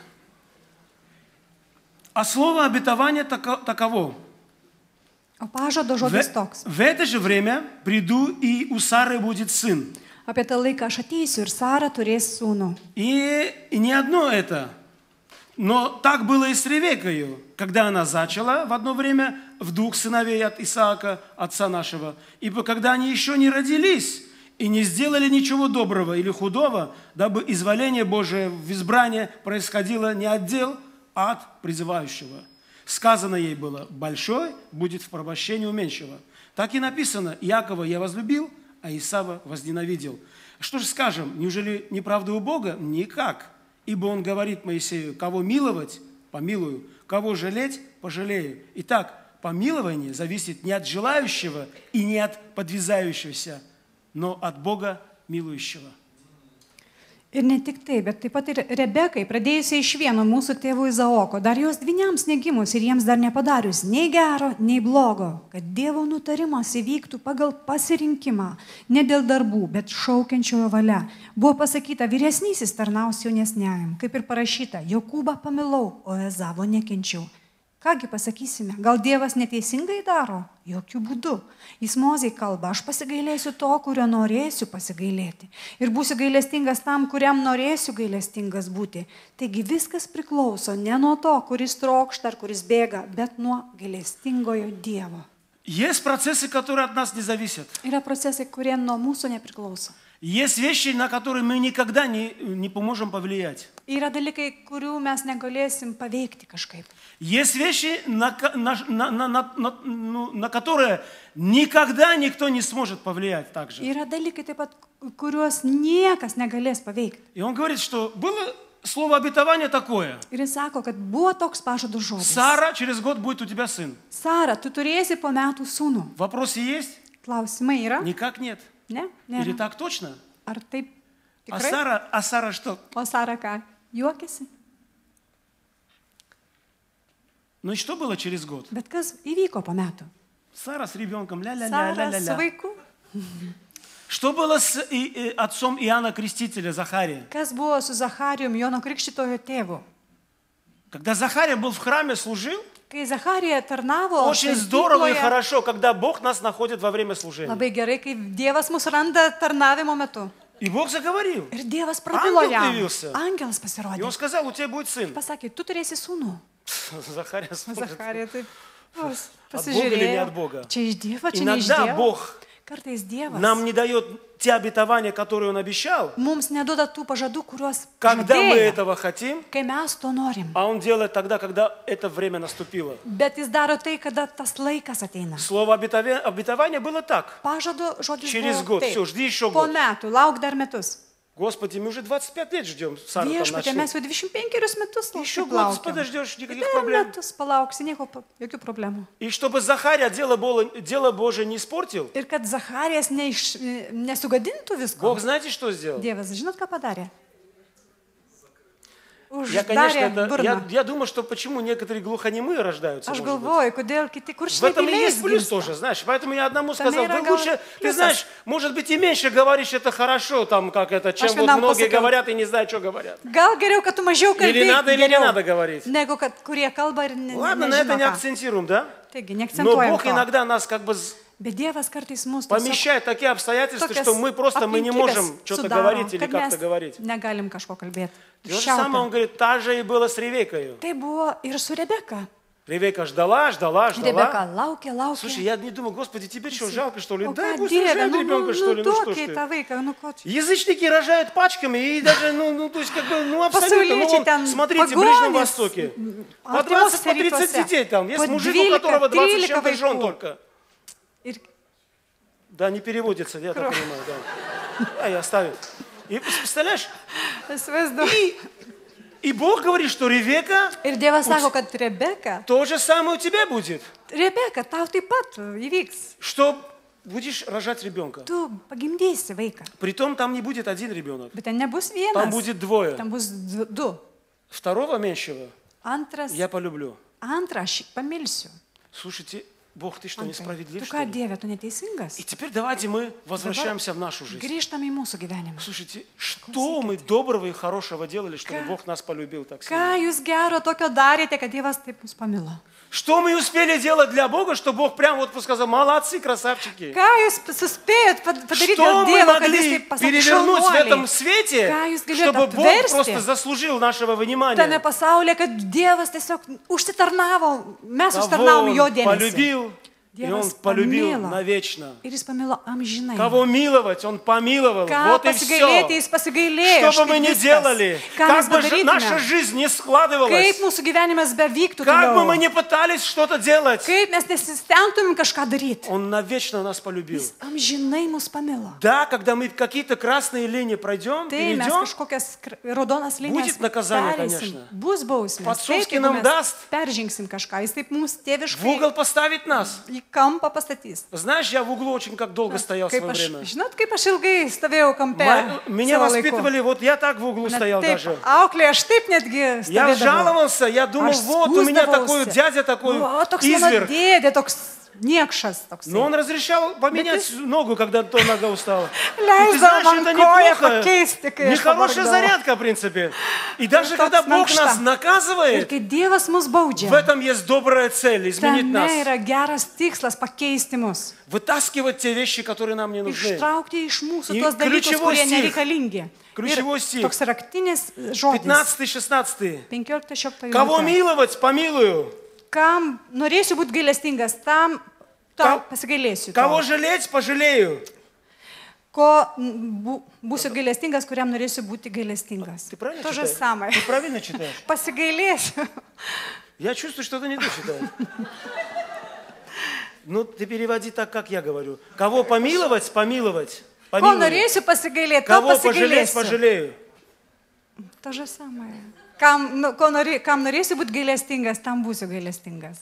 Speaker 6: А слово обетования таково.
Speaker 7: O pažado žodis toks.
Speaker 6: В это же время приду, и у Сары будет сын.
Speaker 7: Apie tą laiką aš ateisiu ir Sara turės sūnų.
Speaker 6: И не одно это. Но так было и с Ревекою, когда она зачала в одно время в 2 сыновей от Исаака, отца нашего. Ибо когда они еще не родились и не сделали ничего доброго или худого, дабы изволение Божие в избрание происходило не от дел, а от призывающего. Сказано ей было: большой будет в порабощении у меньшего. Так и написано: Иакова я возлюбил, а Исава возненавидел. Что же скажем? Неужели неправда у Бога? Никак. Ибо Он говорит Моисею: кого миловать, помилую, кого жалеть, пожалею. Итак, помилование зависит не от желающего и не от подвязающегося, но от Бога милующего.
Speaker 7: Ir ne tik tai, bet taip pat ir Rebekai, pradėjusiai iš vieno mūsų tėvų Izaoko, dar jos dvyniams negimus ir jiems dar nepadarius nei gero, nei blogo, kad Dievo nutarimas įvyktų pagal pasirinkimą, ne dėl darbų, bet šaukiančiojo valia. Buvo pasakyta, vyresnysis tarnaus jaunesniajam, kaip ir parašyta, Jokūbą pamilau, o Ezavo nekenčiau. Kągi pasakysime, gal Dievas neteisingai daro? Jokių būdų. Jis Mozei kalba, aš pasigailėsiu to, kurio norėsiu pasigailėti. Ir būsiu gailestingas tam, kuriam norėsiu gailestingas būti. Taigi viskas priklauso ne nuo to, kuris trokšta ar kuris bėga, bet nuo gailestingojo Dievo.
Speaker 6: Есть процессы, которые от нас не зависят.
Speaker 7: Yra procesai, kurie nuo mūsų nepriklauso.
Speaker 6: Есть вещи, на которые мы никогда не поможем повлиять.
Speaker 7: Yra dalykai, kurių mes negalėsim paveikti kažkaip.
Speaker 6: Есть вещи, на которые никогда никто не сможет повлиять также.
Speaker 7: Yra dalykai taip pat, kuriuos niekas negalės paveikti.
Speaker 6: И он говорит, что было слово обетования такое.
Speaker 7: Ir jis sako, kad buvo toks pažadų žodis.
Speaker 6: Сара, через год будет у тебя сын.
Speaker 7: Sara, tu turėsi po metų sūnų.
Speaker 6: Вопросы есть?
Speaker 7: Klausimai yra?
Speaker 6: Никак нет.
Speaker 7: Ne?
Speaker 6: Или
Speaker 7: Nėra.
Speaker 6: так точно?
Speaker 7: Ar taip
Speaker 6: А
Speaker 7: tikrai?
Speaker 6: Сара что?
Speaker 7: O Sara ką? Juokiasi?
Speaker 6: Ну и что было через год?
Speaker 7: Bet kas įvyko po metų?
Speaker 6: Сара с ребенком,
Speaker 7: Sara su
Speaker 6: ля-ля-ля-ля-ля.
Speaker 7: vaiku.
Speaker 6: Что было с отцом Иоанна Крестителя, Захария?
Speaker 7: Kas buvo su Zacharijum, Jono Krikščitojo tėvu?
Speaker 6: Когда Захария был в храме, служил,
Speaker 7: Kai Zacharija tarnavo,
Speaker 6: очень здорово и
Speaker 7: šventykloje,
Speaker 6: хорошо, когда Бог нас находит во время служения.
Speaker 7: labai gerai, kai Dievas mus randa tarnavimo metu.
Speaker 6: И Бог заговорил.
Speaker 7: Ir Dievas prabilo
Speaker 6: Ангел
Speaker 7: jam.
Speaker 6: появился.
Speaker 7: Angelas
Speaker 6: И
Speaker 7: pasirodė.
Speaker 6: он сказал, у тебя будет сын.
Speaker 7: Pasakė, tu turėsi sūnų.
Speaker 6: Захария смотрит.
Speaker 7: Zacharija taip
Speaker 6: Бога или не
Speaker 7: pasižiūrėjo.
Speaker 6: от Бога?
Speaker 7: Čia iš Dievo, čia ne iš
Speaker 6: Иногда
Speaker 7: Dievo.
Speaker 6: Бог
Speaker 7: Kartais Dievas
Speaker 6: нам не дает те обетования, которые Он обещал,
Speaker 7: mums neduoda tų pažadų, kuriuos
Speaker 6: когда мы
Speaker 7: žadėjo,
Speaker 6: этого хотим,
Speaker 7: kai mes to norim.
Speaker 6: а Он делает тогда, когда это время наступило.
Speaker 7: Bet jis daro tai, kada tas laikas ateina.
Speaker 6: Слово обетование было так.
Speaker 7: Pažado žodis
Speaker 6: Через
Speaker 7: buvo
Speaker 6: год,
Speaker 7: taip.
Speaker 6: все, жди еще
Speaker 7: Po
Speaker 6: год.
Speaker 7: metų, lauk dar metus.
Speaker 6: Господи, мы уже 25 лет ждем, Сару там
Speaker 7: Viešpatie,
Speaker 6: нашли.
Speaker 7: mes jau 25 metus
Speaker 6: Еще
Speaker 7: taip
Speaker 6: год
Speaker 7: laukiam.
Speaker 6: подождешь, никаких
Speaker 7: Dar
Speaker 6: проблем.
Speaker 7: metus palauksi, jokių problemų.
Speaker 6: И чтобы Захария дело Божие не испортил,
Speaker 7: Ir kad Zacharijas nesugadintų visko.
Speaker 6: Бог знаете, что сделал?
Speaker 7: Dievas, žinot, ką padarė?
Speaker 6: Я, конечно,
Speaker 7: Uždarė burną.
Speaker 6: я думаю, что почему некоторые глухонемые рождаются,
Speaker 7: Aš
Speaker 6: может быть.
Speaker 7: galvoju, kodėl kiti, kur
Speaker 6: В этом и
Speaker 7: šveitiniais
Speaker 6: есть плюс
Speaker 7: gimsta.
Speaker 6: тоже, знаешь. Поэтому я одному
Speaker 7: Там
Speaker 6: сказал,
Speaker 7: yra
Speaker 6: ты
Speaker 7: gal
Speaker 6: лучше, ты
Speaker 7: pliusas.
Speaker 6: знаешь, может быть, и меньше говоришь, это хорошо, там, как это, чем
Speaker 7: Aš
Speaker 6: вот
Speaker 7: vienam
Speaker 6: многие
Speaker 7: pasakiau.
Speaker 6: говорят и не знают, что говорят.
Speaker 7: Gal geriau, kad tu mažiau
Speaker 6: Или надо,
Speaker 7: kalbėtum,
Speaker 6: или не надо говорить.
Speaker 7: negu kad kurie kalba ir
Speaker 6: Ладно, на это
Speaker 7: nežino
Speaker 6: не
Speaker 7: ką.
Speaker 6: акцентируем, да?
Speaker 7: Taigi,
Speaker 6: Но
Speaker 7: neakcentuojam
Speaker 6: Бог
Speaker 7: to.
Speaker 6: иногда нас как бы
Speaker 7: Bet Dievas kartais mūsų
Speaker 6: помещает такие обстоятельства, что мы просто мы не можем что-то говорить или как-то говорить.
Speaker 7: Negalim kažko kalbėti.
Speaker 6: И то же самое, он говорит, та же и было с Ревекой.
Speaker 7: Tai buvo ir su Rebeka.
Speaker 6: Ревека ждала.
Speaker 7: Rebeka laukė.
Speaker 6: Слушай, я не думаю, Господи, тебе что, жалко, что ли?
Speaker 7: O
Speaker 6: Дай
Speaker 7: ką
Speaker 6: пусть
Speaker 7: Dieve,
Speaker 6: рожает ребенка, что ли? Ну что ж
Speaker 7: duokit
Speaker 6: ты?
Speaker 7: tą vaiką, nu ko čia.
Speaker 6: Язычники рожают пачками и даже, то есть как бы, абсолютно.
Speaker 7: Пасулечи
Speaker 6: Вон,
Speaker 7: там,
Speaker 6: смотрите, в
Speaker 7: погонис,
Speaker 6: Ближнем Востоке. По 20, по 30 детей там. Есть
Speaker 7: По
Speaker 6: мужик,
Speaker 7: 12,
Speaker 6: у которого 20
Speaker 7: 13
Speaker 6: чем-то жен
Speaker 7: vaikų.
Speaker 6: только.
Speaker 7: Ir
Speaker 6: Да, не переводится, я так понимаю, да. Я оставил. И представляешь,
Speaker 7: įsivaizduoju.
Speaker 6: и Бог говорит, что Ревека,
Speaker 7: Ir Dievas sako, kad Rebeka,
Speaker 6: то же самое у тебя будет.
Speaker 7: Rebeka, tau taip pat įvyks.
Speaker 6: Что будешь рожать ребенка.
Speaker 7: Tu pagimdysi vaiką.
Speaker 6: Притом там не будет один ребенок.
Speaker 7: Bet ten nebus vienas.
Speaker 6: Там будет двое.
Speaker 7: Ten bus du.
Speaker 6: Второго меньшего
Speaker 7: Antras.
Speaker 6: я полюблю.
Speaker 7: Antrą aš pamilsiu.
Speaker 6: Слушайте, Бог, ты что,
Speaker 7: Antai,
Speaker 6: несправедлив,
Speaker 7: tu
Speaker 6: что
Speaker 7: ką,
Speaker 6: ли?
Speaker 7: Dieve, tu neteisingas?
Speaker 6: И теперь давайте мы возвращаемся в нашу жизнь.
Speaker 7: Grįžtam į mūsų gyvenimą.
Speaker 6: Слушайте, что мы доброго и хорошего делали, чтобы Бог нас полюбил так сильно?
Speaker 7: Ką jūs gero tokio darėte, kad Dievas taip mus pamilo?
Speaker 6: Что мы успели делать для Бога, что Бог прям вот сказал, молодцы, красавчики.
Speaker 7: Ką jūs suspėjot padaryti
Speaker 6: Что
Speaker 7: dėl
Speaker 6: мы
Speaker 7: Dievo, kad jis
Speaker 6: могли
Speaker 7: taip pasakė
Speaker 6: перевернуть в этом
Speaker 7: šaunuoliai?
Speaker 6: свете,
Speaker 7: Ką jūs galėjote
Speaker 6: чтобы Бог
Speaker 7: apversti?
Speaker 6: просто заслужил нашего
Speaker 7: Tame
Speaker 6: внимания?
Speaker 7: pasaulyje, kad Dievas tiesiog užsitarnavo, mes
Speaker 6: Кого
Speaker 7: užsitarnavom jo
Speaker 6: Он
Speaker 7: dėmesį.
Speaker 6: полюбил, и Он
Speaker 7: Dievas
Speaker 6: полюбил
Speaker 7: pamilo.
Speaker 6: навечно.
Speaker 7: Ir jis pamilo amžinai.
Speaker 6: Кого миловать, Он помиловал.
Speaker 7: Ką
Speaker 6: Вот и
Speaker 7: pasigailėti,
Speaker 6: все.
Speaker 7: jis pasigailėjo.
Speaker 6: Что бы мы
Speaker 7: štai
Speaker 6: ни
Speaker 7: viskas.
Speaker 6: делали,
Speaker 7: Ką
Speaker 6: как
Speaker 7: mes
Speaker 6: бы наша
Speaker 7: bedarytume,
Speaker 6: жизнь не складывалась,
Speaker 7: kaip mūsų gyvenimas bevyktų
Speaker 6: как бы мы
Speaker 7: toliau,
Speaker 6: ни пытались что-то делать,
Speaker 7: kaip mes nesistengtumėm kažką daryti.
Speaker 6: Он навечно нас полюбил.
Speaker 7: Jis amžinai mus pamilo.
Speaker 6: Да, когда мы какие-то красные линии пройдем,
Speaker 7: Tai mes
Speaker 6: перейдем,
Speaker 7: kažkokias raudonas linijas
Speaker 6: Будет наказание,
Speaker 7: pereisim.
Speaker 6: конечно.
Speaker 7: Bus bausmės.
Speaker 6: Отцовски
Speaker 7: Taip, jeigu
Speaker 6: нам
Speaker 7: mes
Speaker 6: даст.
Speaker 7: peržengsim kažką, jis taip mums
Speaker 6: в
Speaker 7: tėviškai
Speaker 6: угол поставить нас.
Speaker 7: į kampą pastatys.
Speaker 6: Знаешь, я в углу очень как долго стоял в
Speaker 7: Kaip
Speaker 6: свое
Speaker 7: aš,
Speaker 6: время.
Speaker 7: žinot, kaip aš ilgai stovėjau kampe.
Speaker 6: Меня
Speaker 7: savo laiku.
Speaker 6: воспитывали, вот я так в углу
Speaker 7: Net
Speaker 6: стоял
Speaker 7: taip,
Speaker 6: даже.
Speaker 7: auklė, aš taip netgi
Speaker 6: Я
Speaker 7: stovėdavau.
Speaker 6: жаловался, я думал,
Speaker 7: Aš
Speaker 6: вот у меня такой
Speaker 7: skųsdavausi.
Speaker 6: дядя такой
Speaker 7: O, toks mano
Speaker 6: изверг.
Speaker 7: dėdė, toks niekšas.
Speaker 6: Но он разрешал поменять ногу, когда то нога устала. И ты
Speaker 7: Leisdavo
Speaker 6: знаешь,
Speaker 7: man
Speaker 6: это
Speaker 7: koją
Speaker 6: неплохо.
Speaker 7: pakeisti, kai aš
Speaker 6: Нехорошая
Speaker 7: pavargdavau.
Speaker 6: зарядка, в принципе. И даже
Speaker 7: toks
Speaker 6: когда Бог
Speaker 7: mankšta.
Speaker 6: нас
Speaker 7: Ir
Speaker 6: наказывает,
Speaker 7: kai Dievas mus baudžia,
Speaker 6: в этом есть добрая цель, изменить
Speaker 7: tame
Speaker 6: нас.
Speaker 7: yra geras tikslas pakeisti mus.
Speaker 6: Вытаскивать те вещи, которые нам не нужны.
Speaker 7: Ištraukti iš mūsų
Speaker 6: И
Speaker 7: tuos dalykus,
Speaker 6: ключевой
Speaker 7: kurie
Speaker 6: стих.
Speaker 7: nereikalingi.
Speaker 6: Ключевой
Speaker 7: Ir
Speaker 6: стих.
Speaker 7: toks raktinis žodis.
Speaker 6: 15-16.
Speaker 7: 15
Speaker 6: Кого
Speaker 7: eilutė.
Speaker 6: миловать, помилую.
Speaker 7: Kam norėsiu būti gailestingas, tam
Speaker 6: Ка-
Speaker 7: pasigailėsiu.
Speaker 6: Кого
Speaker 7: to.
Speaker 6: жалеть, пожалею.
Speaker 7: Būsiu gailestingas, kuriam norėsiu būti gailestingas.
Speaker 8: Ты правильно
Speaker 7: To же
Speaker 8: читаешь?
Speaker 7: самое.
Speaker 8: Ты правильно читаешь?
Speaker 7: Pasigailėsiu.
Speaker 8: Я чувствую, что это не ты читаешь. Ну, ты переводи так, как я говорю. Кого помиловать, помиловать.
Speaker 7: Ko
Speaker 8: Помилую.
Speaker 7: norėsiu pasigailėti, to
Speaker 8: Кого пожалеть,
Speaker 7: pasigailėsiu.
Speaker 8: пожалею.
Speaker 7: To же самое. Kam norėsiu būti gailestingas, tam būsiu gailestingas.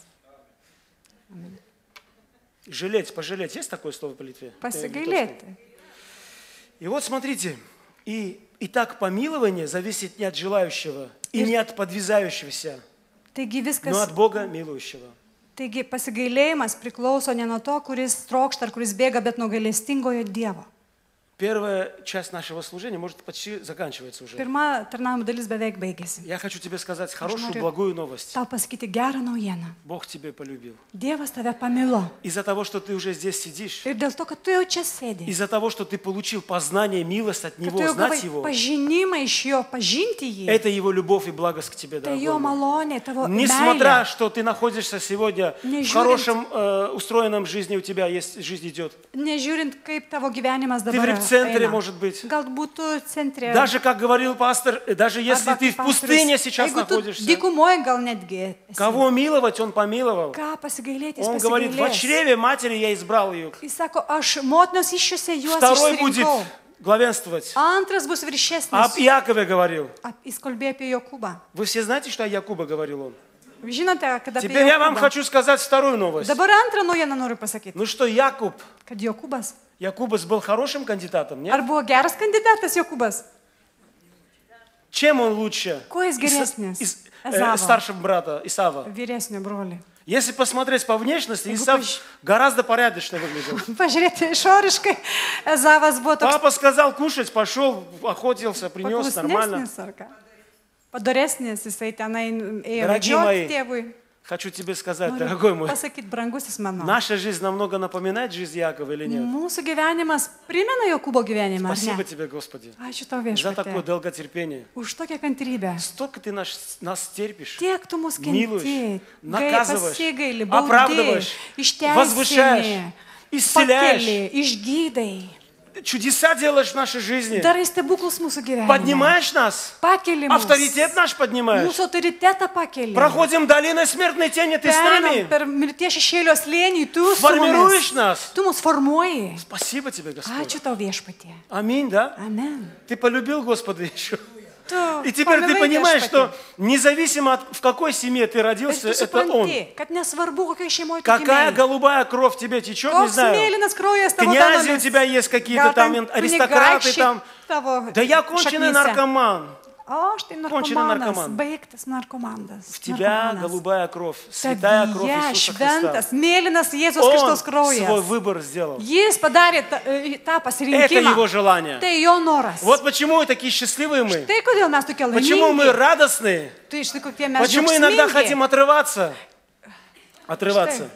Speaker 8: Жалеть, пожалеть. Есть такое слово по Литве?
Speaker 7: Pasigailėti.
Speaker 8: И вот смотрите. И так помилование зависит не от желающего и не от подвязающегося,
Speaker 7: Taigi
Speaker 8: но
Speaker 7: viskas.
Speaker 8: от Бога милующего.
Speaker 7: Taigi pasigailėjimas priklauso ne nuo to, kuris trokšta ar kuris bėga, bet nuo gailestingojo Dievo.
Speaker 8: Первая часть нашего служения, может, почти заканчивается уже.
Speaker 7: Pirma tarnavimo dalis beveik baigėsi.
Speaker 8: Я хочу тебе сказать хорошую,
Speaker 7: noriu-
Speaker 8: благую новость.
Speaker 7: Tau pasakyti gerą naujieną.
Speaker 8: Бог тебя полюбил.
Speaker 7: Dievas tave pamilo.
Speaker 8: Из-за того, что ты уже здесь сидишь,
Speaker 7: Ir dėl to, kad tu jau čia sėdi.
Speaker 8: из-за того, что ты получил познание, милость от
Speaker 7: Kad
Speaker 8: Него,
Speaker 7: tu jau
Speaker 8: знать
Speaker 7: gavai
Speaker 8: Его,
Speaker 7: pažinimą iš jo, pažinti jį.
Speaker 8: это Его любовь и благость к тебе,
Speaker 7: Tai jo
Speaker 8: дорогой мой.
Speaker 7: malonė, tavo
Speaker 8: Несмотря,
Speaker 7: meilė.
Speaker 8: что ты находишься сегодня
Speaker 7: Не
Speaker 8: в
Speaker 7: журint-
Speaker 8: хорошем устроенном жизни, у тебя есть, жизнь идет.
Speaker 7: Nežiūrint, kaip tavo gyvenimas
Speaker 8: Ты
Speaker 7: dabar
Speaker 8: в центре,
Speaker 7: eina.
Speaker 8: может быть.
Speaker 7: Galbūt tu centre.
Speaker 8: Даже, как говорил пастор, даже если
Speaker 7: Arba
Speaker 8: ты
Speaker 7: kaip
Speaker 8: в
Speaker 7: pastorius,
Speaker 8: пустыне сейчас
Speaker 7: jeigu tu
Speaker 8: находишься,
Speaker 7: dykumoje gal netgi esi.
Speaker 8: кого миловать, Он помиловал.
Speaker 7: Ką pasigailėti, jis
Speaker 8: Он говорит, в
Speaker 7: pasigailės.
Speaker 8: чреве матери я избрал ее.
Speaker 7: Jis sako, aš motinos iššiose juos
Speaker 8: Второй будет
Speaker 7: išsirinkau.
Speaker 8: главенствовать.
Speaker 7: Antras bus
Speaker 8: Об
Speaker 7: viršesnis.
Speaker 8: Якове говорил.
Speaker 7: Jis kalbėjo apie Jokūbą.
Speaker 8: Вы все знаете, что о Якубе говорил он?
Speaker 7: Žinote, kad apie
Speaker 8: Теперь я вам
Speaker 7: Jokūbą.
Speaker 8: хочу сказать вторую новость.
Speaker 7: Dabar antrą naujieną noriu pasakyti.
Speaker 8: Ну что,
Speaker 7: Kad Jokūbas.
Speaker 8: Якубас был хорошим кандидатом, нет?
Speaker 7: Ar buvo geras kandidatas Jokūbas?
Speaker 8: Чем он лучше?
Speaker 7: Kuo jis geresnis?
Speaker 8: Старшего брата Исава.
Speaker 7: Vyresnio broli.
Speaker 8: Если посмотреть по внешности,
Speaker 7: Jeigu
Speaker 8: Исав
Speaker 7: paž-
Speaker 8: гораздо порядочно выглядел.
Speaker 7: Pažiūrėti išoriškai, Ezavas buvo toks
Speaker 8: Папа сказал кушать, пошел, охотился, принес, нормально.
Speaker 7: paklusnesnis ar ką. Padoresnis, jisai tenai ėjo
Speaker 8: Дорогие мои,
Speaker 7: vedžioti tėvui.
Speaker 8: Хочу тебе сказать, дорогой мой,
Speaker 7: Pasakyti, brangusis mano.
Speaker 8: наша жизнь намного напоминает жизнь Якова или нет?
Speaker 7: Mūsų gyvenimas primena Jokūbo gyvenimą, ar
Speaker 8: Спасибо
Speaker 7: ne?
Speaker 8: тебе, Господи,
Speaker 7: Ačiū tau
Speaker 8: за такое
Speaker 7: viešpatie.
Speaker 8: долготерпение.
Speaker 7: Už tokią kantrybę.
Speaker 8: Столько ты нас терпишь,
Speaker 7: Tiek tu mus
Speaker 8: милуешь,
Speaker 7: kenti,
Speaker 8: наказываешь,
Speaker 7: pasigaili, baudai,
Speaker 8: оправдываешь, возвышаешь,
Speaker 7: išteisini,
Speaker 8: исцеляешь.
Speaker 7: pakeli, išgydai.
Speaker 8: Чудеса делаешь в нашей жизни.
Speaker 7: Darai stebuklus mūsų gyvenime.
Speaker 8: Поднимаешь нас.
Speaker 7: Pakeli mus.
Speaker 8: Авторитет наш поднимаешь.
Speaker 7: Mūsų autoritetą pakeli.
Speaker 8: Проходим долиной смертной тени, ты с
Speaker 7: Pereinam
Speaker 8: нами.
Speaker 7: per mirties šešėlio slėnį, tu su
Speaker 8: Формируешь
Speaker 7: mumis.
Speaker 8: нас.
Speaker 7: Tu mus formuoji.
Speaker 8: Спасибо тебе, Господь.
Speaker 7: Ačiū tau viešpatie.
Speaker 8: Аминь, да?
Speaker 7: Amen.
Speaker 8: Ты полюбил Господа еще.
Speaker 7: Tu
Speaker 8: И теперь ты
Speaker 7: pamilai
Speaker 8: понимаешь,
Speaker 7: viešpatį.
Speaker 8: что независимо от в какой семье ты
Speaker 7: Ir
Speaker 8: родился,
Speaker 7: tu
Speaker 8: это Он.
Speaker 7: supranti, kad nesvarbu, kokioje šeimoje tu
Speaker 8: Какая
Speaker 7: gimei.
Speaker 8: голубая кровь тебе течет, не
Speaker 7: Koks
Speaker 8: знаю.
Speaker 7: mėlynas kraujas tavo
Speaker 8: Князи у
Speaker 7: venomis.
Speaker 8: тебя есть какие-то
Speaker 7: Gal
Speaker 8: там,
Speaker 7: ten
Speaker 8: аристократы там.
Speaker 7: kunigaikščiai tavo
Speaker 8: Да я конченый
Speaker 7: šaknyse.
Speaker 8: наркоман.
Speaker 7: O, štai
Speaker 8: Конченый
Speaker 7: narkomanas,
Speaker 8: наркоман.
Speaker 7: baigtas narkomanas.
Speaker 8: В тебя
Speaker 7: narkomanas.
Speaker 8: голубая кровь, святая кровь
Speaker 7: Tavyje
Speaker 8: Иисуса Христа.
Speaker 7: šventas, mėlynas Jėzus
Speaker 8: Он
Speaker 7: Kristus
Speaker 8: свой
Speaker 7: kraujas.
Speaker 8: выбор сделал.
Speaker 7: Jis padarė tą
Speaker 8: Это
Speaker 7: pasirinkimą.
Speaker 8: Его желание.
Speaker 7: Tai jo noras.
Speaker 8: Вот почему мы такие счастливые мы.
Speaker 7: Tai kodėl mes tokie
Speaker 8: Почему мы
Speaker 7: laimingi?
Speaker 8: радостные.
Speaker 7: Tai štai kokie mes
Speaker 8: Почему иногда
Speaker 7: džiaugsmingi.
Speaker 8: хотим отрываться. Отрываться.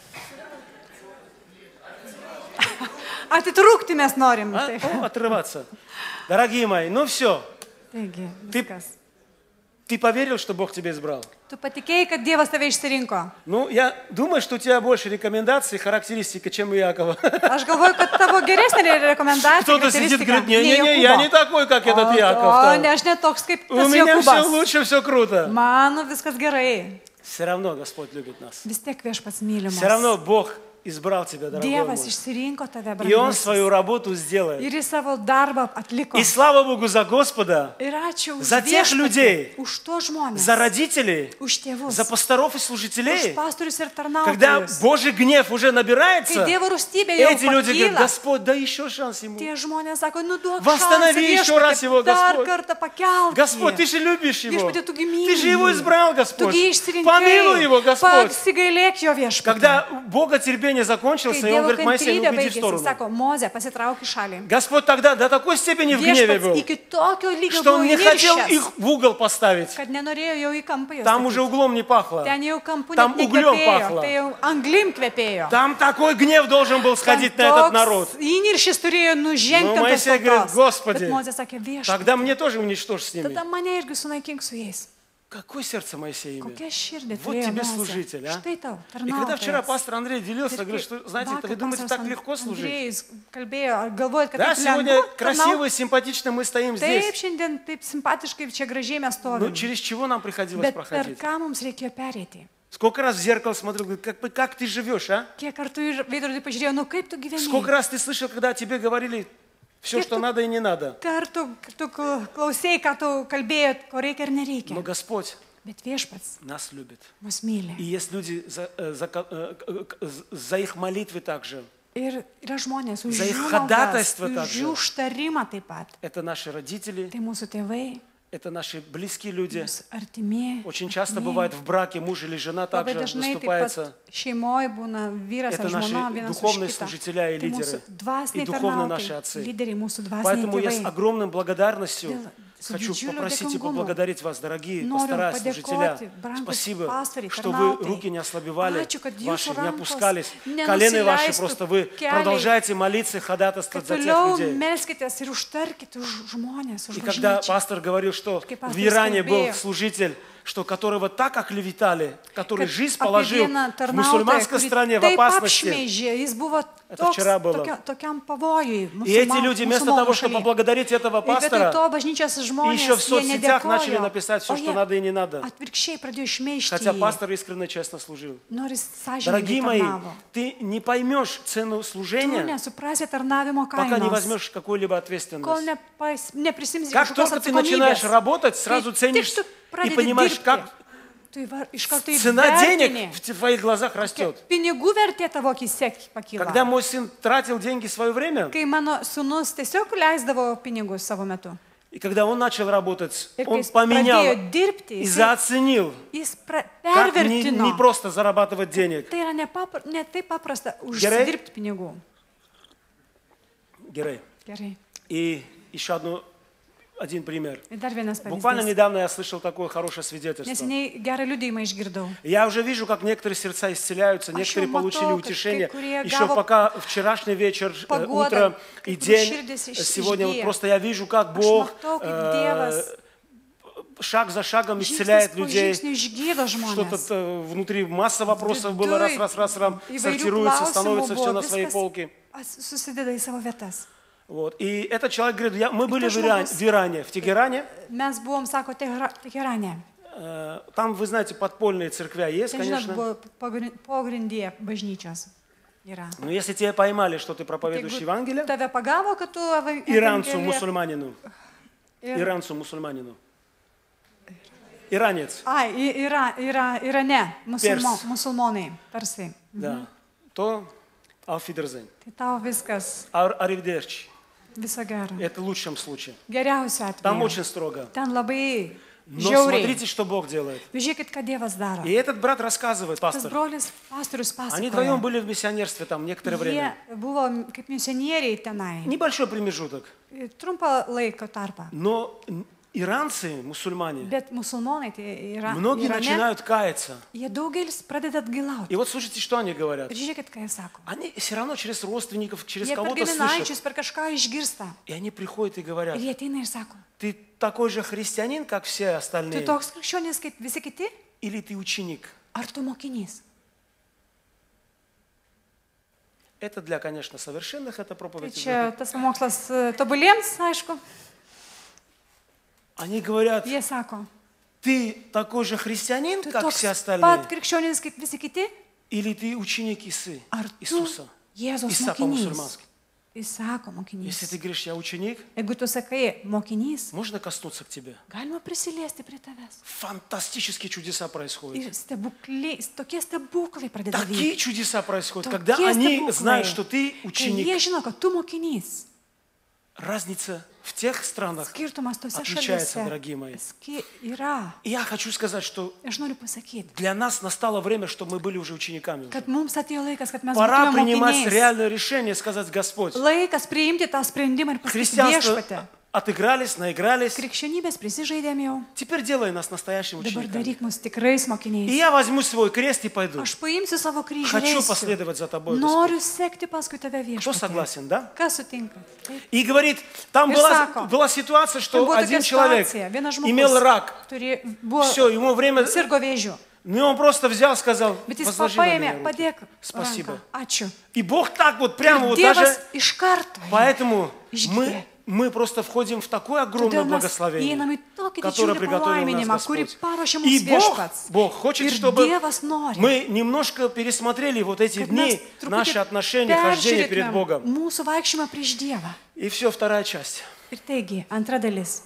Speaker 7: Atitrūkti mes norim.
Speaker 8: А?
Speaker 7: Taip.
Speaker 8: О, отрываться. Дорогие мои, ну все.
Speaker 7: Taigi,
Speaker 8: Ты-
Speaker 7: viskas.
Speaker 8: Ты поверил, что Бог тебя избрал?
Speaker 7: Tu patikėjai, kad Dievas tave išsirinko.
Speaker 8: Ну, я думаю, что у тебя больше рекомендаций, характеристик, чем у Якова.
Speaker 7: Aš galvoju, kad tavo geresnė rekomendacija.
Speaker 8: Кто-то сидит и
Speaker 7: charakteristika
Speaker 8: говорит, не-не-не, я не такой, как этот
Speaker 7: O,
Speaker 8: Яков.
Speaker 7: ne, aš ne toks kaip
Speaker 8: У
Speaker 7: tas
Speaker 8: меня все
Speaker 7: Jokūbas.
Speaker 8: лучше, все круто.
Speaker 7: Mano viskas gerai.
Speaker 8: Все равно Господь любит нас.
Speaker 7: Vis tiek viešpats mylimas.
Speaker 8: Все равно Бог избрал тебя, дорогой
Speaker 7: Dievas
Speaker 8: мой.
Speaker 7: išsirinko tave,
Speaker 8: И Он
Speaker 7: brangusis.
Speaker 8: свою работу сделает.
Speaker 7: Ir jis savo darbą atliko.
Speaker 8: И слава Богу за Господа,
Speaker 7: Ir ačiū už
Speaker 8: За тех
Speaker 7: viešpatį,
Speaker 8: людей,
Speaker 7: už to žmonės,
Speaker 8: за родителей,
Speaker 7: už tėvus,
Speaker 8: за пасторов и
Speaker 7: už
Speaker 8: служителей.
Speaker 7: pastorius ir
Speaker 8: Когда
Speaker 7: tarnautojus.
Speaker 8: Божий гнев уже
Speaker 7: Kai
Speaker 8: набирается,
Speaker 7: Dievo rūstybė jau
Speaker 8: эти люди говорят,
Speaker 7: pakyla,
Speaker 8: Господь, дай еще шанс ему.
Speaker 7: tie žmonės sako, nu duok
Speaker 8: Восстанови
Speaker 7: šansą,
Speaker 8: еще раз его,
Speaker 7: viešpatie, dar
Speaker 8: Господь.
Speaker 7: kartą pakelk
Speaker 8: Господь,
Speaker 7: jį.
Speaker 8: Ты же любишь его.
Speaker 7: Viešpatie, tu gi myli
Speaker 8: Ты же его
Speaker 7: jį.
Speaker 8: избрал,
Speaker 7: Tu
Speaker 8: Господь.
Speaker 7: gi išsirinkai.
Speaker 8: Помилуй его, Господь.
Speaker 7: Pasigailėk jo viešpatie.
Speaker 8: Когда Бога терпение
Speaker 7: Kai
Speaker 8: закончился, и он
Speaker 7: Dievo
Speaker 8: говорит, Моисей, ну
Speaker 7: kantrybė
Speaker 8: уйди в
Speaker 7: baigėsi,
Speaker 8: сторону.
Speaker 7: sako, Mozė, pasitrauk į šalį.
Speaker 8: Господь тогда до такой степени в гневе
Speaker 7: Viešpats
Speaker 8: был,
Speaker 7: iki tokio lygio
Speaker 8: что
Speaker 7: buvo
Speaker 8: он не хотел
Speaker 7: įniršęs,
Speaker 8: их в угол поставить.
Speaker 7: kad nenorėjo jau į kampą jos
Speaker 8: Там
Speaker 7: statyti.
Speaker 8: уже углом не пахло.
Speaker 7: Ten jau kampų
Speaker 8: Там
Speaker 7: net
Speaker 8: углем
Speaker 7: nekvepėjo,
Speaker 8: пахло.
Speaker 7: tai jau anglim kvepėjo.
Speaker 8: Там такой гнев должен был сходить на этот народ.
Speaker 7: Įniršis turėjo nužengti
Speaker 8: Nu,
Speaker 7: ant tos
Speaker 8: Moisej говорит,
Speaker 7: tautos.
Speaker 8: Господи,
Speaker 7: Bet Mozė sakė, viešpatie,
Speaker 8: Тогда мне тоже уничтожь с ними.
Speaker 7: tada mane irgi sunaikink su jais.
Speaker 8: Какое сердце Моисея имя?
Speaker 7: Kokia širdį
Speaker 8: Вот
Speaker 7: turėjo
Speaker 8: тебе
Speaker 7: Mozė.
Speaker 8: служитель, а?
Speaker 7: Štai tau,
Speaker 8: И когда вчера
Speaker 7: tarnautojas.
Speaker 8: пастор Андрей делился,
Speaker 7: Ir
Speaker 8: говорит,
Speaker 7: kai
Speaker 8: что, знаете,
Speaker 7: vakar
Speaker 8: вы думаете, так
Speaker 7: pastoras
Speaker 8: легко служить?
Speaker 7: Andrėjus kalbėjo, galvojat, kad
Speaker 8: Да,
Speaker 7: taip
Speaker 8: сегодня
Speaker 7: lengva
Speaker 8: красиво и симпатично мы стоим
Speaker 7: Taip,
Speaker 8: здесь.
Speaker 7: šiandien taip simpatiškai čia gražiai mes
Speaker 8: Но
Speaker 7: stovime.
Speaker 8: через чего нам приходилось
Speaker 7: Bet per
Speaker 8: проходить?
Speaker 7: ką mums reikėjo perėti?
Speaker 8: Сколько раз в зеркало смотрю, говорю, как ты живешь, а?
Speaker 7: Kiek kartų į veidrodį pažiūrėjau, nu kaip tu gyveni?
Speaker 8: Сколько раз ты слышал, когда тебе говорили все, что надо и не надо?
Speaker 7: Kartų tu klausėjai, ką tu kalbėjot, ko reikia ir
Speaker 8: Но
Speaker 7: nereikia.
Speaker 8: Господь
Speaker 7: Bet viešpats
Speaker 8: нас любит.
Speaker 7: mus myli.
Speaker 8: И есть люди за их молитвы также.
Speaker 7: Ir yra žmonės už
Speaker 8: За их
Speaker 7: jų
Speaker 8: ходатайство
Speaker 7: maldas, už
Speaker 8: также.
Speaker 7: jų užtarimą taip pat.
Speaker 8: Это наши родители,
Speaker 7: Tai mūsų tėvai,
Speaker 8: это наши близкие люди.
Speaker 7: mūsų artimieji.
Speaker 8: Очень часто
Speaker 7: artimieji.
Speaker 8: бывает в браке муж или жена
Speaker 7: Labai
Speaker 8: также
Speaker 7: dažnai taip
Speaker 8: выступается.
Speaker 7: pat šeimoje būna vyras
Speaker 8: Это
Speaker 7: ar žmona
Speaker 8: наши
Speaker 7: vienas už
Speaker 8: духовные
Speaker 7: kitą.
Speaker 8: служителя и
Speaker 7: Tai mūsų
Speaker 8: лидеры, и
Speaker 7: dvasiniai
Speaker 8: духовные наши
Speaker 7: tarnautojai,
Speaker 8: отцы.
Speaker 7: lyderiai, mūsų dvasiniai
Speaker 8: Поэтому я с
Speaker 7: tėvai.
Speaker 8: огромной благодарностью
Speaker 7: Dėl- su
Speaker 8: хочу
Speaker 7: didžiuliu
Speaker 8: попросить и
Speaker 7: dėkingumu
Speaker 8: поблагодарить вас, дорогие
Speaker 7: noriu
Speaker 8: пастора,
Speaker 7: padėkoti,
Speaker 8: служителя.
Speaker 7: brangūs
Speaker 8: Спасибо,
Speaker 7: pastoriai,
Speaker 8: что вы
Speaker 7: tarnautojai.
Speaker 8: руки не ослабевали,
Speaker 7: Ačiū, kad
Speaker 8: ваши
Speaker 7: jūsų
Speaker 8: не
Speaker 7: rankos
Speaker 8: опускались. Колени ваши
Speaker 7: nenusileistų
Speaker 8: просто вы
Speaker 7: keliai.
Speaker 8: продолжаете молиться и ходатайствовать
Speaker 7: Kad
Speaker 8: за тех
Speaker 7: toliau
Speaker 8: людей.
Speaker 7: melskitės ir užtarkite už žmonės, už
Speaker 8: И когда
Speaker 7: bažnyčią.
Speaker 8: пастор говорил, что
Speaker 7: Kaip
Speaker 8: в
Speaker 7: pastoras
Speaker 8: Иране был
Speaker 7: kalbėjo.
Speaker 8: служитель, что которого так оклеветали, который
Speaker 7: Kad
Speaker 8: жизнь
Speaker 7: apie
Speaker 8: положил
Speaker 7: vieną
Speaker 8: в
Speaker 7: tarnautoją,
Speaker 8: мусульманской
Speaker 7: kurį
Speaker 8: стране в
Speaker 7: taip
Speaker 8: опасности.
Speaker 7: apšmeižė, jis buvo
Speaker 8: Это вчера было.
Speaker 7: tokiam pavojui.
Speaker 8: И эти люди вместо того, чтобы поблагодарить этого
Speaker 7: Ir vietoj
Speaker 8: пастора,
Speaker 7: to bažnyčios
Speaker 8: и
Speaker 7: žmonės,
Speaker 8: еще в
Speaker 7: jie
Speaker 8: соцсетях начали
Speaker 7: nedėkojo,
Speaker 8: написать все,
Speaker 7: o
Speaker 8: что
Speaker 7: jie
Speaker 8: надо и не надо.
Speaker 7: atvirkščiai pradėjo šmeižti
Speaker 8: Хотя
Speaker 7: jį.
Speaker 8: пастор искренне, честно служил.
Speaker 7: Nors sąžiningai
Speaker 8: Дорогие мои,
Speaker 7: tarnavo.
Speaker 8: ты не поймешь цену
Speaker 7: Tu
Speaker 8: служения,
Speaker 7: nesuprasi tarnavimo
Speaker 8: пока не
Speaker 7: kainos,
Speaker 8: возьмешь какую-либо
Speaker 7: kol
Speaker 8: ответственность.
Speaker 7: neprisimsi
Speaker 8: Как
Speaker 7: kažkokios
Speaker 8: только ты начинаешь
Speaker 7: atsakomybės.
Speaker 8: работать, сразу
Speaker 7: Kai
Speaker 8: ценишь
Speaker 7: tik tu
Speaker 8: и
Speaker 7: pradedi
Speaker 8: понимаешь,
Speaker 7: dirbti,
Speaker 8: как
Speaker 7: tu iš karto
Speaker 8: цена денег
Speaker 7: įvertini,
Speaker 8: в твоих глазах растет.
Speaker 7: pinigų vertė tavo akise pakyla.
Speaker 8: Когда мой сын тратил деньги в свое время,
Speaker 7: Kai mano sūnus tiesiog leisdavo pinigus savo metu.
Speaker 8: и когда он начал работать,
Speaker 7: Ir kai
Speaker 8: он
Speaker 7: jis
Speaker 8: поменял
Speaker 7: pradėjo dirbti,
Speaker 8: и зооценил,
Speaker 7: jis
Speaker 8: как не
Speaker 7: pervertino.
Speaker 8: просто зарабатывать денег.
Speaker 7: Tai yra ne taip paprasta
Speaker 8: Gerai?
Speaker 7: užsidirbti pinigų.
Speaker 8: Герой.
Speaker 7: Gerai.
Speaker 8: И еще один пример.
Speaker 7: Ir dar vienas
Speaker 8: Буквально
Speaker 7: pavyzdys.
Speaker 8: недавно я слышал такое хорошее свидетельство.
Speaker 7: Neseniai gerą liudijimą išgirdau.
Speaker 8: Я уже вижу, как некоторые сердца исцеляются, некоторые
Speaker 7: jau
Speaker 8: получили
Speaker 7: matau, kad
Speaker 8: утешение.
Speaker 7: kai kurie
Speaker 8: Еще
Speaker 7: gavo
Speaker 8: пока вчерашний вечер,
Speaker 7: paguodą,
Speaker 8: утро
Speaker 7: kai
Speaker 8: и
Speaker 7: kurių
Speaker 8: день,
Speaker 7: širdis
Speaker 8: сегодня вот
Speaker 7: išgyja.
Speaker 8: просто я вижу, как
Speaker 7: Aš
Speaker 8: Бог
Speaker 7: matau, kaip Dievas
Speaker 8: шаг за шагом
Speaker 7: žingsnis
Speaker 8: исцеляет
Speaker 7: po
Speaker 8: людей.
Speaker 7: žingsnio išgydo
Speaker 8: Что-то
Speaker 7: žmonės.
Speaker 8: внутри масса вопросов было, раз,
Speaker 7: Įvairių
Speaker 8: сортируется,
Speaker 7: klausimų
Speaker 8: становится все
Speaker 7: buvo,
Speaker 8: на своей
Speaker 7: viskas
Speaker 8: полке.
Speaker 7: susideda į savo vietas.
Speaker 8: Вот. И этот человек говорит, мы были в
Speaker 7: žmogus-
Speaker 8: Иране, в Тегеране.
Speaker 7: Mes buvom, sako, Teherane.
Speaker 8: Там, вы знаете, подпольные церквя есть,
Speaker 7: Ten, žinot,
Speaker 8: конечно.
Speaker 7: buvo pogrindėje bažnyčios. Yra.
Speaker 8: Но если тебя поймали, что ты проповедуешь Евангелие,
Speaker 7: Tave pagavo, kad tu
Speaker 8: иранцу,
Speaker 7: evangeliją-
Speaker 8: мусульманину,
Speaker 7: Ir-
Speaker 8: иранцу, мусульманину. Иранец,
Speaker 7: Ai, Irane,
Speaker 8: Pers.
Speaker 7: musulmonai, persai.
Speaker 8: да. То Алфидерзен.
Speaker 7: Tai tau viskas,
Speaker 8: Аривдерчи.
Speaker 7: viso gero.
Speaker 8: Это в лучшем случае.
Speaker 7: Geriausiu
Speaker 8: Там
Speaker 7: atveju.
Speaker 8: очень строго.
Speaker 7: Ten labai
Speaker 8: Но
Speaker 7: žiauriai.
Speaker 8: смотрите, что Бог делает.
Speaker 7: Žiūrėkit, ką Dievas daro.
Speaker 8: И этот брат рассказывает,
Speaker 7: Tas
Speaker 8: пастор,
Speaker 7: brolis pastorius
Speaker 8: они вдвоем
Speaker 7: pasakoja.
Speaker 8: были в миссионерстве там некоторое
Speaker 7: Jie
Speaker 8: время.
Speaker 7: buvo kaip misionieriai tenai.
Speaker 8: Небольшой промежуток.
Speaker 7: Trumpą laiko tarpą.
Speaker 8: Но иранцы, мусульмане,
Speaker 7: Bet musulmonai, tai yra.
Speaker 8: многие
Speaker 7: Irane,
Speaker 8: начинают каяться.
Speaker 7: jie daugelis pradeda atgailauti.
Speaker 8: И вот слушайте, что они говорят.
Speaker 7: Ir žiūrėkit, ką jie sako.
Speaker 8: Они все равно через родственников, через
Speaker 7: Jie per
Speaker 8: кого-то слышат.
Speaker 7: giminaičius, per kažką išgirsta.
Speaker 8: И они приходят и говорят,
Speaker 7: Ir jie ateina ir sako,
Speaker 8: ты такой же христианин, как все
Speaker 7: tu
Speaker 8: остальные,
Speaker 7: toks krikščionis kaip visi kiti,
Speaker 8: или ты ученик?
Speaker 7: ar tu mokinys?
Speaker 8: Это для, конечно, совершенных, это
Speaker 7: Tai
Speaker 8: проповедь.
Speaker 7: čia tas pamokslas tobuliems, aišku.
Speaker 8: Они говорят,
Speaker 7: Jie sako,
Speaker 8: ты такой же христианин,
Speaker 7: tu
Speaker 8: как
Speaker 7: toks
Speaker 8: все
Speaker 7: pat
Speaker 8: остальные,
Speaker 7: krikščionis kaip visi kiti,
Speaker 8: или ты ученик
Speaker 7: ar tu
Speaker 8: Иисуса?
Speaker 7: Jėzaus
Speaker 8: Иса
Speaker 7: mokinys?
Speaker 8: по-мусульмански.
Speaker 7: Jis sako, mokinys.
Speaker 8: Если ты говоришь, я ученик,
Speaker 7: Jeigu tu sakai, mokinys,
Speaker 8: можно коснуться к тебе?
Speaker 7: galima prisiliesti prie tavęs.
Speaker 8: Фантастические чудеса происходят.
Speaker 7: Ir stebukliai, tokie stebuklai pradeda
Speaker 8: Такие
Speaker 7: vykti.
Speaker 8: чудеса происходят,
Speaker 7: Tokie
Speaker 8: когда они
Speaker 7: stebuklai.
Speaker 8: знают, что ты
Speaker 7: Kai jie
Speaker 8: ученик.
Speaker 7: žino, kad tu mokinys.
Speaker 8: Разница в тех странах
Speaker 7: Skirtumas tose
Speaker 8: отличается,
Speaker 7: šalyse
Speaker 8: дорогие мои.
Speaker 7: yra.
Speaker 8: И я хочу сказать, что
Speaker 7: Aš noriu pasakyti,
Speaker 8: для нас настало время, чтобы мы были уже учениками. уже.
Speaker 7: kad mums atėjo laikas, kad mes
Speaker 8: Пора
Speaker 7: būtume
Speaker 8: принимать
Speaker 7: mokiniais.
Speaker 8: реальное решение, сказать, Господь,
Speaker 7: Laikas priimti tą sprendimą ir pasakyti
Speaker 8: христианство
Speaker 7: viešpatę.
Speaker 8: отыгрались, наигрались.
Speaker 7: Krikščionybės prisižaidėm jau.
Speaker 8: Теперь делай нас настоящими
Speaker 7: Dabar
Speaker 8: учениками.
Speaker 7: daryk mus tikrais
Speaker 8: И
Speaker 7: mokiniais.
Speaker 8: я возьму свой крест и пойду.
Speaker 7: Aš paimsiu savo kryžių.
Speaker 8: Хочу
Speaker 7: ir eisiu.
Speaker 8: последовать за тобой, Господь.
Speaker 7: Noriu sekti paskui tave
Speaker 8: Кто
Speaker 7: viešpatie.
Speaker 8: согласен, да?
Speaker 7: Kas sutinka? Taip.
Speaker 8: И говорит, там
Speaker 7: И
Speaker 8: была,
Speaker 7: сако.
Speaker 8: была ситуация,
Speaker 7: Ten
Speaker 8: что
Speaker 7: buvo
Speaker 8: один
Speaker 7: tokia
Speaker 8: человек
Speaker 7: situacija. Vienas žmogus
Speaker 8: имел рак.
Speaker 7: buvo
Speaker 8: Все, ему время...
Speaker 7: sirgo vėžiu.
Speaker 8: Ну, и он просто взял, сказал,
Speaker 7: Bet jis
Speaker 8: возложи на меня
Speaker 7: paėmė,
Speaker 8: руки.
Speaker 7: padėk.
Speaker 8: Спасибо.
Speaker 7: ranką. Ačiū.
Speaker 8: И Бог так вот прямо
Speaker 7: Ir
Speaker 8: вот
Speaker 7: Dievas
Speaker 8: даже...
Speaker 7: iš karto.
Speaker 8: Поэтому
Speaker 7: Išgydė.
Speaker 8: мы просто входим в такое огромное
Speaker 7: Todėl mes
Speaker 8: благословение,
Speaker 7: įeinam į tokį
Speaker 8: которое
Speaker 7: didžiulį
Speaker 8: приготовил
Speaker 7: palaiminimą,
Speaker 8: нас
Speaker 7: kurį
Speaker 8: Господь.
Speaker 7: paruošė
Speaker 8: И
Speaker 7: mums viešpats.
Speaker 8: Бог хочет,
Speaker 7: Ir
Speaker 8: чтобы
Speaker 7: Dievas nori,
Speaker 8: мы немножко пересмотрели вот эти
Speaker 7: kad mes
Speaker 8: дни, наши отношения, хождение перед
Speaker 7: peržiūrėtumėm
Speaker 8: Богом.
Speaker 7: mūsų vaikščiojimą prieš Dievą.
Speaker 8: И все, вторая часть.
Speaker 7: Ir taigi, antra dalis.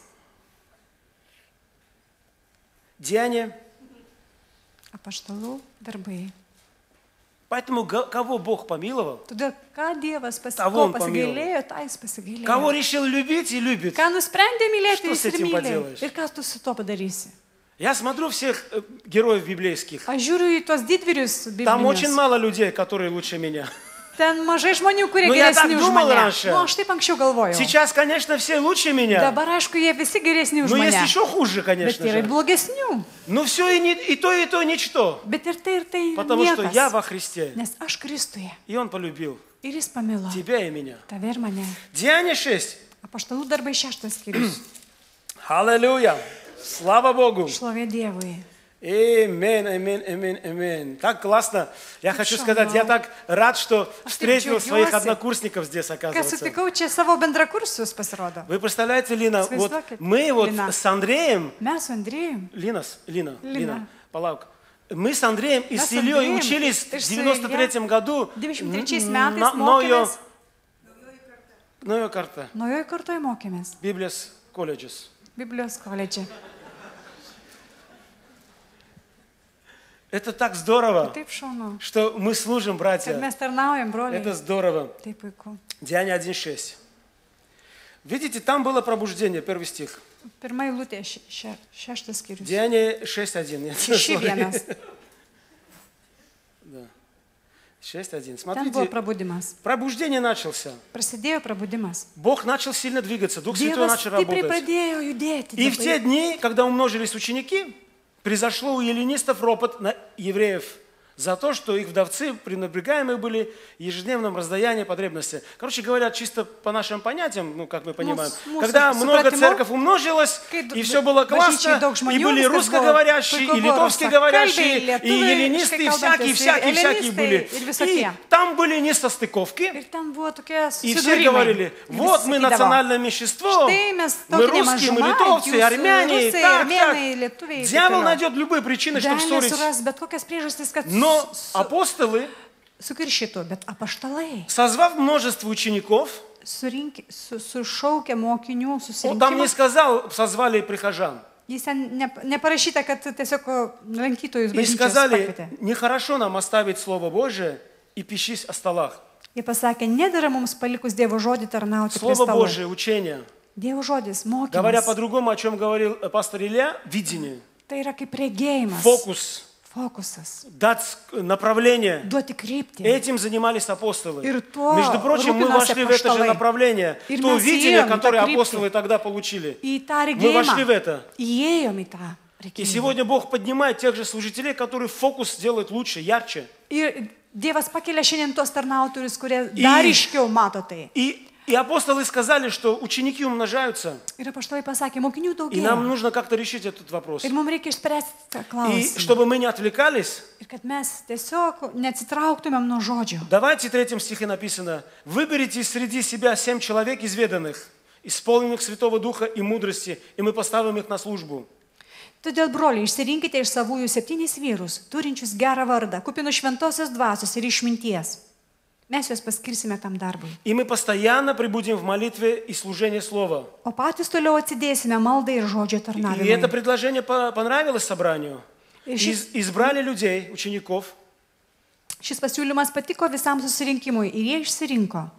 Speaker 8: Деяния.
Speaker 7: Apaštalų darbai.
Speaker 8: Поэтому кого Бог помиловал,
Speaker 7: Todėl, ką Dievas
Speaker 8: Того он
Speaker 7: pasigailėjo, tą jis
Speaker 8: кого
Speaker 7: pasigailėjo.
Speaker 8: решил любить и любит.
Speaker 7: Ką nusprendė mylėti,
Speaker 8: Что
Speaker 7: jis
Speaker 8: с
Speaker 7: ir
Speaker 8: этим
Speaker 7: myli.
Speaker 8: поделаешь?
Speaker 7: Ir ką tu su to padarysi?
Speaker 8: Я смотрю всех героев библейских.
Speaker 7: Aš žiūriu į tuos didvyrius
Speaker 8: Там очень
Speaker 7: biblinius.
Speaker 8: мало людей, которые лучше меня.
Speaker 7: Ten mažai žmonių, kurie
Speaker 8: Nu, я так
Speaker 7: geresni už
Speaker 8: думал
Speaker 7: mane.
Speaker 8: раньше.
Speaker 7: Nu, aš taip anksčiau galvojau.
Speaker 8: Сейчас, конечно, все лучше меня.
Speaker 7: Dabar, aišku, jie visi geresni už
Speaker 8: Но есть
Speaker 7: mane.
Speaker 8: еще хуже,
Speaker 7: Bet
Speaker 8: конечно
Speaker 7: yra ir
Speaker 8: же.
Speaker 7: blogesnių.
Speaker 8: Но все и то ничто.
Speaker 7: Bet ir tai
Speaker 8: Потому что я
Speaker 7: niekas.
Speaker 8: во Христе.
Speaker 7: Nes aš Kristuje.
Speaker 8: И Он полюбил
Speaker 7: Ir jis pamilo
Speaker 8: тебя и меня.
Speaker 7: tave ir mane.
Speaker 8: Деяние 6.
Speaker 7: Apaštalų darbai 6 skyrius.
Speaker 8: Аллилуйя. Слава Богу.
Speaker 7: Šlovė Dievui.
Speaker 8: Аминь, аминь, аминь, аминь. Так классно. Я хочу
Speaker 7: Хорошо,
Speaker 8: сказать, я
Speaker 7: да.
Speaker 8: так рад, что встретил
Speaker 7: дžiaugiuosi.
Speaker 8: своих однокурсников здесь,
Speaker 7: Kas
Speaker 8: оказывается.
Speaker 7: sutikau čia savo bendrakursius pasirodo.
Speaker 8: Вы представляете, Лина, вот
Speaker 7: Įsivaizduokit,
Speaker 8: мы вот
Speaker 7: Lina.
Speaker 8: с Андреем,
Speaker 7: Mes su Andrėjum.
Speaker 8: Лина, Палаук, мы с Андреем и
Speaker 7: Mes
Speaker 8: с
Speaker 7: su
Speaker 8: Ильей
Speaker 7: Andrėjum
Speaker 8: учились
Speaker 7: ir
Speaker 8: в
Speaker 7: su
Speaker 8: 93 году
Speaker 7: 93 metais mokėmės.
Speaker 8: Новая карта,
Speaker 7: Naujoje kartoje mokėmės.
Speaker 8: Библиас колледжес.
Speaker 7: Biblijos koledže.
Speaker 8: Это так здорово,
Speaker 7: Taip šaunu.
Speaker 8: что мы служим,
Speaker 7: Kad
Speaker 8: братья.
Speaker 7: mes tarnaujam, broliai.
Speaker 8: Это здорово.
Speaker 7: Taip puiku.
Speaker 8: Деяние 1.6. Видите, там было пробуждение, первый стих.
Speaker 7: Pirma eilutė, šeštas skyrius.
Speaker 8: Деяние 6.1. Нет,
Speaker 7: Šeši vienas.
Speaker 8: 6.1.
Speaker 7: Ten buvo
Speaker 8: Смотрите,
Speaker 7: prabudimas.
Speaker 8: пробуждение начался.
Speaker 7: Prasidėjo prabudimas.
Speaker 8: Бог начал сильно двигаться, Дух Святой
Speaker 7: Dievas
Speaker 8: начал
Speaker 7: stipriai
Speaker 8: работать.
Speaker 7: pradėjo judėti.
Speaker 8: И в те дни, когда умножились ученики, произошло у эллинистов ропот на евреев за то, что их вдовцы пренебрегаемые были в ежедневном раздаянии потребности. Короче говоря, чисто по нашим понятиям, ну, как мы понимаем,
Speaker 7: mūsų
Speaker 8: когда много
Speaker 7: supratimu,
Speaker 8: церковь умножилась,
Speaker 7: kai
Speaker 8: и все было классно,
Speaker 7: bažnyčiai daug žmonių,
Speaker 8: и были
Speaker 7: viskas
Speaker 8: русскоговорящие,
Speaker 7: buvo
Speaker 8: и
Speaker 7: puiku,
Speaker 8: литовские
Speaker 7: buvo
Speaker 8: говорящие,
Speaker 7: rusakalbiai,
Speaker 8: и эллинисты, и
Speaker 7: lietuviai,
Speaker 8: всякие
Speaker 7: ellenistai,
Speaker 8: были.
Speaker 7: ir
Speaker 8: И
Speaker 7: visokie.
Speaker 8: там были несостыковки,
Speaker 7: Ir ten buvo tokie
Speaker 8: и все говорили,
Speaker 7: susidūrimai.
Speaker 8: вот мы национальное меньшинство,
Speaker 7: Štai mes
Speaker 8: мы
Speaker 7: tokie
Speaker 8: русские, мы
Speaker 7: nemažuma,
Speaker 8: литовцы,
Speaker 7: jūs
Speaker 8: армяне, и
Speaker 7: rusai,
Speaker 8: так,
Speaker 7: armėnai,
Speaker 8: так.
Speaker 7: lietuviai. ir taip
Speaker 8: Дьявол
Speaker 7: toliau.
Speaker 8: найдет любые причины, чтобы
Speaker 7: Velnias
Speaker 8: ссорить.
Speaker 7: suras bet kokias priežastis, kad
Speaker 8: Но апостолы,
Speaker 7: sukiršytų, bet apaštalai
Speaker 8: созвав множество учеников,
Speaker 7: sušaukė mokinių
Speaker 8: он там не
Speaker 7: susirinkimą.
Speaker 8: сказал, созвали прихожан.
Speaker 7: Jis ten neparašyta, kad tiesiog lankytojus
Speaker 8: И
Speaker 7: bažnyčios
Speaker 8: сказали,
Speaker 7: pakvietė.
Speaker 8: нехорошо нам оставить Слово Божие и пищись о столах.
Speaker 7: Jie pasakė, nedara mums palikus Dievo žodį tarnauti prie
Speaker 8: Слово
Speaker 7: stalo.
Speaker 8: Божие, учение.
Speaker 7: Dievo žodis,
Speaker 8: Говоря
Speaker 7: mokymas.
Speaker 8: по-другому, о чем говорил пастор Илья, видение,
Speaker 7: Tai yra kaip regėjimas,
Speaker 8: фокус,
Speaker 7: fokusas,
Speaker 8: дать направление.
Speaker 7: duoti kryptį.
Speaker 8: Этим занимались апостолы.
Speaker 7: И то
Speaker 8: Между прочим, мы
Speaker 7: рупиноsi
Speaker 8: вошли в это же
Speaker 7: апостолai.
Speaker 8: направление.
Speaker 7: И
Speaker 8: То
Speaker 7: mes
Speaker 8: видение,
Speaker 7: ėjom į tą
Speaker 8: которое
Speaker 7: kryptį.
Speaker 8: апостолы тогда получили.
Speaker 7: Į tą
Speaker 8: Мы вошли в
Speaker 7: regėjimą.
Speaker 8: это.
Speaker 7: Įėjom į tą
Speaker 8: И
Speaker 7: regėjimą.
Speaker 8: сегодня Бог поднимает тех же служителей, которые фокус делают лучше, ярче.
Speaker 7: Ir Dievas pakelia šiandien tuos tarnautorius, kurie dar iškiau mato tai.
Speaker 8: И апостолы сказали, что ученики умножаются.
Speaker 7: Ir apaštalai pasakė, mokinių
Speaker 8: И нам
Speaker 7: daugėja.
Speaker 8: нужно как-то решить этот вопрос.
Speaker 7: Ir mums reikia išspręsti tą
Speaker 8: И
Speaker 7: klausimą.
Speaker 8: чтобы мы не отвлекались,
Speaker 7: Ir kad mes tiesiog neatsitrauktumėm nuo žodžio.
Speaker 8: давайте в 3 стихе написано: «Выберите среди себя 7 человек изведанных, исполненных Святого Духа и мудрости, и мы поставим их на службу».
Speaker 7: Todėl, broliai, išsirinkite iš savųjų 7 vyrus, turinčius gerą vardą, kupinus šventosios dvasios ir išminties. Mes juos paskirsime tam darbui.
Speaker 8: И мы постоянно прибудем в молитве и служении Слова.
Speaker 7: O patys toliau atsidėsime maldai ir žodžio
Speaker 8: И это
Speaker 7: tarnavimui.
Speaker 8: предложение понравилось собранию.
Speaker 7: Ir šis,
Speaker 8: Избрали людей, учеников.
Speaker 7: šis pasiūlymas patiko visam susirinkimui ir jie išsirinko.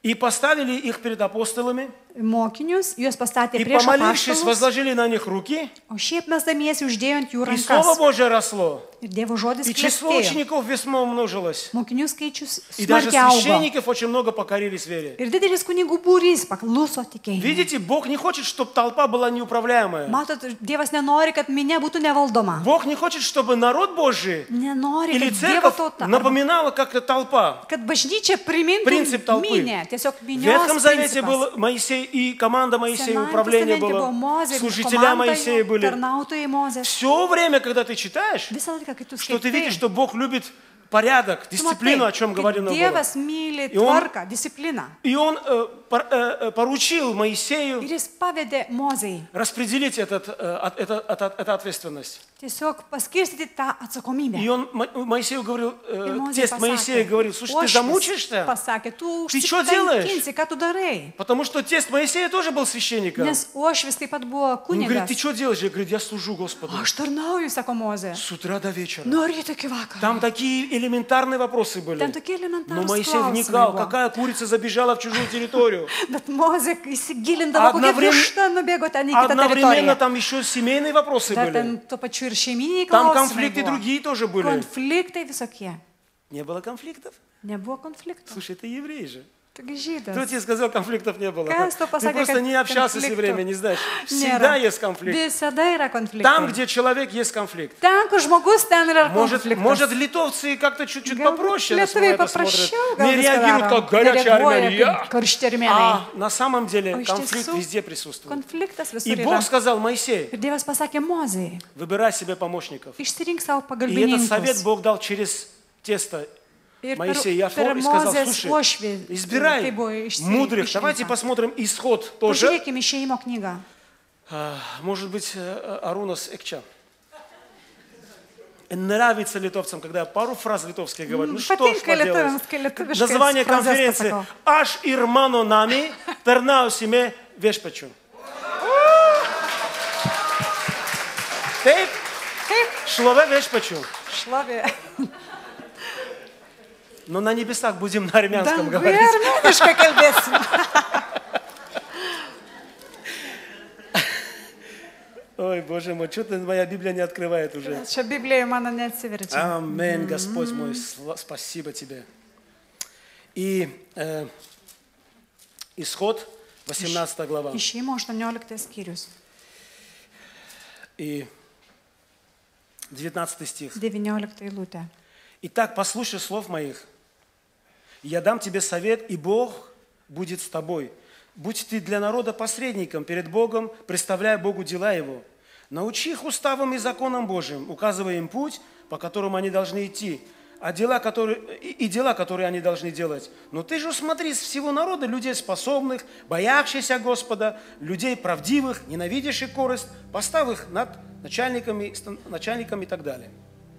Speaker 8: И поставили их перед апостолами.
Speaker 7: mokinius, juos pastatė
Speaker 8: И
Speaker 7: prieš
Speaker 8: помолившись,
Speaker 7: apaštalus,
Speaker 8: возложили на них руки.
Speaker 7: o šiaip mesdamiesi uždėjo ant jų
Speaker 8: И Слово
Speaker 7: rankas.
Speaker 8: Божие росло.
Speaker 7: Ir Dievo žodis
Speaker 8: И число
Speaker 7: klestėjo.
Speaker 8: учеников весьма умножилось.
Speaker 7: Mokinių skaičius
Speaker 8: И даже
Speaker 7: smarkiai augo.
Speaker 8: священников очень много покорились вере.
Speaker 7: Ir didelis kunigų būrys pakluso tikėjimui.
Speaker 8: Видите, Бог не хочет, чтобы толпа была неуправляемая.
Speaker 7: Matot, Dievas nenori, kad minia būtų nevaldoma.
Speaker 8: Бог не хочет, чтобы народ Божий
Speaker 7: Nenori,
Speaker 8: или
Speaker 7: kad Dievo
Speaker 8: церковь
Speaker 7: tauta,
Speaker 8: напоминала как-то толпа.
Speaker 7: kad bažnyčia primintų
Speaker 8: Принцип толпы.
Speaker 7: minę, tiesiog
Speaker 8: В
Speaker 7: minios
Speaker 8: Ветхом Завете
Speaker 7: principas.
Speaker 8: был Моисей и команда Моисея,
Speaker 7: Senajame
Speaker 8: управление
Speaker 7: testamente buvo
Speaker 8: было,
Speaker 7: Mozė,
Speaker 8: служителя Моисея
Speaker 7: komanda,
Speaker 8: были.
Speaker 7: tarnautojai Mozės.
Speaker 8: Все время, когда ты читаешь,
Speaker 7: Visą laiką, kai tu
Speaker 8: что ты
Speaker 7: skaitai,
Speaker 8: видишь, что Бог любит порядок,
Speaker 7: tu
Speaker 8: дисциплину,
Speaker 7: matai,
Speaker 8: о чем
Speaker 7: kad
Speaker 8: говорено было.
Speaker 7: Dievas myli
Speaker 8: И он-
Speaker 7: tvarką, discipliną.
Speaker 8: И Он поручил Моисею
Speaker 7: Ir jis pavedė Mozei
Speaker 8: распределить эту ответственность.
Speaker 7: tiesiog paskirstyti tą atsakomybę.
Speaker 8: И он Моисею говорил,
Speaker 7: Ir Mozė
Speaker 8: тесть Моисея говорил, слушай, ты
Speaker 7: Uošvis
Speaker 8: замучишься?
Speaker 7: pasakė, tu
Speaker 8: Ты что делаешь?
Speaker 7: užsikankinsi, ką tu darai.
Speaker 8: Потому что тесть Моисея тоже был священником.
Speaker 7: Nes uošvis taip pat buvo
Speaker 8: Он говорит,
Speaker 7: kunigas.
Speaker 8: ты что делаешь? Я говорю, я служу Господу.
Speaker 7: Aš tarnauju, sako Mozė.
Speaker 8: С утра до вечера.
Speaker 7: Nuo ryto iki vakaro.
Speaker 8: Там такие элементарные вопросы были.
Speaker 7: Ten tokie
Speaker 8: Но
Speaker 7: elementarūs
Speaker 8: Моисей вникал,
Speaker 7: klausimai buvo.
Speaker 8: какая курица забежала в чужую территорию.
Speaker 7: Bet Mozė įsigilindavo, kokia
Speaker 8: Одновременно-
Speaker 7: višta nubėgo ten į kitą
Speaker 8: Одновременно
Speaker 7: teritoriją.
Speaker 8: там еще семейные вопросы
Speaker 7: Dar
Speaker 8: были.
Speaker 7: ten tuo pačiu ir šeiminiai
Speaker 8: Там
Speaker 7: klausimai
Speaker 8: конфликты
Speaker 7: buvo.
Speaker 8: другие тоже были.
Speaker 7: Konfliktai visokie.
Speaker 8: Не было конфликтов?
Speaker 7: Nebuvo konfliktų.
Speaker 8: Слушай, ты еврей же.
Speaker 7: Taigi
Speaker 8: Кто
Speaker 7: žydas.
Speaker 8: тебе сказал, конфликтов не было?
Speaker 7: Kas tau
Speaker 8: Ты
Speaker 7: pasakė,
Speaker 8: просто
Speaker 7: kad
Speaker 8: не общался с
Speaker 7: konfliktų
Speaker 8: евреями, не знаешь. Всегда
Speaker 7: nėra?
Speaker 8: есть конфликт.
Speaker 7: Visada yra konfliktai.
Speaker 8: Там, где человек, есть конфликт.
Speaker 7: Ten, kur žmogus, ten yra
Speaker 8: Может,
Speaker 7: konfliktas.
Speaker 8: литовцы как-то чуть-чуть
Speaker 7: Galbūt
Speaker 8: попроще на
Speaker 7: lietuviai
Speaker 8: это смотрят.
Speaker 7: paprasčiau gal
Speaker 8: Не
Speaker 7: viską
Speaker 8: реагируют,
Speaker 7: daro.
Speaker 8: как горячие
Speaker 7: Nereaguoja
Speaker 8: армяне.
Speaker 7: kaip karšti armėnai.
Speaker 8: А на самом деле
Speaker 7: O iš
Speaker 8: конфликт
Speaker 7: tiesų,
Speaker 8: везде присутствует.
Speaker 7: Konfliktas
Speaker 8: И
Speaker 7: visur
Speaker 8: Бог
Speaker 7: yra.
Speaker 8: сказал, Моисей,
Speaker 7: Ir Dievas pasakė Mozei,
Speaker 8: выбирай себе помощников.
Speaker 7: išsirink savo
Speaker 8: И этот совет
Speaker 7: pagalbininkus.
Speaker 8: Бог дал через тесто
Speaker 7: Ir
Speaker 8: Моисея и
Speaker 7: per
Speaker 8: Афор и сказал,
Speaker 7: Mozės
Speaker 8: слушай,
Speaker 7: uošvį
Speaker 8: избирай
Speaker 7: tai buvo
Speaker 8: мудрых. Давайте посмотрим исход тоже.
Speaker 7: Pažiūrėkime išėjimo knygą.
Speaker 8: Может быть, Арунас Экча. Нравится литовцам, когда я пару фраз литовских говорю. Ну что ж
Speaker 7: Patinka
Speaker 8: поделать.
Speaker 7: lietuviams, kai lietuviškai
Speaker 8: Название
Speaker 7: frazes
Speaker 8: конференции
Speaker 7: pasakau.
Speaker 8: «Аш ирмано нами тернаусиме вешпачу». Taip, šlovė viešpačiu.
Speaker 7: Šlovė.
Speaker 8: Но на небесах будем на армянском
Speaker 7: Danguje
Speaker 8: говорить.
Speaker 7: armėniškai kalbėsim.
Speaker 8: Ой, Боже мой, что-то моя Библия не открывает уже.
Speaker 7: Čia Biblijoje mano neatsiverčia.
Speaker 8: Аминь, Господь мой, спасибо Тебе. И исход, 18 глава.
Speaker 7: Išėjimo 18 skyrius.
Speaker 8: И 19 стих.
Speaker 7: 19 eilutė.
Speaker 8: Итак, послушай слов моих. Я дам тебе совет, и Бог будет с тобой. Будь ты для народа посредником перед Богом, представляя Богу дела Его. Научи их уставам и законам Божьим, указывая им путь, по которому они должны идти, дела, которые они должны делать. Но ты же усмотри из всего народа людей способных, боящихся Господа, людей правдивых, ненавидящих корость, поставь их над начальниками и так далее.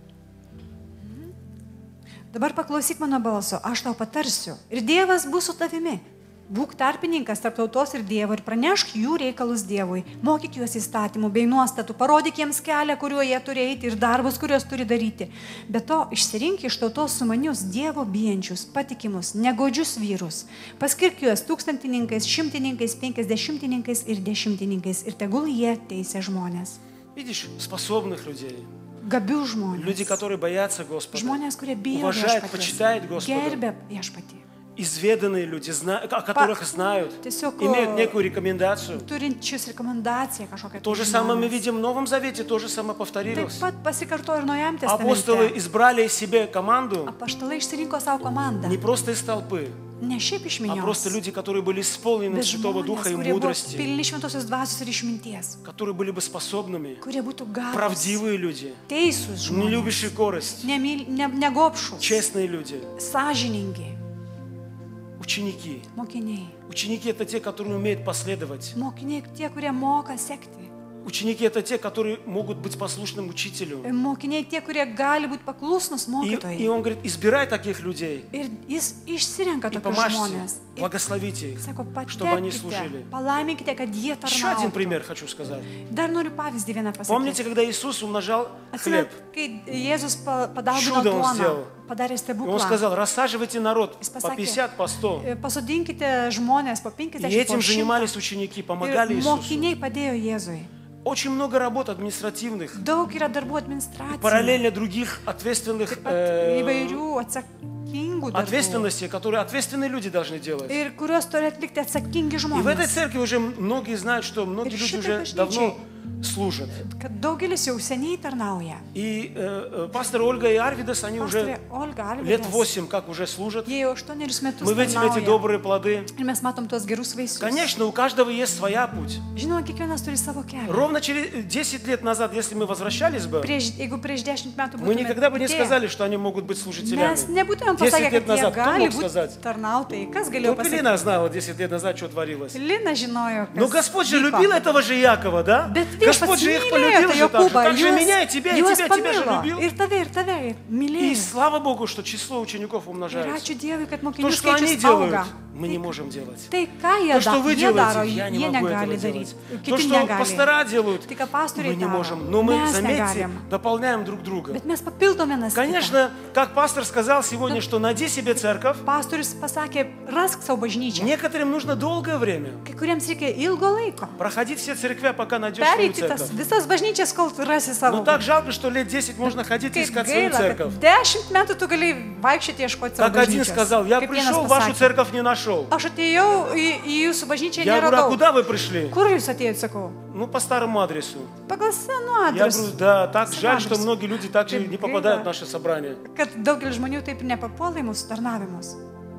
Speaker 7: Dabar paklausyk mano balso, aš tau patarsiu. Ir Dievas bus su tavimi. Būk tarpininkas tarp tautos ir Dievo ir pranešk jų reikalus Dievui. Mokyk juos įstatymų bei nuostatų, parodyk jiems kelią, kuriuo jie turi eiti ir darbus, kuriuos turi daryti. Be to, išsirink iš tautos sumanius Dievo bijančius, patikimus, negodžius vyrus. Paskirk juos tūkstantininkais, šimtininkais, 50-ininkais ir 10-ininkais ir tegul jie teisia žmonės.
Speaker 8: Видишь, способных людей.
Speaker 7: Gabių žmonės.
Speaker 8: Люди, которые боятся Господа,
Speaker 7: Žmonės, kurie bijo
Speaker 8: уважают,
Speaker 7: viešpaties,
Speaker 8: почитают Господа.
Speaker 7: gerbia viešpatį.
Speaker 8: Изведанные люди, о которых знают,
Speaker 7: Tiesiog
Speaker 8: имеют некую рекомендацию.
Speaker 7: turinčius rekomendaciją kažkokią.
Speaker 8: То же самое мы видим в Новом Завете, то же самое
Speaker 7: Taip
Speaker 8: повторилось.
Speaker 7: pat pasikartojo ir Naujajam
Speaker 8: Апостолы
Speaker 7: testamente.
Speaker 8: избрали себе команду
Speaker 7: Apaštalai išsirinko savo komandą.
Speaker 8: не просто из толпы,
Speaker 7: Ne šiaip iš
Speaker 8: а просто
Speaker 7: minios,
Speaker 8: люди, которые были исполнены
Speaker 7: bet
Speaker 8: Святого
Speaker 7: žmonės,
Speaker 8: Духа и
Speaker 7: kurie buvo
Speaker 8: мудрости,
Speaker 7: pilni šventosios dvasios ir išminties,
Speaker 8: которые были бы способными,
Speaker 7: kurie būtų gabūs,
Speaker 8: правдивые люди,
Speaker 7: teisūs
Speaker 8: не
Speaker 7: žmonės,
Speaker 8: любящие корость,
Speaker 7: negopšus,
Speaker 8: честные люди,
Speaker 7: sąžiningi,
Speaker 8: ученики.
Speaker 7: mokiniai.
Speaker 8: Ученики – это те, которые умеют последовать.
Speaker 7: Mokiniai tie, kurie moka sekti.
Speaker 8: Ученики это те, которые могут быть послушным учителю.
Speaker 7: Mokiniai tie, kurie gali būti paklusnus
Speaker 8: И
Speaker 7: mokytojai.
Speaker 8: он говорит, избирай таких людей
Speaker 7: Ir jis išsirenka
Speaker 8: и
Speaker 7: tokius
Speaker 8: помажьте,
Speaker 7: žmonės. Ir
Speaker 8: благословите их,
Speaker 7: sako,
Speaker 8: чтобы они
Speaker 7: patekite,
Speaker 8: служили.
Speaker 7: palaiminkite, kad jie
Speaker 8: Еще один
Speaker 7: tarnautų.
Speaker 8: пример хочу сказать.
Speaker 7: Dar noriu pavyzdį vieną
Speaker 8: Помните,
Speaker 7: pasakyti.
Speaker 8: когда Иисус умножал
Speaker 7: Atsimenat,
Speaker 8: хлеб?
Speaker 7: kai Jėzus padaugino
Speaker 8: Чудо он
Speaker 7: duoną,
Speaker 8: сделал.
Speaker 7: padarė
Speaker 8: И он
Speaker 7: stebuklą.
Speaker 8: сказал, рассаживайте народ
Speaker 7: Jis
Speaker 8: по
Speaker 7: pasakė,
Speaker 8: 50, по 100.
Speaker 7: pasodinkite žmonės po
Speaker 8: И
Speaker 7: 50,
Speaker 8: этим
Speaker 7: po 100.
Speaker 8: занимались ученики, помогали
Speaker 7: Ir
Speaker 8: Иисусу.
Speaker 7: mokiniai padėjo Jėzui.
Speaker 8: Очень много работ административных,
Speaker 7: Daug yra darbų administracijų.
Speaker 8: параллельно других ответственных
Speaker 7: Taip pat įvairių atsakingų darbų.
Speaker 8: ответственностей, которые ответственные люди должны делать.
Speaker 7: Ir kuriuos turi atlikti atsakingi
Speaker 8: И в этой
Speaker 7: žmonės.
Speaker 8: церкви уже многие знают, что многие
Speaker 7: Ir
Speaker 8: люди
Speaker 7: šitai
Speaker 8: уже
Speaker 7: bažnyčiai-
Speaker 8: давно служат.
Speaker 7: Kad daugelis jau seniai tarnauja.
Speaker 8: И пастор Ольга и Арвидас, они уже
Speaker 7: Pastorė Olga
Speaker 8: лет
Speaker 7: Arvydas,
Speaker 8: 8 как уже служат.
Speaker 7: jie jau 8 metus
Speaker 8: Мы видим эти
Speaker 7: tarnauja.
Speaker 8: добрые плоды.
Speaker 7: Ir mes matom tuos gerus vaisius.
Speaker 8: Конечно, у каждого есть своя путь.
Speaker 7: Žinoma, kiekvienas turi savo kelią.
Speaker 8: Ровно через 10 лет назад, если мы возвращались бы,
Speaker 7: Jeigu prieš 10 metų
Speaker 8: мы
Speaker 7: būtume
Speaker 8: никогда бы не
Speaker 7: atėję,
Speaker 8: сказали, что они могут быть
Speaker 7: mes
Speaker 8: служителями.
Speaker 7: nebūtumėm
Speaker 8: 10
Speaker 7: pasakę,
Speaker 8: лет
Speaker 7: kad jie
Speaker 8: назад кто
Speaker 7: gali
Speaker 8: мог
Speaker 7: būti
Speaker 8: сказать?
Speaker 7: tarnautojai. Kas galėjo
Speaker 8: Только
Speaker 7: pasakyti?
Speaker 8: Лина знала 10 лет назад, что творилось.
Speaker 7: Lina žinojo, kas
Speaker 8: Но Господь же
Speaker 7: vyko.
Speaker 8: любил этого же Якова, да?
Speaker 7: Bet
Speaker 8: Господь
Speaker 7: viešpats
Speaker 8: же их
Speaker 7: mylėjo
Speaker 8: полюбил
Speaker 7: tą
Speaker 8: же так же.
Speaker 7: Jokūbą,
Speaker 8: Так же меня, и тебя
Speaker 7: juos
Speaker 8: же
Speaker 7: pamilo.
Speaker 8: любил.
Speaker 7: Ir tave
Speaker 8: И
Speaker 7: mylėjo.
Speaker 8: слава Богу, что число учеников
Speaker 7: Ir
Speaker 8: умножается.
Speaker 7: ačiū Dievui, kad
Speaker 8: То,
Speaker 7: mokinių
Speaker 8: что они
Speaker 7: skaičius
Speaker 8: делают,
Speaker 7: auga.
Speaker 8: мы не можем делать.
Speaker 7: Tai ką jie
Speaker 8: То, что вы
Speaker 7: jie daro,
Speaker 8: делаете, я не
Speaker 7: jie
Speaker 8: могу
Speaker 7: negali
Speaker 8: этого
Speaker 7: daryti.
Speaker 8: делать. То,
Speaker 7: Kiti
Speaker 8: что
Speaker 7: negali.
Speaker 8: пастора делают,
Speaker 7: Tai ką pastoriai
Speaker 8: мы не
Speaker 7: daro,
Speaker 8: можем. Но мы,
Speaker 7: mes
Speaker 8: заметьте,
Speaker 7: negalim.
Speaker 8: дополняем друг друга.
Speaker 7: Bet mes papildome nas kitą.
Speaker 8: Конечно, как пастор сказал сегодня, что найди себе церковь,
Speaker 7: Pastorius pasakė, rask savo bažnyčią.
Speaker 8: некоторым нужно долгое время.
Speaker 7: Kai kuriems reikia ilgo laiko.
Speaker 8: Проходить все церкви, пока найдешь свою
Speaker 7: Pereiti tas
Speaker 8: церковь.
Speaker 7: visas bažnyčias, kol rasi
Speaker 8: Но
Speaker 7: savo.
Speaker 8: так жалко, что лет 10 можно ходить и
Speaker 7: Kaip
Speaker 8: искать свою
Speaker 7: gaila,
Speaker 8: церковь.
Speaker 7: kad 10 metų tu gali vaikščioti ieškoti savo
Speaker 8: Как один
Speaker 7: bažnyčios.
Speaker 8: сказал, я
Speaker 7: Kaip vienas
Speaker 8: пришел, вашу
Speaker 7: pasakė,
Speaker 8: церковь не нашел.
Speaker 7: Aš atėjau į jūsų bažnyčią,
Speaker 8: Я говорю, а
Speaker 7: neradau.
Speaker 8: куда вы пришли?
Speaker 7: Kur jūs atėjot, sakau?
Speaker 8: Ну, по старому адресу.
Speaker 7: Pagal senų
Speaker 8: Я
Speaker 7: adresų.
Speaker 8: говорю, да, так
Speaker 7: Senų
Speaker 8: жаль, что
Speaker 7: adresų.
Speaker 8: многие люди так же
Speaker 7: Kaip
Speaker 8: не попадают в
Speaker 7: gaila,
Speaker 8: наше собрание.
Speaker 7: kad daugelis žmonių taip ir nepapuola į mūsų tarnavimus.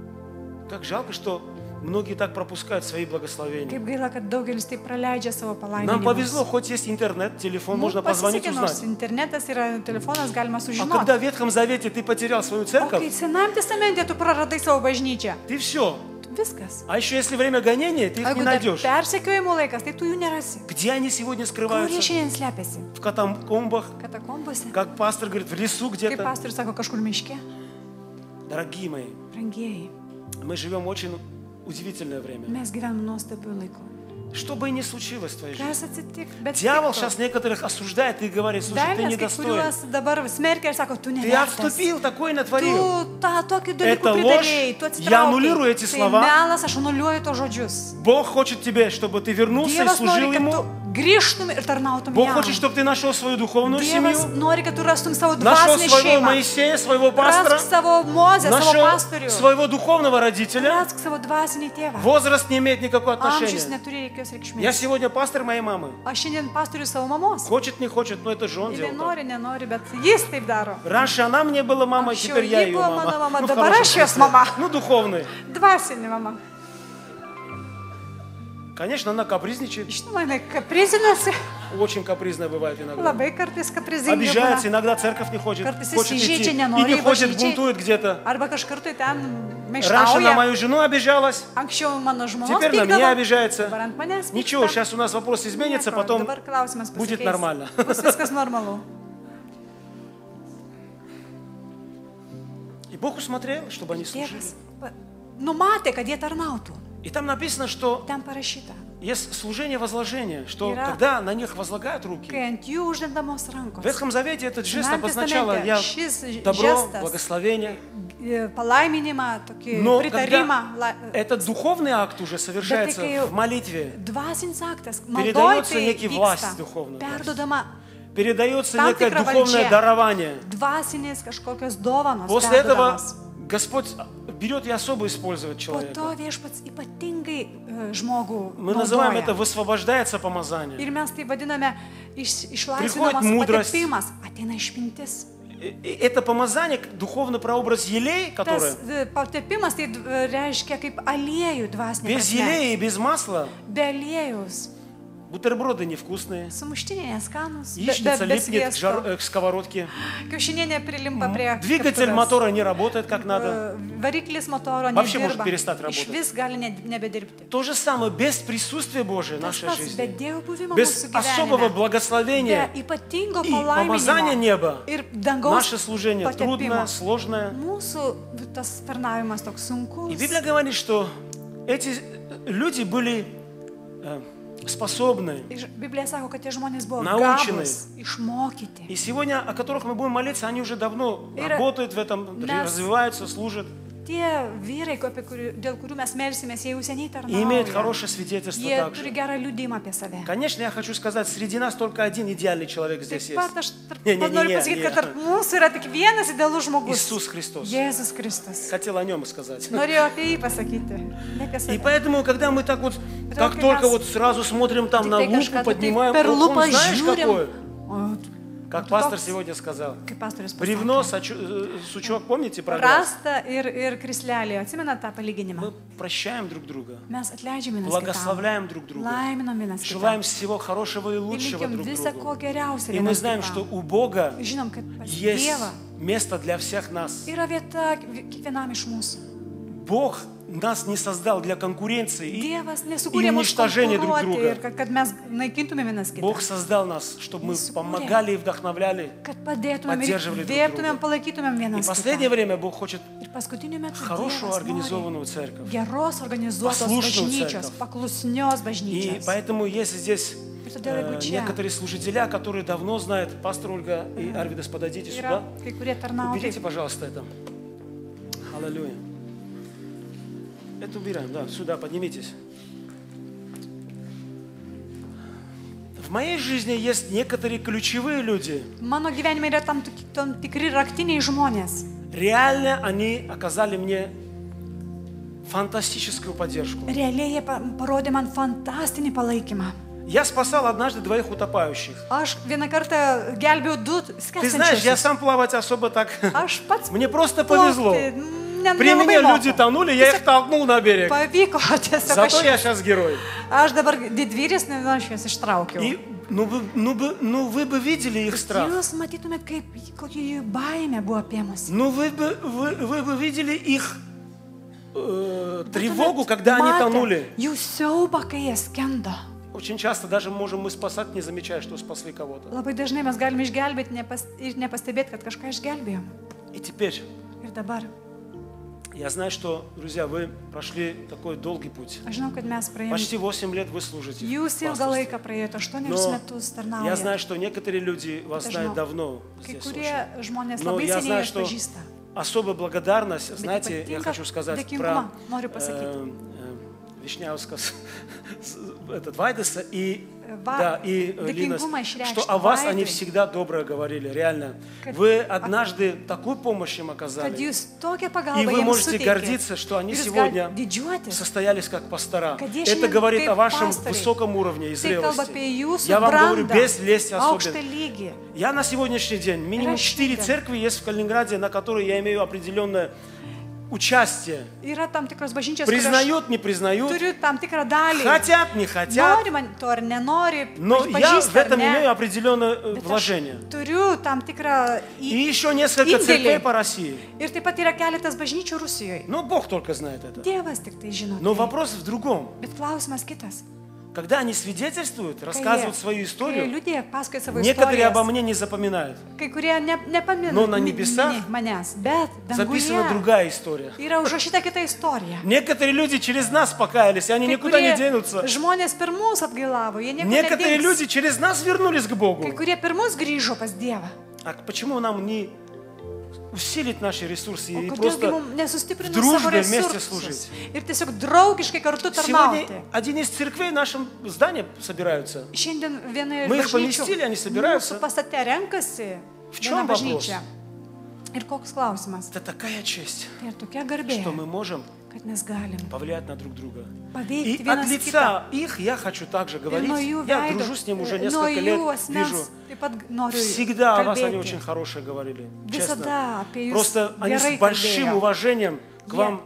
Speaker 8: Как жалко, что многие так пропускают свои благословения.
Speaker 7: Kaip gaila, kad daugelis taip praleidžia savo
Speaker 8: Нам повезло,
Speaker 7: palaiminimus.
Speaker 8: хоть есть интернет, телефон,
Speaker 7: Mums
Speaker 8: можно позвонить,
Speaker 7: pasisekė, nors
Speaker 8: узнать.
Speaker 7: internetas yra, telefonas galima
Speaker 8: А
Speaker 7: sužinoti.
Speaker 8: когда в Ветхом Завете ты потерял свою
Speaker 7: O kai
Speaker 8: церковь,
Speaker 7: Senajame testamente tu praradai savo bažnyčią,
Speaker 8: ты все.
Speaker 7: viskas.
Speaker 8: А еще если время гонения, ты их не
Speaker 7: Jeigu dar
Speaker 8: найдешь.
Speaker 7: persekiojimo laikas, tai tu jų nerasi.
Speaker 8: Где они сегодня
Speaker 7: Kur jie
Speaker 8: скрываются?
Speaker 7: šiandien slepiasi?
Speaker 8: В катакомбах,
Speaker 7: Katakombose?
Speaker 8: как пастор говорит, в лесу
Speaker 7: Kaip
Speaker 8: где-то.
Speaker 7: pastorius sako, kažkur miške?
Speaker 8: Дорогие мои,
Speaker 7: Brangieji,
Speaker 8: мы живем очень удивительное время.
Speaker 7: mes gyvenam nuostabiu laiku.
Speaker 8: Что бы ни случилось в твоей жизни.
Speaker 7: Kas atsitiks, bet
Speaker 8: Дьявол
Speaker 7: tiktų.
Speaker 8: сейчас некоторых осуждает и говорит, слушай, ты
Speaker 7: Velnias kai
Speaker 8: недостоин.
Speaker 7: kuriuos dabar smerkia ir sako, tu
Speaker 8: Ты
Speaker 7: nevertas.
Speaker 8: отступил, такое
Speaker 7: Tu
Speaker 8: натворил.
Speaker 7: tą tokį
Speaker 8: Это
Speaker 7: dalyką
Speaker 8: ложь.
Speaker 7: pridarėjai, tu
Speaker 8: Я аннулирую
Speaker 7: atsitraukai.
Speaker 8: эти
Speaker 7: Tai
Speaker 8: слова.
Speaker 7: melas, aš anuliuoju to žodžius.
Speaker 8: Бог хочет тебе, чтобы ты вернулся и
Speaker 7: Dievas
Speaker 8: служил
Speaker 7: nori, kad
Speaker 8: Ему.
Speaker 7: tu grįžtum ir tarnautum
Speaker 8: Бог
Speaker 7: jam.
Speaker 8: хочет, чтобы ты нашел свою духовную
Speaker 7: Dievas
Speaker 8: семью,
Speaker 7: nori, kad tu rastum savo
Speaker 8: нашел
Speaker 7: dvasinę
Speaker 8: своего
Speaker 7: šeimą.
Speaker 8: Моисея, своего пастора,
Speaker 7: Rask savo mozę, savo
Speaker 8: нашел
Speaker 7: pastorių.
Speaker 8: своего духовного родителя.
Speaker 7: Rask savo dvasinį tėvą.
Speaker 8: Возраст не имеет никакого
Speaker 7: Amžius
Speaker 8: отношения.
Speaker 7: neturi jokios
Speaker 8: Я
Speaker 7: reikšmės.
Speaker 8: сегодня пастор моей мамы.
Speaker 7: Aš šiandien pastoriu savo mamos.
Speaker 8: Хочет, не хочет, но это же он
Speaker 7: Jis
Speaker 8: делал. так.
Speaker 7: nori, nenori, bet jis taip daro.
Speaker 8: Раньше она мне была мамой,
Speaker 7: Anksčiau
Speaker 8: теперь я
Speaker 7: ji
Speaker 8: ее
Speaker 7: buvo mano
Speaker 8: мама.
Speaker 7: mama,
Speaker 8: Ну, в
Speaker 7: dabar
Speaker 8: хорошем
Speaker 7: aš jos
Speaker 8: смысле.
Speaker 7: mama.
Speaker 8: Ну, духовный.
Speaker 7: Dvasinė mama.
Speaker 8: Конечно, она капризничает.
Speaker 7: Žinoma, jinai kaprizinasi.
Speaker 8: Очень капризная бывает иногда.
Speaker 7: Labai kartais kaprizinga.
Speaker 8: Обижается, иногда церковь не хочет.
Speaker 7: Kartais
Speaker 8: Хочет
Speaker 7: įsižeidžia,
Speaker 8: идти. И
Speaker 7: nenori
Speaker 8: не
Speaker 7: į
Speaker 8: хочет,
Speaker 7: bažnyčią.
Speaker 8: бунтует где-то.
Speaker 7: Arba kažkur tai ten
Speaker 8: Раньше на
Speaker 7: maištauja.
Speaker 8: мою жену обижалась.
Speaker 7: Anksčiau mano žmonos
Speaker 8: Теперь на меня обижается.
Speaker 7: Dabar ant manęs
Speaker 8: Ничего,
Speaker 7: pyksta.
Speaker 8: сейчас у нас вопрос изменится,
Speaker 7: Nieko,
Speaker 8: потом
Speaker 7: dabar klausimas
Speaker 8: будет
Speaker 7: pasikeis.
Speaker 8: нормально.
Speaker 7: Bus viskas normalu.
Speaker 8: И Бог усмотрел, чтобы они служили.
Speaker 7: Dievas numatė, kad jie tarnautų.
Speaker 8: И там написано, что
Speaker 7: Ten parašyta.
Speaker 8: есть служение возложения, что
Speaker 7: Ира.
Speaker 8: когда на них возлагают руки.
Speaker 7: Kai ant jų uždedamos
Speaker 8: В
Speaker 7: rankos.
Speaker 8: Ветхом Завете этот жест
Speaker 7: Senajam
Speaker 8: обозначало
Speaker 7: testamente
Speaker 8: я
Speaker 7: šis
Speaker 8: добро,
Speaker 7: gestas,
Speaker 8: благословение.
Speaker 7: palaiminimą, tokį
Speaker 8: Но
Speaker 7: pritarimą.
Speaker 8: когда этот духовный акт уже совершается
Speaker 7: kai jau
Speaker 8: в молитве,
Speaker 7: Dvasinis aktas,
Speaker 8: Передается
Speaker 7: maldoje
Speaker 8: некий
Speaker 7: tai
Speaker 8: власть
Speaker 7: vyksta.
Speaker 8: духовная.
Speaker 7: Perdodama
Speaker 8: передается
Speaker 7: Там
Speaker 8: некое
Speaker 7: tikra
Speaker 8: духовное
Speaker 7: valdžia.
Speaker 8: дарование.
Speaker 7: dvasinės kažkokios dovanos.
Speaker 8: После этого
Speaker 7: perdodamos.
Speaker 8: Господь берет и особо использует
Speaker 7: Po
Speaker 8: человека.
Speaker 7: to viešpats ypatingai žmogų
Speaker 8: Мы называем это
Speaker 7: naudoja.
Speaker 8: «высвобождается помазание».
Speaker 7: Ir mes tai vadiname
Speaker 8: Приходит
Speaker 7: išlaisvinamas
Speaker 8: мудрость.
Speaker 7: patepimas. Ateina išmintis.
Speaker 8: И это помазание, духовный прообраз елей, который
Speaker 7: Tas patepimas tai reiškia kaip aliejų dvasinė
Speaker 8: без
Speaker 7: prasme.
Speaker 8: елея и без масла
Speaker 7: Be aliejus
Speaker 8: бутерброды невкусные,
Speaker 7: Sumuštiniai neskanus,
Speaker 8: яичница липнет к сковородке,
Speaker 7: kiaušinienė prilimpa prie
Speaker 8: двигатель
Speaker 7: keptuvės.
Speaker 8: мотора не работает как надо.
Speaker 7: Variklis motoro
Speaker 8: Вообще может
Speaker 7: nedirba.
Speaker 8: перестать работать.
Speaker 7: Išvis gali nebedirbti.
Speaker 8: То же самое без присутствия Божия в
Speaker 7: Tas
Speaker 8: нашей
Speaker 7: pats, be
Speaker 8: жизни,
Speaker 7: Dievo buvimo
Speaker 8: без
Speaker 7: mūsų
Speaker 8: особого
Speaker 7: gyvenime, be
Speaker 8: благословения
Speaker 7: ypatingo
Speaker 8: и помазания
Speaker 7: palaiminimo
Speaker 8: неба.
Speaker 7: ir dangaus
Speaker 8: Наше служение
Speaker 7: patepimo.
Speaker 8: трудное, сложное.
Speaker 7: Mūsų tas tarnavimas toks
Speaker 8: И
Speaker 7: sunkus.
Speaker 8: Библия говорит, что эти люди были способны.
Speaker 7: Ir Biblija sako, kad tie žmonės buvo
Speaker 8: Naučinai.
Speaker 7: gabūs, išmokyti.
Speaker 8: И сегодня, о которых мы будем молиться, они уже давно
Speaker 7: Ir
Speaker 8: работают в этом,
Speaker 7: mes-
Speaker 8: развиваются, служат.
Speaker 7: Tie vyrai, dėl kurių mes melsimės, jie jau seniai
Speaker 8: И имеют
Speaker 7: tarnauja.
Speaker 8: хорошее свидетельство
Speaker 7: Jie
Speaker 8: также.
Speaker 7: turi gerą liudymą apie save.
Speaker 8: Конечно, я хочу сказать, среди нас только один идеальный человек здесь
Speaker 7: Taip pat
Speaker 8: есть.
Speaker 7: aš noriu pasakyti, kad tarp mūsų yra tik vienas idealus žmogus.
Speaker 8: Иисус Христос.
Speaker 7: Jėzus Kristus.
Speaker 8: Хотел о нем сказать.
Speaker 7: Norėjau apie jį pasakyti, ne apie
Speaker 8: И
Speaker 7: save.
Speaker 8: поэтому, когда мы так вот, как
Speaker 7: Только
Speaker 8: только
Speaker 7: нас-
Speaker 8: вот сразу смотрим там
Speaker 7: Tik
Speaker 8: на
Speaker 7: tai
Speaker 8: лупу,
Speaker 7: kažką tai
Speaker 8: поднимаем,
Speaker 7: per
Speaker 8: он
Speaker 7: lupą
Speaker 8: знаешь какой?
Speaker 7: žiūrim. O,
Speaker 8: Как
Speaker 7: tu
Speaker 8: пастор
Speaker 7: toks,
Speaker 8: сегодня сказал.
Speaker 7: kaip pastorius
Speaker 8: Бревно,
Speaker 7: pasakė.
Speaker 8: сучок, помните про грязь?
Speaker 7: Rasta ir krislelį. Atsimena tą palyginimą.
Speaker 8: Мы прощаем друг друга,
Speaker 7: Mes atleidžiame vienas
Speaker 8: благословляем друг
Speaker 7: kitam.
Speaker 8: друга,
Speaker 7: Laiminam vienas
Speaker 8: желаем
Speaker 7: kitą.
Speaker 8: всего хорошего и
Speaker 7: Ir
Speaker 8: лучшего
Speaker 7: linkim
Speaker 8: друг
Speaker 7: visą
Speaker 8: другу.
Speaker 7: ko geriausia
Speaker 8: И мы
Speaker 7: vienas
Speaker 8: знаем, что
Speaker 7: kitam.
Speaker 8: у Бога
Speaker 7: Žinom, kad pas
Speaker 8: есть
Speaker 7: Dievą
Speaker 8: место для всех нас.
Speaker 7: yra vieta kiekvienam iš mūsų.
Speaker 8: Бог нас не создал для конкуренции и
Speaker 7: Dievas nesukūrė mūsų
Speaker 8: уничтожения друг
Speaker 7: konkuruoti ir
Speaker 8: друга.
Speaker 7: kad mes naikintume vienas kitą.
Speaker 8: Бог создал нас, чтобы мы
Speaker 7: Nesukūrė.
Speaker 8: помогали и вдохновляли.
Speaker 7: Kad padėtumėm ir
Speaker 8: Поддерживали друг
Speaker 7: vėptumėm,
Speaker 8: друга.
Speaker 7: palaikytumėm
Speaker 8: И в
Speaker 7: vienas
Speaker 8: последнее
Speaker 7: kitą.
Speaker 8: время Бог хочет
Speaker 7: Ir paskutiniu metu
Speaker 8: хорошую
Speaker 7: Dievas nori
Speaker 8: организованную церковь.
Speaker 7: geros organizuotos
Speaker 8: Послушную
Speaker 7: bažnyčios,
Speaker 8: церковь.
Speaker 7: paklusnios
Speaker 8: И
Speaker 7: bažnyčios.
Speaker 8: поэтому есть здесь
Speaker 7: Ir todėl, jeigu čia
Speaker 8: некоторые служители, которые давно знают, пастор Ольга и Арвидас, подойдите
Speaker 7: yra
Speaker 8: сюда.
Speaker 7: kai kurie tarnautojai,
Speaker 8: Уберите, пожалуйста, это. Аллилуйя. Это убираем, да, сюда поднимитесь. В моей жизни есть некоторые ключевые люди.
Speaker 7: mano gyvenime yra tam tikri raktiniai žmonės.
Speaker 8: Реально они оказали мне фантастическую поддержку.
Speaker 7: Realiai jie parodė man fantastinį palaikymą.
Speaker 8: Я спасал однажды 2 утопающих.
Speaker 7: Aš vieną kartą gelbėjau du
Speaker 8: Ты знаешь, я
Speaker 7: skęstančius.
Speaker 8: сам плавать особо так...
Speaker 7: Aš pats
Speaker 8: Мне просто повезло. При
Speaker 7: nelabai
Speaker 8: мне
Speaker 7: moku.
Speaker 8: люди тонули, я их толкнул на берег.
Speaker 7: Pavyko tiesiog.
Speaker 8: Зато я сейчас герой.
Speaker 7: Aš dabar didvyris, nežinau, aš juos ištraukiau.
Speaker 8: И, вы бы видели их страх.
Speaker 7: Jūs matytumėt, kaip kokia jų baimė buvo apėmusi.
Speaker 8: Вы бы видели их тревогу, когда они тонули.
Speaker 7: Jų siaubą, kai jie skendo.
Speaker 8: Очень часто даже можем мы спасать, не замечая, что спасли кого-то.
Speaker 7: Labai dažnai mes galime išgelbėti ir nepastebėti, kad kažką išgelbėjom.
Speaker 8: И теперь,
Speaker 7: Ir dabar,
Speaker 8: я знаю, что, друзья, вы прошли такой долгий путь.
Speaker 7: aš žinau, kad mes praėjome.
Speaker 8: Почти 8 лет вы служите. в
Speaker 7: Jūs ilgą
Speaker 8: пасторстве.
Speaker 7: laiką praėjote, 8
Speaker 8: Но
Speaker 7: metus
Speaker 8: я
Speaker 7: tarnaujate.
Speaker 8: знаю, что некоторые люди вас
Speaker 7: Это
Speaker 8: знают
Speaker 7: жно.
Speaker 8: давно
Speaker 7: Kai
Speaker 8: здесь
Speaker 7: kurie
Speaker 8: очень.
Speaker 7: žmonės
Speaker 8: Но
Speaker 7: labai
Speaker 8: я
Speaker 7: seniai
Speaker 8: знаю,
Speaker 7: jas
Speaker 8: что
Speaker 7: pažįsta.
Speaker 8: особая благодарность, знаете, я
Speaker 7: ypatingą
Speaker 8: хочу сказать
Speaker 7: dėkingumą
Speaker 8: про
Speaker 7: noriu pasakyti.
Speaker 8: Вишняускас, этот Вайдеса и,
Speaker 7: Ва-
Speaker 8: да, и Линас,
Speaker 7: dėkingumą išreikšti
Speaker 8: что о вас они
Speaker 7: Vaidui.
Speaker 8: всегда доброе говорили, реально.
Speaker 7: Kad-
Speaker 8: Вы однажды такую помощь им
Speaker 7: Kad
Speaker 8: оказали,
Speaker 7: jūs tokią
Speaker 8: и
Speaker 7: pagalbą
Speaker 8: вы
Speaker 7: jiems
Speaker 8: можете
Speaker 7: suteikėte.
Speaker 8: гордиться, что они
Speaker 7: Ir jūs
Speaker 8: сегодня
Speaker 7: galite didžiuotis.
Speaker 8: состоялись как пастора.
Speaker 7: Kad jie
Speaker 8: Это
Speaker 7: šiandien
Speaker 8: говорит
Speaker 7: kaip
Speaker 8: о вашем
Speaker 7: pastoriai.
Speaker 8: высоком уровне и
Speaker 7: Tai kalba
Speaker 8: зрелости.
Speaker 7: apie jūsų
Speaker 8: Я вам говорю
Speaker 7: brandą,
Speaker 8: без лести
Speaker 7: aukštą
Speaker 8: особенно.
Speaker 7: lygį.
Speaker 8: Я на сегодняшний день, минимум
Speaker 7: Раз
Speaker 8: 4
Speaker 7: šiandien.
Speaker 8: церкви есть в Калининграде, на которые я имею определенное участие.
Speaker 7: Yra tam tikros bažnyčios, kur aš
Speaker 8: Признают, не признают,
Speaker 7: turiu tam tikrą dalį.
Speaker 8: хотят, не хотят.
Speaker 7: Nori man to ar nenori,
Speaker 8: Но я в
Speaker 7: pažįsta ar
Speaker 8: этом имею
Speaker 7: ne.
Speaker 8: определенное
Speaker 7: Bet aš
Speaker 8: вложение.
Speaker 7: turiu tam tikrą
Speaker 8: И еще несколько
Speaker 7: indėlį.
Speaker 8: церквей по России.
Speaker 7: Ir taip pat yra keletas bažnyčių Rusijoje.
Speaker 8: Но Бог только знает это.
Speaker 7: Dievas tik tai žino.
Speaker 8: Но
Speaker 7: tai.
Speaker 8: вопрос в другом.
Speaker 7: Bet klausimas kitas.
Speaker 8: Когда они свидетельствуют,
Speaker 7: Kai
Speaker 8: рассказывают
Speaker 7: jie-
Speaker 8: свою
Speaker 7: kai
Speaker 8: историю,
Speaker 7: liudija, pasakoja savo
Speaker 8: некоторые обо
Speaker 7: istorijas.
Speaker 8: мне не запоминают.
Speaker 7: Kai kurie nepamina
Speaker 8: Но на небесах
Speaker 7: manęs, bet
Speaker 8: Записана
Speaker 7: danguje
Speaker 8: другая история.
Speaker 7: yra užrašyta kita istorija.
Speaker 8: Некоторые люди через нас покаялись, и они
Speaker 7: Kai
Speaker 8: никуда не
Speaker 7: kurie
Speaker 8: денутся.
Speaker 7: žmonės per mus atgailavo, jie niekur
Speaker 8: Некоторые
Speaker 7: nedings.
Speaker 8: люди через нас вернулись к Богу.
Speaker 7: Kai kurie per mus grįžo pas Dievą.
Speaker 8: А почему нам не усилить наши ресурсы
Speaker 7: O
Speaker 8: и
Speaker 7: kodėlgi
Speaker 8: просто...
Speaker 7: mums nesustiprinus
Speaker 8: дружбе
Speaker 7: savo
Speaker 8: вместе
Speaker 7: resursus
Speaker 8: служить?
Speaker 7: ir tiesiog draugiškai kartu
Speaker 8: Сегодня
Speaker 7: tarnauti.
Speaker 8: один из церквей в нашем здании собираются.
Speaker 7: Šiandien viena iš
Speaker 8: Мы их
Speaker 7: bažnyčių
Speaker 8: поместили, они собираются.
Speaker 7: mūsų pastate renkasi
Speaker 8: В
Speaker 7: viena
Speaker 8: чем вопрос?
Speaker 7: bažnyčia. Ir koks klausimas?
Speaker 8: Это такая честь,
Speaker 7: Tai ir tokia garbė,
Speaker 8: что мы можем
Speaker 7: kad mes galim
Speaker 8: повлиять на друг друга.
Speaker 7: paveikti
Speaker 8: И
Speaker 7: vienas
Speaker 8: от
Speaker 7: kitą.
Speaker 8: лица их я хочу также
Speaker 7: Ir
Speaker 8: говорить.
Speaker 7: nuo jų
Speaker 8: Я
Speaker 7: veido,
Speaker 8: дружу с ним уже
Speaker 7: nuo
Speaker 8: несколько лет,
Speaker 7: jų asmens
Speaker 8: вижу.
Speaker 7: taip pat noriu
Speaker 8: Всегда о вас они
Speaker 7: kalbėti.
Speaker 8: очень хорошие говорили. Честно.
Speaker 7: Visada apie jūs
Speaker 8: Просто они
Speaker 7: gerai
Speaker 8: с большим
Speaker 7: kalbėjo.
Speaker 8: уважением к
Speaker 7: Jie
Speaker 8: вам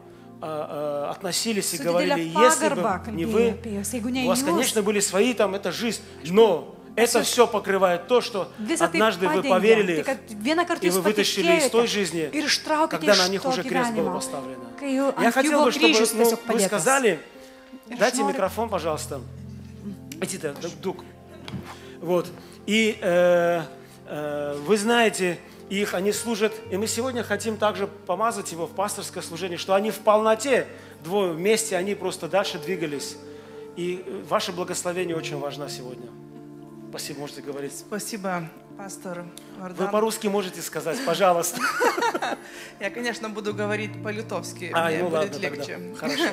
Speaker 8: относились и говорили, если бы не вы, у вас, конечно, были свои там, это жизнь, но это все покрывает то, что однажды вы поверили, и вы вытащили из той жизни, когда на них уже крест был поставлен. Я хотел бы, чтобы вы сказали, дайте микрофон, пожалуйста. Иди-то, Дук. Вот. И вы знаете их, они служат, и мы сегодня хотим также помазать его в пасторское служение, что они в полноте, двое вместе, они просто дальше двигались. И ваше благословение очень важно сегодня. Спасибо, можете говорить.
Speaker 9: Спасибо, пастор Вардан.
Speaker 8: Вы по-русски можете сказать, пожалуйста.
Speaker 9: Я, конечно, буду говорить по-литовски,
Speaker 8: мне
Speaker 9: будет легче.
Speaker 8: Хорошо.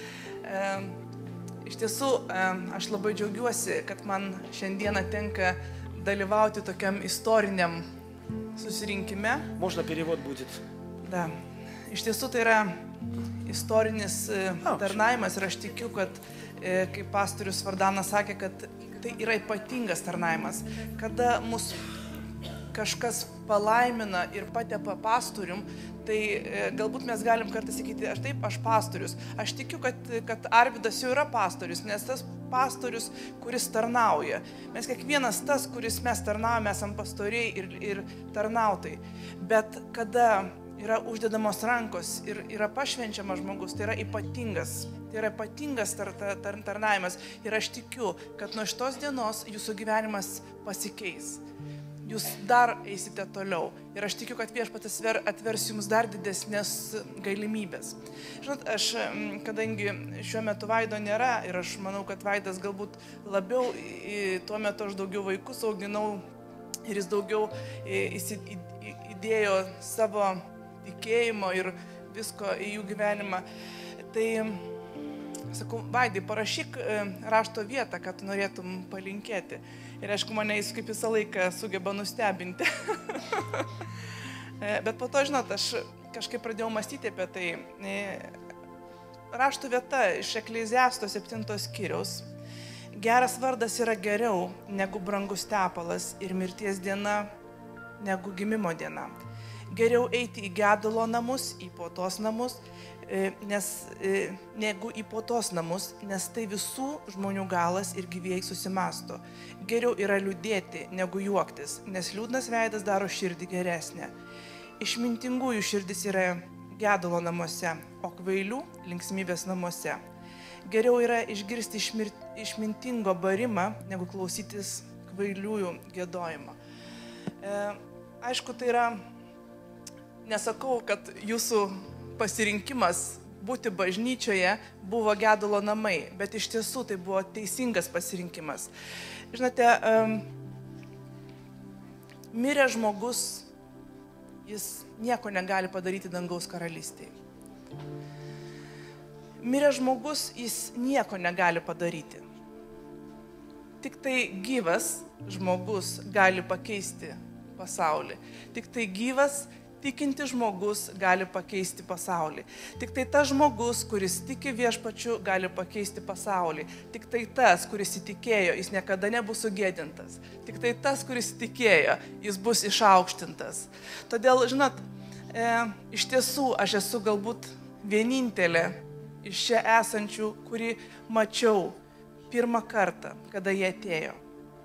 Speaker 9: Iš tiesų, aš labai džiaugiuosi, kad man šiandieną tenka dalyvauti tokiam istoriniam susirinkime.
Speaker 8: Можно перевод будет.
Speaker 9: Da. Iš tiesų, tai yra istorinis tarnavimas ir aš tikiu, kad, kaip pastorius Vardanas sakė, kad tai yra ypatingas tarnavimas. Kada mus kažkas palaimina ir patepa pastorium, tai galbūt mes galim kartais sakyti, aš pastorius. Aš tikiu, kad Arvydas jau yra pastorius, nes tas pastorius, kuris tarnauja. Mes kiekvienas tas, kuris mes tarnaujame, esam pastoriai ir tarnautai. Bet kada yra uždedamos rankos ir yra pašvenčiamas žmogus, tai yra ypatingas. Tai yra ypatingas tarnavimas. Ir aš tikiu, kad nuo šitos dienos jūsų gyvenimas pasikeis. Jūs dar eisite toliau. Ir aš tikiu, kad Viešpatis atvers jums dar didesnės galimybės. Žinot, aš, kadangi šiuo metu Vaido nėra ir aš manau, kad Vaidas galbūt labiau, tuo metu aš daugiau vaikus auginau ir jis daugiau įdėjo savo tikėjimo ir visko į jų gyvenimą. Tai sakau, Vaidai, parašyk rašto vietą, kad tu norėtum palinkėti. Ir aišku, mane jis kaip visą laiką sugeba nustebinti. Bet po to, žinot, aš kažkaip pradėjau mąstyti apie tai. Rašto vieta iš Ekleziasto 7 skyriaus. Geras vardas yra geriau negu brangus tepalas ir mirties diena negu gimimo diena. Geriau eiti į gedulo namus, į puotos namus, negu į puotos namus, nes tai visų žmonių galas ir gyvieji susimasto. Geriau yra liūdėti negu juoktis, nes liūdnas veidas daro širdį geresnę. Išmintingųjų širdis yra gedulo namuose, o kvailių linksmybės namuose. Geriau yra išgirsti išmintingo barimą, negu klausytis kvailiųjų giedojimo. Aišku, tai yra, nesakau, kad jūsų pasirinkimas būti bažnyčioje buvo gedulo namai, bet iš tiesų tai buvo teisingas pasirinkimas. Žinote, mirė žmogus, jis nieko negali padaryti dangaus karalystėje. Mirė žmogus, jis nieko negali padaryti. Tik tai gyvas žmogus gali pakeisti pasaulį. Tik tai gyvas tikinti žmogus gali pakeisti pasaulį. Tik tai tas žmogus, kuris tiki Viešpačiu, gali pakeisti pasaulį. Tik tai tas, kuris įtikėjo, jis niekada nebus sugėdintas. Tik tai tas, kuris įtikėjo, jis bus išaukštintas. Todėl, žinot, iš tiesų aš esu galbūt vienintelė iš čia esančių, kurį mačiau pirmą kartą, kada jie atėjo.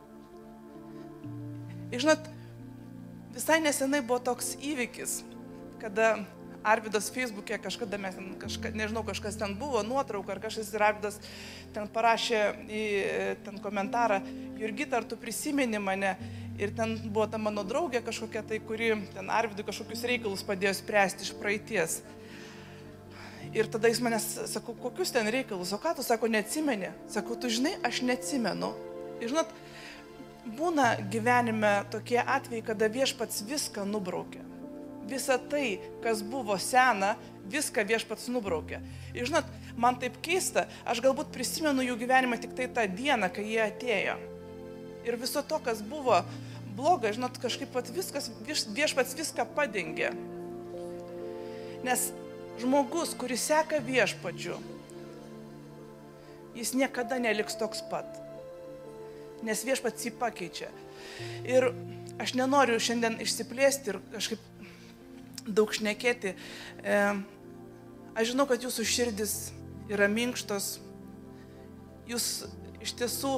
Speaker 9: Ir žinot, visai nesenai buvo toks įvykis, kada Arvydas Facebook'e kažkada mes, nežinau, kažkas ten buvo, nuotrauka, ar kažkas ir Arvydas ten parašė į ten komentarą, Jurgita, ar tu prisimeni mane? Ir ten buvo ta mano draugė kažkokia tai, kuri ten Arvydui kažkokius reikalus padėjo spręsti iš praeities. Ir tada jis manęs, sakau, kokius ten reikalus, o ką tu, sako, neatsimeni? Sakau, tu žinai, aš neatsimenu. Ir žinot, būna gyvenime tokie atvejai, kada Viešpats viską nubraukia. Visa tai, kas buvo sena, viską Viešpats nubraukia. Ir žinot, man taip keista, aš galbūt prisimenu jų gyvenimą tik tai tą dieną, kai jie atėjo. Ir viso to, kas buvo bloga, žinot, kažkaip viskas, Viešpats viską padengė. Nes žmogus, kuris seka Viešpačiu, jis niekada neliks toks pat. Nes Viešpats jį pakeičia. Ir aš nenoriu šiandien išsiplėsti ir kažkaip daug šnekėti. aš žinau, kad jūsų širdis yra minkštos. Jūs iš tiesų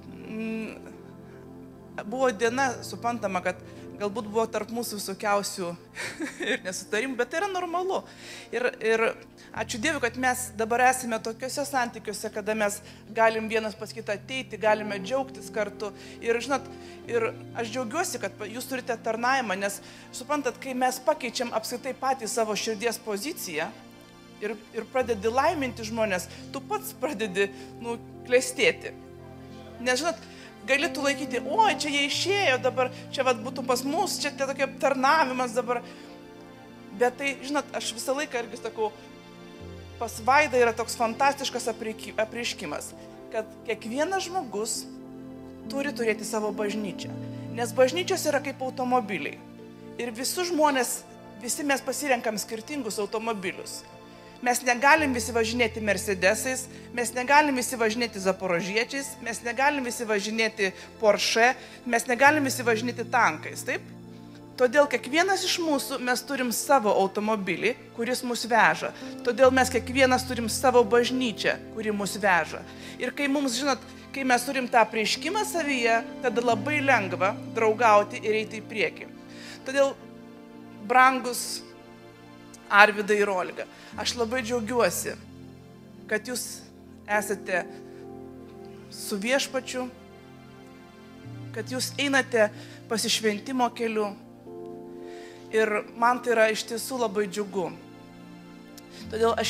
Speaker 9: buvo diena, suprantama, kad galbūt buvo tarp mūsų visokiausių ir nesutarimų, bet tai yra normalu. Ir ačiū Dievui, kad mes dabar esame tokiuose santykiuose, kada mes galim vienas pas kitą ateiti, galime džiaugtis kartu. Ir žinot, ir aš džiaugiuosi, kad jūs turite tarnavimą, nes suprantat, kai mes pakeičiam apskritai patį savo širdies poziciją ir pradedi laiminti žmonės, tu pats pradedi, klestėti. Nes žinot, gali tu laikyti, oi, čia jie išėjo dabar, čia vat būtų pas mus, čia tokia tarnavimas dabar. Bet tai, žinot, aš visą laiką irgi sakau, pas Vaidą yra toks fantastiškas apreiškimas, kad kiekvienas žmogus turi turėti savo bažnyčią. Nes bažnyčios yra kaip automobiliai. Ir visus žmonės, visi mes pasirenkam skirtingus automobilius. Mes negalim visi važinėti Mercedesais, mes negalim visi važinėti Zaporožiečiais, mes negalim visi važinėti Porsche, mes negalim visi važinėti tankais, taip? Todėl kiekvienas iš mūsų mes turim savo automobilį, kuris mus veža. Todėl mes kiekvienas turim savo bažnyčią, kuri mus veža. Ir kai mums, žinot, kai mes turim tą apreiškimą savyje, tada labai lengva draugauti ir eiti į priekį. Todėl, brangus Arvidai ir Olga, aš labai džiaugiuosi, kad jūs esate su Viešpačiu, kad jūs einate pasišventimo keliu ir man tai yra iš tiesų labai džiugu. Todėl aš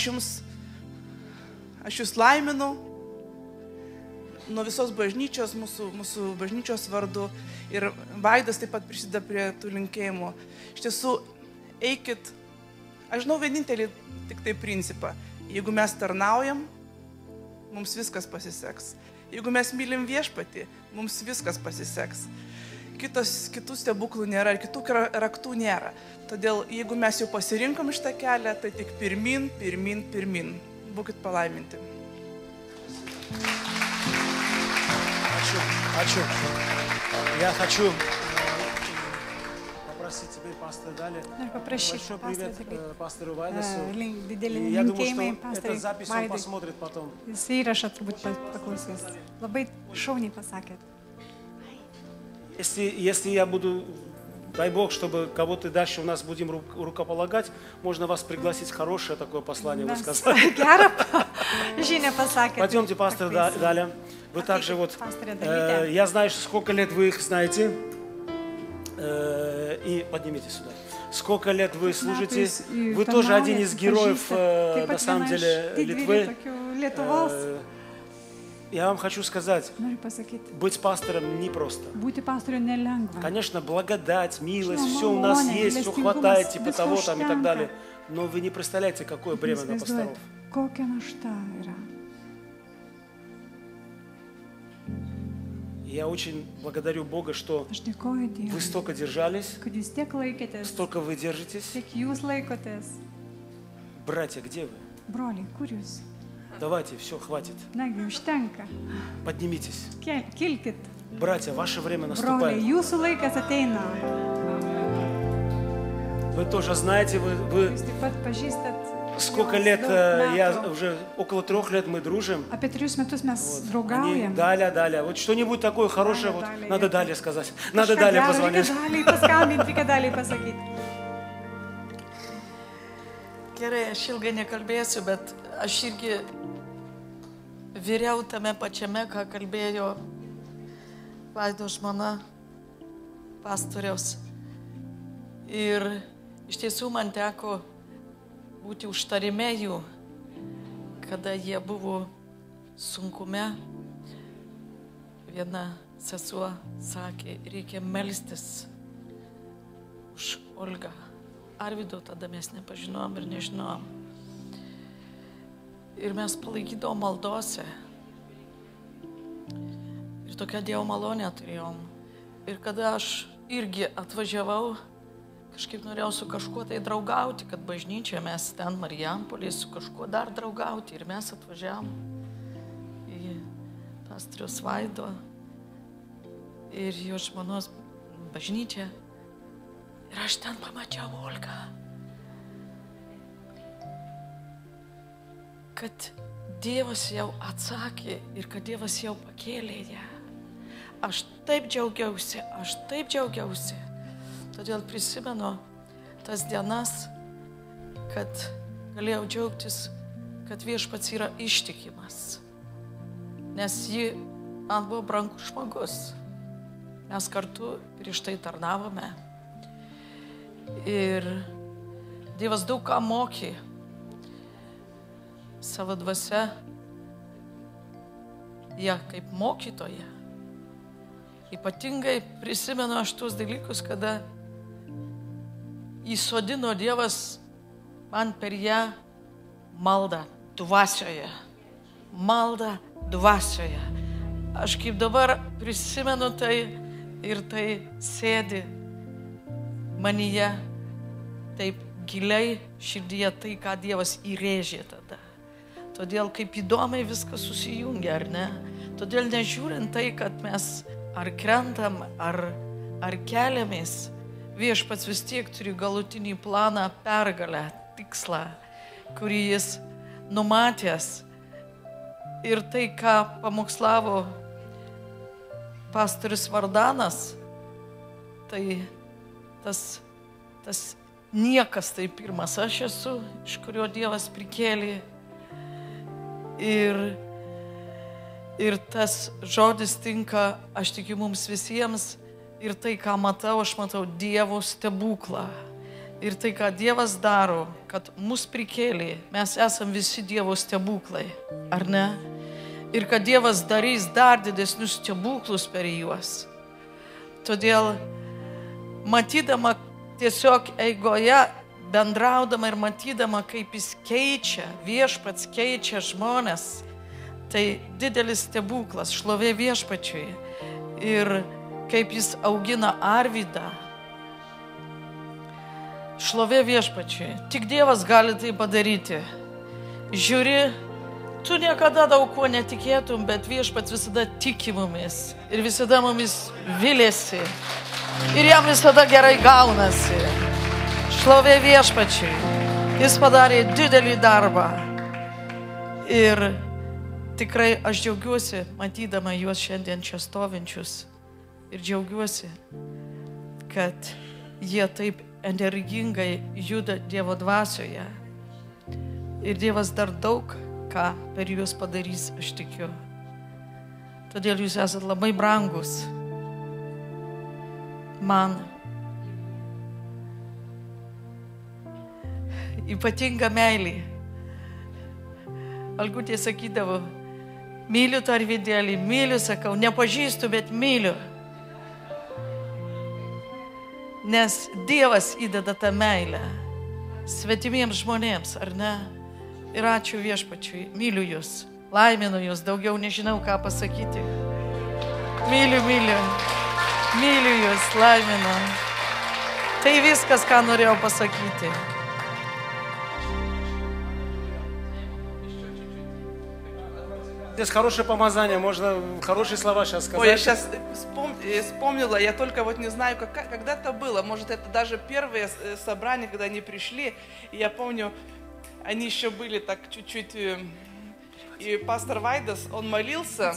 Speaker 9: jūs laiminu nuo visos bažnyčios, mūsų bažnyčios vardu ir Vaidas taip pat prisideda prie tų linkėjimų. Iš tiesų, eikit. Aš žinau vienintelį tik tai principą. Jeigu mes tarnaujam, mums viskas pasiseks. Jeigu mes mylim Viešpatį, mums viskas pasiseks. Kitų stebuklų nėra ir kitų raktų nėra. Todėl, jeigu mes jau pasirinkom šitą kelią, tai tik pirmin, pirmin, pirmin. Būkit palaiminti.
Speaker 8: Ačiū. Я хочу попросить теперь пастора Дали. Большой привет пастору Вайдасу. Я думаю, что эту запись он посмотрит потом.
Speaker 7: Įrašą turbūt paklausys. Labai šauniai pasakėt.
Speaker 8: Если я буду, дай Бог, чтобы кого-то дальше у нас будем рукополагать, можно вас пригласить хорошее такое послание вы сказали. Пойдемте, пастор Даля. Вы также вот, я знаю, сколько лет вы их знаете. И поднимите сюда. Сколько лет вы служите? Вы тоже один из героев, на самом деле, Литвы. Я вам хочу сказать, быть пастором непросто. Конечно, благодать, милость, все у нас есть, все хватает, типа того там и так далее. Но вы не представляете, какое бремя на пасторов. Я очень благодарю Бога, что вы столько держались, столько вы держитесь. Братья, где вы? Давайте, все, хватит. Поднимитесь. Братья, ваше время наступает. Вы тоже знаете, вы сколько лет, я уже около 3 лет мы дружим. Вот. Даля. Вот что-нибудь такое хорошее, вот, надо Дале сказать. Надо Дале позвонить.
Speaker 4: Gerai, aš ilgai nekalbėsiu, bet aš irgi vyriau tame pačiame, ką kalbėjo Vaido žmona pastoriaus. Ir iš tiesų man teko būti užtarime jų, kada jie buvo sunkume. Viena sesuo sakė, reikia melstis už Olgą. Arvido tada mes nepažinom ir nežinom. Ir mes palaikydavom maldose. Ir tokią Dievo malonę turėjom. Ir kada aš irgi atvažiavau, kažkaip norėjau su kažkuo tai draugauti, kad bažnyčia mes ten Marijampolėje su kažkuo dar draugauti. Ir mes atvažiavom į pastoriaus Vaido ir jo žmonos bažnyčią. Ir aš ten pamačiau Olgą. kad Dievas jau atsakė ir kad Dievas jau pakėlė ją. Aš taip džiaugiausi. Todėl prisimenu tas dienas, kad galėjau džiaugtis, kad Viešpats yra ištikimas. Nes ji man buvo brangus žmogus. Mes kartu prieš tai tarnavome. Ir Dievas daug ką mokė savo dvasia, ją kaip mokytoja. Ypatingai prisimenu aš tuos dalykus, kada įsodino Dievas man per ją maldą dvasioje. Maldą dvasioje. Aš kaip dabar prisimenu tai ir tai sėdi manyje taip giliai širdyje tai, ką Dievas įrėžė tada. Todėl kaip įdomiai viskas susijungia, ar ne? Todėl nežiūrint tai, kad mes ar krentam, ar keliamės, Viešpats vis tiek turi galutinį planą, pergalę, tikslą, kurį jis numatęs. Ir tai, ką pamokslavo pastorius Vardanas, tai tas niekas tai pirmas aš esu, iš kurio Dievas prikėlė. Ir tas žodis tinka, aš tikiu, mums visiems. Ir tai, ką matau, aš matau Dievo stebuklą. Ir tai, ką Dievas daro, kad mus prikėlė, mes esam visi Dievo stebuklai, ar ne? Ir kad Dievas darys dar didesnius stebuklus per juos. Todėl, matydama tiesiog eigoje, bendraudama ir matydama, kaip jis keičia, Viešpats keičia žmonės, tai didelis stebuklas, šlovė Viešpačiui. Ir kaip jis augina Arvydą, šlovė Viešpačiui. Tik Dievas gali tai padaryti. Žiūri, tu niekada daug ko netikėtum, bet Viešpats visada tiki mumis ir visada mumis vilėsi. Ir jam visada gerai gaunasi. Šlovė Viešpačiui. Jis padarė didelį darbą. Ir tikrai aš džiaugiuosi, matydama juos šiandien čia stovinčius. Ir džiaugiuosi, kad jie taip energingai juda Dievo dvasioje. Ir Dievas dar daug ką per juos padarys, aš tikiu. Todėl jūs esat labai brangus man. Ypatinga meilė. Algutė sakydavo, myliu tą Arvydėlį, myliu, sakau, nepažįstu, bet myliu. Nes Dievas įdeda tą meilę svetimiems žmonėms, ar ne? Ir ačiū Viešpačiui, myliu jūs, laiminu jūs, daugiau nežinau, ką pasakyti. Myliu jūs, laiminu. Tai viskas, ką norėjau pasakyti.
Speaker 8: Здесь хорошее помазание, можно хорошие слова сейчас сказать.
Speaker 9: Ой, я сейчас вспомнила, я только вот не знаю, когда это было. Может, это даже первые собрания, когда они пришли. И я помню, они еще были так чуть-чуть... И пастор Вайдас, он молился.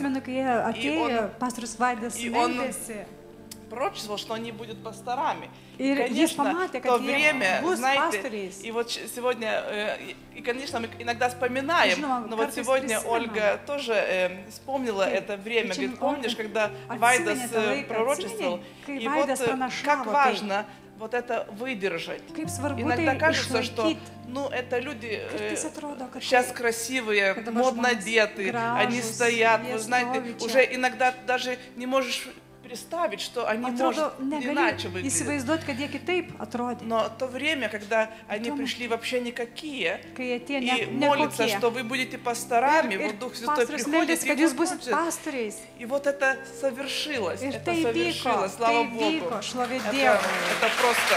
Speaker 9: И он пророчествовал, что они будут пасторами. И, конечно, в то время, знаете, и вот сегодня, и, конечно, мы иногда вспоминаем, но вот сегодня Ольга тоже вспомнила это время. Говорит, помнишь, когда Вайдас пророчествовал? И вот как важно вот это выдержать. Иногда кажется, что, это люди сейчас красивые, модно одеты, они стоят, вы знаете, уже иногда даже не можешь представить, что они, может, иначе выглядят. Но то время, когда они пришли вообще никакие, и молятся, что вы будете пасторами, вот Дух Святой приходит, и вот это совершилось, слава Богу. Это просто...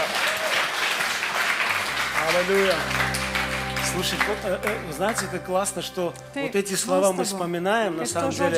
Speaker 8: Аллилуйя. Слушай, знаете, как классно, что вот эти слова мы вспоминаем, на самом деле.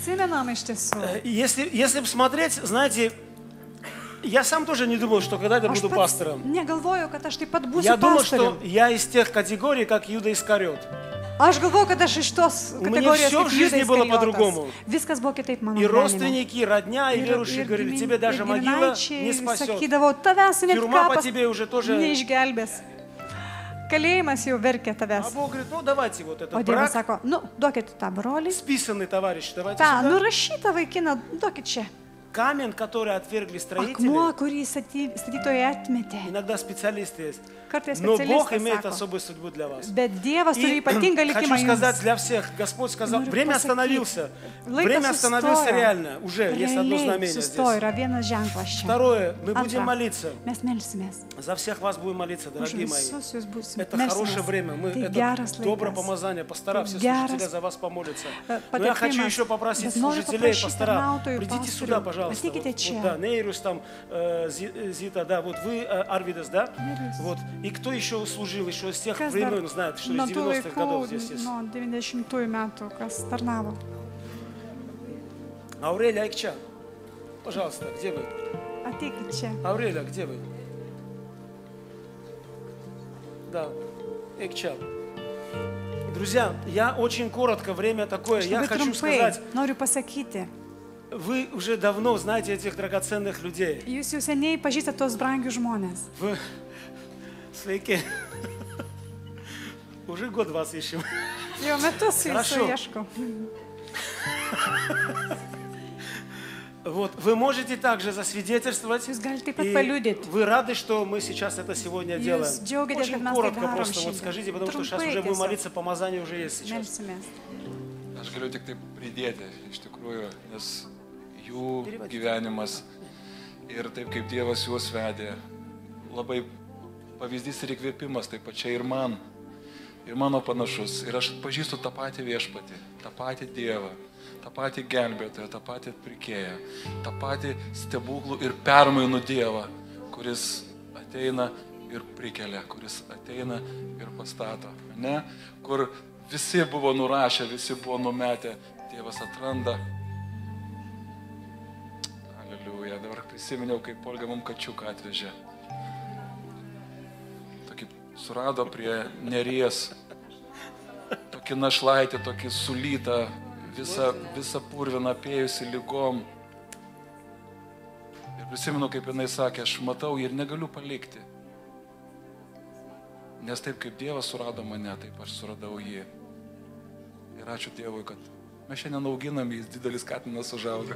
Speaker 8: Если посмотреть, знаете, я сам тоже не думал, что когда-то буду пастором. Я думал, что я из тех категорий, как Иуда Искариот.
Speaker 7: Aš galvoju, kad aš iš tos kategorijos
Speaker 8: всё в жизни было по-другому.
Speaker 7: Viskas buvo kitaip mano
Speaker 8: И
Speaker 7: gyvenime.
Speaker 8: родственники, и родня, и верующие говорили, тебе даже могила не спасет.
Speaker 7: Sakydavo, tavęs net
Speaker 8: Тюрьма по
Speaker 7: kapas
Speaker 8: тебе уже тоже...
Speaker 7: neišgelbės. Kalėjimas jau verkia tavęs.
Speaker 8: А Бог говорит, ну давайте вот
Speaker 7: O
Speaker 8: этот
Speaker 7: Dievas
Speaker 8: брак,
Speaker 7: sako, nu, duokit tą brolį.
Speaker 8: списанный товарищ, давайте
Speaker 7: Ta,
Speaker 8: сюда.
Speaker 7: nurašytą vaikiną, duokit čia.
Speaker 8: Камень, который отвергли
Speaker 7: Akmuo,
Speaker 8: строители,
Speaker 7: kurį statytojai atmetė.
Speaker 8: иногда специалисты есть.
Speaker 7: Kartais
Speaker 8: Но Бог имеет
Speaker 7: specialistai sako.
Speaker 8: особую судьбу для вас.
Speaker 7: Bet Dievas turi
Speaker 8: И
Speaker 7: ypatingą likimą
Speaker 8: хочу сказать
Speaker 7: jums.
Speaker 8: для всех, Господь сказал,
Speaker 7: Noriu
Speaker 8: время
Speaker 7: pasakyti,
Speaker 8: остановился.
Speaker 7: laikas
Speaker 8: Время остановился
Speaker 7: sustojo.
Speaker 8: реально. Уже есть одно
Speaker 7: Realiai
Speaker 8: знамение
Speaker 7: sustojo,
Speaker 8: здесь.
Speaker 7: yra vienas ženklas čia.
Speaker 8: Второе, мы будем
Speaker 7: Antra,
Speaker 8: молиться.
Speaker 7: mes melsimės.
Speaker 8: За всех вас будем молиться,
Speaker 7: Už
Speaker 8: дорогие мои.
Speaker 7: visus jūs būsime.
Speaker 8: Это хорошее время. Мы,
Speaker 7: Tai
Speaker 8: это
Speaker 7: geras
Speaker 8: доброе
Speaker 7: laikas.
Speaker 8: помазание. Пастора, все
Speaker 7: Geras
Speaker 8: служители за вас помолятся. Но я хочу еще попросить служителей, пастора, придите сюда, пожалуйста. Вот, да, Нейрус, там, Зита, да, вот вы, Арвидас, да? Вот. И кто еще служил, еще с тех времен, знает, что из
Speaker 7: Nuo tų
Speaker 8: 90-х годов
Speaker 7: laikų,
Speaker 8: здесь есть.
Speaker 7: nuo 90-ųjų metų, kas tarnavo.
Speaker 8: Аурелия Айкча, пожалуйста, где вы?
Speaker 7: Ateikit čia.
Speaker 8: Аурелия, где вы? Да, Айкча. Друзья, я очень коротко, время такое, я
Speaker 7: Labai
Speaker 8: хочу
Speaker 7: trumpai
Speaker 8: сказать,
Speaker 7: noriu pasakyti.
Speaker 8: вы уже давно знаете этих драгоценных людей.
Speaker 7: Jūs jau seniai pažįstate tos brangius žmonės.
Speaker 8: Вы... Sveiki. Уже год вас ищем.
Speaker 7: Jau metus jūsų
Speaker 8: Хорошо.
Speaker 7: ieškau.
Speaker 8: Вот, вы можете также засвидетельствовать.
Speaker 7: Jūs galite taip pat
Speaker 8: И
Speaker 7: paliudyti.
Speaker 8: вы рады, что мы сейчас это сегодня делаем.
Speaker 7: Jūs džiaugiatės,
Speaker 8: Очень
Speaker 7: kad mes tai
Speaker 8: коротко
Speaker 7: darom
Speaker 8: просто вот
Speaker 7: šiandien.
Speaker 8: скажите, потому что сейчас
Speaker 7: Trumpai
Speaker 8: уже будем
Speaker 7: tiesiog.
Speaker 8: молиться, помазание уже есть сейчас.
Speaker 7: Melsimės.
Speaker 10: Aš galiu tik taip pridėti, iš tikrųjų, nes jų gyvenimas ir taip kaip Dievas juos vedė, labai pavyzdys ir įkvėpimas, taip pačiai ir man, ir mano panašus. Ir aš pažįstu tą patį viešpatį, tą patį Dievą, tą patį gelbėtoją, tą patį atpirkėją, tą patį stebuklų ir permainų Dievą, kuris ateina ir prikelia, kuris ateina ir pastato. Ne? Kur visi buvo nurašę, visi buvo numetę, Dievas atranda. Aleliuja, dabar prisiminiau, kaip Olga mums kačiuką atvežė. Tokį surado prie Neries, tokį našlaitį, tokį sulytą, visą purviną apėjusi lygom. Ir prisimenu, kaip jinai sakė, aš matau jį ir negaliu palikti. Nes taip kaip Dievas surado mane, taip aš suradau jį. Ir ačiū Dievui, kad mes šiandien auginam, jis didelis katinas užauga.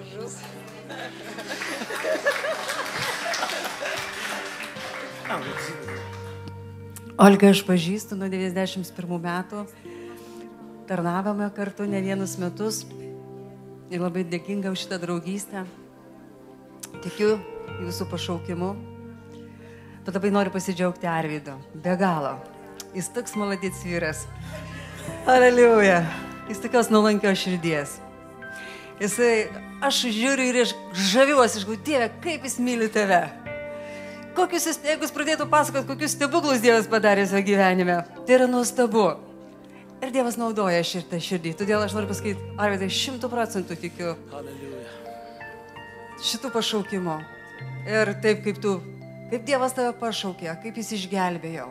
Speaker 11: Olga aš pažįstu nuo 91 metų. Tarnavome kartu ne vienus metus. Ir labai dėkinga už šitą draugystę. Tikiu jūsų pašaukimu. Bet labai noriu pasidžiaugti Arvydu. Be galo. Jis toks maladėts vyras. Aleliuja. Jis tokios nuolankios širdies. Jisai, aš žiūriu ir aš žaviuosi, aš galvoju, Dieve, kaip jis myli tave. Kokius jis, jeigu jis pradėtų pasakoti, kokius stebuklus Dievas padarė savo gyvenime. Tai yra nuostabu. Ir Dievas naudoja šitą širdį. Todėl aš noriu pasakyti, Arvydai, 100% tikiu šitų pašaukimo. Ir taip kaip tu, kaip Dievas tave pašaukė, kaip jis išgelbėjo.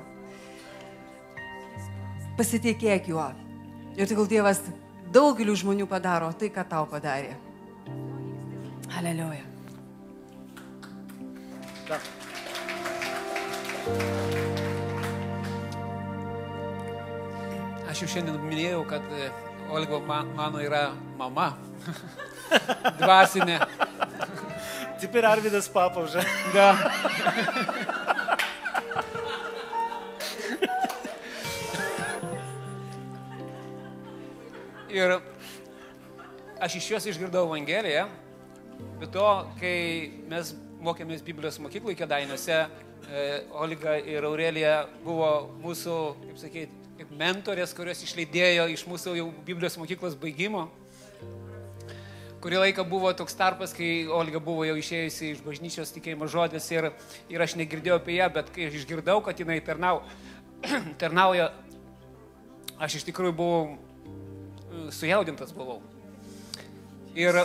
Speaker 11: Pasitikėk juo. Ir tegul Dievas daugeliu žmonių padaro tai, ką tau padarė. Aleliuja.
Speaker 8: Da.
Speaker 12: Aš jau šiandien minėjau, kad Olga mano yra mama. Dvasinė.
Speaker 8: Теперь Арвидас папа уже.
Speaker 12: Да. Ir aš iš jos išgirdau Evangeliją, bet to, kai mes mokėmės Biblijos mokykloje Kėdainiuose, Olga ir Aurelija buvo mūsų, kaip sakyti, kaip mentorės, kurios išleidėjo iš mūsų jau Biblijos mokyklos baigimo. Kurį laiką buvo toks tarpas, kai Olga buvo jau išėjusi iš bažnyčios tikėjimo žodis ir aš negirdėjau apie ją, bet kai aš išgirdau, kad jinai tarnauja, aš iš tikrųjų buvau sujaudintas buvau. Ir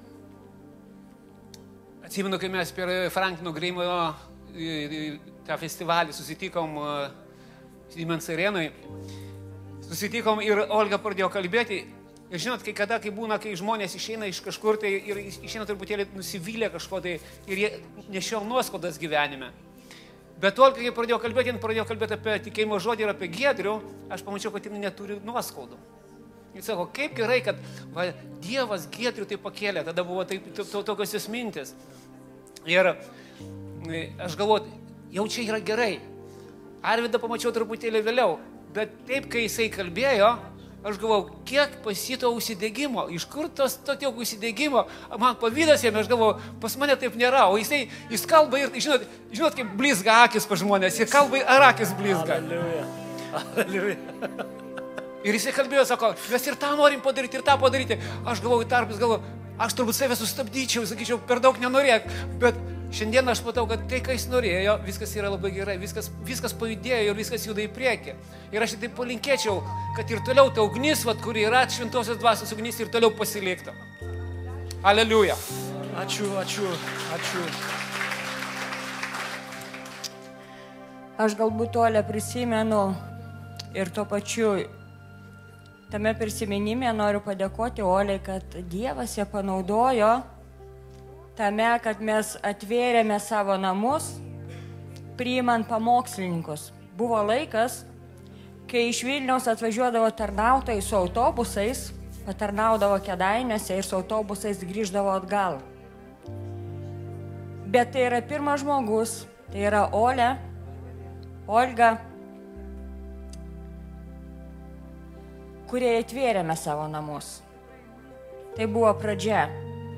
Speaker 12: atsimenu, kai mes per Franklino Grimo tą festivalį susitikom Siemens arenoj, susitikom ir Olga pradėjo kalbėti. Ir žinot, kai būna, kai žmonės išeina iš kažkur tai ir išeina truputėlį nusivylę kažko tai ir jie nešio nuoskaudas gyvenime. Bet Olga, kai pradėjo kalbėti apie tikėjimo žodį ir apie Giedrių, aš pamačiau, kad jis neturi nuoskaudų. Jis sako, kaip gerai, kad Dievas Giedrių tai pakėlė, tada buvo tokios jis mintis. Ir aš galvoju, jau čia yra gerai. Arvydą pamačiau truputėlį vėliau, bet taip, kai jisai kalbėjo, aš galvoju, kiek pasito užsidegimo, iš kur tos tokio užsidegimo, man pavydas jame, aš galvoju, pas mane taip nėra, o jis kalba ir, žinot, kaip blizga akis pa žmonės, jis kalba ir akis blizga.
Speaker 8: Aleliuja.
Speaker 12: Ir jisai kalbėjo, sako, mes ir tą norim padaryti, ir tą padaryti. Aš galvoju, tarpis galvoju, aš turbūt save sustabdyčiau, sakyčiau, per daug nenorėk, bet šiandien aš matau, kad tai, ką jis norėjo, viskas yra labai gerai, viskas pajudėjo ir viskas juda į priekį. Ir aš tai palinkėčiau, kad ir toliau ta ugnis, kuri yra šventosios dvasios ugnis, ir toliau pasiliktų. Aleliuja.
Speaker 8: Ačiū.
Speaker 13: Aš galbūt Olę prisimenu ir tuo pačiu tame prisiminime noriu padėkoti Olei, kad Dievas ją panaudojo tame, kad mes atvėrėme savo namus, priimant pamokslininkus. Buvo laikas, kai iš Vilniaus atvažiuodavo tarnautojai su autobusais, patarnaudavo Kėdainiuose ir su autobusais grįždavo atgal. Bet tai yra pirmas žmogus, tai yra Olga, kurie atvėrėme savo namus. Tai buvo pradžia.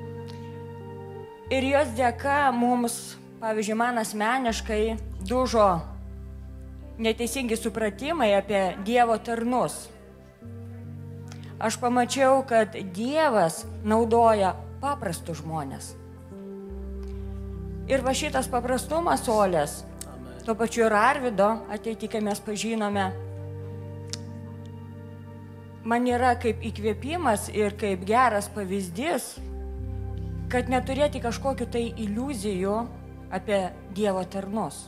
Speaker 13: Ir jos dėka mums, pavyzdžiui, man asmeniškai dužo neteisingi supratimai apie Dievo tarnus. Aš pamačiau, kad Dievas naudoja paprastus žmonės. Ir va šitas paprastumas Olės, tuo pačiu ir Arvydo, ateity, kai mes pažinome, man yra kaip įkvėpimas ir kaip geras pavyzdys, kad neturėti kažkokių tai iliuzijų apie Dievo tarnus.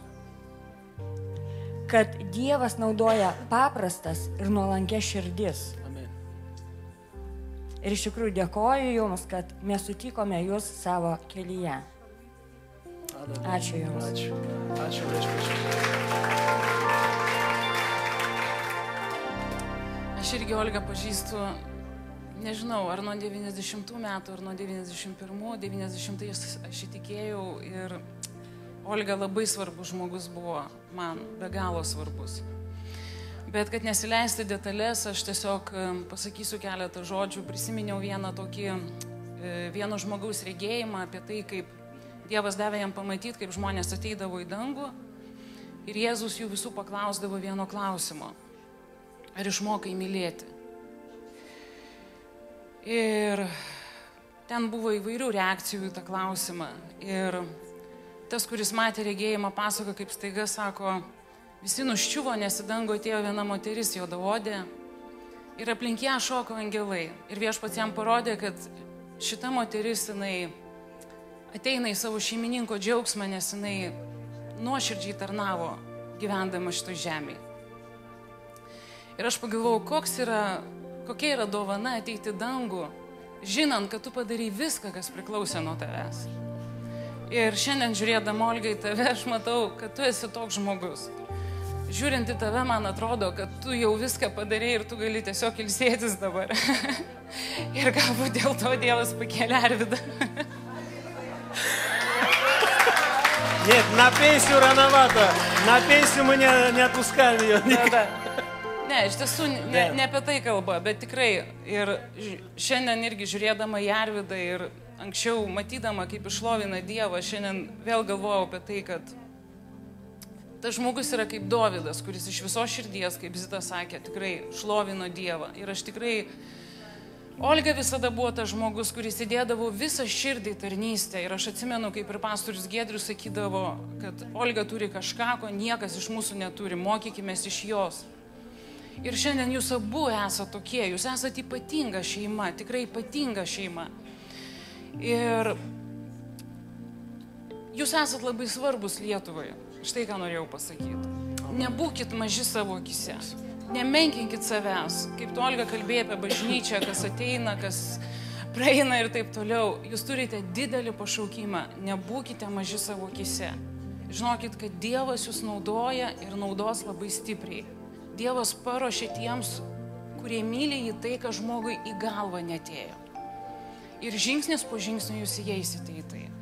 Speaker 13: Kad Dievas naudoja paprastas ir nuolankės širdis.
Speaker 8: Amen.
Speaker 13: Ir iš tikrųjų dėkoju Jums, kad mes sutikome Jūs savo kelyje. Ačiū Jums.
Speaker 8: Ačiū.
Speaker 9: Aš irgi Olgą pažįstu, nežinau, ar nuo 90 metų, ar nuo 91, 90 aš įtikėjau ir Olga labai svarbus žmogus buvo, man be galo svarbus. Bet kad nesileisti detalės, aš tiesiog pasakysiu keletą žodžių, prisiminiau vieno žmogaus regėjimą apie tai, kaip Dievas davė jam pamatyti, kaip žmonės ateidavo į dangų ir Jėzus jų visų paklausdavo vieno klausimo. Ar išmokai mylėti? Ir ten buvo įvairių reakcijų į tą klausimą. Ir tas, kuris matė regėjimą, pasako, kaip staiga sako, visi nuščiuvo, nes į dangų atėjo viena moteris juodaodė ir aplink ją šoko angelai. Ir viešpats jam parodė, kad šita moteris, jinai ateina į savo šeimininko džiaugsmą, nes jinai nuoširdžiai tarnavo gyvendama šitoj žemėje. Ir aš pagalvojau, kokia yra dovana ateiti dangų, žinant, kad tu padarai viską, kas priklausė nuo tavęs. Ir šiandien žiūrėdama Olgai tave, aš matau, kad tu esi toks žmogus. Žiūrint į tave, man atrodo, kad tu jau viską padarai ir tu gali tiesiog ilsėtis dabar. Ir galbūt dėl to Dievas pakėlė Arvydą.
Speaker 8: Нет, на пенсию рановато. На пенсию мы не отпускали ее.
Speaker 9: Ne, iš tiesų ne apie tai kalba, bet tikrai ir šiandien irgi žiūrėdama į Arvydą ir anksčiau matydama, kaip išlovina Dievą, šiandien vėl galvojau apie tai, kad tas žmogus yra kaip Dovydas, kuris iš viso širdies, kaip Zita sakė, tikrai šlovino Dievą. Ir aš tikrai, Olga visada buvo tas žmogus, kuris įdėdavo visą širdį tarnystę. Ir aš atsimenu, kaip ir pastorius Giedrius sakydavo, kad Olga turi kažką, ko niekas iš mūsų neturi, mokykimės iš jos. Ir šiandien jūs abu esate tokie, jūs esate ypatinga šeima, tikrai ypatinga šeima. Ir jūs esate labai svarbus Lietuvai. Štai ką norėjau pasakyti. Nebūkit maži savo akise.
Speaker 14: nemenkinkit savęs. Kaip tu, Olga, kalbėjai apie bažnyčią, kas ateina, kas praeina ir taip toliau. Jūs turite didelį pašaukimą, nebūkite maži savo akise. Žinokit, kad Dievas jūs naudoja ir naudos labai stipriai. Dievas paruošė tiems, kurie myli jį tai, kad žmogui į galvą netėjo. Ir žingsnis po žingsnio jūs įeisite į tai.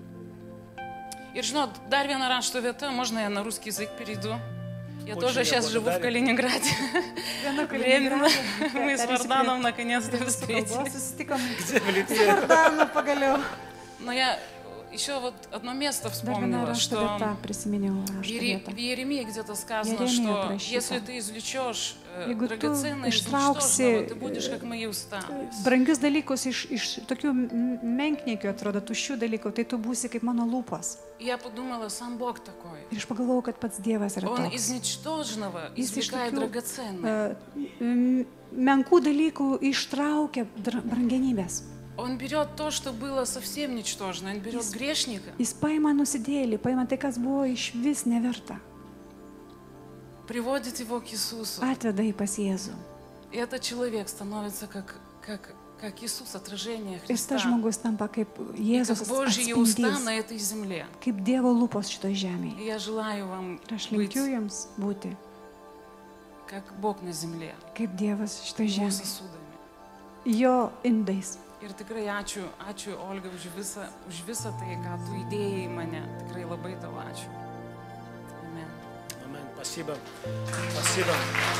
Speaker 14: И жнот, dar viena rašto vieta, можно я на русский язык перейду? Я тоже сейчас живу в Калининграде. Временно. Мы с Варданом наконец-то встретились.
Speaker 8: Где в Литве?
Speaker 7: Вардану поголел.
Speaker 14: Но я еще вот одно место вспомнила, что в Иеремии где-то сказано, что если ты извлечешь драгоценное из ничтожного, ты будешь как мои уста.
Speaker 7: Brangius dalykus iš tokių menkniekių, atrodo, tuščių dalykų, tai tu būsi kaip mano lūpos.
Speaker 14: Я подумала, сам Бог такой.
Speaker 7: Ir aš pagalvojau, kad pats Dievas yra
Speaker 14: Он
Speaker 7: toks.
Speaker 14: из ничтожного извлекает драгоценное.
Speaker 7: Menkų dalykų ištraukia brangenybės.
Speaker 14: Он берет то, что было совсем ничтожно, он берет грешника.
Speaker 7: Jis paima nusidėlį, paima tai, kas buvo iš vis neverta.
Speaker 14: Приводит его к Иисусу.
Speaker 7: Atveda jį pas Jėzų.
Speaker 14: И этот человек становится как Иисус, отражение
Speaker 7: Ir
Speaker 14: Христа.
Speaker 7: tas žmogus tampa kaip
Speaker 14: И
Speaker 7: Jėzus
Speaker 14: как Божьи уста
Speaker 7: atspindys,
Speaker 14: на этой земле.
Speaker 7: kaip Dievo lūpos šitoj
Speaker 14: И
Speaker 7: žemėje.
Speaker 14: я желаю вам
Speaker 7: Ir aš
Speaker 14: быть
Speaker 7: linkiu jums būti
Speaker 14: как Бог на земле,
Speaker 7: kaip Dievas šitoj
Speaker 14: Его
Speaker 7: žemėje.
Speaker 14: сосудами.
Speaker 7: Jo indais.
Speaker 14: Ir tikrai ačiū, Olga, už visą tai, ką tu įdėjai į mane. Tikrai labai tau ačiū. Amen.
Speaker 8: Amen. Спасибо. Спасибо.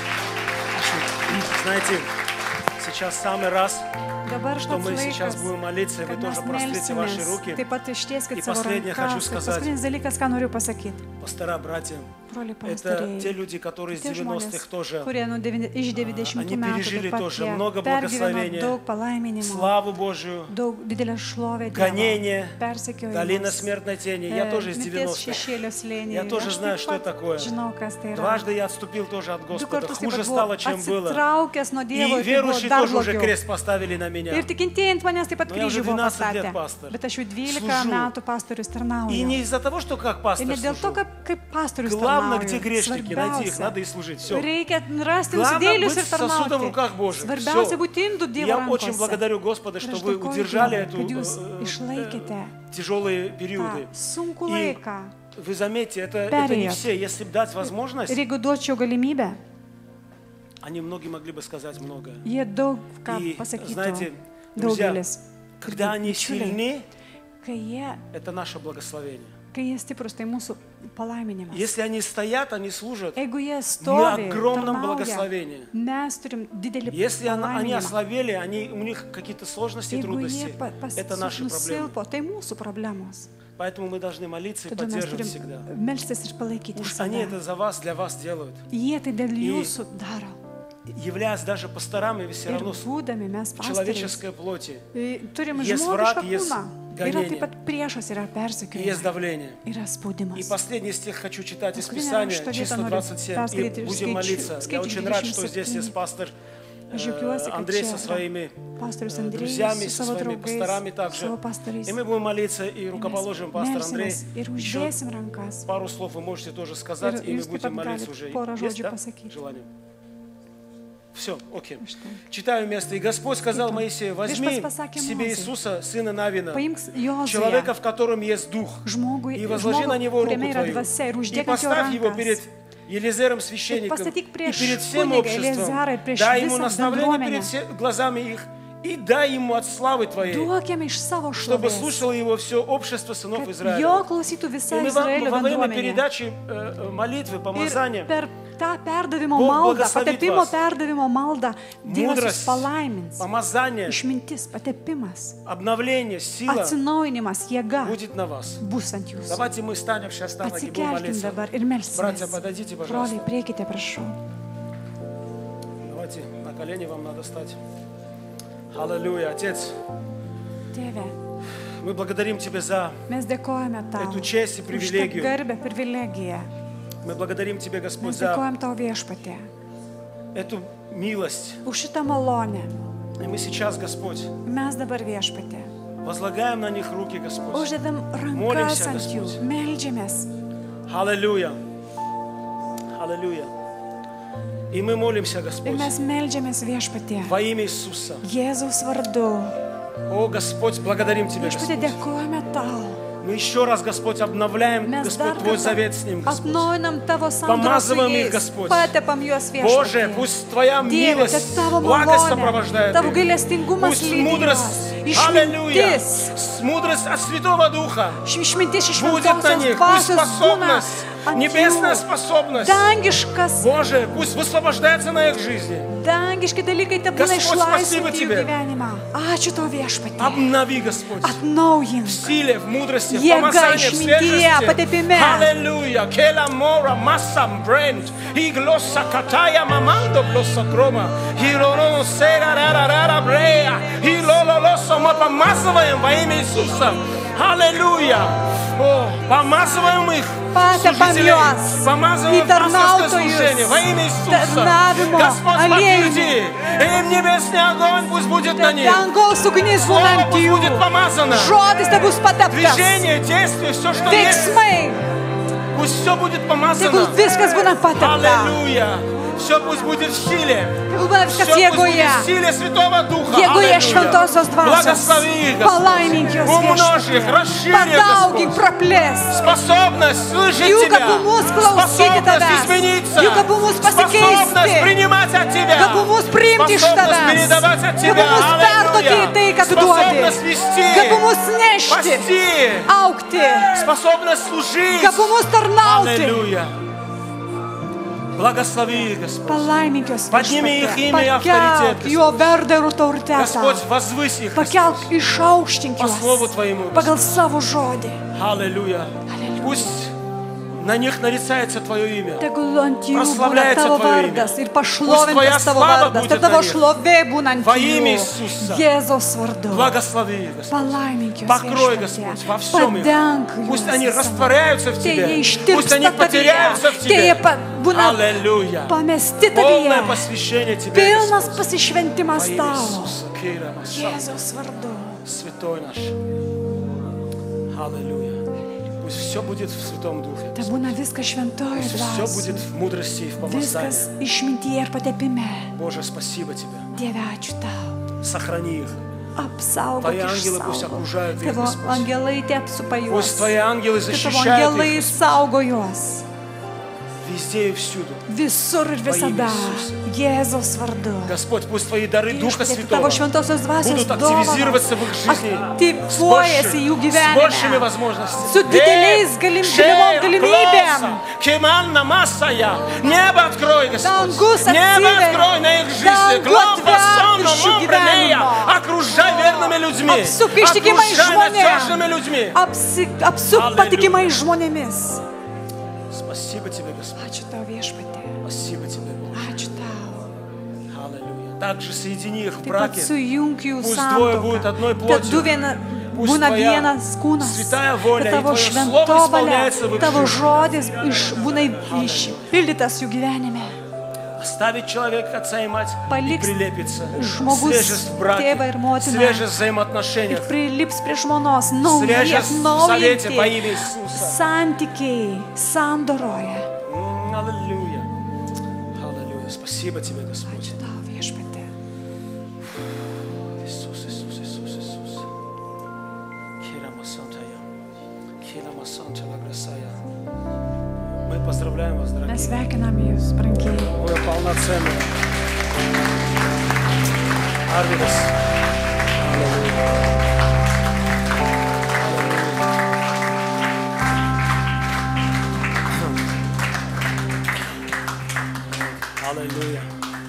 Speaker 8: Знаете, сейчас самый раз, что мы сейчас будем молиться, и вы тоже прострите ваши руки. И последнее хочу сказать. Пастора, братья, это те люди, которые из 90-х тоже, они пережили тоже много благословения, славу Божию, гонение, долина смертной тени. Я тоже из 90-х. Я тоже знаю, что это такое. Дважды я отступил тоже от Господа. Хуже стало, чем было. И верующие тоже уже крест поставили на меня. Но я уже 12 лет пастор. Служу. И не из-за того, что как пастор служу. Главное, где грешники, найти их, надо и служить. Все. Главное быть сосудом в руках Божьих. Все. Я очень благодарю Господа, что вы удержали эту тяжелые периоды. И вы заметьте, это не все. Если бы дать возможность, они многие могли бы сказать многое. И знаете, друзья, когда они сильны, это наше благословение. Если они стоят, они служат, мы огромном благословении. Если они ослабели, у них какие-то сложности, трудности, это наши проблемы. Поэтому мы должны молиться и поддерживать всегда. Уж они это за вас, для вас делают. И являясь даже пасторами, вы все равно в человеческой плоти. Есть враг, есть гонение, есть давление. И последний стих хочу читать из Писания, числа 27, и будем молиться. Я очень рад, что здесь есть пастор Андрей со своими друзьями, со своими пасторами также. И мы будем молиться и рукоположим, пастор Андрей. Еще пару слов вы можете тоже сказать, и мы будем молиться уже. Есть, да, желание? Все, окей. Читаю место. «И Господь сказал Моисею: возьми к себе Иисуса, сына Навина, человека, в котором есть дух, и возложи на него руку твою, и поставь его перед Елизером священником и перед всем обществом, дай ему наставление перед глазами их, и дай ему от славы Твоей, чтобы слушало его все общество сынов Израиля». И мы во время передачи молитвы, помазания, Бог благословит вас. Мудрость, помазание, обновление, сила будет на вас. Давайте мы станем сейчас там и будем молиться. Братья, подойдите, пожалуйста. Давайте, на колени вам надо стать. Аллилуйя, Отец. Мы благодарим Тебя за эту честь и привилегию. Мы благодарим Тебя, Господь, за эту милость. И мы сейчас, Господь, возлагаем на них руки, Господь. Молимся, Господь. Аллилуйя. Аллилуйя. И мы молимся,
Speaker 7: Ir
Speaker 8: Господь,
Speaker 7: mes meldžiamės viešpatie.
Speaker 8: во имя Иисуса.
Speaker 7: Jėzaus vardu.
Speaker 8: О, Господь, благодарим Тебя,
Speaker 7: Viešpatie,
Speaker 8: Господь.
Speaker 7: dėkojame tau.
Speaker 8: Мы еще раз, Господь, обновляем,
Speaker 7: Mes
Speaker 8: Господь,
Speaker 7: dar
Speaker 8: Твой
Speaker 7: kartą
Speaker 8: завет с ним, Господь.
Speaker 7: atnaujinam tavo sandorą su
Speaker 8: Помазываем их,
Speaker 7: jais.
Speaker 8: Господь.
Speaker 7: Patepam juos
Speaker 8: Боже,
Speaker 7: viešpatie.
Speaker 8: пусть Твоя
Speaker 7: Dieve,
Speaker 8: милость,
Speaker 7: kad tavo
Speaker 8: благость
Speaker 7: malonė,
Speaker 8: сопровождает
Speaker 7: tavo
Speaker 8: их.
Speaker 7: gailestingumas
Speaker 8: Пусть
Speaker 7: lydi
Speaker 8: мудрость,
Speaker 7: juos.
Speaker 8: аллилуйя,
Speaker 7: Išmintis.
Speaker 8: мудрость от Святого Духа
Speaker 7: Išmintis iš
Speaker 8: будет на
Speaker 7: šventosios
Speaker 8: них. Пусть
Speaker 7: dvasios būna
Speaker 8: способность,
Speaker 7: ant
Speaker 8: небесная
Speaker 7: jų.
Speaker 8: способность,
Speaker 7: Dangiškas,
Speaker 8: Боже, пусть высвобождается на их жизни.
Speaker 7: dangiški dalykai te būna
Speaker 8: Господь, спасибо
Speaker 7: išlaisvinti jų
Speaker 8: Тебе.
Speaker 7: gyvenimą. Ačiū tau viešpatie.
Speaker 8: Обнови, Господь,
Speaker 7: Atnaujink.
Speaker 8: в силе, в мудрости, в
Speaker 7: Jėga,
Speaker 8: помазании, в
Speaker 7: išmintyje,
Speaker 8: свежести.
Speaker 7: patepime.
Speaker 8: Аллилуйя. Кела мора массам бренд. И глосса катая мамандо глосса крома. И лоло сера рара брея. И лоло мы помазываем во имя Иисуса. Аллилуйя. О, помазываем их.
Speaker 7: Patepam juos
Speaker 8: Помазываем
Speaker 7: į
Speaker 8: пасторское
Speaker 7: tarnautojus,
Speaker 8: служение во имя Иисуса.
Speaker 7: tarnavimo
Speaker 8: Господь,
Speaker 7: aliejumi.
Speaker 8: подтверди. Им небесный огонь пусть будет на них.
Speaker 7: Dangaus ugnis būna
Speaker 8: Слово
Speaker 7: ant
Speaker 8: пусть
Speaker 7: jų.
Speaker 8: будет помазано.
Speaker 7: Žodis te bus pateptas.
Speaker 8: Движение, действие, все, что есть.
Speaker 7: Veiksmai.
Speaker 8: Пусть все будет помазано.
Speaker 7: Tegul viskas būna patepta.
Speaker 8: Аллилуйя. Все пусть будет в силе.
Speaker 7: Tegul būna viskas
Speaker 8: Все пусть будет
Speaker 7: jėgoje.
Speaker 8: в силе Святого Духа.
Speaker 7: Jėgoje
Speaker 8: Аллилуйя.
Speaker 7: šventosios dvasios.
Speaker 8: Благослови их, Господь.
Speaker 7: Palaimink juos
Speaker 8: Умножь их,
Speaker 7: viešpatie.
Speaker 8: расшири их,
Speaker 7: Padaugink,
Speaker 8: Господь.
Speaker 7: praplėsk.
Speaker 8: Способность слышать
Speaker 7: Jų
Speaker 8: Тебя.
Speaker 7: gabumus klausyti
Speaker 8: Способность
Speaker 7: tavęs.
Speaker 8: измениться.
Speaker 7: Jų gabumus
Speaker 8: Способность
Speaker 7: pasikeisti.
Speaker 8: принимать от Тебя.
Speaker 7: Gabumus priimti iš
Speaker 8: Способность
Speaker 7: tavęs.
Speaker 8: передавать от Тебя.
Speaker 7: Gabumus perduoti
Speaker 8: Аллилуйя.
Speaker 7: tai, ką tu duodi.
Speaker 8: Способность вести.
Speaker 7: Gabumus nešti.
Speaker 8: Пасти.
Speaker 7: Augti.
Speaker 8: Способность служить.
Speaker 7: Gabumus tarnauti.
Speaker 8: Аллилуйя. Благослови их, Господь.
Speaker 7: Palaimink juos
Speaker 8: Подними их
Speaker 7: viešpatie.
Speaker 8: имя и авторитет,
Speaker 7: Pakelk jo vardą ir autoritetą.
Speaker 8: Господь, возвысь их,
Speaker 7: Pakelk, išaukštink
Speaker 8: по Слову
Speaker 7: juos
Speaker 8: Твоему.
Speaker 7: pagal savo žodį.
Speaker 8: Аллилуйя. Пусть на них нарицается Твое имя.
Speaker 7: Tegul ant jų būna
Speaker 8: Прославляется
Speaker 7: tavo
Speaker 8: Твое имя.
Speaker 7: vardas ir
Speaker 8: Пусть Твоя
Speaker 7: pašlovintas tavo
Speaker 8: слава
Speaker 7: vardas.
Speaker 8: будет
Speaker 7: Ir tavo
Speaker 8: на них.
Speaker 7: šlovė būna ant
Speaker 8: Во имя
Speaker 7: jų.
Speaker 8: Иисуса.
Speaker 7: Jėzaus vardu.
Speaker 8: Благослови их, Господь.
Speaker 7: Palaimink juos
Speaker 8: Покрой,
Speaker 7: viešpatie.
Speaker 8: Господь, во всем их.
Speaker 7: Padenk
Speaker 8: Пусть
Speaker 7: juos
Speaker 8: они
Speaker 7: visame.
Speaker 8: растворяются в
Speaker 7: Tie
Speaker 8: Тебе.
Speaker 7: jie
Speaker 8: Пусть они
Speaker 7: ištirpsta tavyje.
Speaker 8: потеряются в
Speaker 7: Tie jie
Speaker 8: Тебе.
Speaker 7: būna
Speaker 8: Аллилуйя.
Speaker 7: pamesti
Speaker 8: Полное
Speaker 7: tavyje.
Speaker 8: посвящение Тебе,
Speaker 7: Pilnas
Speaker 8: Господь.
Speaker 7: pasišventimas
Speaker 8: Во имя
Speaker 7: tavo.
Speaker 8: Иисуса. Кира, Маша.
Speaker 7: Jėzaus vardu.
Speaker 8: Святой наш. Аллилуйя. Пусть все будет в Святом Духе.
Speaker 7: Te būna viskas šventoje
Speaker 8: Пусть все
Speaker 7: dvasioje.
Speaker 8: будет в мудрости и в помазании.
Speaker 7: Viskas išmintyje ir patepime.
Speaker 8: Боже, спасибо Тебе.
Speaker 7: Dieve, ačiū tau.
Speaker 8: Сохрани их.
Speaker 7: Apsaugok,
Speaker 8: Твои ангелы пусть
Speaker 7: išsaugok.
Speaker 8: окружают их,
Speaker 7: Tavo
Speaker 8: Господь.
Speaker 7: angelai te apsupa juos.
Speaker 8: Пусть Твои ангелы
Speaker 7: Kad tavo
Speaker 8: защищают
Speaker 7: angelai
Speaker 8: их
Speaker 7: saugo juos.
Speaker 8: везде и всюду.
Speaker 7: Visur ir visada. Jėzaus vardu.
Speaker 8: Господь, пусть Твои дары Духа
Speaker 7: Viešpatie,
Speaker 8: Святого
Speaker 7: tavo šventosios dvasios
Speaker 8: будут активизироваться в их жизни
Speaker 7: aktyvuojasi jų
Speaker 8: с большими
Speaker 7: gyvenime.
Speaker 8: возможностями.
Speaker 7: Su dideliais galimybėm.
Speaker 8: Кеманна Массая. Небо открой, Господь.
Speaker 7: Dangus
Speaker 8: Небо
Speaker 7: atsiveria.
Speaker 8: открой на их жизни.
Speaker 7: Dangu
Speaker 8: Глоба
Speaker 7: atverk
Speaker 8: Соно
Speaker 7: virš jų
Speaker 8: Мобренея.
Speaker 7: gyvenimo.
Speaker 8: Окружай верными людьми.
Speaker 7: Apsuk ištikimais
Speaker 8: Окружай надежными
Speaker 7: žmonėmis.
Speaker 8: людьми.
Speaker 7: Apsuk
Speaker 8: Аллилуйя.
Speaker 7: patikimais žmonėmis.
Speaker 8: Спасибо Тебе, Господь.
Speaker 7: Ačiū tau viešpatie.
Speaker 8: Спасибо Тебе, Бог.
Speaker 7: Ačiū tau.
Speaker 8: Аллилуйя. Также соедини их в
Speaker 7: Taip pat
Speaker 8: браке.
Speaker 7: sujunk jų
Speaker 8: Пусть двое будут
Speaker 7: santuoką.
Speaker 8: одной
Speaker 7: Kad du
Speaker 8: плотью.
Speaker 7: viena
Speaker 8: Пусть
Speaker 7: būna
Speaker 8: Твоя
Speaker 7: vienas kūnas.
Speaker 8: святая воля
Speaker 7: Kad
Speaker 8: и
Speaker 7: tavo
Speaker 8: Твое Слово исполняется в
Speaker 7: šventovalė,
Speaker 8: их
Speaker 7: tavo
Speaker 8: жизни.
Speaker 7: žodis būna išpildytas jų gyvenime.
Speaker 8: Оставить человека, отца и мать, и
Speaker 7: Paliks
Speaker 8: прилепиться.
Speaker 7: žmogus
Speaker 8: Свежесть в браке,
Speaker 7: tėvą ir motiną.
Speaker 8: свежесть в
Speaker 7: Ir
Speaker 8: взаимоотношениях,
Speaker 7: prilips prie žmonos. Naujai
Speaker 8: свежесть в совете по имя
Speaker 7: atnaujinti
Speaker 8: Иисуса.
Speaker 7: santykiai sandoroje.
Speaker 8: Аллилуйя. Аллилуйя. Спасибо Тебе, Господь.
Speaker 7: Ačiū tau viešpatie.
Speaker 8: Иисус, Иисус, Иисус, Иисус. Кирама Сантая. Кирама Санта Лаграсая. Мы поздравляем вас, дорогие.
Speaker 7: Mes sveikinam jūs, brangieji.
Speaker 8: Вы полноценные. Арвидас. Аллилуйя. Аллилуйя.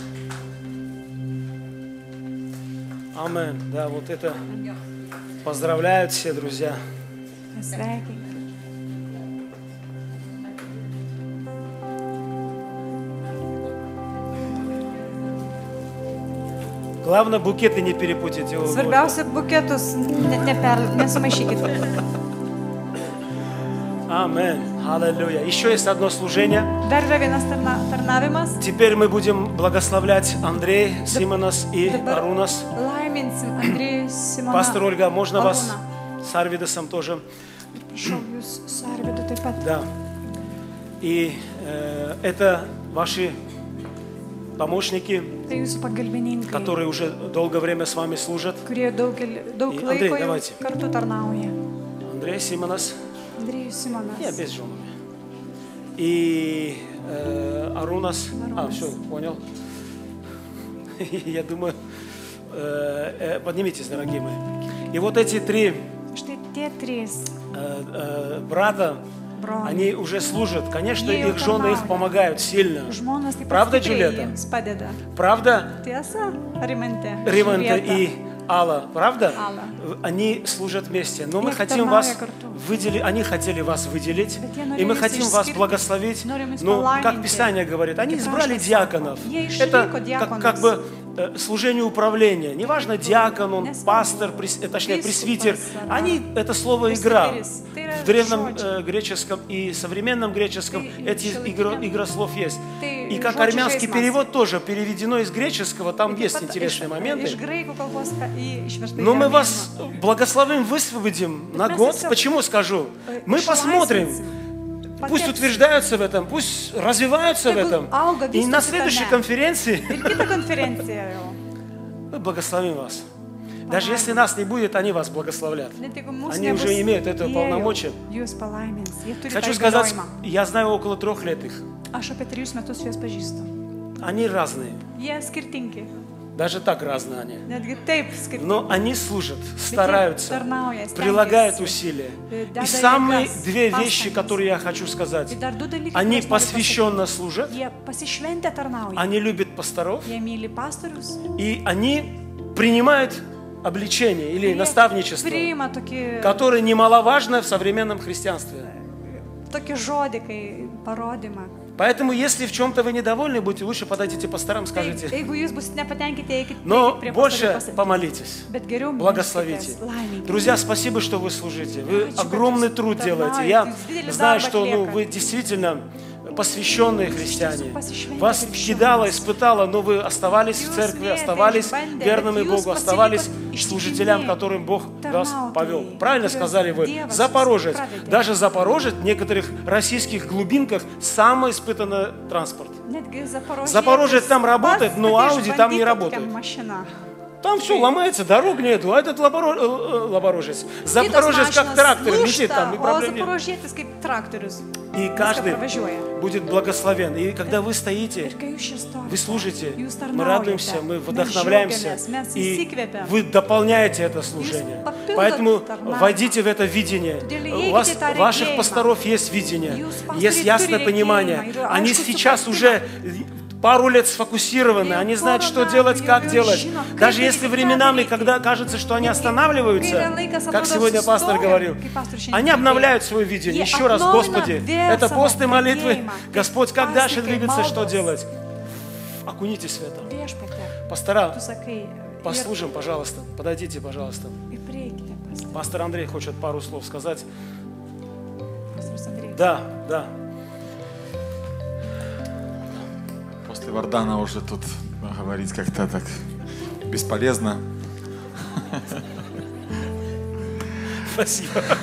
Speaker 8: Амен. Да, вот это поздравляют все друзья.
Speaker 7: Mes sveikinam.
Speaker 8: Главное, букеты не перепутайте.
Speaker 7: Svarbiausia, buketus nesumaišykit.
Speaker 8: Амен. Аллилуйя. Еще есть одно служение.
Speaker 7: Dar yra vienas tarnavimas.
Speaker 8: Теперь мы будем благословлять Андрей, Симонас и Арунас.
Speaker 7: Laiminsim Andrėjų Simoną.
Speaker 8: Пастор Ольга, можно вас
Speaker 7: Arūną.
Speaker 8: с Арвидасом тоже?
Speaker 7: Prašau jūs su Arvidu taip pat.
Speaker 8: Да. И это ваши помощники,
Speaker 7: Tai jūsų pagalbininkai,
Speaker 8: которые уже долгое время с вами служат.
Speaker 7: kurie daug
Speaker 8: И,
Speaker 7: laiko
Speaker 8: Андрей,
Speaker 7: jau
Speaker 8: давайте.
Speaker 7: kartu tarnauja.
Speaker 8: Андрей Симонас.
Speaker 7: Andrėjus Simonas.
Speaker 8: Не, без женами. И Арунас. Все, понял. Я думаю, поднимитесь, дорогие мои. И вот эти три
Speaker 7: Štai tie trys
Speaker 8: брата,
Speaker 7: broliai.
Speaker 8: они уже служат. Конечно,
Speaker 7: Jie jau
Speaker 8: их жены их
Speaker 7: tarnauja.
Speaker 8: помогают сильно.
Speaker 7: Žmonos taip pat
Speaker 8: Правда,
Speaker 7: stipriai
Speaker 8: Джульетта?
Speaker 7: jiems padeda.
Speaker 8: Правда,
Speaker 7: Tiesa, Rimantė?
Speaker 8: Риманта
Speaker 7: Julieta?
Speaker 8: и Алла? Правда?
Speaker 7: Алла.
Speaker 8: Они служат вместе. Но мы
Speaker 7: Jie
Speaker 8: хотим
Speaker 7: tarnauja
Speaker 8: вас
Speaker 7: kartu.
Speaker 8: выделить, они хотели вас выделить,
Speaker 7: Bet jie
Speaker 8: и мы
Speaker 7: norėjo
Speaker 8: хотим
Speaker 7: jus
Speaker 8: вас
Speaker 7: išskirti.
Speaker 8: благословить.
Speaker 7: Norim jus
Speaker 8: Ну, как
Speaker 7: palaiminti.
Speaker 8: Писание говорит, они
Speaker 7: Kaip
Speaker 8: избрали
Speaker 7: raštas
Speaker 8: диаконов.
Speaker 7: sako, jie
Speaker 8: Это
Speaker 7: išrinko
Speaker 8: как бы
Speaker 7: diakonus.
Speaker 8: служение управления. Неважно, диакон, он,
Speaker 7: Nesvarbu.
Speaker 8: пастор, точнее,
Speaker 7: Vyskupas
Speaker 8: пресвитер.
Speaker 7: ar
Speaker 8: Они, это слово «игра».
Speaker 7: prasviteris. Tai yra
Speaker 8: В древнем
Speaker 7: žodžiai.
Speaker 8: греческом и современном греческом
Speaker 7: Tai
Speaker 8: эти
Speaker 7: šiuolaikiniam-
Speaker 8: игрослов есть.
Speaker 7: Tai
Speaker 8: И как
Speaker 7: žodžių
Speaker 8: армянский
Speaker 7: žaismas.
Speaker 8: перевод тоже переведено из греческого, там
Speaker 7: Taip
Speaker 8: есть
Speaker 7: pat
Speaker 8: интересные моменты.
Speaker 7: Iš graikų kalbos išversta į
Speaker 8: Но мы
Speaker 7: armėnų.
Speaker 8: вас благословим, высвободим на
Speaker 7: мы
Speaker 8: год.
Speaker 7: сейчас,
Speaker 8: Почему скажу? Мы
Speaker 7: išlaisvinsim.
Speaker 8: посмотрим. Пусть
Speaker 7: Pateks.
Speaker 8: утверждаются в этом, пусть развиваются в
Speaker 7: Tegul
Speaker 8: этом.
Speaker 7: auga,
Speaker 8: И на
Speaker 7: vystosi
Speaker 8: следующей
Speaker 7: tame.
Speaker 8: конференции
Speaker 7: Ir kita konferencija jau.
Speaker 8: мы благословим вас. Даже если нас не будет, они вас благословлят.
Speaker 7: Net jeigu mūsų
Speaker 8: Они
Speaker 7: nebus,
Speaker 8: уже имеют это
Speaker 7: jie
Speaker 8: полномочия.
Speaker 7: Jūs palaimins. Jie turi
Speaker 8: Хочу
Speaker 7: tą
Speaker 8: сказать,
Speaker 7: įgaliojimą.
Speaker 8: я знаю около 3 лет их.
Speaker 7: Aš apie 3 metus juos pažįstu.
Speaker 8: Они разные.
Speaker 7: Jie skirtingi.
Speaker 8: Даже так разные они.
Speaker 7: Netgi taip skirtingi.
Speaker 8: Но они служат,
Speaker 7: Bet jie
Speaker 8: стараются,
Speaker 7: tarnauja,
Speaker 8: прилагают
Speaker 7: stengiasi.
Speaker 8: усилия.
Speaker 7: Deda
Speaker 8: И самые
Speaker 7: jėgas,
Speaker 8: две вещи,
Speaker 7: pastangas.
Speaker 8: которые я хочу сказать.
Speaker 7: Ir dar du dalykai,
Speaker 8: Они
Speaker 7: kuriuos noriu
Speaker 8: посвященно
Speaker 7: pasakyti.
Speaker 8: служат,
Speaker 7: Jie pasišventę tarnauja.
Speaker 8: они любят пасторов,
Speaker 7: Jie myli pastorius.
Speaker 8: и они принимают обличение или
Speaker 7: Ir jie
Speaker 8: наставничество,
Speaker 7: priima tokį,
Speaker 8: которое немаловажно в современном христианстве.
Speaker 7: tokį žodį, kai parodymą.
Speaker 8: Поэтому, если в чем-то вы недовольны будете, лучше подойдите пасторам,
Speaker 7: Tai,
Speaker 8: скажите.
Speaker 7: jeigu jūs busite nepatenkinti, eikite
Speaker 8: Но
Speaker 7: prie pastorių
Speaker 8: больше
Speaker 7: pasakyti.
Speaker 8: помолитесь.
Speaker 7: Bet geriau
Speaker 8: Благословите.
Speaker 7: melskitės, laiminkite.
Speaker 8: Друзья, спасибо, что вы служите. Вы
Speaker 7: Ačiū, kad
Speaker 8: огромный
Speaker 7: jūs
Speaker 8: труд делаете.
Speaker 7: tarnaujate,
Speaker 8: Я
Speaker 7: jūs didelį
Speaker 8: знаю,
Speaker 7: darbą
Speaker 8: что
Speaker 7: atliekat.
Speaker 8: вы действительно посвященные христиане.
Speaker 7: посвященные
Speaker 8: Вас
Speaker 7: христиане.
Speaker 8: кидало, испытало, но вы оставались в
Speaker 7: Jūs
Speaker 8: церкви,
Speaker 7: mėtė,
Speaker 8: оставались
Speaker 7: išbandė,
Speaker 8: верными
Speaker 7: bet jūs
Speaker 8: Богу, оставались
Speaker 7: pasilikot
Speaker 8: служителям,
Speaker 7: ištikimi
Speaker 8: которым Бог вас
Speaker 7: tarnautojai,
Speaker 8: повел. Правильно
Speaker 7: kuriuos
Speaker 8: сказали вы?
Speaker 7: Dievas
Speaker 8: Запорожец.
Speaker 7: pravedė.
Speaker 8: Даже Запорожец в некоторых российских глубинках самый испытанный транспорт.
Speaker 7: Netgi
Speaker 8: Запорожец там работает, но
Speaker 7: pats
Speaker 8: Ауди там не
Speaker 7: išbandyta
Speaker 8: работает.
Speaker 7: tokia mašina.
Speaker 8: Там все ломается, дорог нету, а этот Запорожец. Запорожец
Speaker 7: Kitos
Speaker 8: как
Speaker 7: mašinos
Speaker 8: трактор летит,
Speaker 7: lūžta,
Speaker 8: там и
Speaker 7: o
Speaker 8: проблем нет.
Speaker 7: Zaporožietis kaip traktorius.
Speaker 8: И каждый
Speaker 7: pravažiuoja.
Speaker 8: будет благословен. И когда вы стоите,
Speaker 7: Ir kai jūs čia stovite,
Speaker 8: вы служите,
Speaker 7: jūs
Speaker 8: мы радуемся,
Speaker 7: tarnaujate,
Speaker 8: мы
Speaker 7: mes
Speaker 8: вдохновляемся,
Speaker 7: džiaugiamės, mes
Speaker 8: и
Speaker 7: įsikvepiam.
Speaker 8: вы дополняете это служение.
Speaker 7: papildot
Speaker 8: Поэтому
Speaker 7: tarnavimą.
Speaker 8: войдите в это видение.
Speaker 7: Todėl
Speaker 8: У вас,
Speaker 7: įeikite į tą
Speaker 8: ваших
Speaker 7: regėjimą.
Speaker 8: пасторов есть видение,
Speaker 7: Jūs, pastoriai,
Speaker 8: есть ясное
Speaker 7: turi
Speaker 8: понимание.
Speaker 7: regėjimą ir
Speaker 8: Они
Speaker 7: aiškų
Speaker 8: сейчас
Speaker 7: supratimą.
Speaker 8: уже пару лет сфокусированы, они знают, что делать, как делать. Даже если временами, когда кажется, что они останавливаются, как сегодня пастор говорил, они обновляют свое видение. Еще раз, Господи, это пост и молитвы. Господь, как дальше двигаться, что делать? Окунитесь в это.
Speaker 7: Viešpatie,
Speaker 8: Пастора,
Speaker 7: tu sakai,
Speaker 8: послужим, пожалуйста. Подойдите, пожалуйста.
Speaker 7: ir prieikite pas
Speaker 8: Пастор Андрей хочет пару слов сказать.
Speaker 7: pastorius Andrėjus.
Speaker 8: Да.
Speaker 15: После Вардана уже тут говорить как-то так бесполезно.
Speaker 8: Спасибо.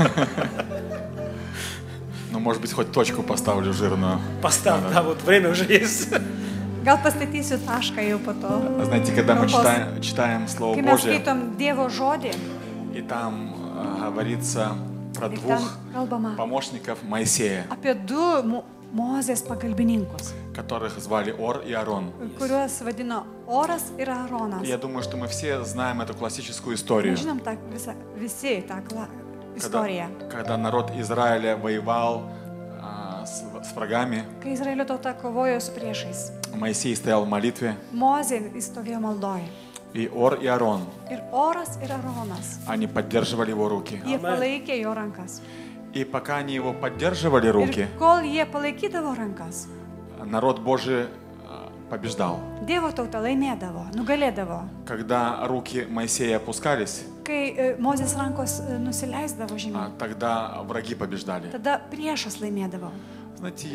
Speaker 15: Ну, может быть, хоть точку поставлю жирную.
Speaker 8: Поставь, да, вот время уже есть.
Speaker 7: Gal pastatysiu tašką jau po to.
Speaker 15: Знаете, когда мы
Speaker 7: Kalbos.
Speaker 15: читаем Слово
Speaker 7: Kai mes
Speaker 15: Божье,
Speaker 7: skaitom Dievo žodį,
Speaker 15: и там говорится про
Speaker 7: ir ten
Speaker 15: двух
Speaker 7: kalbama
Speaker 15: помощников Моисея,
Speaker 7: apie du Mozės pagalbininkus,
Speaker 15: которых звали Ор и Арон.
Speaker 7: kuriuos vadino Oras ir Aaronas.
Speaker 15: Я думаю, что мы все знаем эту классическую историю,
Speaker 7: Mes žinom tą visi tą istoriją.
Speaker 15: когда народ Израиля воевал с врагами.
Speaker 7: Kai Izraelio tauta kovojo su priešais,
Speaker 15: Моисей стоял в молитве,
Speaker 7: Mozė įstovėjo maldoje.
Speaker 15: и Ор и Арон,
Speaker 7: Ir Oras ir Aaronas,
Speaker 15: они поддерживали его руки.
Speaker 7: jie palaikė jo rankas.
Speaker 15: И пока они его поддерживали руки,
Speaker 7: Ir kol jie palaikydavo rankas,
Speaker 15: народ Божий побеждал.
Speaker 7: Dievo tauta laimėdavo, nugalėdavo.
Speaker 15: Когда руки Моисея опускались,
Speaker 7: Kai Mozės rankos nusileisdavo žemyn,
Speaker 15: тогда враги побеждали.
Speaker 7: tada priešas laimėdavo.
Speaker 15: Знаете,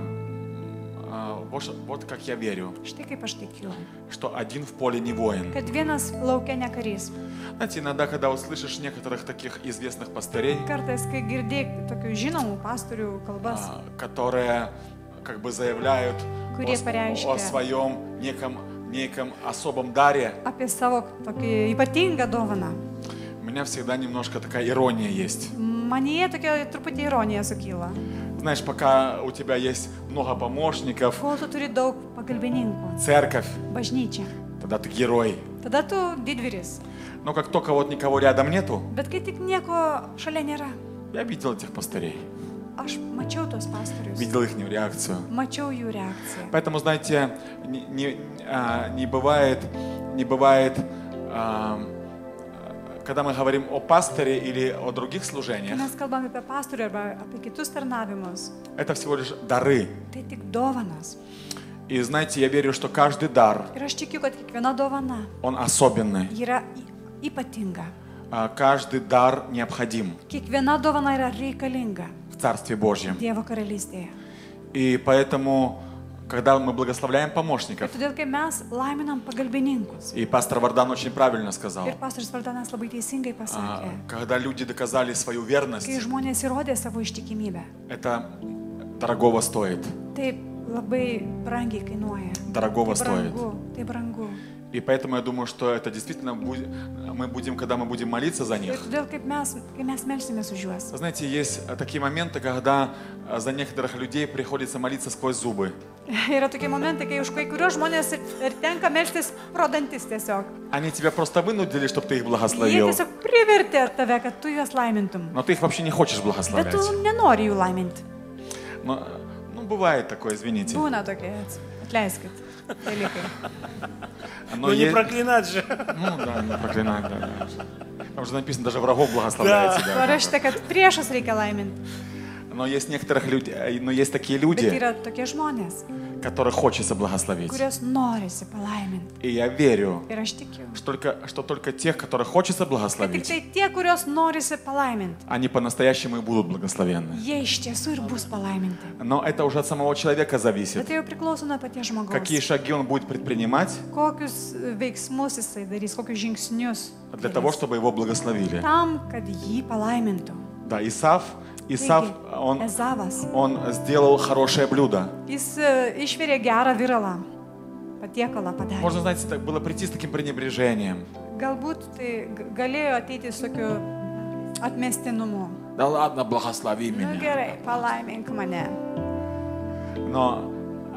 Speaker 15: вот как я верю,
Speaker 7: Štai kaip aš tikiu,
Speaker 15: что один в поле не воин.
Speaker 7: kad vienas laukia ne karys.
Speaker 15: Знаете, иногда, когда услышишь некоторых таких известных пастырей,
Speaker 7: Kartais, kai girdėjai tokių žinomų pastorių kalbas,
Speaker 15: которые как бы заявляют,
Speaker 7: kurie
Speaker 15: о
Speaker 7: pareiškia
Speaker 15: своем неком особом даре,
Speaker 7: apie savo tokį ypatingą dovaną.
Speaker 15: у меня всегда немножко такая ирония есть.
Speaker 7: Manyje tokia truputį ironija sukyla.
Speaker 15: Знаешь, пока у тебя есть много помощников,
Speaker 7: Kol tu turi daug pagalbininkų,
Speaker 15: церковь,
Speaker 7: bažnyčia,
Speaker 15: тогда ты герой.
Speaker 7: tada tu didvyris.
Speaker 15: Но как только вот никого рядом нету,
Speaker 7: Bet kai tik nieko šalia nėra,
Speaker 15: я видел этих пастырей,
Speaker 7: aš mačiau tos pastorius,
Speaker 15: видел их реакцию.
Speaker 7: mačiau jų reakciją.
Speaker 15: Поэтому, знаете, не бывает, когда мы говорим о пасторе или о других
Speaker 7: Kai
Speaker 15: служениях,
Speaker 7: mes kalbame apie pastorių arba apie kitus tarnavimus,
Speaker 15: это всего лишь дары.
Speaker 7: tai tik dovanas.
Speaker 15: И знаете, я верю, что каждый дар,
Speaker 7: Ir aš tikiu, kad kiekviena dovana
Speaker 15: он особенный.
Speaker 7: yra ypatinga.
Speaker 15: Каждый дар необходим
Speaker 7: Kiekviena dovana yra reikalinga
Speaker 15: в Царстве Божьем.
Speaker 7: Dievo karalystėje.
Speaker 15: И поэтому, когда мы благословляем
Speaker 7: Ir
Speaker 15: помощников,
Speaker 7: todėl, kai mes laiminam pagalbininkus,
Speaker 15: и пастор Вардан очень правильно сказал,
Speaker 7: ir pastorius Vardanas labai teisingai pasakė,
Speaker 15: когда люди доказали свою верность,
Speaker 7: kai žmonės įrodė savo ištikimybę,
Speaker 15: это дорогого стоит.
Speaker 7: taip labai brangiai kainuoja.
Speaker 15: Дорогого
Speaker 7: Tai
Speaker 15: стоит.
Speaker 7: brangu, tai brangu.
Speaker 15: И поэтому я думаю, что это действительно мы будем, когда мы будем молиться за
Speaker 7: Ir
Speaker 15: них.
Speaker 7: todėl, kai mes melsimės už juos.
Speaker 15: Вы знаете, есть такие моменты, когда за некоторых людей приходится молиться сквозь зубы.
Speaker 7: Yra tokie momentai, kai už kai kurios žmonės ir tenka melstis pro dantis tiesiog.
Speaker 15: Они тебя просто вынудили, чтобы ты их
Speaker 7: Jie
Speaker 15: благословил.
Speaker 7: tiesiog privertė tave, kad tu juos laimintum.
Speaker 15: Но ты их вообще не хочешь
Speaker 7: Bet
Speaker 15: благословлять.
Speaker 7: tu nenori jų laiminti.
Speaker 15: Ну, бывает такое, извините.
Speaker 7: Būna tokie, atleiskit, dalykai.
Speaker 8: Ну не проклинать же.
Speaker 15: Ну да, не проклинать, да. Там же написано, даже врагов благословляете. Да.
Speaker 7: Parašyta, kad priešus reikia laiminti.
Speaker 15: Но есть такие
Speaker 7: Bet
Speaker 15: люди,
Speaker 7: yra tokie žmonės,
Speaker 15: которых хочется благословить.
Speaker 7: kurios norisi palaiminti.
Speaker 15: И я верю,
Speaker 7: Ir aš tikiu,
Speaker 15: что только тех, которых хочется
Speaker 7: kad tik
Speaker 15: благословить,
Speaker 7: tai tie, kurios norisi palaiminti,
Speaker 15: они по-настоящему и будут благословенны.
Speaker 7: jie iš tiesų ir bus palaiminti.
Speaker 15: Но это уже от самого человека
Speaker 7: Bet
Speaker 15: зависит.
Speaker 7: tai jau priklauso nuo paties žmogaus.
Speaker 15: Какие шаги он будет предпринимать
Speaker 7: Kokius veiksmus jisai darys, kokius žingsnius.
Speaker 15: для того, чтобы его благословили.
Speaker 7: Tam, kad jį palaimintų.
Speaker 15: Да, Исав,
Speaker 7: Ezavas,
Speaker 15: он сделал хорошее блюдо.
Speaker 7: jis išvirė gerą viralą, patiekalą padarė.
Speaker 15: Можно, знаете, так было прийти с таким пренебрежением.
Speaker 7: Galbūt tai galėjo ateiti su tokiu atmestinumu.
Speaker 15: Да ладно, благослови
Speaker 7: Nu
Speaker 15: меня.
Speaker 7: gerai, palaimink mane.
Speaker 15: Но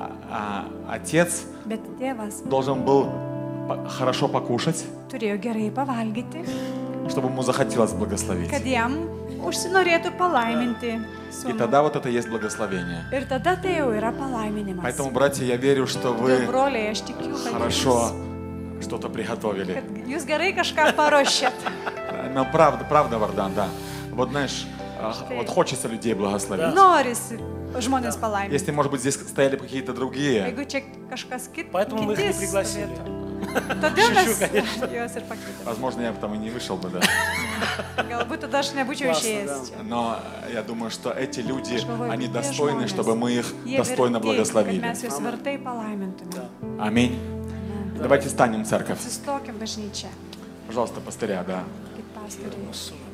Speaker 15: отец
Speaker 7: Bet tėvas
Speaker 15: должен был хорошо покушать,
Speaker 7: turėjo gerai pavalgyti,
Speaker 15: чтобы ему захотелось благословить.
Speaker 7: kad jam užsinorėtų palaiminti
Speaker 15: И
Speaker 7: sūnų.
Speaker 15: тогда вот это есть благословение.
Speaker 7: Ir tada tai jau yra palaiminimas.
Speaker 15: Поэтому, братья, я верю, что
Speaker 7: Todėl,
Speaker 15: вы
Speaker 7: broliai, aš tikiu, kad
Speaker 15: хорошо что-то приготовили.
Speaker 7: jūs gerai kažką paruošėt.
Speaker 15: Но правда, Вардан, да. Вот знаешь, вот хочется людей благословить.
Speaker 7: Norisi žmonės palaiminti.
Speaker 15: Если, может быть, здесь стояли бы какие-то другие,
Speaker 7: Jeigu čia kažkas
Speaker 8: Поэтому мы их не пригласили.
Speaker 7: Todėl mes
Speaker 8: Šešių, конечно.
Speaker 7: juos ir pakvietėme.
Speaker 15: возможно, я бы там и не вышел бы, да.
Speaker 7: Galbūt tada aš nebūčiau išėjęs čia.
Speaker 15: Но я думаю, что эти люди,
Speaker 7: Aš galvoju,
Speaker 15: они
Speaker 7: kad tie
Speaker 15: достойны,
Speaker 7: žmonės,
Speaker 15: чтобы мы их
Speaker 7: jie
Speaker 15: достойно
Speaker 7: verti, kad
Speaker 15: благословили.
Speaker 7: mes juos vertai palaimintume.
Speaker 15: Аминь. Давайте станем, церковь.
Speaker 7: Atsistokim bažnyčią,
Speaker 15: Пожалуйста, пастыря, да.
Speaker 7: kaip pastoriai.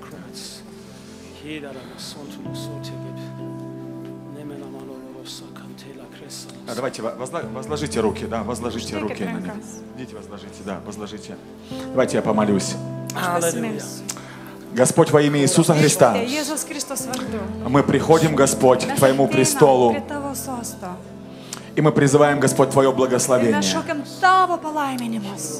Speaker 15: Давайте, возложите руки, да, возложите руки на них. Идите, возложите, да, возложите. Давайте я помолюсь.
Speaker 7: Pasimelsiu.
Speaker 15: Господь, во имя Иисуса Христа,
Speaker 7: Jėzus Kristus vardu.
Speaker 15: мы приходим, Господь, к Твоему
Speaker 7: Mes
Speaker 15: престолу,
Speaker 7: ateinam prie tavo sosto.
Speaker 15: и мы призываем, Господь, Твое
Speaker 7: Ir mes
Speaker 15: благословение.
Speaker 7: šaukiam tavo palaiminimus.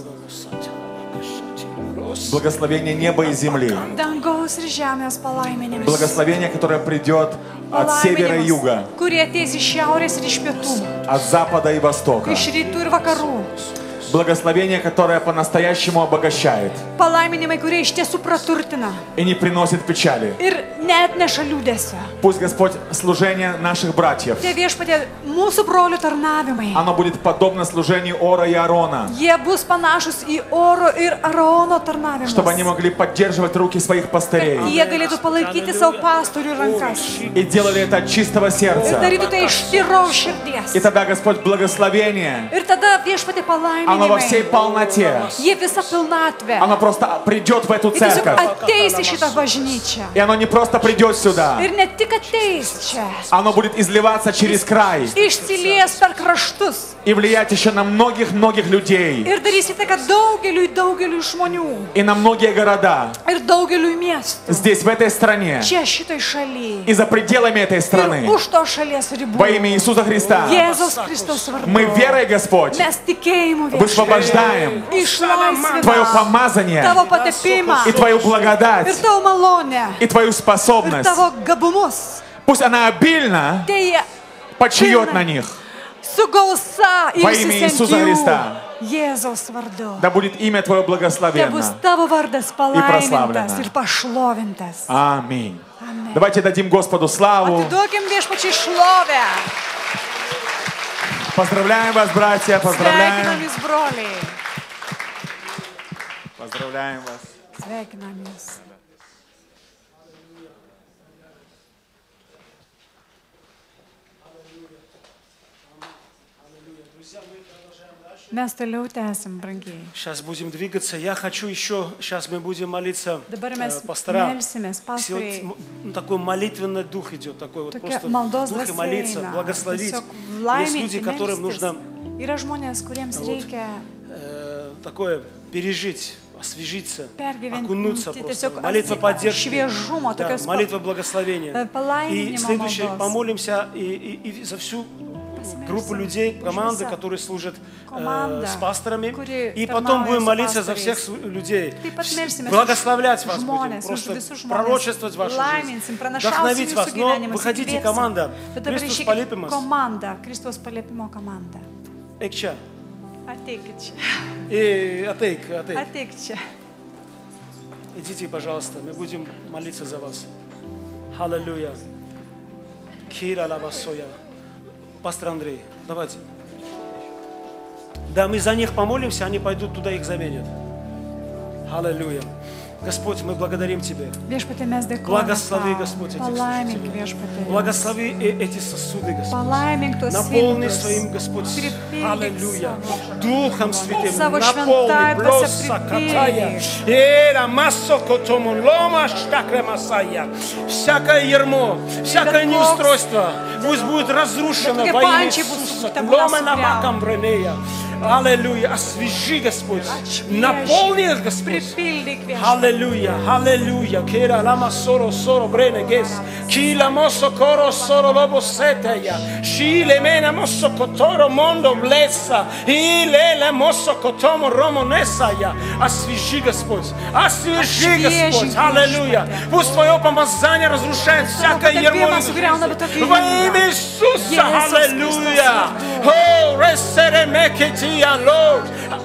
Speaker 15: Благословение неба и земли.
Speaker 7: Dangaus ir žemės palaiminimus.
Speaker 15: Благословение, которое придет от севера и юга,
Speaker 7: kurie ateis iš šiaurės ir iš pietų,
Speaker 15: от запада и востока.
Speaker 7: iš rytų ir vakarų.
Speaker 15: Благословение, которое по-настоящему обогащает
Speaker 7: Palaiminimai, kurie iš tiesų praturtina
Speaker 15: и не приносит печали.
Speaker 7: ir neatneša liūdėsio.
Speaker 15: Пусть, Господь, служение наших братьев,
Speaker 7: Tie viešpatie mūsų brolių tarnavimai.
Speaker 15: оно будет подобно служению Ора и Аарона,
Speaker 7: Jie bus panašus į Oro ir Arono tarnavimus.
Speaker 15: чтобы они могли поддерживать руки своих пастырей
Speaker 7: Jie galėtų palaikyti savo pastorių rankas.
Speaker 15: и делали это от чистого
Speaker 7: Ir
Speaker 15: сердца.
Speaker 7: darytų tai iš tyraus širdies.
Speaker 15: И тогда, Господь, благословение,
Speaker 7: Ir tada viešpatie palaiminimas
Speaker 15: Оно во всей полноте.
Speaker 7: Jie visa pilnatvė.
Speaker 15: Оно просто придет в эту
Speaker 7: Ir tiesiog
Speaker 15: церковь.
Speaker 7: ateis į šitą bažnyčią.
Speaker 15: И оно не просто придет сюда.
Speaker 7: Ir ne tik ateis čia.
Speaker 15: Оно будет изливаться через край.
Speaker 7: Išsilies per kraštus.
Speaker 15: И влиять еще на многих-многих людей.
Speaker 7: Ir darys įtaką daugeliui žmonių.
Speaker 15: И на многие города.
Speaker 7: Ir daugeliui miestų.
Speaker 15: Здесь, в этой стране.
Speaker 7: Čia šitoj šaly.
Speaker 15: И за пределами этой страны.
Speaker 7: Ir už to šalies ribų.
Speaker 15: Во имя Иисуса Христа.
Speaker 7: Jėzaus Kristaus vardu.
Speaker 15: Мы верой, Господь,
Speaker 7: Mes tikėjimu
Speaker 15: высвобождаем
Speaker 7: išlaisvinam
Speaker 15: Твое помазание
Speaker 7: Tavo patepimą
Speaker 15: и Твою благодать
Speaker 7: ir Tavo malonę
Speaker 15: и Твою
Speaker 7: ir
Speaker 15: способность.
Speaker 7: Tavo gabumus.
Speaker 15: Пусть она обильно
Speaker 7: Teje
Speaker 15: почиет на них.
Speaker 7: sugausa
Speaker 15: Во имя Иисуса Христа.
Speaker 7: Jėzaus vardu.
Speaker 15: Да будет имя Твое
Speaker 7: Te bus
Speaker 15: благословенно
Speaker 7: Tavo vardas palaimintas
Speaker 15: прославлено.
Speaker 7: ir pašlovintas.
Speaker 15: Аминь. Давайте дадим Господу славу.
Speaker 7: Atiduokim Viešpačiui šlovę.
Speaker 15: Поздравляем вас, братья,
Speaker 7: Sveikinam
Speaker 15: поздравляем.
Speaker 7: Jūs, broliai.
Speaker 15: Поздравляем вас.
Speaker 7: Sveikinam Jūs. Mes toliau tęsim, brangiai.
Speaker 8: Сейчас будем двигаться. Я хочу еще, сейчас мы будем молиться
Speaker 7: Dabar mes
Speaker 8: пастора.
Speaker 7: melsimės, pastoriai.
Speaker 8: Такой молитвенный дух идет, такой вот
Speaker 7: Tokia
Speaker 8: просто
Speaker 7: maldos
Speaker 8: дух и
Speaker 7: dvasia
Speaker 8: молиться,
Speaker 7: eina.
Speaker 8: благословить.
Speaker 7: Tiesiog
Speaker 8: Есть люди,
Speaker 7: laiminti,
Speaker 8: которым
Speaker 7: melstis.
Speaker 8: нужно
Speaker 7: Yra žmonės, kuriems reikia
Speaker 8: такое пережить, освежиться,
Speaker 7: pergyventi,
Speaker 8: окунуться просто.
Speaker 7: tiesiog
Speaker 8: Молитва поддержки,
Speaker 7: šviežumo,
Speaker 8: да,
Speaker 7: tokios
Speaker 8: молитва благословения. И
Speaker 7: palaiminimo
Speaker 8: следующее,
Speaker 7: maldos.
Speaker 8: помолимся и за всю группу людей, команды, которые служат с пасторами. И потом будем молиться за всех людей. Благословлять вас будем, просто пророчествовать вашу жизнь, вдохновить вас. Но выходите, команда. Христос Полипимас.
Speaker 7: Команда, Христос Полипимо команда.
Speaker 8: Экча.
Speaker 7: Ateikit čia.
Speaker 8: И Атейк.
Speaker 7: Ateik čia.
Speaker 8: Идите, пожалуйста, мы будем молиться за вас. Аллилуйя. Кира лавасоя. Пастор Андрей, давайте. Да, мы за них помолимся, они пойдут туда, их заменят. Аллилуйя. Господь, мы благодарим Тебя.
Speaker 7: Viešpatie, mes dėkojame
Speaker 8: Благослови,
Speaker 7: tau.
Speaker 8: Господь, этих
Speaker 7: Palaimink
Speaker 8: служителей.
Speaker 7: viešpatie.
Speaker 8: Благослови эти сосуды, Господь.
Speaker 7: Palaimink tuos
Speaker 8: Наполни
Speaker 7: indus.
Speaker 8: своим, Господь,
Speaker 7: Pripildyk
Speaker 8: аллилуйя,
Speaker 7: savo-
Speaker 8: Духом Святым,
Speaker 7: Savo
Speaker 8: наполни,
Speaker 7: šventąja
Speaker 8: блоса,
Speaker 7: dvasia
Speaker 8: катая,
Speaker 7: pripildyk.
Speaker 8: эра, массо, котомон, лома, штакре, масая. Всякое ярмо, всякое неустройство, пусть будет разрушено во имя Иисуса. Лома на макам вренея. Аллилуйя. Освежи, Господь. Наполни их, Господь. Аллилуйя. Аллилуйя. Кира лама соро соро бренегес. Кила мосо коро соро лобо сетея. Шиле мена мосо которо мондо блеса. Иле мосо котомо ромонесая. Освежи, Господь. Освежи, Господь. Аллилуйя. Пусть Твое помазание разрушает всякое ярмо. Во имя Иисуса. Аллилуйя. О, ресеремекети. Lord.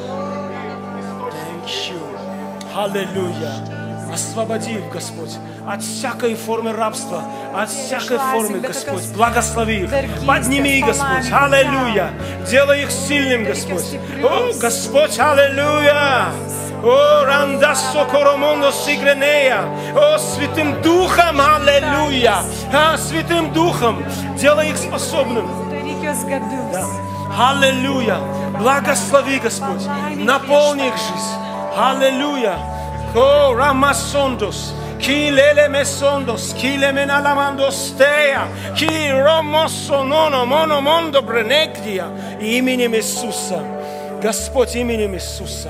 Speaker 8: Thank you. Аллилуйя. Освободи их, Господь, от всякой формы рабства, от всякой формы, Господь. Благослови их. Подними их, Господь. Аллилуйя. Делай их сильным, Господь. О, Господь, аллилуйя. О, рандасо коромондо сигренея. О, Святым Духом, аллилуйя. Святым Духом. Делай их способным. Да. Аллилуйя. Благослови, Господь. Наполни их жизнь. Аллилуйя. О, рамасондос. Килеле месондос. Киле меналамандос тея. Ки ромосо ноно моно мондо бренекдия. Именем Иисуса. Господь, именем Иисуса.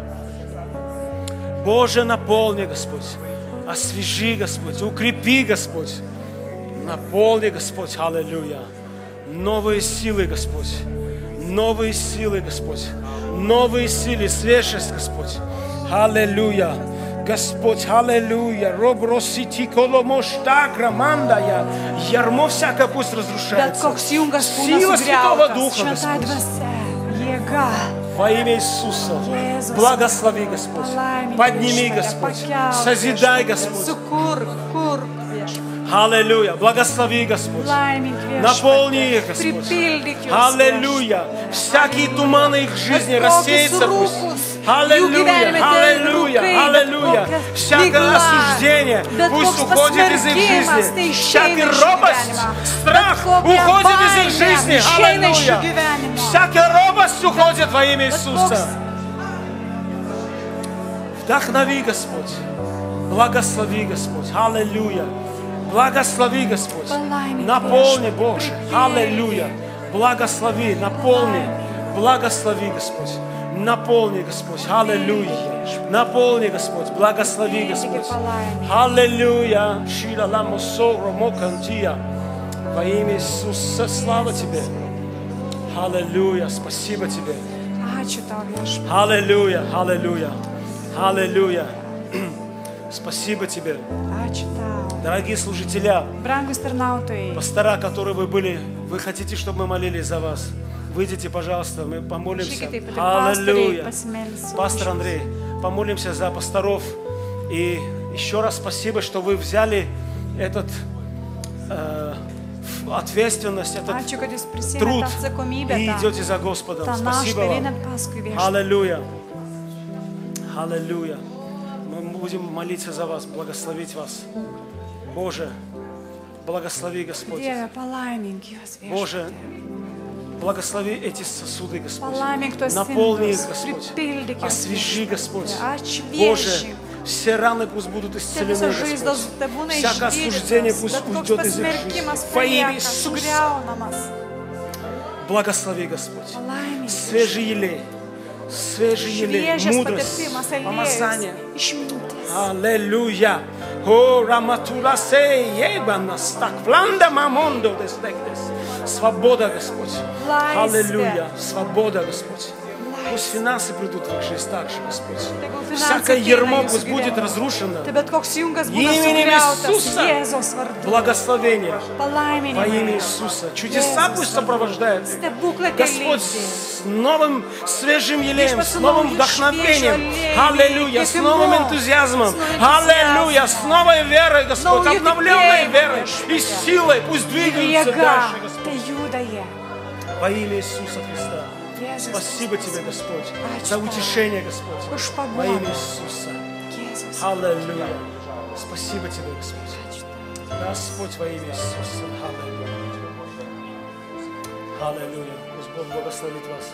Speaker 8: Боже, наполни, Господь. Освежи, Господь. Укрепи, Господь. Наполни, Господь. Аллилуйя. Новые силы, Господь. Новые силы, Господь. Новые силы, свежесть, Господь. Аллилуйя. Господь, аллилуйя. Робросити коломоштагра мандая. Ярмо всякое пусть разрушается. Сила Святого Духа, Господь. Во имя Иисуса. Благослови, Господь. Подними, Господь. Созидай, Господь. Аллилуйя. Благослови, Господь. Наполни их, Господь. Аллилуйя. Всякие туманы их жизни рассеются пусть. Аллилуйя. Аллилуйя. Аллилуйя. Всякое осуждение пусть уходит из их жизни. Всякая робость, страх уходит из их жизни. Аллилуйя. Всякая робость уходит во имя Иисуса. Вдохнови, Господь. Благослови, Господь. Аллилуйя. Благослови, Господь. Наполни, Боже. Аллилуйя. Благослови, наполни. Благослови, Господь. Наполни, Господь. Аллилуйя. Наполни, Господь. Благослови, Господь. Аллилуйя. Шира ламосоро мокантия. Во имя Иисуса, слава Тебе. Аллилуйя. Спасибо Тебе. Аллилуйя. Аллилуйя. Аллилуйя. Спасибо Тебе. Дорогие служителя, пастора, которые вы были, вы хотите, чтобы мы молились за вас? Выйдите, пожалуйста, мы помолимся. Аллилуйя. Пастор Андрей, помолимся за пасторов. И еще раз спасибо, что вы взяли этот ответственность, этот труд и идете за Господом. Спасибо вам. Аллилуйя. Аллилуйя. Мы будем молиться за вас, благословить вас. Боже, благослови, Господь. Боже, благослови эти сосуды, Господь. Наполни их, Господь. Освежи, Господь. Боже, все раны пусть будут исцелены, Господь. Всякое осуждение пусть уйдет из их жизни. Во имя Иисуса. Благослови, Господь. Свежий елей. Свежий елей, мудрость, помазание. Аллилуйя. О, раматура сей, ебанас, так, вланда мамондо дестектес. Свобода, Господь. Аллилуйя. Свобода, Господь. Пусть финансы придут в их жизнь также, Господь. Всякое ярмо пусть будет разрушено. Именем Иисуса. Благословение. Во имя Иисуса. Чудеса пусть сопровождают их. Господь, с новым свежим елеем, с новым вдохновением. Аллилуйя. С новым энтузиазмом. Аллилуйя. С новой верой, Господь. Обновленной верой и силой. Пусть двигаются дальше, Господь. Во имя Иисуса Христа. Спасибо Тебе, Господь, за утешение, Господь, во имя Иисуса. Аллилуйя. Спасибо Тебе, Господь. Господь, во имя Иисуса. Аллилуйя. Аллилуйя. Пусть Бог благословит вас.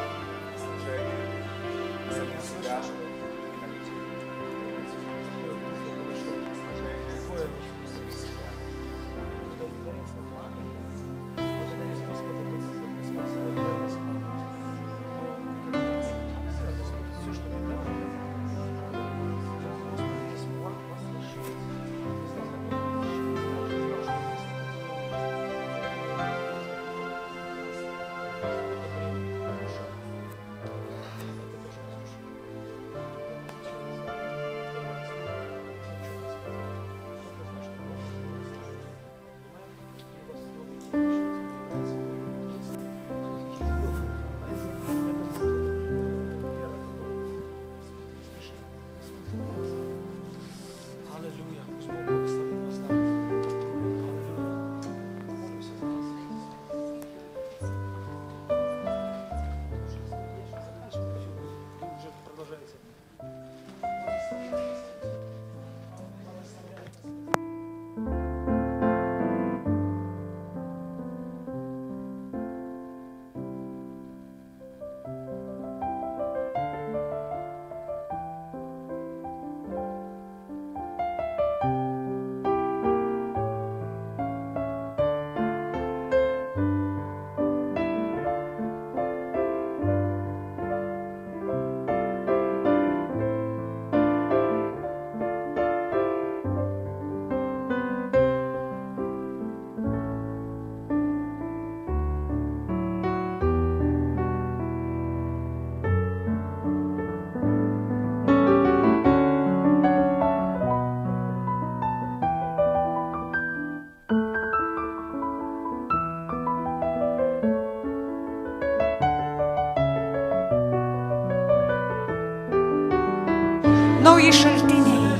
Speaker 7: Nauji šaltiniai,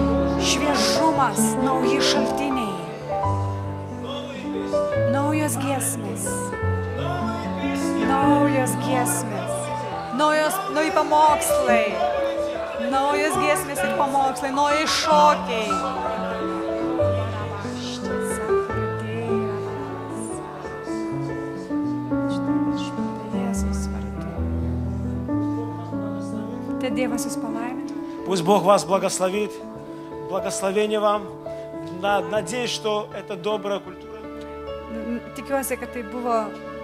Speaker 7: šviežumas, nauji šaltiniai, naujos giesmės, nauji pamokslai, naujos giesmės ir pamokslai, nauji šokiai. Jėzus vardu. Tad Dievas jūs palaimina.
Speaker 8: Пусть Бог вас благословит. Благословение вам. Надеюсь, что это добрая культура.
Speaker 7: Tikiuosi, kad tai buvo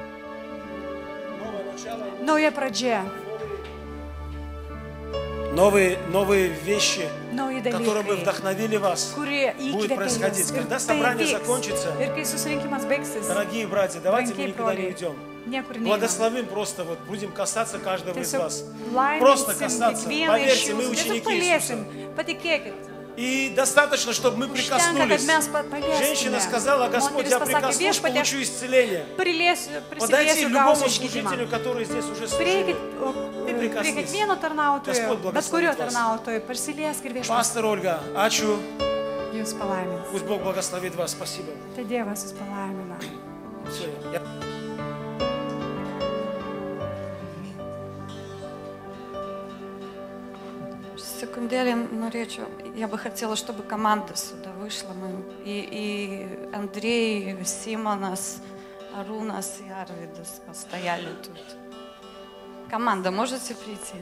Speaker 7: nauja pradžia.
Speaker 8: Новые вещи,
Speaker 7: Nauji
Speaker 8: которые бы
Speaker 7: dalykai,
Speaker 8: вдохновили вас,
Speaker 7: kurie
Speaker 8: будут
Speaker 7: įkvėpė
Speaker 8: происходить.
Speaker 7: jūs.
Speaker 8: Когда
Speaker 7: Ir tai
Speaker 8: собрание
Speaker 7: vyks.
Speaker 8: закончится,
Speaker 7: Ir kai susirinkimas baigsis,
Speaker 8: дорогие братья, давайте мы
Speaker 7: brangiai
Speaker 8: никуда не
Speaker 7: broliai,
Speaker 8: уйдем.
Speaker 7: niekur neeinam.
Speaker 8: Благословим просто, вот будем касаться каждого из
Speaker 7: Tiesiog
Speaker 8: вас. Просто
Speaker 7: laiminsim
Speaker 8: касаться.
Speaker 7: kiekvieną iš
Speaker 8: Поверьте, мы
Speaker 7: jūsų. Tiesiog
Speaker 8: ученики
Speaker 7: paliesim.
Speaker 8: Иисуса.
Speaker 7: Patikėkit.
Speaker 8: И достаточно, чтобы мы
Speaker 7: Užtenka, kad mes
Speaker 8: прикоснулись.
Speaker 7: paliestume.
Speaker 8: Женщина сказала: Господь,
Speaker 7: Moteris
Speaker 8: я
Speaker 7: pasakė,
Speaker 8: прикоснусь,
Speaker 7: viešpatie,
Speaker 8: получу исцеление. Подойти
Speaker 7: prisiliesiu,
Speaker 8: любому
Speaker 7: gausiu išgydymą.
Speaker 8: служителю, который здесь уже
Speaker 7: Prieikit
Speaker 8: служил.
Speaker 7: prie kiekvieno tarnautojo,
Speaker 8: Господь
Speaker 7: bet kurio
Speaker 8: благословит вас.
Speaker 7: tarnautojo, prisiliesk ir viešpatie.
Speaker 8: Пастор Ольга, ачу.
Speaker 7: Jūs palaimins.
Speaker 8: Пусть Бог благословит вас. Спасибо.
Speaker 7: Tai Dievas jūs palaimina.
Speaker 8: Всё, я-
Speaker 16: Секундėlį norėčiau, я бы хотела, чтобы команда сюда вышла. И Андрей, Симонас, Арунас и Арвидас постояли тут. Команда, можете прийти?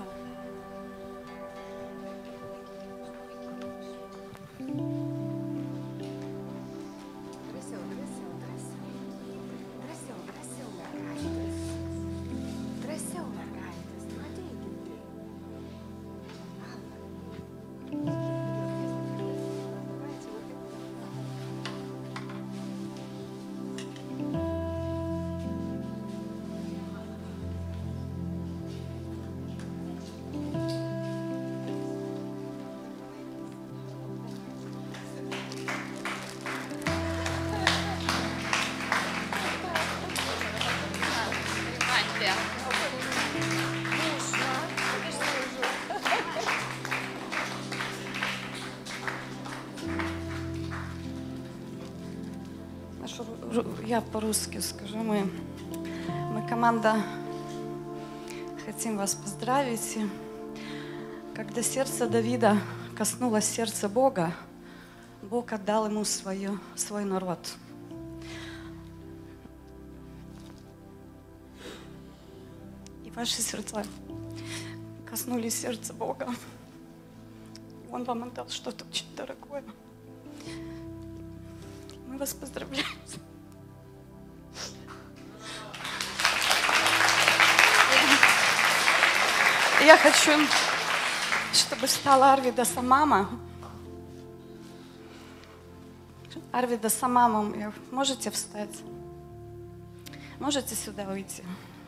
Speaker 16: Я по-русски скажу. Мы команда, хотим вас поздравить. И когда сердце Давида коснулось сердца Бога, Бог отдал ему свой народ. И ваши сердца коснулись сердца Бога. И Он вам отдал что-то очень дорогое. Мы вас поздравляем. Я хочу, чтобы стала Арвида Самама. Арвида Самама, можете встать? Можете сюда выйти?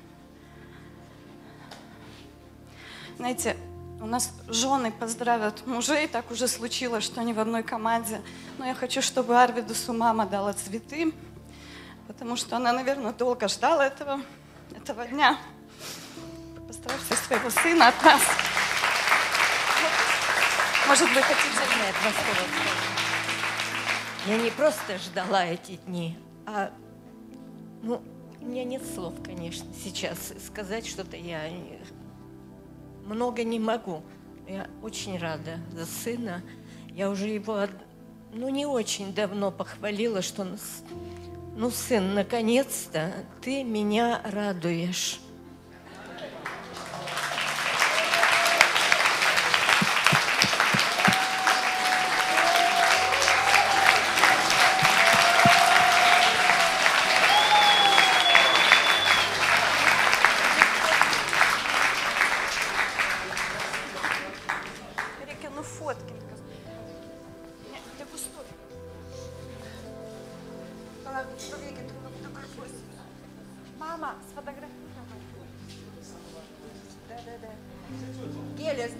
Speaker 16: Знаете, у нас жены поздравят мужей, так уже случилось, что они в одной команде. Но я хочу, чтобы Арвиду Сумама дала цветы, потому что она, наверное, долго ждала этого дня. Поздравьте своего сына от нас. Может быть, хотите?
Speaker 17: Я не просто ждала эти дни, а, у меня нет слов, конечно, сейчас сказать что-то я много не могу. Я очень рада за сына. Я уже его, не очень давно похвалила, что, сын, наконец-то ты меня радуешь.
Speaker 16: Мама, сфотографируй. Да. Гелес.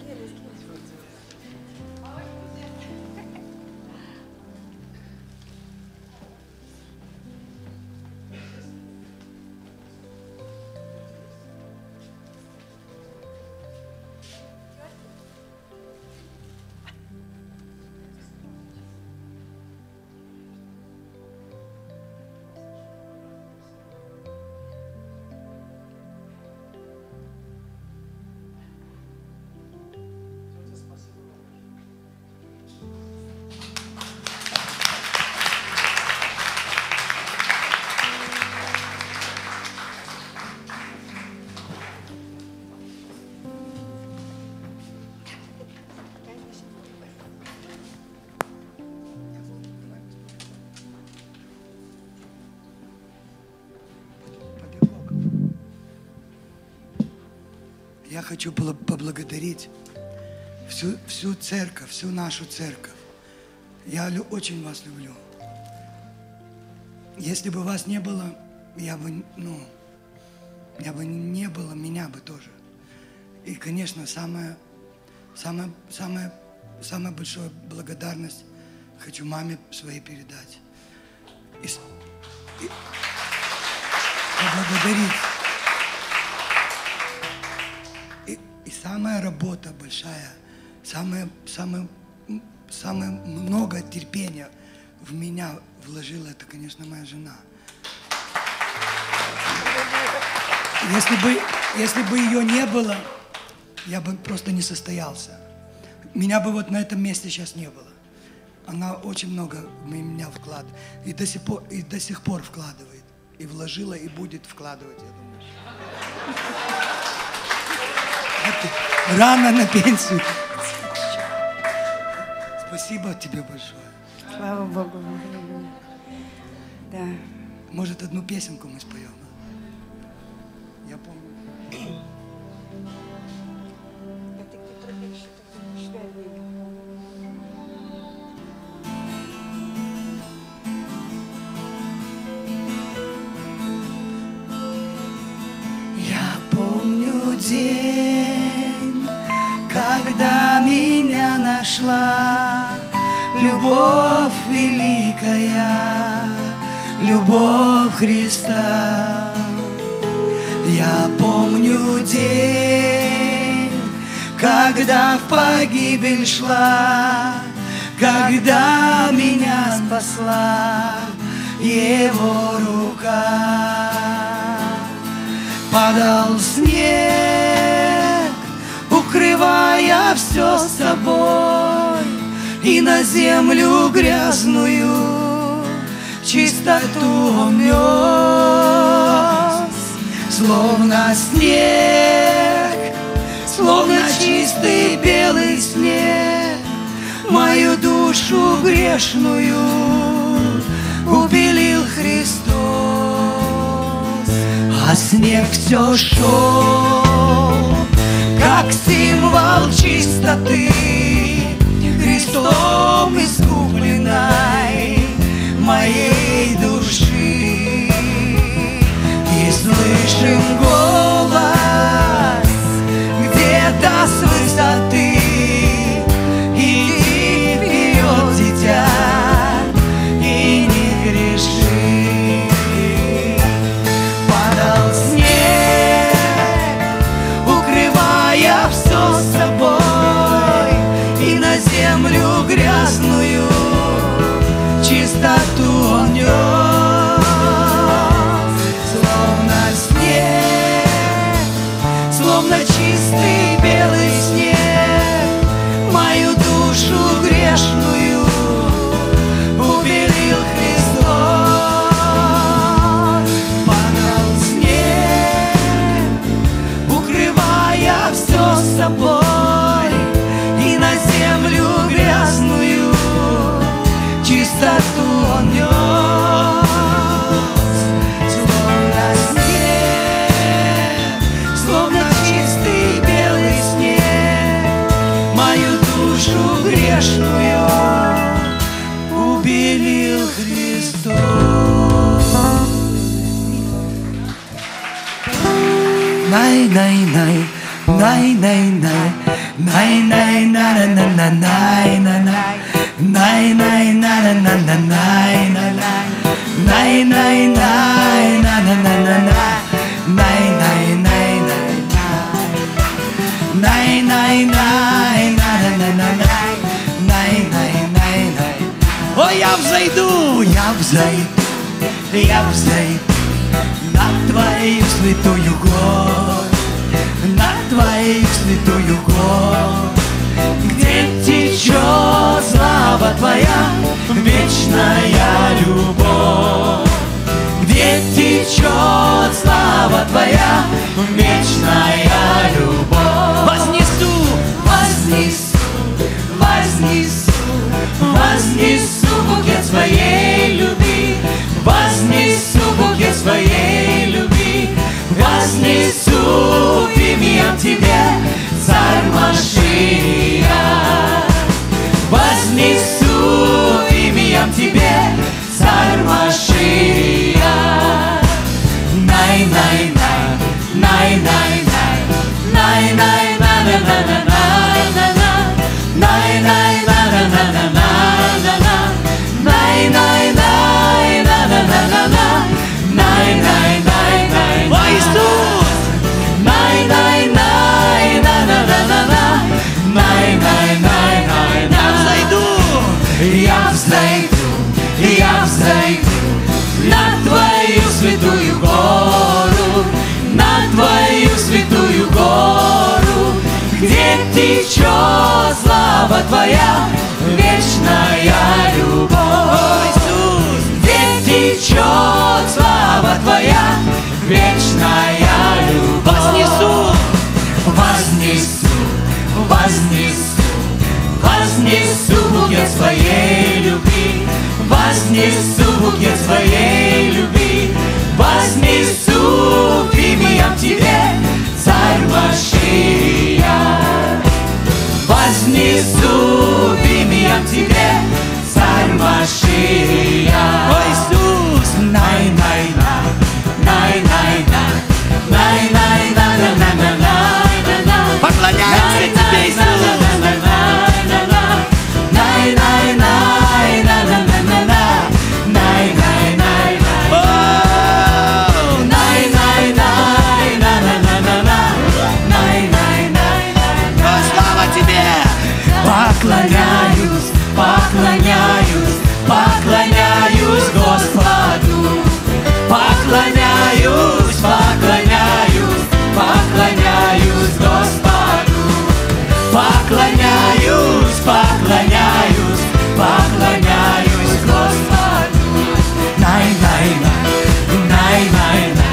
Speaker 18: Я хочу поблагодарить всю церковь, всю нашу церковь. Я очень вас люблю. Если бы вас не было, я бы не было, меня бы тоже. И, конечно, самая большая благодарность хочу маме своей передать. И поблагодарить. И самая работа большая, самое много терпения в меня вложила, это, конечно, моя жена. Если бы ее не было, я бы просто не состоялся. Меня бы вот на этом месте сейчас не было. Она очень много в меня вкладывает. И до сих пор вкладывает. И вложила, и будет вкладывать, я думаю. Рано на пенсию. Спасибо тебе большое.
Speaker 1: Слава Богу. Да.
Speaker 18: Может, одну песенку мы споем? Я помню.
Speaker 2: Я помню день, когда меня нашла любовь великая, любовь Христа. Я помню день, когда в погибель шла, когда меня спасла Его рука. Падал снег, укрывая все собой, и на землю грязную чистоту он нес, словно снег, словно чистый белый снег, мою душу грешную убелил Христос. А снег все шел, как символ чистоты, Христом искупленной моей души. И слышим голос где-то с высоты: иди вперед, дитя, и не греши. Падал снег, укрывая все собой, и на землю грязную чистоту он нес, словно снег, словно чистый белый снег, мою душу грешную убелил Христос. Падал снег, укрывая все собой, и на землю грязную чистоту он нес, словно снег, словно чистый белый снег, мою душу грешную убелил Христос. Най-най-най, най-най-най, най-най-на-на-на-най-на-най, най-най-на-на-на-най-на-най, най-най-най-на-на-на-най, най-най-най-най, най-най-най-на-на-на-най, най-най-най-най. О, я взойду на Твою святую гору, на Твою святую гору, где течет слава Твоя, вечная любовь, где течет слава Твоя, вечная любовь. Вознесу, вознесу, вознесу, вознесу букет своей любви, вознесу букет своей любви, вознесу имя Тебя. Я взойду на твою святую гору, на твою святую гору, где течет слава твоя, вечная любовь. Иисус, где течет слава твоя, вечная любовь. Вознесу букет своей любви, вознесу букет своей любви, вознесу к имям тебе, царь Машиах. Вознесу к имям тебе, царь Машиах. О, Иисус! Най-най-на, най-най-на, най-най-на-на-на-на-на. Поклоняемся тебе, Иисус! Поклоняюсь, поклоняюсь, поклоняюсь Господу. Поклоняюсь, поклоняюсь, поклоняюсь Господу. Поклоняюсь, поклоняюсь, поклоняюсь Господу. Най-най-на, най-най-на,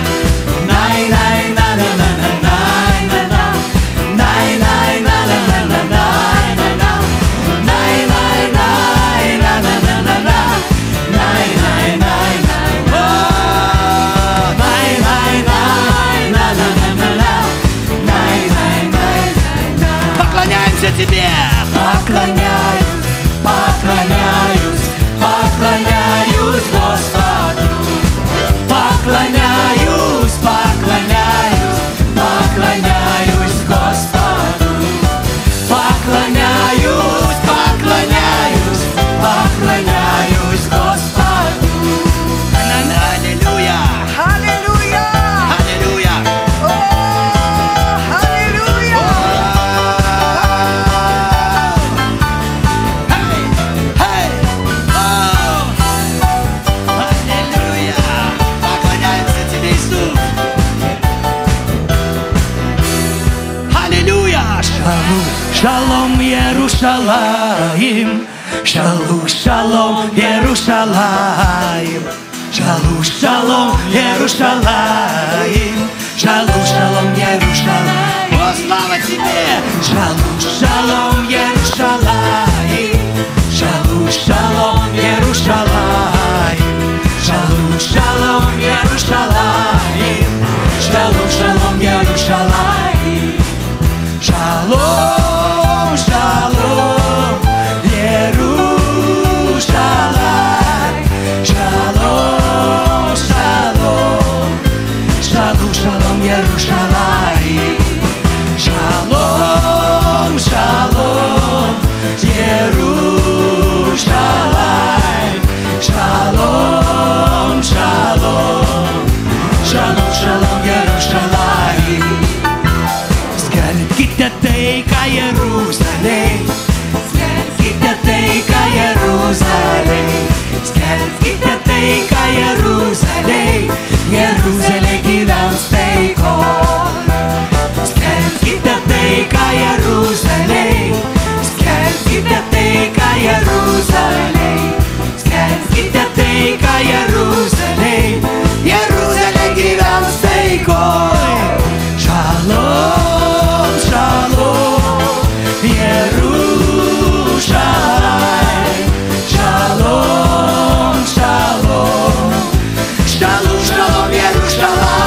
Speaker 2: най-най-на-на-на-на-на-на-на, най-най-на-на-на-на-на. Поклоняемся тебе! Поклоняюсь, поклоняюсь, поклоняюсь Господу. Поклоняюсь, поклоняюсь, поклоняюсь Господу. Поклоняюсь, поклоняюсь, поклоняюсь Господу. Аллилуйя! Аллилуйя! Аллилуйя! Шалом, Иерушалаим, шалом, шалом, Иерушалаим, шалом, шалом, Иерушалаим, шалом, шалом, Иерушалаим. О, слава тебе! Шалом, шалом, Иерушалаим, шалом, шалом, Иерушалаим, шалом, шалом, Иерушалаим, шалом, шалом, Иерушалаим. Шалом, шалом, Иерушалаим. Шалом, шалом, шалом, шалом, Иерушалаим. Шалом, шалом, Иерушалаим. Шалом, шалом, шалом, шалом, Иерушалаим. Гитатейка Иерусалим, Гитатейка Иерусалим, Gittateica Иерусалим, Иерусалим gyvensteico. Gittateica Иерусалим, Gittateica Иерусалим, Gittateica Иерусалим, Иерусалим gyvensteico. Shalom, shalom, Yerushalayim. Shalom, shalom, shalom, shalom, Yerushalayim.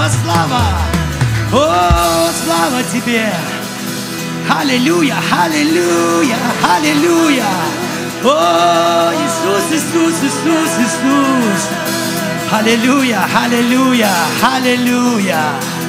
Speaker 2: слава, слава. О, слава тебе. Аллилуйя, аллилуйя, аллилуйя. О, Иисус, Иисус, Иисус, Иисус. Аллилуйя, аллилуйя, аллилуйя.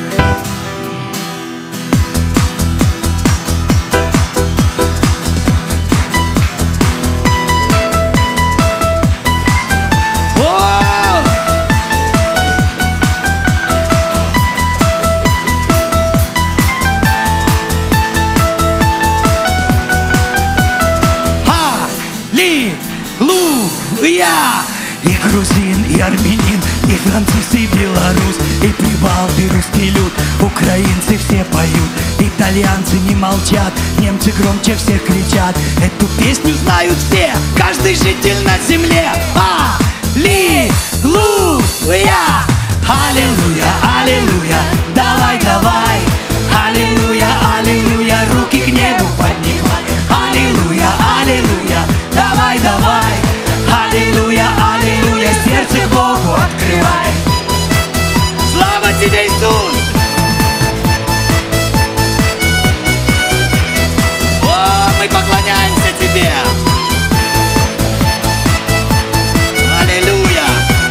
Speaker 2: И грузин, и армянин, и француз, и белорус, и прибал, и русский люд. Украинцы все поют, итальянцы не молчат, немцы громче всех кричат. Эту песню знают все, каждый житель на земле. Аллилуйя, аллилуйя, аллилуйя, давай, давай. Аллилуйя, аллилуйя, руки к небу поднимай. Аллилуйя, аллилуйя, давай, давай. Аллилуйя, аллилуйя, сердце к Богу открывай. Слава тебе, Иисус! О, мы поклоняемся тебе! Аллилуйя!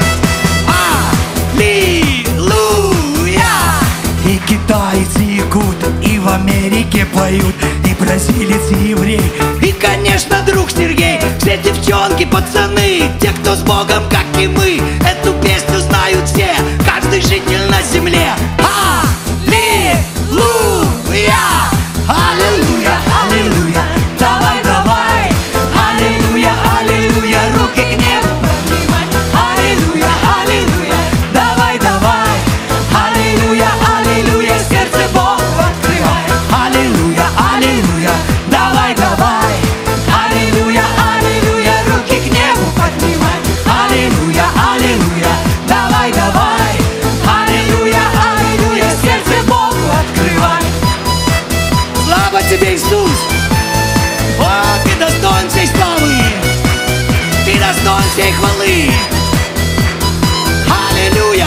Speaker 2: Аллилуйя! И китайцы якут, и в Америке поют, и бразилец, и еврей, и, конечно, друг Сергей. Все девчонки, пацаны, те, кто с Богом, как и мы, эту песню знают все, каждый житель на земле. Аллилуйя! Аллилуйя, аллилуйя, давай, давай. Аллилуйя, аллилуйя, руки к небу поднимай. Аллилуйя, аллилуйя, давай, давай. Аллилуйя, аллилуйя, сердце Богу открывай. Аллилуйя, аллилуйя, давай, давай. Аллилуйя, аллилуйя, руки к небу поднимай. Аллилуйя, аллилуйя, давай, давай. Аллилуйя, аллилуйя, сердце Богу открывай. Слава тебе, Иисус! О, ты достоин всей славы! Ты достоин всей хвалы! Аллилуйя!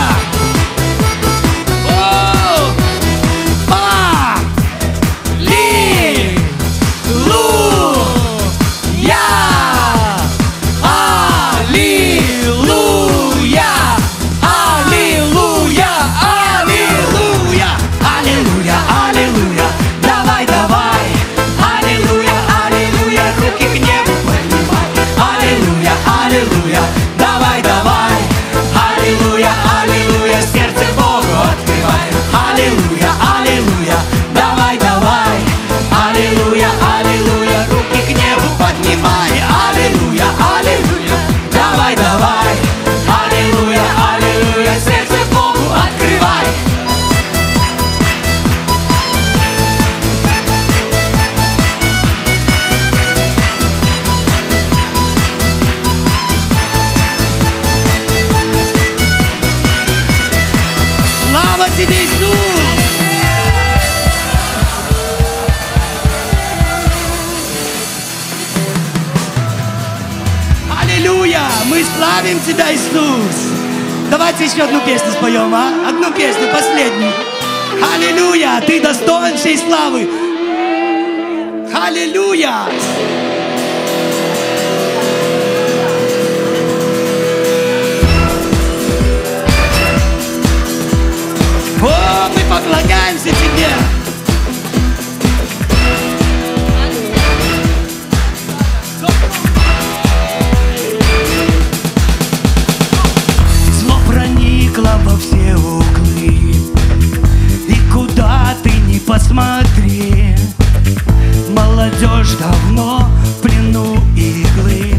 Speaker 2: Аллилуйя, давай, давай. Аллилуйя, аллилуйя, сердце Богу открывай. Аллилуйя, аллилуйя, давай, давай. Аллилуйя, аллилуйя, руки к небу поднимай. Аллилуйя, аллилуйя, давай, давай. Аллилуйя, аллилуйя, сердце Богу открывай. Слава тебе, Иисус! Аллилуйя! Мы славим тебя, Иисус! Давайте еще одну песню споем, а? Одну песню, последнюю. Аллилуйя! Ты достоин всей славы! Аллилуйя! О, мы поклоняемся тебе! Зло проникло во все углы, и куда ты ни посмотри, молодежь давно в плену иглы.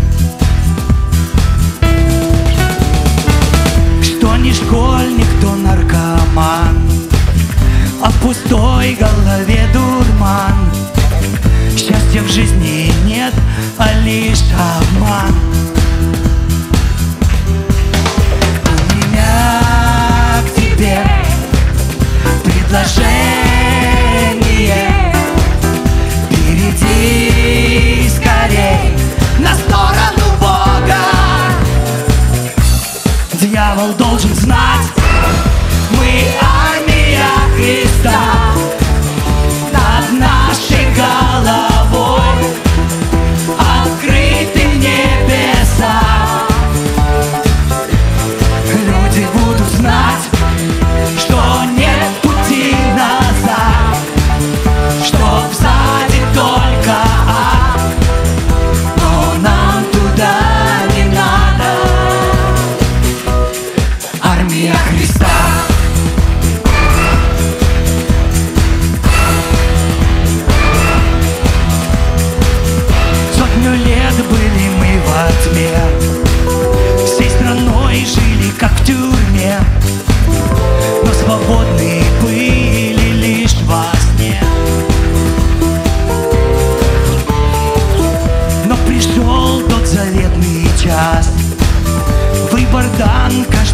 Speaker 2: Что ни школьник, то наркоман, а пустой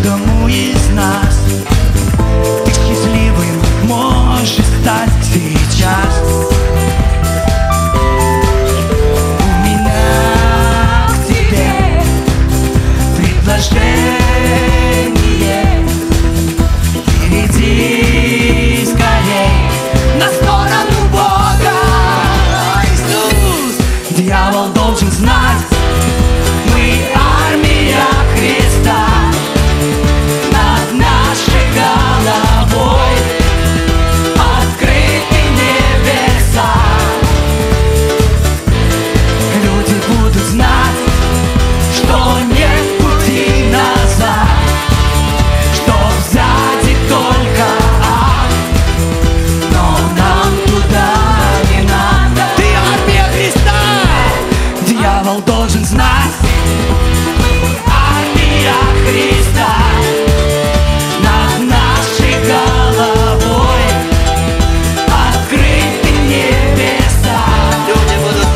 Speaker 2: каждому из нас. Ты счастливым можешь стать сейчас. У меня к тебе предложение. Иди скорей на сторону Бога. Иисус, дьявол должен знать, мы армия Христа. Над нашей головой открыты небеса. Люди будут знать, что нет пути назад, что сзади только ад, но нам туда не надо. Ты армия Христа! Дьявол должен знать, армия Христа. Над нашей головой открыты небеса. Люди будут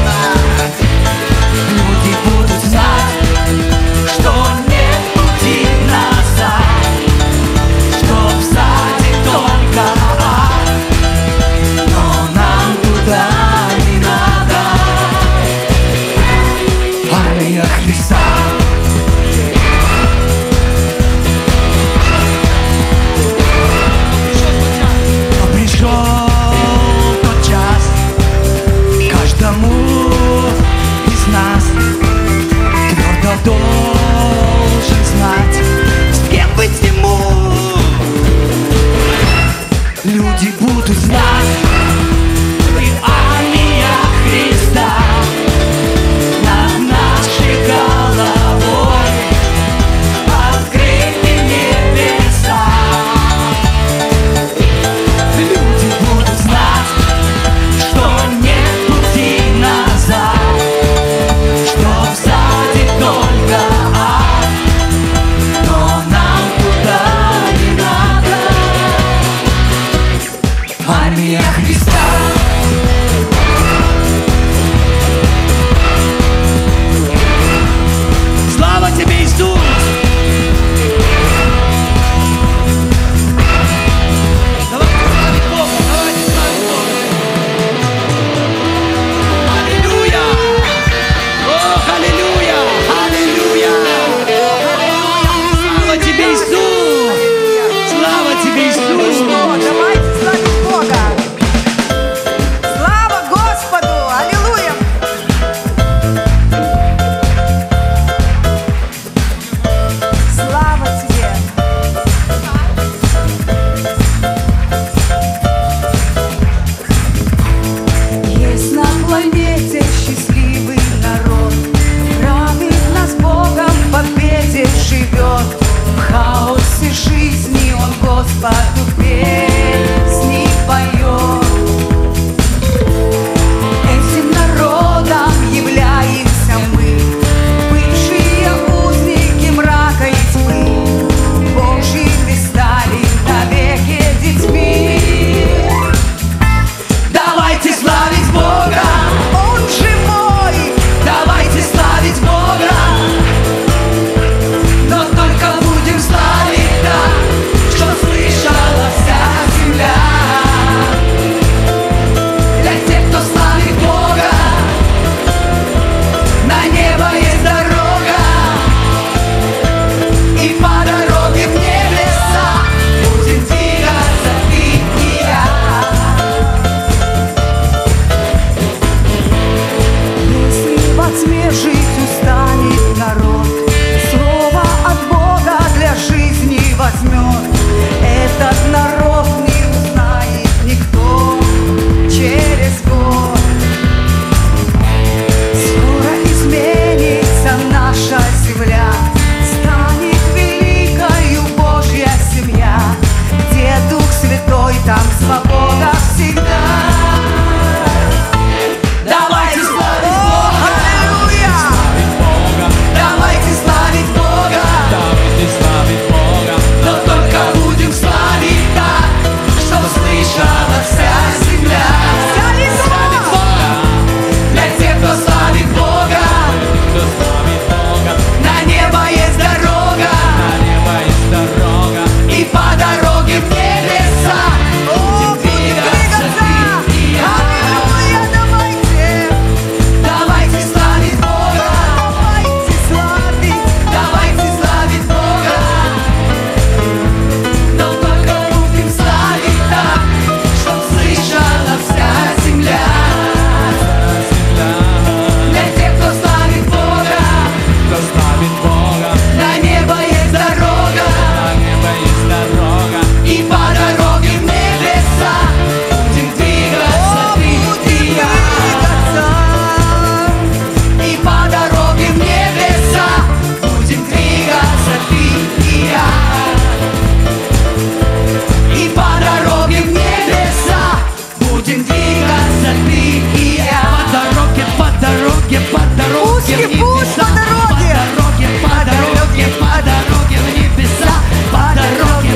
Speaker 2: знать, что нет пути назад, что сзади только ад, но нам туда не надо. Армия Христа. Пришел тот час каждому из нас твердо должен знать, с кем быть ему. Люди будут знать, ты армия Христа. Над нашей головой открыты небеса. Люди будут знать, что нет пути назад, что сзади только ад, но нам туда не надо. Армия Христа. Слава тебе, Иисус! Давайте славить Бога, давайте славить Бога. Аллилуйя! О, аллилуйя! Аллилуйя! Слава тебе, Иисус! Слава тебе, Иисус!
Speaker 1: Давайте славить Бога. Слава Господу! Аллилуйя! Слава тебе! Есть на планете счастливый народ, праведно с Богом в победе живет. В хаосе жизни он Господу песни поет. Этим народом являемся мы, бывшие узники мрака и тьмы, Божьими стали навеки детьми. Давайте славить Бога, Он же мой.
Speaker 2: это ты и я. По дороге в небеса. По дороге в небеса. По дороге.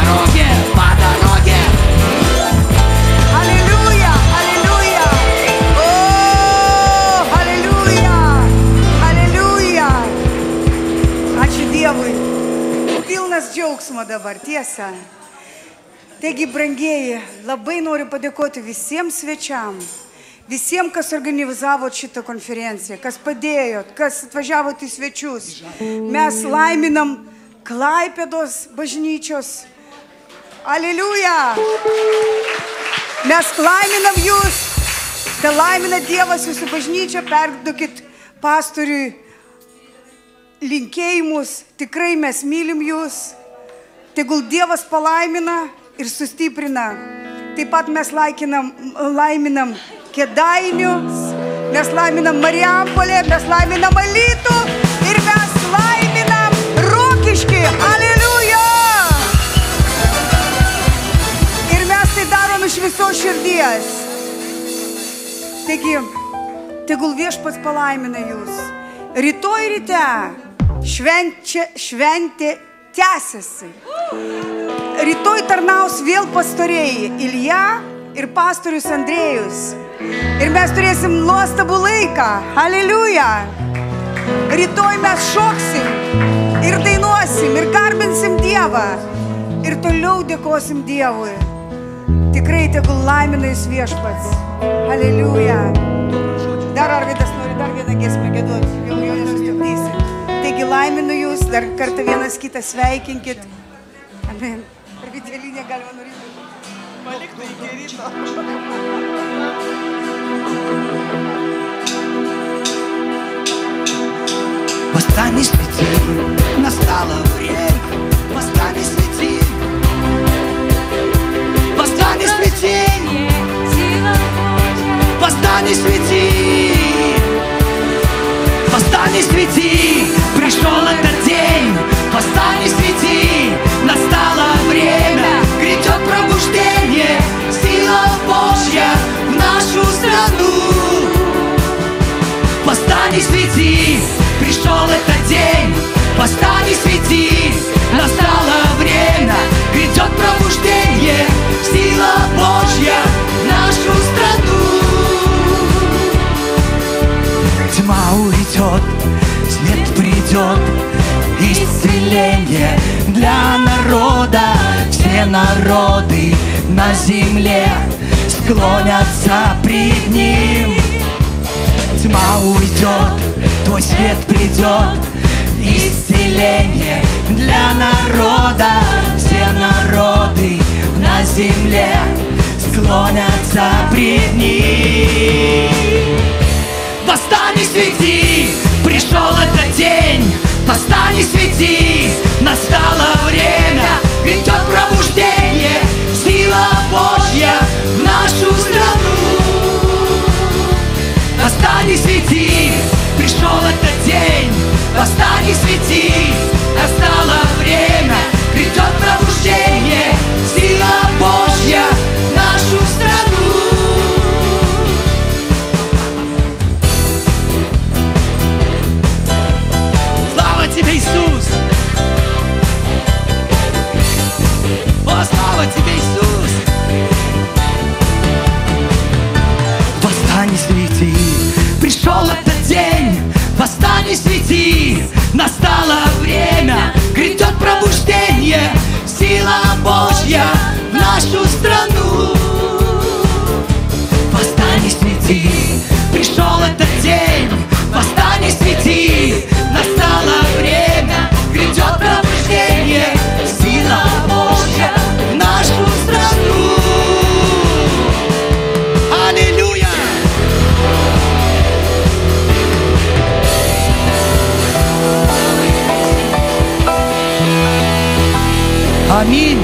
Speaker 1: Аллилуйя, аллилуйя. О, аллилуйя, аллилуйя. Ačiū Dievui. Pilnas džiaugsmo dabar, tiesa. Taigi, brangieji, labai noriu padėkoti visiems svečiam, visiems, kas organizavo šitą konferenciją, kas padėjot, kas atvažiavot į svečius. Mes laiminam Klaipėdos bažnyčios. Aleliuja! Mes laiminam jūs. Te laimina Dievas jūsų bažnyčią. Perduokit pastoriui linkėjimus. Tikrai mes mylim jūs. Tegul Dievas palaimina ir sustiprina. Taip pat mes laiminam Kėdainius, mes laiminam Marijampolę, mes laiminam Alytų ir mes laiminam Rokiškį. Aleliuja! Ir mes tai darom iš visos širdies. Taigi, tegul Viešpats palaimina jūs. Rytoj ryte šventė tęsiasi. Rytoj tarnaus vėl pastoriai Ilja ir pastorius Andrėjus. Ir mes turėsim nuostabų laiką. Aleliuja! Rytoj mes šoksim ir dainuosim ir garbinsim Dievą. Ir toliau dėkosim Dievui. Tikrai tegul laimina jūs Viešpats. Aleliuja! Dar Arvydas nori dar vieną giesmę giedoti. Jau nesustabdysi. Taigi laiminu jūs. Dar kartą vienas kitą sveikinkit. Amen. Ir vidėlinė galima norėti. Paliktų iki ryto.
Speaker 2: Восстань и свети, настало время. Восстань и свети. Восстань и свети. Восстань и свети. Восстань и свети. Пришел этот день. Восстань и свети. Настало время. Грядет пробуждение. Сила Божья в нашу страну. Восстань и свети. Пришел этот день. Восстань и свети. Настало время. Грядет пробуждение. Сила Божья в нашу страну. Тьма уйдет, свет придет. Исцеление для народа. Все народы на земле склонятся пред Ним. Тьма уйдет, Твой свет придет. Исцеление для народа. Все народы на земле склонятся пред Ним. Восстань и свети, пришел этот день. Восстань и свети, настало время. Грядет пробуждение, сила Божья в нашу страну. Восстань и свети, пришел этот день. Восстань и свети, настало время. Грядет пробуждение, сила Божья в нашу страну. Слава Тебе, Иисус! О, слава Тебе, Иисус! Восстань и свети, пришел этот день. Восстань и свети, настало время. Грядет пробуждение, сила Божья в нашу страну. Восстань и свети, пришел этот день. Восстань и свети, настало время. Грядет пробуждение, сила Божья в нашу страну. Аллилуйя! Аминь.